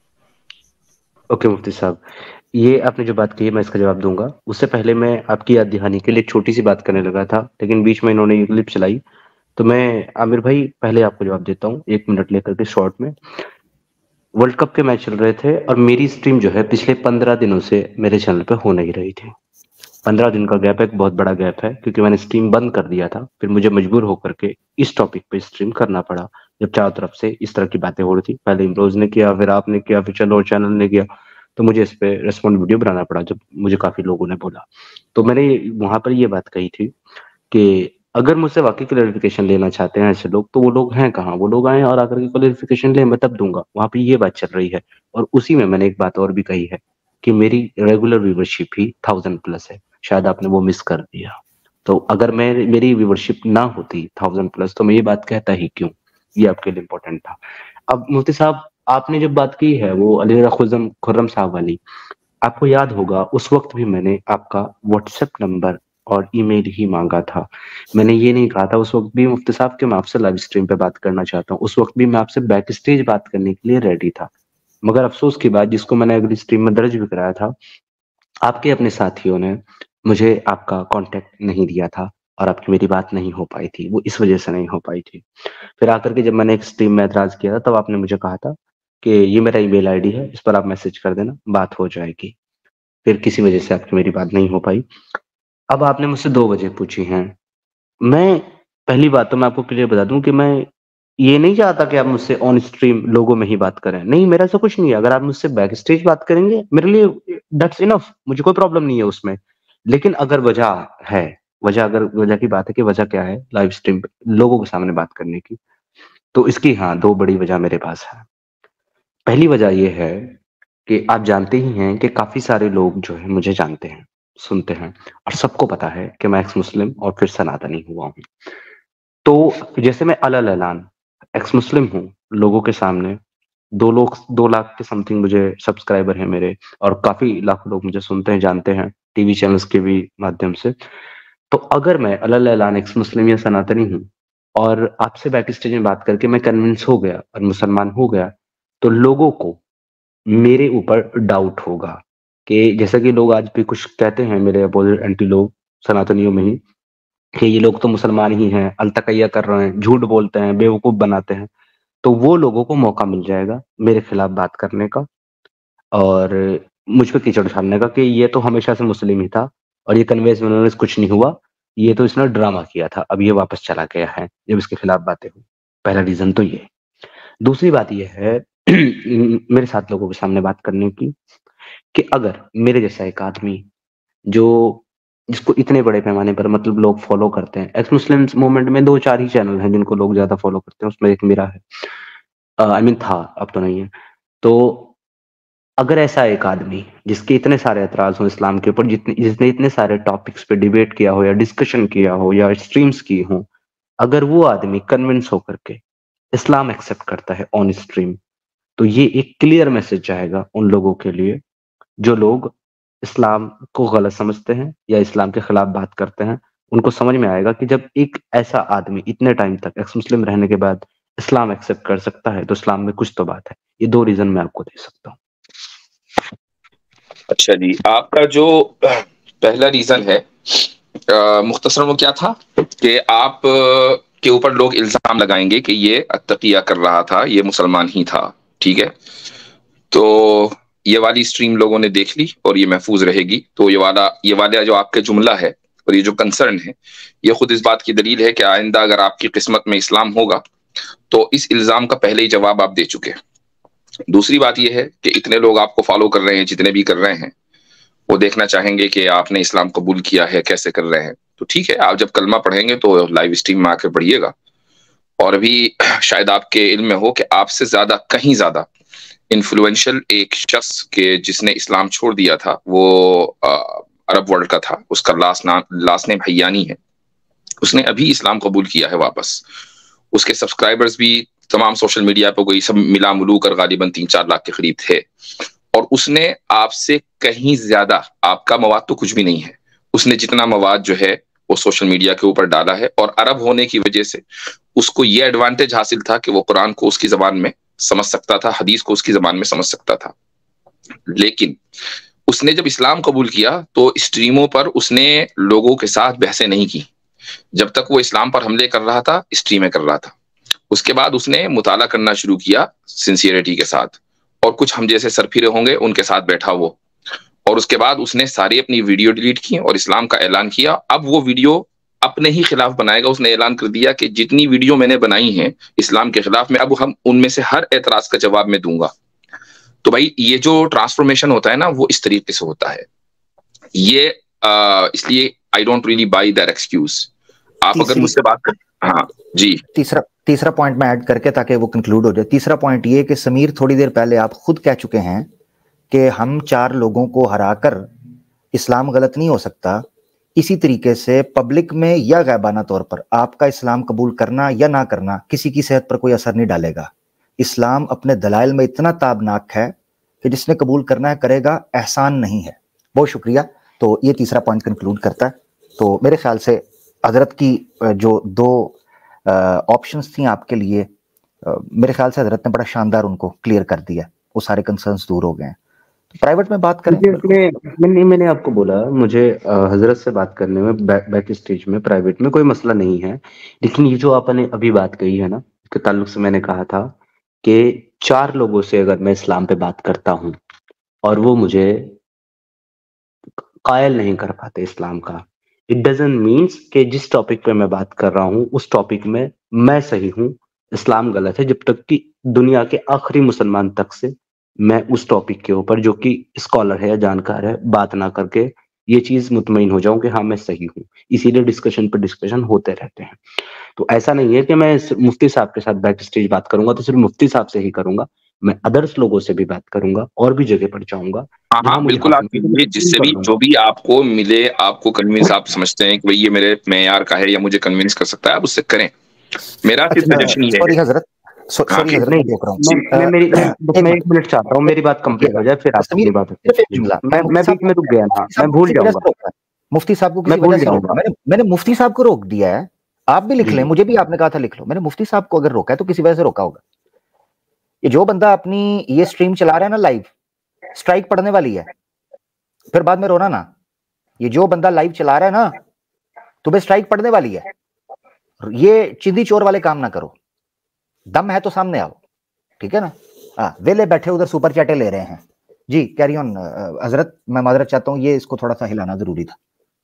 Speaker 2: ओके मुफ्ती साहब, ये आपने जो बात की है मैं इसका जवाब दूंगा। उससे पहले मैं आपकी याद दहानी के लिए एक छोटी सी बात करने लगा था, लेकिन बीच में इन्होंने ये क्लिप चलाई, तो मैं आमिर भाई पहले आपको जवाब देता हूँ एक मिनट लेकर के शॉर्ट में। वर्ल्ड कप के मैच चल रहे थे और मेरी स्ट्रीम जो है पिछले पंद्रह दिनों से मेरे चैनल पे हो नहीं रही थी। पंद्रह दिन का गैप एक बहुत बड़ा गैप है, क्योंकि मैंने स्ट्रीम बंद कर दिया था। फिर मुझे मजबूर होकर के इस टॉपिक पे स्ट्रीम करना पड़ा, जब चारों तरफ से इस तरह की बातें हो रही थी। पहले इमरोज ने किया, फिर आपने किया, फिर चलो चैनल ने किया, तो मुझे इस पे रेस्पॉन्ड वीडियो बनाना पड़ा जब मुझे काफी लोगों ने बोला। तो मैंने वहां पर ये बात कही थी कि अगर मुझसे वाकई क्लैरिफिकेशन लेना चाहते हैं ऐसे लोग, तो वो लोग हैं कहाँ, वो लोग आए और आकर के क्लैरिफिकेशन ले, मैं तब दूंगा। वहां पे ये बात चल रही है। और उसी में मैंने एक बात और भी कही है कि मेरी रेगुलर व्यूवरशिप ही थाउजेंड प्लस है, शायद आपने वो मिस कर दिया। तो अगर मैं मेरी व्यूवरशिप ना होती थाउजेंड प्लस तो मैं ये बात कहता ही क्यों, ये आपके लिए इंपॉर्टेंट था। अब मुफ्ती साहब आपने जब बात की है वो अली खुर्रम खुर्रम साहब वाली, आपको याद होगा उस वक्त भी मैंने आपका व्हाट्सएप नंबर और ईमेल ही मांगा था। मैंने ये नहीं कहा था उस वक्त भी मुफ्ती साहब कि मैं आपसे लाइव स्ट्रीम पे बात करना चाहता हूँ। उस वक्त भी मैं आपसे बैक स्टेज बात करने के लिए रेडी था। मगर अफसोस की बात, जिसको मैंने अगली स्ट्रीम में दर्ज भी कराया था, आपके अपने साथियों ने मुझे आपका कांटेक्ट नहीं दिया था और आपकी मेरी बात नहीं हो पाई थी, वो इस वजह से नहीं हो पाई थी। फिर आकर के जब मैंने एक स्ट्रीम में एतराज किया था, तब आपने मुझे कहा था कि ये मेरा ईमेल आईडी है, इस पर आप मैसेज कर देना, बात हो जाएगी। फिर किसी वजह से आपकी मेरी बात नहीं हो पाई। अब आपने मुझसे दो वजह पूछी हैं। मैं पहली बात तो मैं आपको क्लियर बता दूं कि मैं ये नहीं चाहता कि आप मुझसे ऑन स्ट्रीम लोगों में ही बात करें, नहीं मेरा ऐसा कुछ नहीं है। अगर आप मुझसे बैक स्टेज बात करेंगे मेरे लिए दैट्स इनफ, मुझे कोई प्रॉब्लम नहीं है उसमें। लेकिन अगर वजह है, वजह अगर वजह की बात है कि वजह क्या है लाइव स्ट्रीम पे लोगों के सामने बात करने की, तो इसकी हाँ दो बड़ी वजह मेरे पास है। पहली वजह ये है कि आप जानते ही हैं कि काफी सारे लोग जो है मुझे जानते हैं, सुनते हैं, और सबको पता है कि मैं एक्स मुस्लिम और फिर सनातनी हुआ हूँ। तो जैसे मैं अलल ऐलान एक्स मुस्लिम हूँ लोगों के सामने, दो लोग दो लाख के समथिंग मुझे सब्सक्राइबर हैं मेरे, और काफी लाखों लोग मुझे सुनते हैं, जानते हैं, टीवी चैनल्स के भी माध्यम से। तो अगर मैं अलल ऐलान एक्स मुस्लिम या सनातनी हूँ और आपसे बैक स्टेज में बात करके मैं कन्विंस हो गया और मुसलमान हो गया, तो लोगों को मेरे ऊपर डाउट होगा कि जैसा कि लोग आज भी कुछ कहते हैं मेरे अपोजिट एंटी लोग सनातनियों में ही, कि ये लोग तो मुसलमान ही हैं, अलतकैया कर रहे हैं, झूठ बोलते हैं, बेवकूफ बनाते हैं। तो वो लोगों को मौका मिल जाएगा मेरे खिलाफ बात करने का और मुझ पे कीचड़ उछालने का कि ये तो हमेशा से मुस्लिम ही था और ये कन्वेंस में कुछ नहीं हुआ, ये तो इसने ड्रामा किया था, अब ये वापस चला गया है जब इसके खिलाफ बातें हुई। पहला रीजन तो ये। दूसरी बात ये है मेरे साथ लोगों के सामने बात करने की, कि अगर मेरे जैसा एक आदमी जो जिसको इतने बड़े पैमाने पर मतलब लोग फॉलो करते हैं, एक्स मुस्लिम्स मूवमेंट में दो चार ही चैनल हैं जिनको लोग ज्यादा फॉलो करते हैं, उसमें एक मेरा है, आई मीन था, अब तो नहीं है। तो अगर ऐसा एक आदमी जिसके इतने सारे एतराज हो इस्लाम के ऊपर, जितने जिसने इतने सारे टॉपिक्स पे डिबेट किया हो या डिस्कशन किया हो या स्ट्रीम्स की हो, अगर वो आदमी कन्विंस होकर के इस्लाम एक्सेप्ट करता है ऑन स्ट्रीम, तो ये एक क्लियर मैसेज जाएगा उन लोगों के लिए जो लोग इस्लाम को गलत समझते हैं या इस्लाम के खिलाफ बात करते हैं। उनको समझ में आएगा कि जब एक ऐसा आदमी इतने टाइम तक एक्स मुस्लिम रहने के बाद इस्लाम एक्सेप्ट कर सकता है तो इस्लाम में कुछ तो बात है। ये दो रीजन मैं आपको दे सकता हूँ।
Speaker 9: अच्छा जी, आपका जो पहला रीजन है मुख्तसर वो क्या था कि आप के ऊपर लोग इल्जाम लगाएंगे कि ये अत्तकिया कर रहा था, ये मुसलमान ही था, ठीक है। तो ये वाली स्ट्रीम लोगों ने देख ली और ये महफूज रहेगी। तो ये वाला ये वाला जो आपका जुमला है और ये जो कंसर्न है, ये खुद इस बात की दलील है कि आइंदा अगर आपकी किस्मत में इस्लाम होगा तो इस इल्जाम का पहले ही जवाब आप दे चुके। दूसरी बात यह है कि इतने लोग आपको फॉलो कर रहे हैं, जितने भी कर रहे हैं, वो देखना चाहेंगे कि आपने इस्लाम कबूल किया है, कैसे कर रहे हैं। तो ठीक है, आप जब कलमा पढ़ेंगे तो लाइव स्ट्रीम में आकर पढ़िएगा। और अभी शायद आपके इल्म में हो कि आपसे ज्यादा, कहीं ज्यादा इन्फ्लुएंशियल एक शख्स के जिसने इस्लाम छोड़ दिया था, वो आ, अरब वर्ल्ड का था, उसका लास्ट नाम लास्ट नेम हयानी है। उसने अभी इस्लाम कबूल किया है वापस। उसके सब्सक्राइबर्स भी तमाम सोशल मीडिया पर कोई सब मिला मुलू कर गालिबन तीन चार लाख के करीब थे। और उसने आपसे कहीं ज्यादा, आपका मवाद तो कुछ भी नहीं है, उसने जितना मवाद जो है वो सोशल मीडिया के ऊपर डाला है। और अरब होने की वजह से उसको ये एडवांटेज हासिल था कि वो कुरान को उसकी जबान में समझ सकता था, हदीस को उसकी जबान में समझ सकता था। लेकिन उसने जब इस्लाम कबूल किया तो स्ट्रीमों पर उसने लोगों के साथ बहसें नहीं की। जब तक वो इस्लाम पर हमले कर रहा था, स्ट्रीमें कर रहा था। उसके बाद उसने मुताला करना शुरू किया सिंसियरिटी के साथ, और कुछ हम जैसे सरफिरे होंगे उनके साथ बैठा वो। और उसके बाद उसने सारी अपनी वीडियो डिलीट की और इस्लाम का ऐलान किया। अब वो वीडियो अपने ही खिलाफ बनाएगा। उसने ऐलान कर दिया कि जितनी वीडियो मैंने बनाई हैं इस्लाम के खिलाफ में, अब हम उनमें से हर एतराज का जवाब मैं दूंगा। तो भाई ये जो ट्रांसफॉर्मेशन होता है ना, वो इस तरीके से होता है। ये आ, इसलिए I don't really buy that excuse. आप अगर मुझसे बात कर, हाँ जी,
Speaker 1: तीसरा तीसरा पॉइंट मैं ऐड करके ताकि वो कंक्लूड हो जाए। तीसरा पॉइंट ये कि समीर, थोड़ी देर पहले आप खुद कह चुके हैं कि हम चार लोगों को हराकर इस्लाम गलत नहीं हो सकता। इसी तरीके से पब्लिक में या गैबाना तौर पर आपका इस्लाम कबूल करना या ना करना किसी की सेहत पर कोई असर नहीं डालेगा। इस्लाम अपने दलाइल में इतना ताबनाक है कि जिसने कबूल करना है करेगा, एहसान नहीं है। बहुत शुक्रिया। तो ये तीसरा पॉइंट कंक्लूड करता है। तो मेरे ख्याल से हजरत की जो दो ऑप्शंस थी आपके लिए, मेरे ख्याल से हजरत ने बड़ा शानदार उनको क्लियर कर दिया, वो सारे कंसर्न्स दूर हो गए हैं। तो प्राइवेट में बात करें।
Speaker 2: मैंने, मैंने मैंने आपको बोला मुझे हजरत से बात करने में बैक, बैक स्टेज में प्राइवेट में कोई मसला नहीं है। लेकिन ये जो आपने अभी बात कही है ना, इसके ताल्लुक से मैंने कहा था कि चार लोगों से अगर मैं इस्लाम पे बात करता हूं और वो मुझे कायल नहीं कर पाते इस्लाम का, इट डजंट मीन्स कि जिस टॉपिक पे मैं बात कर रहा हूं उस टॉपिक में मैं सही हूं इस्लाम गलत है, जब तक कि दुनिया के आखिरी मुसलमान तक से मैं उस टॉपिक के ऊपर, जो कि स्कॉलर है या जानकार है, बात ना करके ये चीज मुतमईन हो जाऊं कि हाँ मैं सही हूँ। इसीलिए डिस्कशन पे डिस्कशन होते रहते हैं। तो ऐसा नहीं है कि मैं मुफ्ती साहब के साथ बैक स्टेज बात करूंगा तो सिर्फ मुफ्ती साहब से ही करूंगा, मैं अदर्स लोगों से भी बात करूंगा और भी जगह पर जाऊंगा।
Speaker 9: हाँ हाँ बिल्कुल, आप कीजिए, जिससे भी जो भी आपको मिले, आपको कन्विंस आप समझते हैं कि भाई ये मेरे मेयार का है या मुझे कन्विंस कर सकता है, आप उससे करें। मेरा सिर्फ सजेशन ये है।
Speaker 1: सॉरी हजरत, सॉरी हजरत, मैं देख रहा हूं,
Speaker 2: मैं मेरी मैं एक मिनट चाहता हूं, मेरी बात कंप्लीट हो जाए फिर आप अपनी बात करें। मैं मैं बीच में रुक गया ना, मैं भूल जाऊंगा।
Speaker 1: मुफ्ती साहब को किसी वजह से रोका, मैंने मैंने मुफ्ती साहब को रोक दिया है। आप भी लिख लें, मुझे भी आपने कहा था लिख लो। मैंने मुफ्ती साहब को अगर रोका है तो किसी वजह से रोका होगा। ये जो बंदा अपनी ये स्ट्रीम चला रहा है ना, लाइव स्ट्राइक पड़ने वाली है, फिर बाद में रोना ना। ये जो बंदा लाइव चला रहा है ना, तुम्हें स्ट्राइक पड़ने वाली है। ये चिंदी चोर वाले काम ना करो, दम है तो सामने आओ, ठीक है ना। हाँ, वेले बैठे उधर सुपर चैटे ले रहे हैं जी। कैरी ऑन हजरत, मैं माजरत चाहता हूँ, ये इसको थोड़ा सा हिलाना जरूरी था।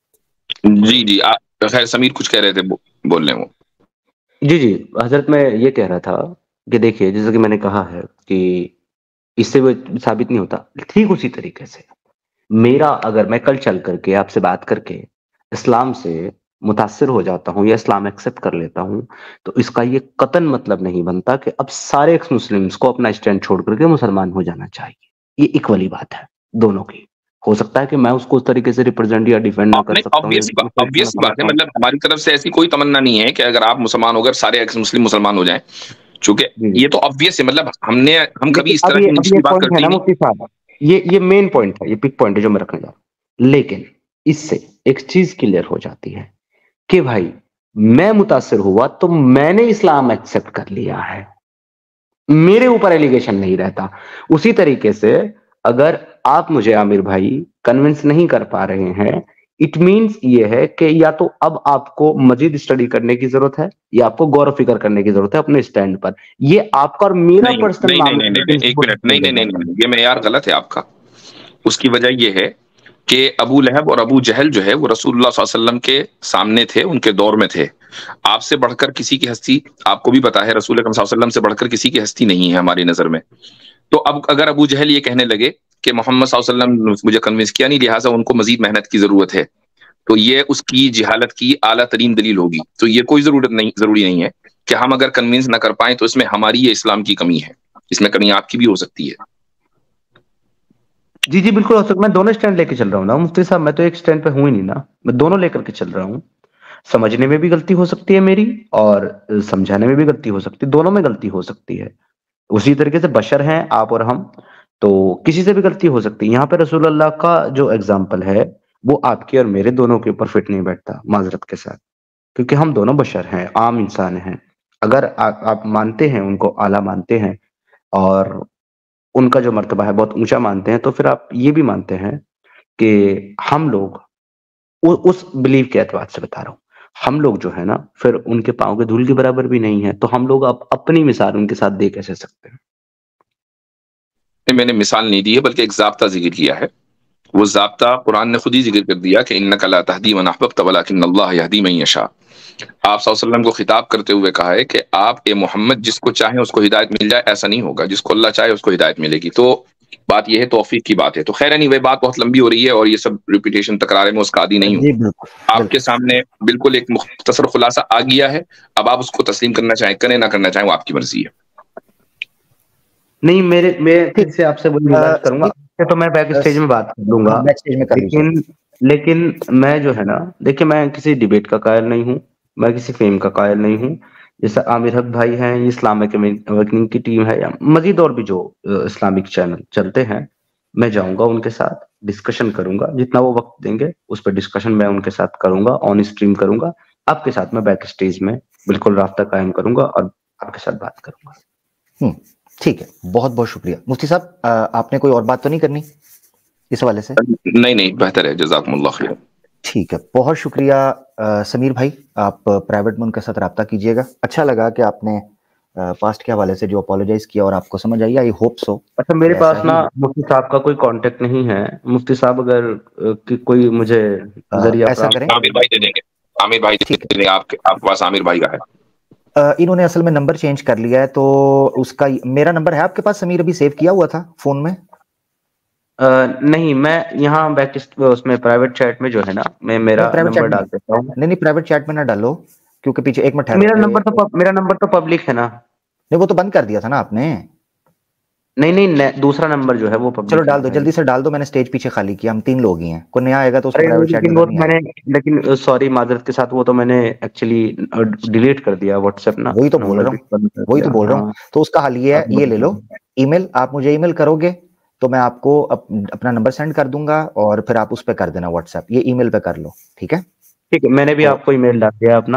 Speaker 9: जी जी, खैर समीर कुछ कह रहे थे, बो, बोल रहे हो।
Speaker 2: जी जी हजरत, मैं ये कह रहा था कि देखिए, जैसा कि मैंने कहा है कि इससे वो साबित नहीं होता, ठीक उसी तरीके से मेरा, अगर मैं कल चल करके आपसे बात करके इस्लाम से मुतासिर हो जाता हूं या इस्लाम एक्सेप्ट कर लेता हूं, तो इसका ये कतन मतलब नहीं बनता कि अब सारे एक्स मुस्लिम्स को अपना स्टैंड छोड़ करके मुसलमान हो जाना चाहिए। ये इक्वली बात है दोनों की। हो सकता है कि मैं उसको उस तरीके से रिप्रेजेंट या डिफेंड ना कर सकता हूं।
Speaker 9: ऑब्वियस ऑब्वियस बात है, मतलब हमारी तरफ से ऐसी कोई तमन्ना नहीं है कि अगर आप मुसलमान होकर सारे एक्स मुस्लिम मुसलमान हो जाएं, चूंकि ये तो ऑब्वियस है। मतलब हमने हम कभी इस तरह की निश्चित बात करते
Speaker 2: हैं मुफ्ती साहब, ये ये मेन पॉइंट है, ये पिक पॉइंट है जो मैं रखने जा रहा हूं। लेकिन इससे एक चीज क्लियर हो जाती है कि भाई मैं मुतासिर हुआ तो मैंने इस्लाम एक्सेप्ट कर लिया है, मेरे ऊपर एलिगेशन नहीं रहता। उसी तरीके से अगर आप मुझे आमिर भाई कन्विंस नहीं कर पा रहे हैं, इट मींस ये है कि या तो अब आपको मजीद स्टडी करने की जरूरत है या आपको गौर फिक्र करने की जरूरत है अपने स्टैंड पर। ये आपका और मेरा पर्सनल
Speaker 9: नहीं, नहीं, नहीं, नहीं, एक मिनट, नहीं नहीं नहीं नहीं ये मेयार गलत है आपका। उसकी वजह ये है कि अबू लहब और अबू जहल जो है वो रसूलुल्लाह सल्लल्लाहु अलैहि वसल्लम के सामने थे, उनके दौर में थे। आपसे बढ़कर किसी की हस्ती, आपको भी पता है, रसूल अकरम सल्लल्लाहु अलैहि वसल्लम से बढ़कर किसी की हस्ती नहीं है हमारी नजर में। तो अब अगर अबू जहल ये कहने लगे कि मोहम्मद सल्लल्लाहु अलैहि वसल्लम मुझे कन्विंस किया नहीं, लिहाजा उनको मजीद मेहनत की जरूरत है, तो ये उसकी जिहालत की आला तरीन दलील होगी। तो ये कोई जरूरत नहीं, जरूरी नहीं है कि हम अगर कन्विंस ना कर पाए तो इसमें हमारी ये इस्लाम की कमी है, इसमें कमी आपकी भी हो सकती है।
Speaker 2: जी जी बिल्कुल हो सकता, मैं दोनों स्टैंड लेके चल रहा हूँ ना मुफ्ती साहब, मैं तो एक स्टैंड पे हूं ही नहीं ना, मैं दोनों लेकर के चल रहा हूँ। समझने में भी गलती हो सकती है मेरी और समझाने में भी गलती हो सकती है, दोनों में गलती हो सकती है। उसी तरीके से बशर हैं आप और हम, तो किसी से भी गलती हो सकती है। यहाँ पे रसूल अल्लाह का जो एग्जाम्पल है वो आपके और मेरे दोनों के ऊपर फिट नहीं बैठता माजरत के साथ, क्योंकि हम दोनों बशर हैं, आम इंसान हैं। अगर आ, आप मानते हैं, उनको आला मानते हैं और उनका जो मर्तबा है बहुत ऊंचा मानते हैं, तो फिर आप ये भी मानते हैं कि हम लोग उ, उस बिलीव के एतबार से बता रहा हूँ, हम लोग जो है ना फिर उनके पांव के धूल के बराबर भी नहीं है, तो हम लोग अब अपनी मिसाल उनके साथ दे कैसे सकते हैं।
Speaker 9: मैंने मिसाल नहीं दी है बल्कि एक ज़ाब्ता जिक्र किया है। वो ज़ाब्ता कुरान ने खुद ही जिक्र कर दिया कि इन्नका ला तहदी मन अहबब्त वलाकिन्नल्लाह यहदी मन यशा। आप सल्लल्लाहु अलैहि वसल्लम को खिताब करते हुए कहा है कि आप ए मोहम्मद जिसको चाहे उसको हिदायत मिल जाए, ऐसा नहीं होगा, जिसको अल्लाह चाहे उसको हिदायत मिलेगी। तो बात यह है, तौफीक की बात है। तो खैर नहीं, वह बात बहुत लंबी हो रही है और ये सब रिपीटेशन तकरारे में उसका आदी नहीं हूँ। आपके सामने बिल्कुल एक मुख्तसर खुलासा आ गया है, अब आप उसको तस्लीम करना चाहें करें, ना करना चाहें वो आपकी मर्जी है।
Speaker 2: नहीं, मेरे मैं फिर से आपसे वही बात करूंगा, तो मैं बैक स्टेज में बात कर दूंगा, लेकिन लेकिन मैं जो है ना, देखिए मैं किसी डिबेट का कायल नहीं हूँ, मैं किसी फेम का कायल नहीं हूँ। जैसे आमिर हक भाई हैं, ये इस्लामिक अवेकनिंग की टीम है, या मजीद और भी जो इस्लामिक चैनल चलते हैं, मैं जाऊंगा उनके साथ डिस्कशन करूंगा, जितना वो वक्त देंगे उस पर डिस्कशन मैं उनके साथ करूंगा, ऑन स्ट्रीम करूंगा। आपके साथ मैं बैक स्टेज में बिल्कुल रास्ता कायम करूंगा और आपके साथ बात करूंगा।
Speaker 1: हम्म, ठीक है, बहुत बहुत शुक्रिया मुफ्ती साहब। आपने कोई और बात तो नहीं करनी इस हवाले से?
Speaker 9: नहीं नहीं, बेहतर है, जज़ाकुमुल्लाह खैर।
Speaker 1: ठीक है, बहुत शुक्रिया। आ, समीर भाई, आप प्राइवेट में उनके साथ रब्ता कीजिएगा। अच्छा लगा कि आपने पास्ट के हवाले से जो अपोलोजाइज किया और आपको समझ आई, आई होप सो।
Speaker 2: अच्छा, मेरे पास ना मुफ्ती साहब का कोई कांटेक्ट नहीं है। मुफ्ती साहब अगर कि कोई मुझे जरिया
Speaker 1: ऐसा करें,
Speaker 9: आमिर भाई दे देंगे, आमिर भाई दे देंगे, आपके आपके पास आमिर भाई का है।
Speaker 1: अ, इन्होंने असल में नंबर चेंज कर लिया है, तो उसका मेरा नंबर है आपके पास समीर, अभी सेव किया हुआ था फोन में?
Speaker 2: आ, नहीं, मैं यहाँ बैक उसमें प्राइवेट चैट में जो है ना, मैं मेरा नंबर डाल देता हूँ।
Speaker 1: नहीं नहीं प्राइवेट चैट में ना डालो, क्योंकि पीछे एक मिनट
Speaker 2: मेरा नंबर तो मेरा नंबर तो पब्लिक है ना।
Speaker 1: नहीं वो तो बंद कर दिया था ना आपने।
Speaker 2: नहीं नहीं, दूसरा नंबर जो है वो पब्लिक।
Speaker 1: चलो डाल दो, जल्दी से डाल दो, मैंने स्टेज पीछे खाली किया, हम तीन लोग ही हैं, कोई नया आएगा तो उसको प्राइवेट चैट में नहीं
Speaker 2: मैंने, लेकिन सॉरी माजरत के साथ, वो तो मैंने एक्चुअली डिलीट कर दिया व्हाट्सएप ना।
Speaker 1: वही तो बोल रहा हूँ, वही तो बोल रहा हूँ। तो उसका हल ये है, ये ले लो ईमेल, आप मुझे ईमेल करोगे तो मैं आपको अप, अपना नंबर सेंड कर दूंगा और फिर आप उस पर कर देना व्हाट्सएप, ये ईमेल पे कर लो, ठीक है?
Speaker 2: ठीक है, मैंने भी आपको ईमेल डाल दिया अपना,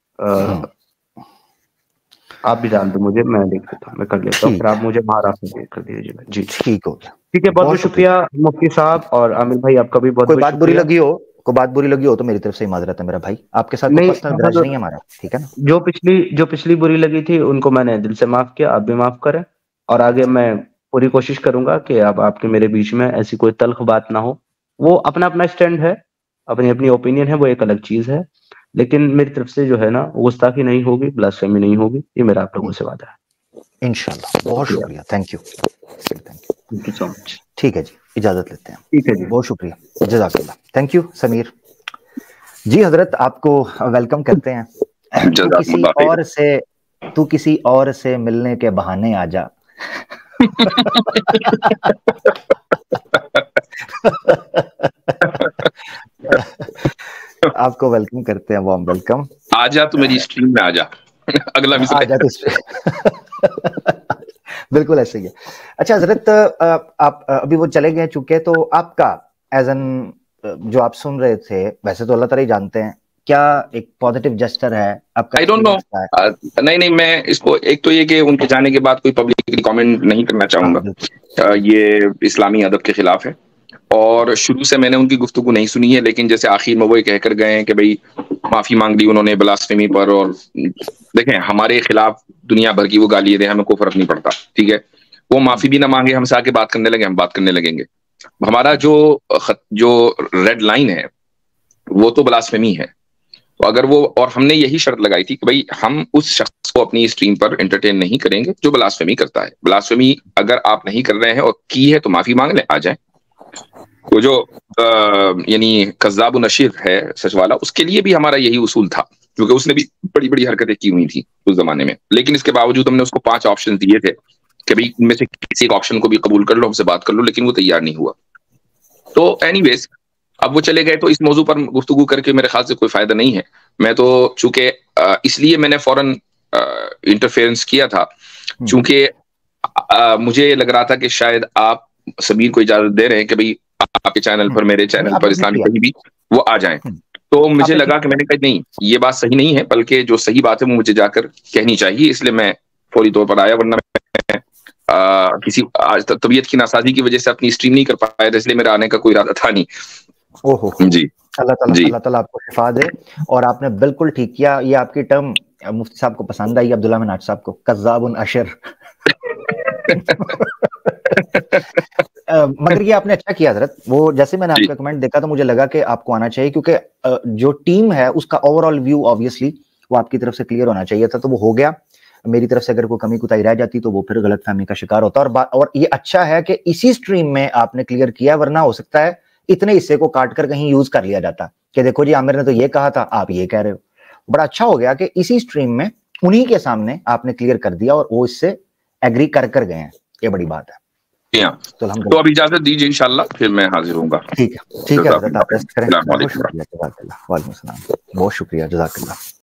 Speaker 2: आप भी डाल दो मुझे, मैं देख लेता हूँ, मैं कर लेता हूँ, फिर आप मुझे महाराष्ट्र कर दीजिएगा। जी
Speaker 1: ठीक हो गया,
Speaker 2: ठीक है, बहुत बहुत शुक्रिया मुफ्ती साहब, और आमिर भाई आपका भी बहुत
Speaker 1: बहुत शुक्रिया। कोई बात बुरी लगी हो, कोई बात बुरी लगी हो तो मेरी तरफ से माजरत है मेरा भाई, आपके साथ कोई पर्सनल ग्रज नहीं है हमारा, ठीक है ना?
Speaker 2: जो पिछली जो पिछली बुरी लगी थी उनको मैंने दिल से माफ किया, आप भी माफ करें, और आगे मैं पूरी कोशिश करूंगा कि अब आपके मेरे बीच में ऐसी कोई तल्ख बात ना हो। वो अपना अपना स्टैंड है, अपनी अपनी ओपिनियन है, वो एक अलग चीज है, लेकिन मेरी तरफ से जो है ना गुस्ताखी नहीं होगी, ब्लास्फेमी नहीं होगी, ये मेरा आप लोगों से वादा है
Speaker 1: इंशाल्लाह। बहुत शुक्रिया, thank you
Speaker 2: thank you so much.
Speaker 1: ठीक है जी, इजाजत लेते हैं।
Speaker 2: ठीक है जी,
Speaker 1: बहुत शुक्रिया, जज़ाकल्लाह, थैंक यू समीर जी। हजरत आपको वेलकम करते हैं। तू किसी और से तू किसी और से मिलने के बहाने आ जा। आपको वेलकम करते हैं, वार्म वेलकम।
Speaker 9: आजा तो मेरी स्ट्रीम में आजा। अगला मिसरा
Speaker 1: आजा तो बिल्कुल ऐसे ही है। अच्छा हजरत, आप अभी वो चले गए चुके, तो आपका एज एन जो आप सुन रहे थे, वैसे तो अल्लाह ताला ही जानते हैं, क्या एक पॉजिटिव जेस्चर है आपका?
Speaker 9: आई डोंट नो, नहीं नहीं मैं इसको, एक तो ये कि उनके जाने के बाद कोई पब्लिकली कमेंट नहीं करना चाहूंगा, ये इस्लामी अदब के खिलाफ है, और शुरू से मैंने उनकी गुफ्तगू नहीं सुनी है, लेकिन जैसे आखिर में वो कहकर गए हैं कि भाई माफी मांग ली उन्होंने ब्लास्फेमी पर, और देखें हमारे खिलाफ दुनिया भर की वो गालियां दे, हमें कोई फर्क नहीं पड़ता, ठीक है? वो माफी भी ना मांगे, हमसे आके बात करने लगे, हम बात करने लगेंगे। हमारा जो जो रेड लाइन है वो तो ब्लास्फेमी है, तो अगर वो, और हमने यही शर्त लगाई थी कि भाई हम उस शख्स को अपनी स्ट्रीम पर एंटरटेन नहीं करेंगे जो ब्लास्फेमी करता है। ब्लास्फेमी अगर आप नहीं कर रहे हैं और की है तो माफी मांग लें, आ जाए। वो जो यानी कज़्ज़ाब नशीर है सच वाला, उसके लिए भी हमारा यही उसूल था, क्योंकि उसने भी बड़ी बड़ी हरकतें की हुई थी उस जमाने में, लेकिन इसके बावजूद हमने उसको पांच ऑप्शन दिए थे कि भाई इनमें से किसी एक ऑप्शन को भी कबूल कर लो, हमसे बात कर लो, लेकिन वो तैयार नहीं हुआ। तो एनीवेज अब वो चले गए, तो इस मौजू पर गुफ्तगू करके मेरे ख्याल से कोई फायदा नहीं है। मैं तो चूंकि इसलिए मैंने फौरन इंटरफेरेंस किया था, चूंकि मुझे लग रहा था कि शायद आप समीर को इजाजत दे रहे हैं कि भाई आपके चैनल पर, मेरे चैनल पर, इस्लामी कहीं भी वो आ जाएं, तो मुझे लगा कि मैंने कहा नहीं, ये बात सही नहीं है, बल्कि जो सही बात है वो मुझे जाकर कहनी चाहिए, इसलिए मैं फौरी तौर पर आया, वरना मैं आ, किसी तबीयत की नासाजी की वजह से अपनी स्ट्रीम नहीं कर पाया, इसलिए मेरा आने का कोई इरादा था नहीं।
Speaker 1: ओहो जी, अल्लाह ताला अल्लाह ताला आपको शिफा दे, और आपने बिल्कुल ठीक किया। ये आपकी टर्म मुफ्ती साहब को पसंद आई, अब्दुल्ला मिनाज साहब को, कज़्ज़ाबुन अशर। मगर ये आपने अच्छा किया हजरत, वो जैसे मैंने आपका कमेंट देखा तो मुझे लगा कि आपको आना चाहिए, क्योंकि जो टीम है उसका ओवरऑल व्यू ऑब्वियसली वो आपकी तरफ से क्लियर होना चाहिए था, तो वो हो गया। मेरी तरफ से अगर कोई कमी कुताही रह जाती तो वो फिर गलतफहमी का शिकार होता। और और ये अच्छा है कि इसी स्ट्रीम में आपने क्लियर किया, वरना हो सकता है इतने हिस्से को काट कर कहीं यूज कर लिया जाता कि देखो जी आमिर ने तो ये कहा था, आप ये कह रहे हो। बड़ा अच्छा हो गया कि इसी स्ट्रीम में उन्हीं के सामने आपने क्लियर कर दिया और वो इससे एग्री कर कर गए हैं, ये बड़ी बात है।
Speaker 9: तो, तो अब इजाजत दीजिए, इंशाल्लाह फिर मैं हाजिर होऊंगा।
Speaker 1: ठीक है, ठीक है, आप रेस्ट करें। बहुत शुक्रिया, बहुत शुक्रिया, जज़ाकल्लाह।